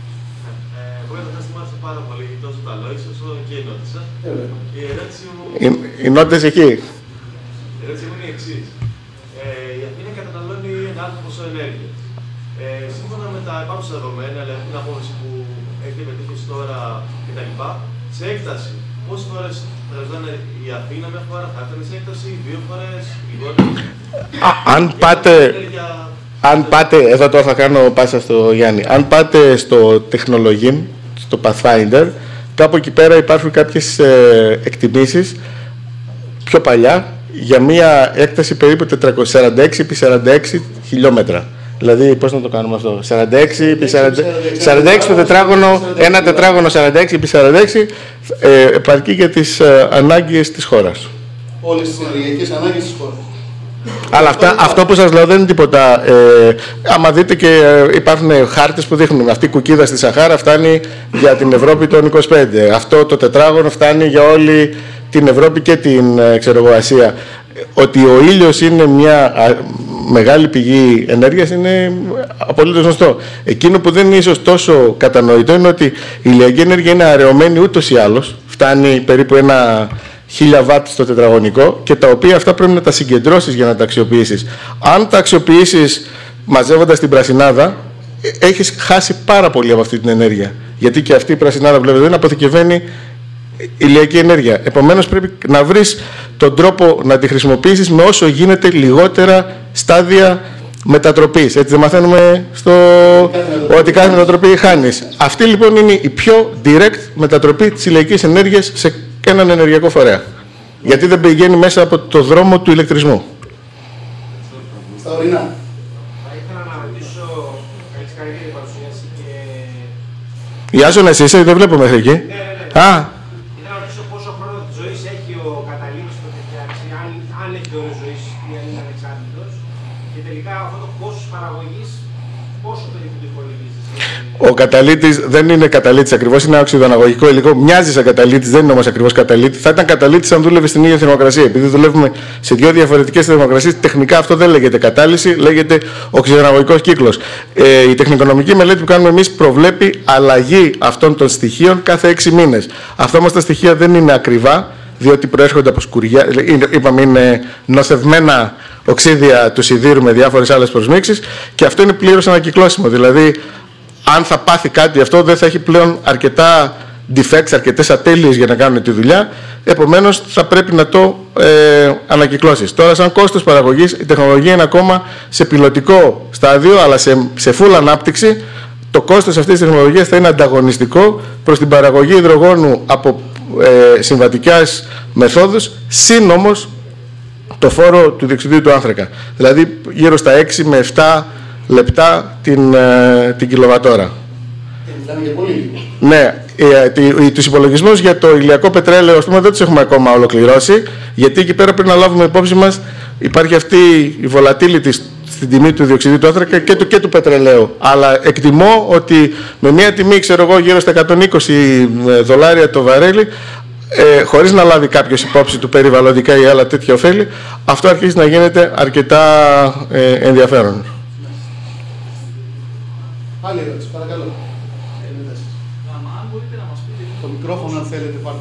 Εγώ καταρχάς θυμάσαι πάρα πολύ τόσο τα λόγια σας όσο και η νότησα. Η ερώτηση μου... Οι νότες εκεί. Η ερώτηση μου είναι η εξής. Ε, η Αθήνα καταναλώνει ένα άλλο ποσό ενέργειας. Ε, σύμφωνα με τα υπάρχουσα δεδομένα, δηλαδή την απόδοση που έχετε πετύχει τώρα κτλ., σε έκταση, πόσες φορές χρειαζόταν η Αθήνα μια φορά, θα ήταν σε έκταση, δύο φορές, λιγότερο? Αν πάτε... Αν πάτε, εδώ τώρα θα κάνω πάσα στο Γιάννη, αν πάτε στο τεχνολογήν, στο Pathfinder, κάπου εκεί πέρα υπάρχουν κάποιες ε, εκτιμήσεις πιο παλιά για μια έκταση περίπου τετρακόσια σαράντα έξι επί σαράντα έξι χιλιόμετρα. Δηλαδή, πώς να το κάνουμε αυτό, σαράντα έξι επί σαράντα έξι το τετράγωνο, ένα τετράγωνο σαράντα έξι επί σαράντα έξι ε, επαρκεί για τις ε, ανάγκες της χώρας. Όλες τις ενεργειακές ανάγκες της χώρας. Αλλά αυτά, αυτό που σας λέω δεν είναι τίποτα. Ε, άμα δείτε και ε, υπάρχουν χάρτες που δείχνουν αυτή η κουκίδα στη Σαχάρα φτάνει για την Ευρώπη των είκοσι πέντε. Αυτό το τετράγωνο φτάνει για όλη την Ευρώπη και την ε, ξέρω εγώ, Ασία. Ότι ο ήλιος είναι μια α, μεγάλη πηγή ενέργειας είναι απολύτως γνωστό. Εκείνο που δεν είναι ίσως τόσο κατανοητό είναι ότι η ηλιακή ενέργεια είναι αραιωμένη ούτως ή άλλως. Φτάνει περίπου ένα χίλια βατ στο τετραγωνικό και τα οποία αυτά πρέπει να τα συγκεντρώσεις για να τα αξιοποιήσεις. Αν τα αξιοποιήσεις μαζεύοντας την πρασινάδα, έχεις χάσει πάρα πολύ από αυτή την ενέργεια. Γιατί και αυτή η πρασινάδα βλέπετε δεν αποθηκευαίνει ηλιακή ενέργεια. Επομένως πρέπει να βρεις τον τρόπο να τη χρησιμοποιήσεις με όσο γίνεται λιγότερα στάδια μετατροπής. Έτσι δεν μαθαίνουμε στο... ότι κάθε μετατροπή χάνεις. Αυτή λοιπόν είναι η πιο direct μετατροπή της ηλιακής ενέργειας σε έναν ενεργειακό φορέα. Γιατί δεν πηγαίνει μέσα από το δρόμο του ηλεκτρισμού. Στα ορεινά. Θα ήθελα να ρωτήσω, καλή συγχαρητήρια για την παρουσίαση και... Η Άζωνα εσύ είσαι, δεν βλέπω μέχρι εκεί. Ναι, ναι, ναι. Α. Ήθελα να ρωτήσω πόσο χρόνο της ζωής έχει ο καταλήτης που έχει φτιάξει, αν, αν έχει όριο ζωής ή αν είναι ανεξάρτητος. Και τελικά αυτό το κόστος παραγωγής, πόσο περίπου το υπολογίζεις? Ο καταλύτης δεν είναι καταλύτης ακριβώς, είναι οξυδοαναγωγικό υλικό. Μοιάζει σαν καταλύτης, δεν είναι όμως ακριβώς καταλύτη. Θα ήταν καταλύτης αν δούλευε στην ίδια θερμοκρασία. Επειδή δουλεύουμε σε δύο διαφορετικές θερμοκρασίες, τεχνικά αυτό δεν λέγεται κατάλυση, λέγεται οξυδοαναγωγικός κύκλος. Ε, η τεχνικονομική μελέτη που κάνουμε εμείς προβλέπει αλλαγή αυτών των στοιχείων κάθε έξι μήνες. Αυτά όμως τα στοιχεία δεν είναι ακριβά, διότι προέρχονται από σκουριά, είπαμε είναι νοθευμένα οξύδια του σιδήρου με διάφορες άλλες προσμίξεις και αυτό είναι πλήρως ανακυκλώσιμο. Δηλαδή, αν θα πάθει κάτι αυτό, δεν θα έχει πλέον αρκετά defects, αρκετές ατέλειες για να κάνουν τη δουλειά. Επομένως, θα πρέπει να το ε, ανακυκλώσεις. Τώρα, σαν κόστος παραγωγής, η τεχνολογία είναι ακόμα σε πιλωτικό στάδιο, αλλά σε, σε full ανάπτυξη. Το κόστος αυτής της τεχνολογίας θα είναι ανταγωνιστικό προς την παραγωγή υδρογόνου από ε, συμβατικές μεθόδους, συν όμως το φόρο του διοξιδίου του άνθρακα. Δηλαδή, γύρω στα έξι με επτά λεπτά την, ε, την κιλοβατόρα. Μιλάμε για πολύ. Ναι, ε, ε, τους υπολογισμούς για το ηλιακό πετρέλαιο πούμε, δεν τους έχουμε ακόμα ολοκληρώσει, γιατί εκεί πέρα πρέπει να λάβουμε υπόψη μας υπάρχει αυτή η volatility στην τιμή του διοξιδίου του άνθρακα και του, και του πετρελαίου. Αλλά εκτιμώ ότι με μια τιμή, ξέρω εγώ, γύρω στα εκατόν είκοσι δολάρια το βαρέλι, ε, χωρίς να λάβει κάποιος υπόψη του περιβαλλοντικά ή άλλα τέτοια ωφέλη, αυτό αρχίζει να γίνεται αρκετά ε, ενδιαφέρον. Άλλη ερώτηση, παρακαλώ. Αν μπορείτε να μας πείτε το μικρόφωνο, αν θέλετε, πάρτε.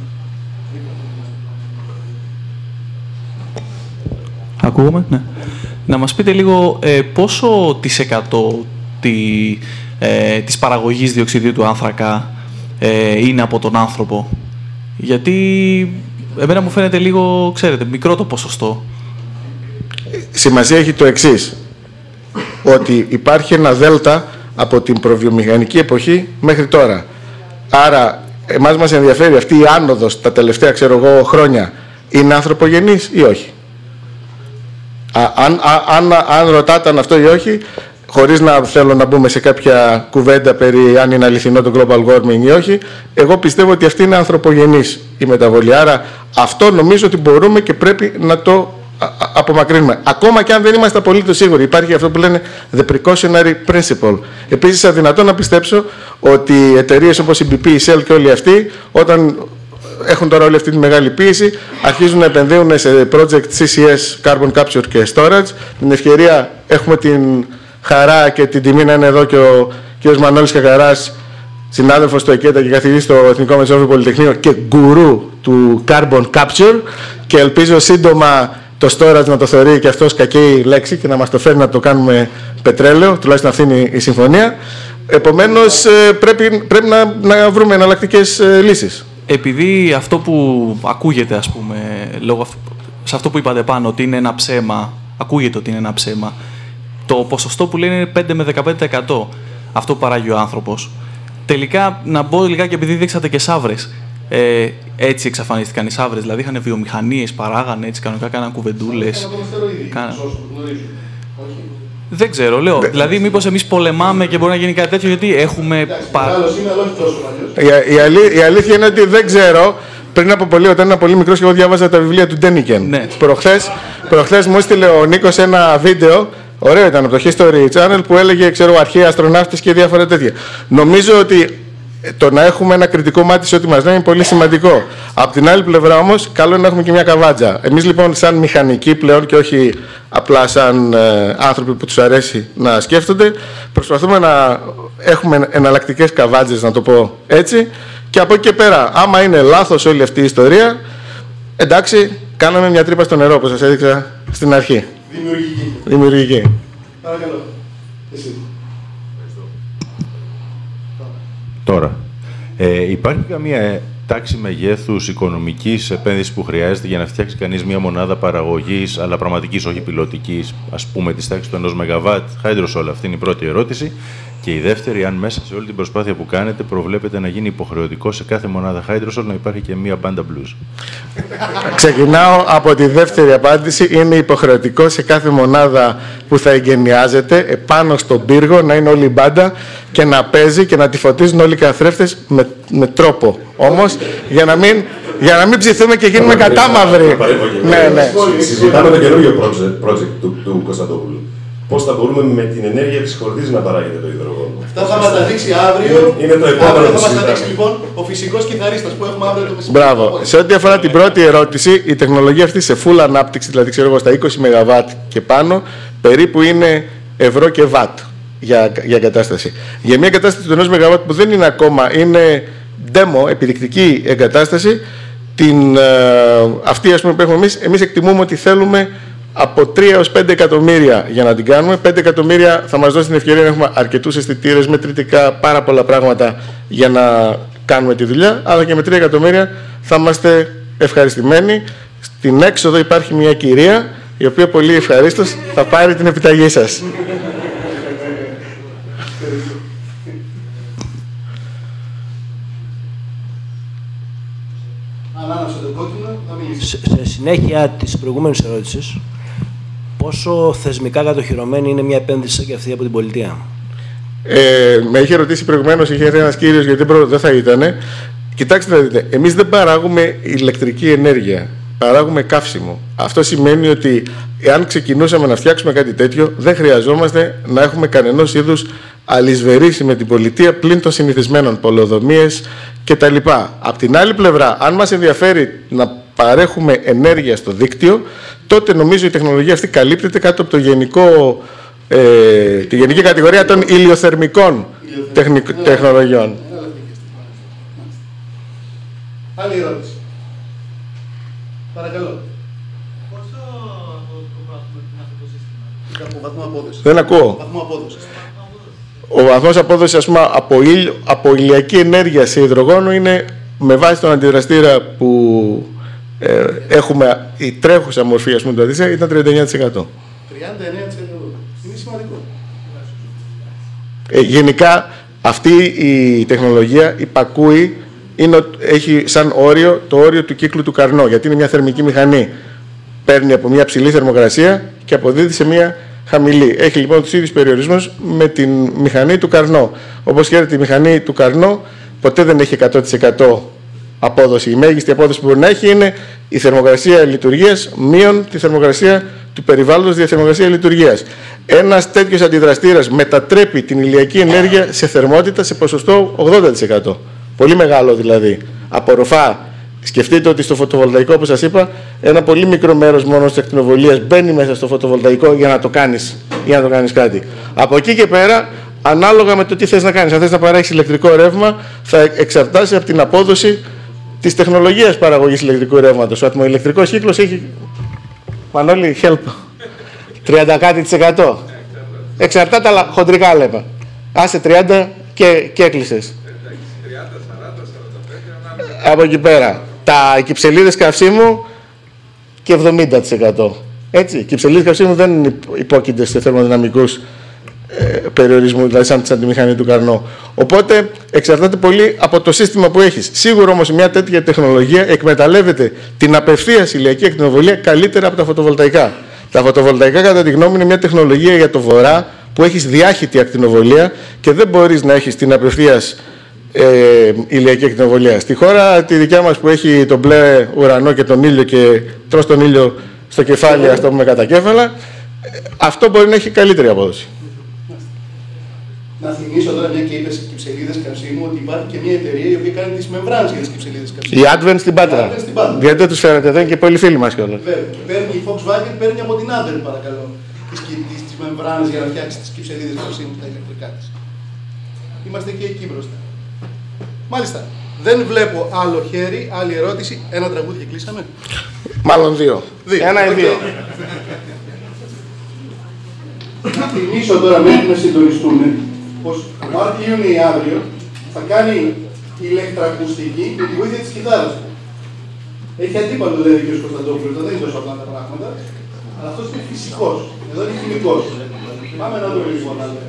Ακούγομαι, ναι. Να μας πείτε λίγο ε, πόσο της εκατό τη, ε, της παραγωγής διοξιδίου του άνθρακα ε, είναι από τον άνθρωπο. Γιατί εμένα μου φαίνεται λίγο, ξέρετε, μικρό το ποσοστό. Σημασία έχει το εξής, ότι υπάρχει ένα δέλτα από την προβιομηχανική εποχή μέχρι τώρα. Άρα, εμάς μας ενδιαφέρει αυτή η άνοδος τα τελευταία, ξέρω εγώ, χρόνια, είναι ανθρωπογενής ή όχι. Α, αν, α, αν, αν ρωτάτε αν αυτό ή όχι, χωρίς να θέλω να μπούμε σε κάποια κουβέντα περί αν είναι αληθινό το global warming ή όχι, εγώ πιστεύω ότι αυτή είναι ανθρωπογενής η μεταβολή. Άρα αυτό νομίζω ότι μπορούμε και πρέπει να το απομακρύνουμε. Ακόμα και αν δεν είμαστε απολύτως σίγουροι. Υπάρχει αυτό που λένε the precautionary principle. Επίσης, αδυνατό να πιστέψω ότι εταιρείες όπως η μπι πι, η Shell και όλοι αυτοί, όταν έχουν τώρα όλη αυτή τη μεγάλη πίεση, αρχίζουν να επενδύουν σε project σι σι ες, Carbon Capture και Storage. Την ευκαιρία έχουμε την χαρά και την τιμή να είναι εδώ και ο κ. Μανώλης Κακαράς, συνάδελφος του ΕΚΕΤΑ και καθηγητής στο Εθνικό Μεσόγειο Πολυτεχνείο και γκουρού του Carbon Capture, και ελπίζω σύντομα το storage να το θεωρεί και αυτός κακή λέξη και να μας το φέρει να το κάνουμε πετρέλαιο, τουλάχιστον αυτή είναι η συμφωνία. Επομένως, πρέπει, πρέπει να, να βρούμε εναλλακτικές λύσεις. Επειδή αυτό που ακούγεται, ας πούμε, λόγω αυτού, σε αυτό που είπατε πάνω, ότι είναι ένα ψέμα, ακούγεται ότι είναι ένα ψέμα, το ποσοστό που λένε είναι πέντε με δεκαπέντε τοις εκατό αυτό που παράγει ο άνθρωπος. Τελικά, να μπω λιγάκι, επειδή δείξατε και σαύρες, ε, έτσι εξαφανίστηκαν οι σαύρες, δηλαδή είχαν βιομηχανίες, παράγανε έτσι, κανονικά κάναν κουβεντούλες. Κάνα... Δεν ξέρω, λέω. Δηλαδή, μήπως εμείς πολεμάμε και μπορεί να γίνει κάτι τέτοιο, γιατί έχουμε. Η, η, αλή, η αλήθεια είναι ότι δεν ξέρω. Πριν από πολύ, όταν ήμουν πολύ μικρός, και εγώ διάβαζα τα βιβλία του Ντένικεν. Ναι. Προχθές, προχθές μου έστειλε ο Νίκος ένα βίντεο. Ωραίο ήταν από το History Channel που έλεγε, ξέρω, αρχαίοι αστροναύτες και διάφορα τέτοια. Νομίζω ότι το να έχουμε ένα κριτικό μάτι σε ό,τι μας λένε είναι πολύ σημαντικό. Από την άλλη πλευρά όμως, καλό είναι να έχουμε και μια καβάτζα. Εμείς λοιπόν, σαν μηχανικοί πλέον και όχι απλά σαν ε, άνθρωποι που τους αρέσει να σκέφτονται, προσπαθούμε να έχουμε εναλλακτικές καβάτζες, να το πω έτσι. Και από εκεί και πέρα, άμα είναι λάθος όλη αυτή η ιστορία, εντάξει, κάναμε μια τρύπα στο νερό, όπως σας έδειξα στην αρχή. Δημιουργική. Δημιουργική. Παρακαλώ. Εσύ. Τώρα, ε, υπάρχει καμία τάξη μεγέθους οικονομικής επένδυσης που χρειάζεται για να φτιάξει κανείς μια μονάδα παραγωγής, αλλά πραγματικής, όχι πιλωτικής, ας πούμε, της τάξης του ενός μεγαβάτ, hydrosol? Αυτή είναι η πρώτη ερώτηση. Και η δεύτερη, αν μέσα σε όλη την προσπάθεια που κάνετε προβλέπετε να γίνει υποχρεωτικό σε κάθε μονάδα hydrosol να υπάρχει και μία μπάντα blues? Ξεκινάω από τη δεύτερη απάντηση. Είναι υποχρεωτικό σε κάθε μονάδα που θα εγκαινιάζεται επάνω στον πύργο να είναι όλη η μπάντα και να παίζει και να τη φωτίζουν όλοι οι καθρέφτες με, με τρόπο. Όμως, για να μην, για να μην ψηθούμε και γίνουμε κατάμαυροι. Ναι, ναι. Συζητάμε το καινούργιο project, project του, του Κωνσταντόπουλου. Πώς θα μπορούμε με την ενέργεια της χορδής να παράγεται το υδρογόνο? Αυτά θα μας τα δείξει αύριο. Είναι το επόμενο. Αύριο θα μας τα δείξει λοιπόν ο φυσικός κιθαρίστας που έχουμε αύριο το μεσημέρι. Μπράβο. Σε ό,τι αφορά την πρώτη ερώτηση, η τεχνολογία αυτή σε full ανάπτυξη, δηλαδή ξέρω εγώ στα είκοσι μεγαβάτ και πάνω, περίπου είναι ευρώ και βατ για, για εγκατάσταση. Για μια εγκατάσταση του ενός μεγαβάτ που δεν είναι ακόμα, είναι demo, επιδεικτική εγκατάσταση, την, ε, αυτή ας πούμε, που έχουμε εμείς, εμείς εκτιμούμε ότι θέλουμε από τρία έως πέντε εκατομμύρια για να την κάνουμε. πέντε εκατομμύρια θα μας δώσει την ευκαιρία να έχουμε αρκετούς αισθητήρες, μετρητικά, πάρα πολλά πράγματα για να κάνουμε τη δουλειά, αλλά και με τρία εκατομμύρια θα είμαστε ευχαριστημένοι. Στην έξοδο υπάρχει μια κυρία, η οποία πολύ ευχαρίστως θα πάρει την επιταγή σας. Σε, σε συνέχεια της προηγούμενης ερώτησης, πόσο θεσμικά κατοχυρωμένη είναι μια επένδυση και αυτή από την πολιτεία? Ε, με είχε ρωτήσει προηγουμένως, είχε έρθει ένας κύριος, γιατί δεν θα ήταν. Κοιτάξτε να δείτε, εμείς δεν παράγουμε ηλεκτρική ενέργεια, παράγουμε καύσιμο. Αυτό σημαίνει ότι εάν ξεκινούσαμε να φτιάξουμε κάτι τέτοιο, δεν χρειαζόμαστε να έχουμε κανενός είδους αλυσβερίσει με την πολιτεία πλην των συνηθισμένων πολεοδομίες κτλ. Απ' την άλλη πλευρά, αν μας ενδιαφέρει να παρέχουμε ενέργεια στο δίκτυο, τότε νομίζω η τεχνολογία αυτή καλύπτεται κάτω από το γενικό, ε, τη γενική κατηγορία των ηλιοθερμικών τεχνικ, τεχνολογιών. Άλλη ερώτηση. Παρακαλώ. Βαθμό απόδοσης. Δεν ακούω. Βαθμό απόδοσης. Ο βαθμός απόδοσης, ας πούμε, από, ηλ, από ηλιακή ενέργεια σε υδρογόνο είναι με βάση τον αντιδραστήρα που ε, έχουμε, η τρέχουσα μορφή, ας πούμε, του αντίστοιχα ήταν τριάντα εννέα τοις εκατό. τριάντα εννέα τοις εκατό. Είναι σημαντικό. Ε, γενικά, αυτή η τεχνολογία υπακούει, είναι, έχει σαν όριο το όριο του κύκλου του Καρνό, γιατί είναι μια θερμική μηχανή. Παίρνει από μια ψηλή θερμοκρασία και αποδίδει σε μια χαμηλή. Έχει λοιπόν τους ίδιους περιορισμούς με τη μηχανή του Καρνό. Όπως ξέρετε, η μηχανή του Καρνό ποτέ δεν έχει εκατό τοις εκατό απόδοση. Η μέγιστη απόδοση που μπορεί να έχει είναι η θερμοκρασία λειτουργίας μείον τη θερμοκρασία του περιβάλλοντος δια θερμοκρασία λειτουργίας. Ένας τέτοιος αντιδραστήρας μετατρέπει την ηλιακή ενέργεια σε θερμότητα σε ποσοστό ογδόντα τοις εκατό. Πολύ μεγάλο δηλαδή. Απορροφά. Σκεφτείτε ότι στο φωτοβολταϊκό, όπως σας είπα, ένα πολύ μικρό μέρος μόνο της ακτινοβολίας μπαίνει μέσα στο φωτοβολταϊκό για να το κάνεις, για να το κάνεις κάτι. Από εκεί και πέρα, ανάλογα με το τι θες να κάνεις, αν θες να παράγεις ηλεκτρικό ρεύμα, θα εξαρτάσει από την απόδοση της τεχνολογίας παραγωγής ηλεκτρικού ρεύματος. Ο ατμοηλεκτρικός κύκλος έχει, Μανώλη, help, τριάντα κάτι της εκατό. Εξαρτάται, αλλά χοντρικά λέμε. Άσε τριάντα και, και έκλεισες. Από εκεί πέρα, τα κυψελίδες καυσίμου και εβδομήντα τοις εκατό. Έτσι, οι κυψελίδες καυσίμου δεν υπόκεινται σε θερμοδυναμικούς ε, περιορισμούς, δηλαδή σαν, σαν τη μηχανή του Καρνό. Οπότε εξαρτάται πολύ από το σύστημα που έχεις. Σίγουρα όμως μια τέτοια τεχνολογία εκμεταλλεύεται την απευθείας ηλιακή ακτινοβολία καλύτερα από τα φωτοβολταϊκά. Τα φωτοβολταϊκά, κατά τη γνώμη, είναι μια τεχνολογία για το βορρά που έχεις διάχυτη ακτινοβολία και δεν μπορείς να έχεις την απευθείας Ε, ηλιακή ακτινοβολία. Στη χώρα τη δικιά μας που έχει τον μπλε ουρανό και τον ήλιο και τρως τον ήλιο στο κεφάλι, ας το πούμε κατά κέφαλα, αυτό μπορεί να έχει καλύτερη απόδοση. Να θυμίσω τώρα, μια και είπες κυψελίδες καυσίμου, ότι υπάρχει και μια εταιρεία η οποία κάνει τις μεμβράνες για τις κυψελίδες καυσίμου. Η Advent στην Πάτρα. Γιατί δεν τους φέρατε, δεν είναι και πολλοί φίλοι μας κιόλας. Βέβαια. Παίρνει η Volkswagen, παίρνει από την Advent, παρακαλώ, τις, τις, τις μεμβράνες για να φτιάξει τις κυψελίδες καυσίμου στα ηλεκτρικά της. Είμαστε και εκεί μπροστά. Μάλιστα. Δεν βλέπω άλλο χέρι, άλλη ερώτηση. Ένα τραγούδι και κλείσαμε. Μάλλον δύο. δύο. Ένα ή okay. δύο. Να θυμίσω τώρα μέχρι να συντονιστούν πως ο Μάρκ Ιούνι αύριο θα κάνει ηλεκτρακουστική με τη βοήθεια της κιθάρας του. Έχει αντίπαλο δηλαδή ο κ. Κωνσταντόπουλος, δεν είναι τόσο απλά τα πράγματα, αλλά αυτός είναι φυσικός. Εδώ είναι χημικός. Πάμε να δούμε λοιπόν άλλο.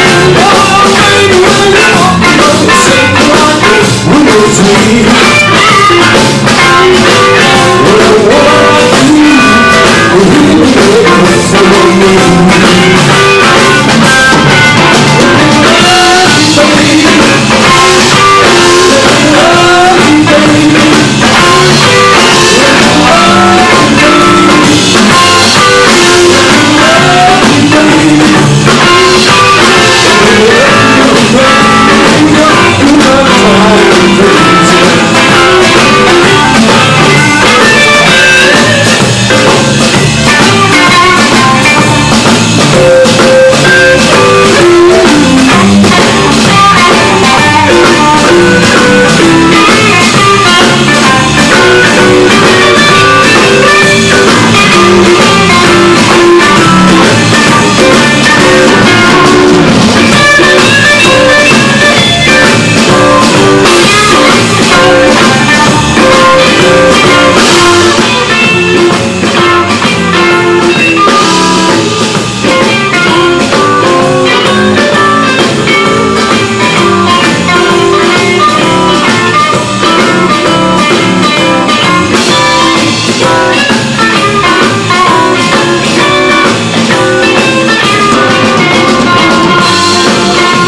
We'll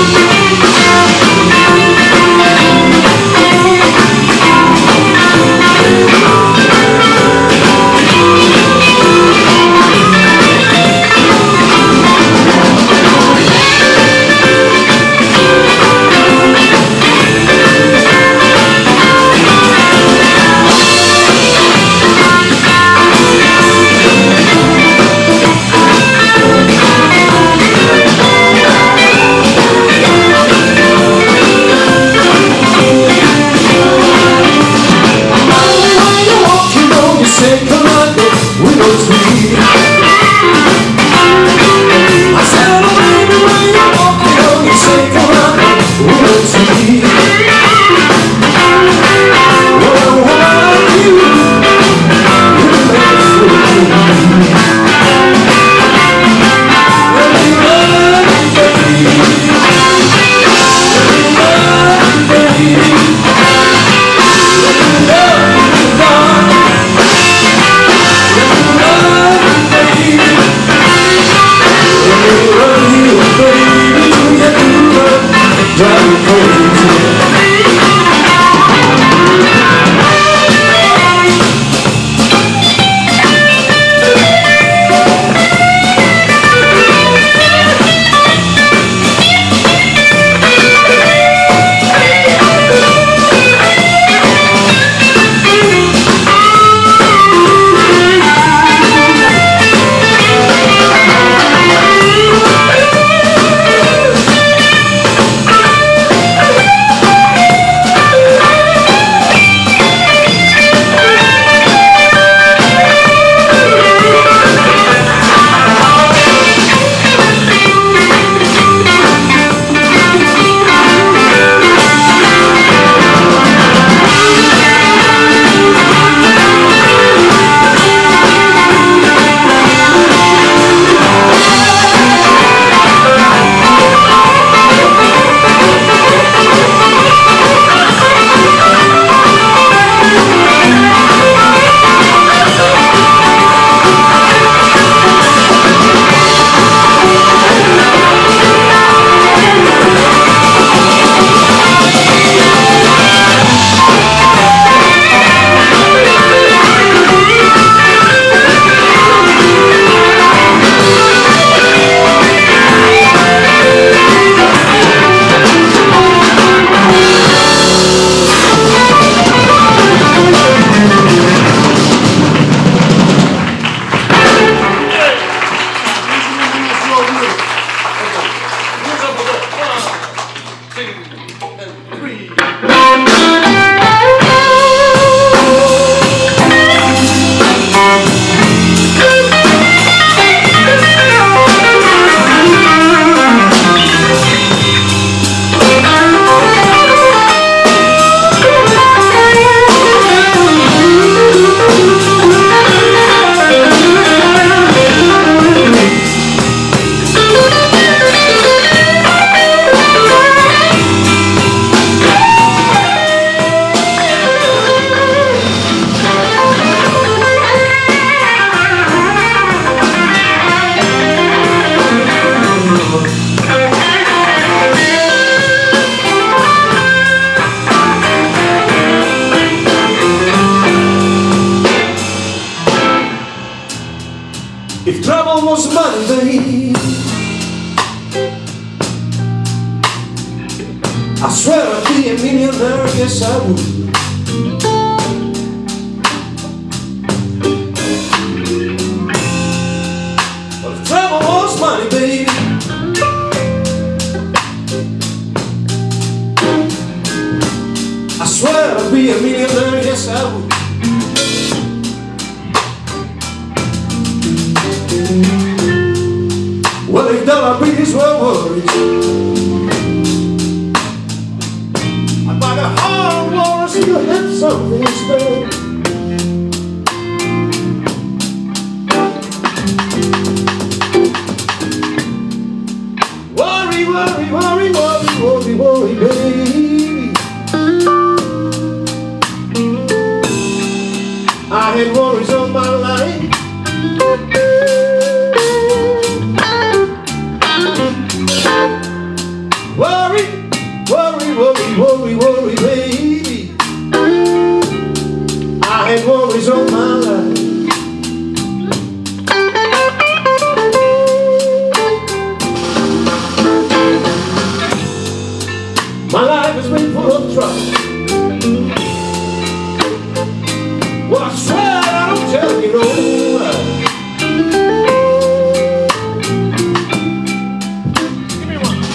If trouble was money, babe, I swear I'd be a millionaire, yes I would. But if trouble was money, baby, I swear I'd be a millionaire, yes I would. Well, if dollar bills were worries, I'd buy the hard water so you had something instead. Worry, worry, worry, worry, worry, worry, baby. I had worries all my life. Whoa! worry, worry, worry, worry, worry, baby. I had worries all my life. My life has been full of trouble. Well, I swear I don't tell you no lie. Give me one.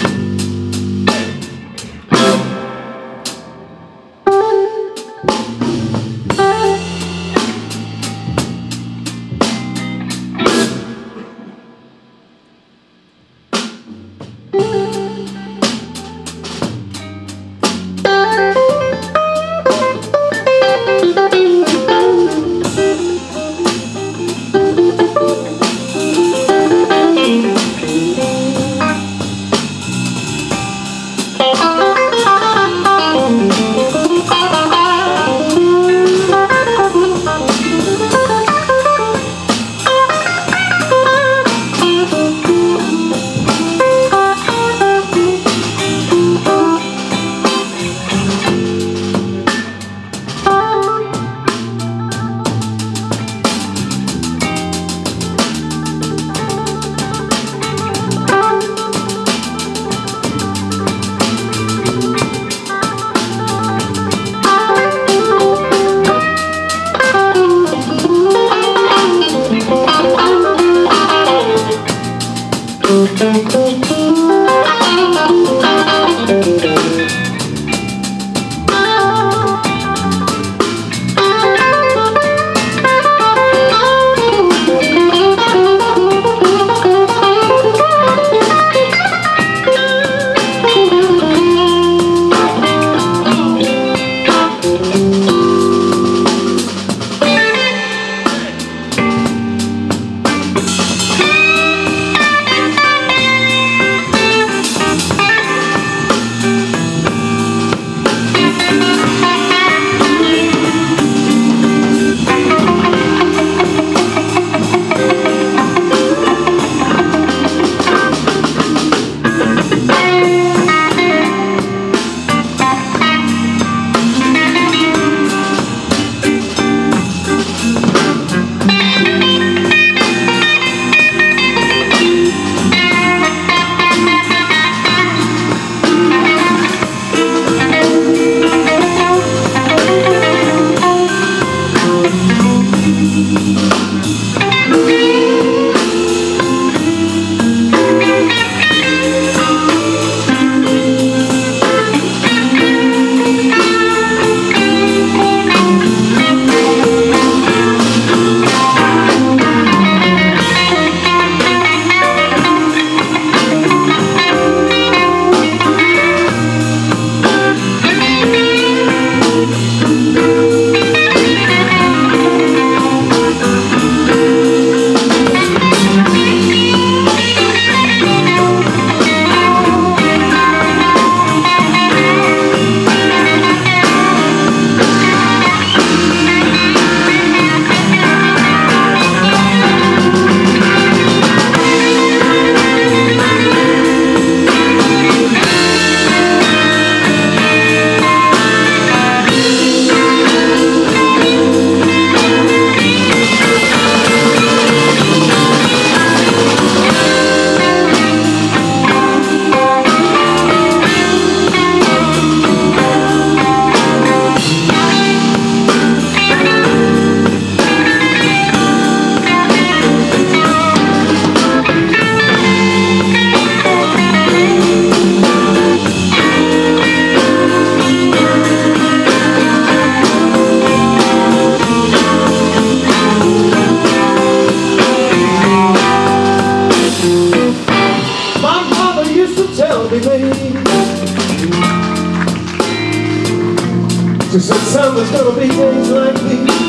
She said, son, there's gonna be days like these.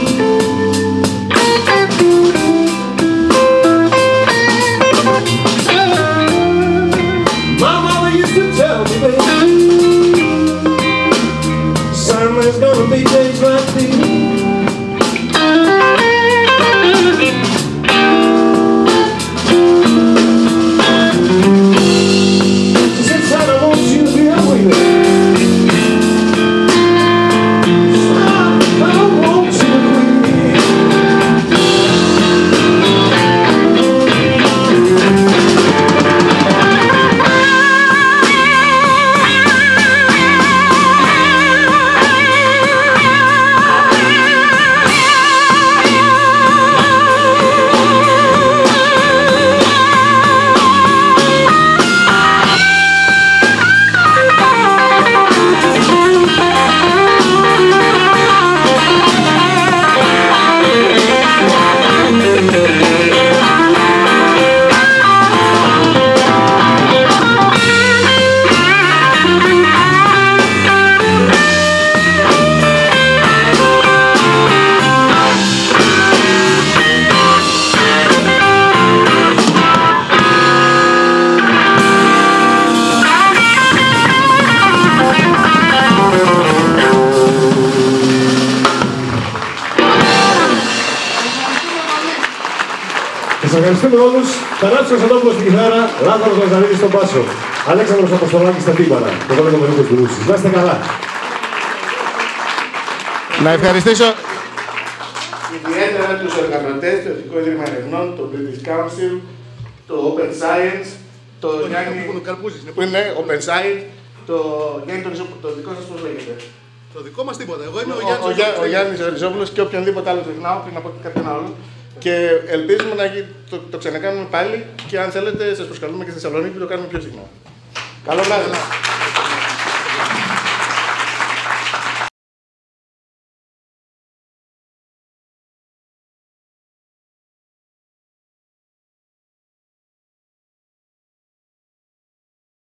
My mama used to tell me, baby, son, there's gonna be days like these. She said, son, I want you Ευχαριστούμε όλους. Θανάτης Κωνσταντόπουλος στην κιθάρα, Λázαρος Λαζαρίδης στον μπάσο, Αλέξανδρος Αποστολάκης στα τύμπανα, το κόλλο με Νίκος Μπουρούσης. Να είστε καλά. Να ευχαριστήσω ιδιαίτερα τους οργανωτές, το Εθνικό Ίδρυμα Ερευνών, το British Council, το Open Science, το Γιάννη που είναι Open Science, το Γιάννη τον Ριζόπουλο, το δικό σας πώς λέγεται. Το δικό μας τίποτα. Εγώ είμαι ο, ο, Γιάννης ο, Γιά, ο Γιάννης Ριζόπουλος και οποιονδήποτε άλλο τεχνάω πριν από κάποιον άλλο. Και ελπίζουμε να γι- το, το ξανακάνουμε πάλι και αν θέλετε σας προσκαλούμε και στη Θεσσαλονίκη που το κάνουμε πιο συχνά. Καλό βράδυ.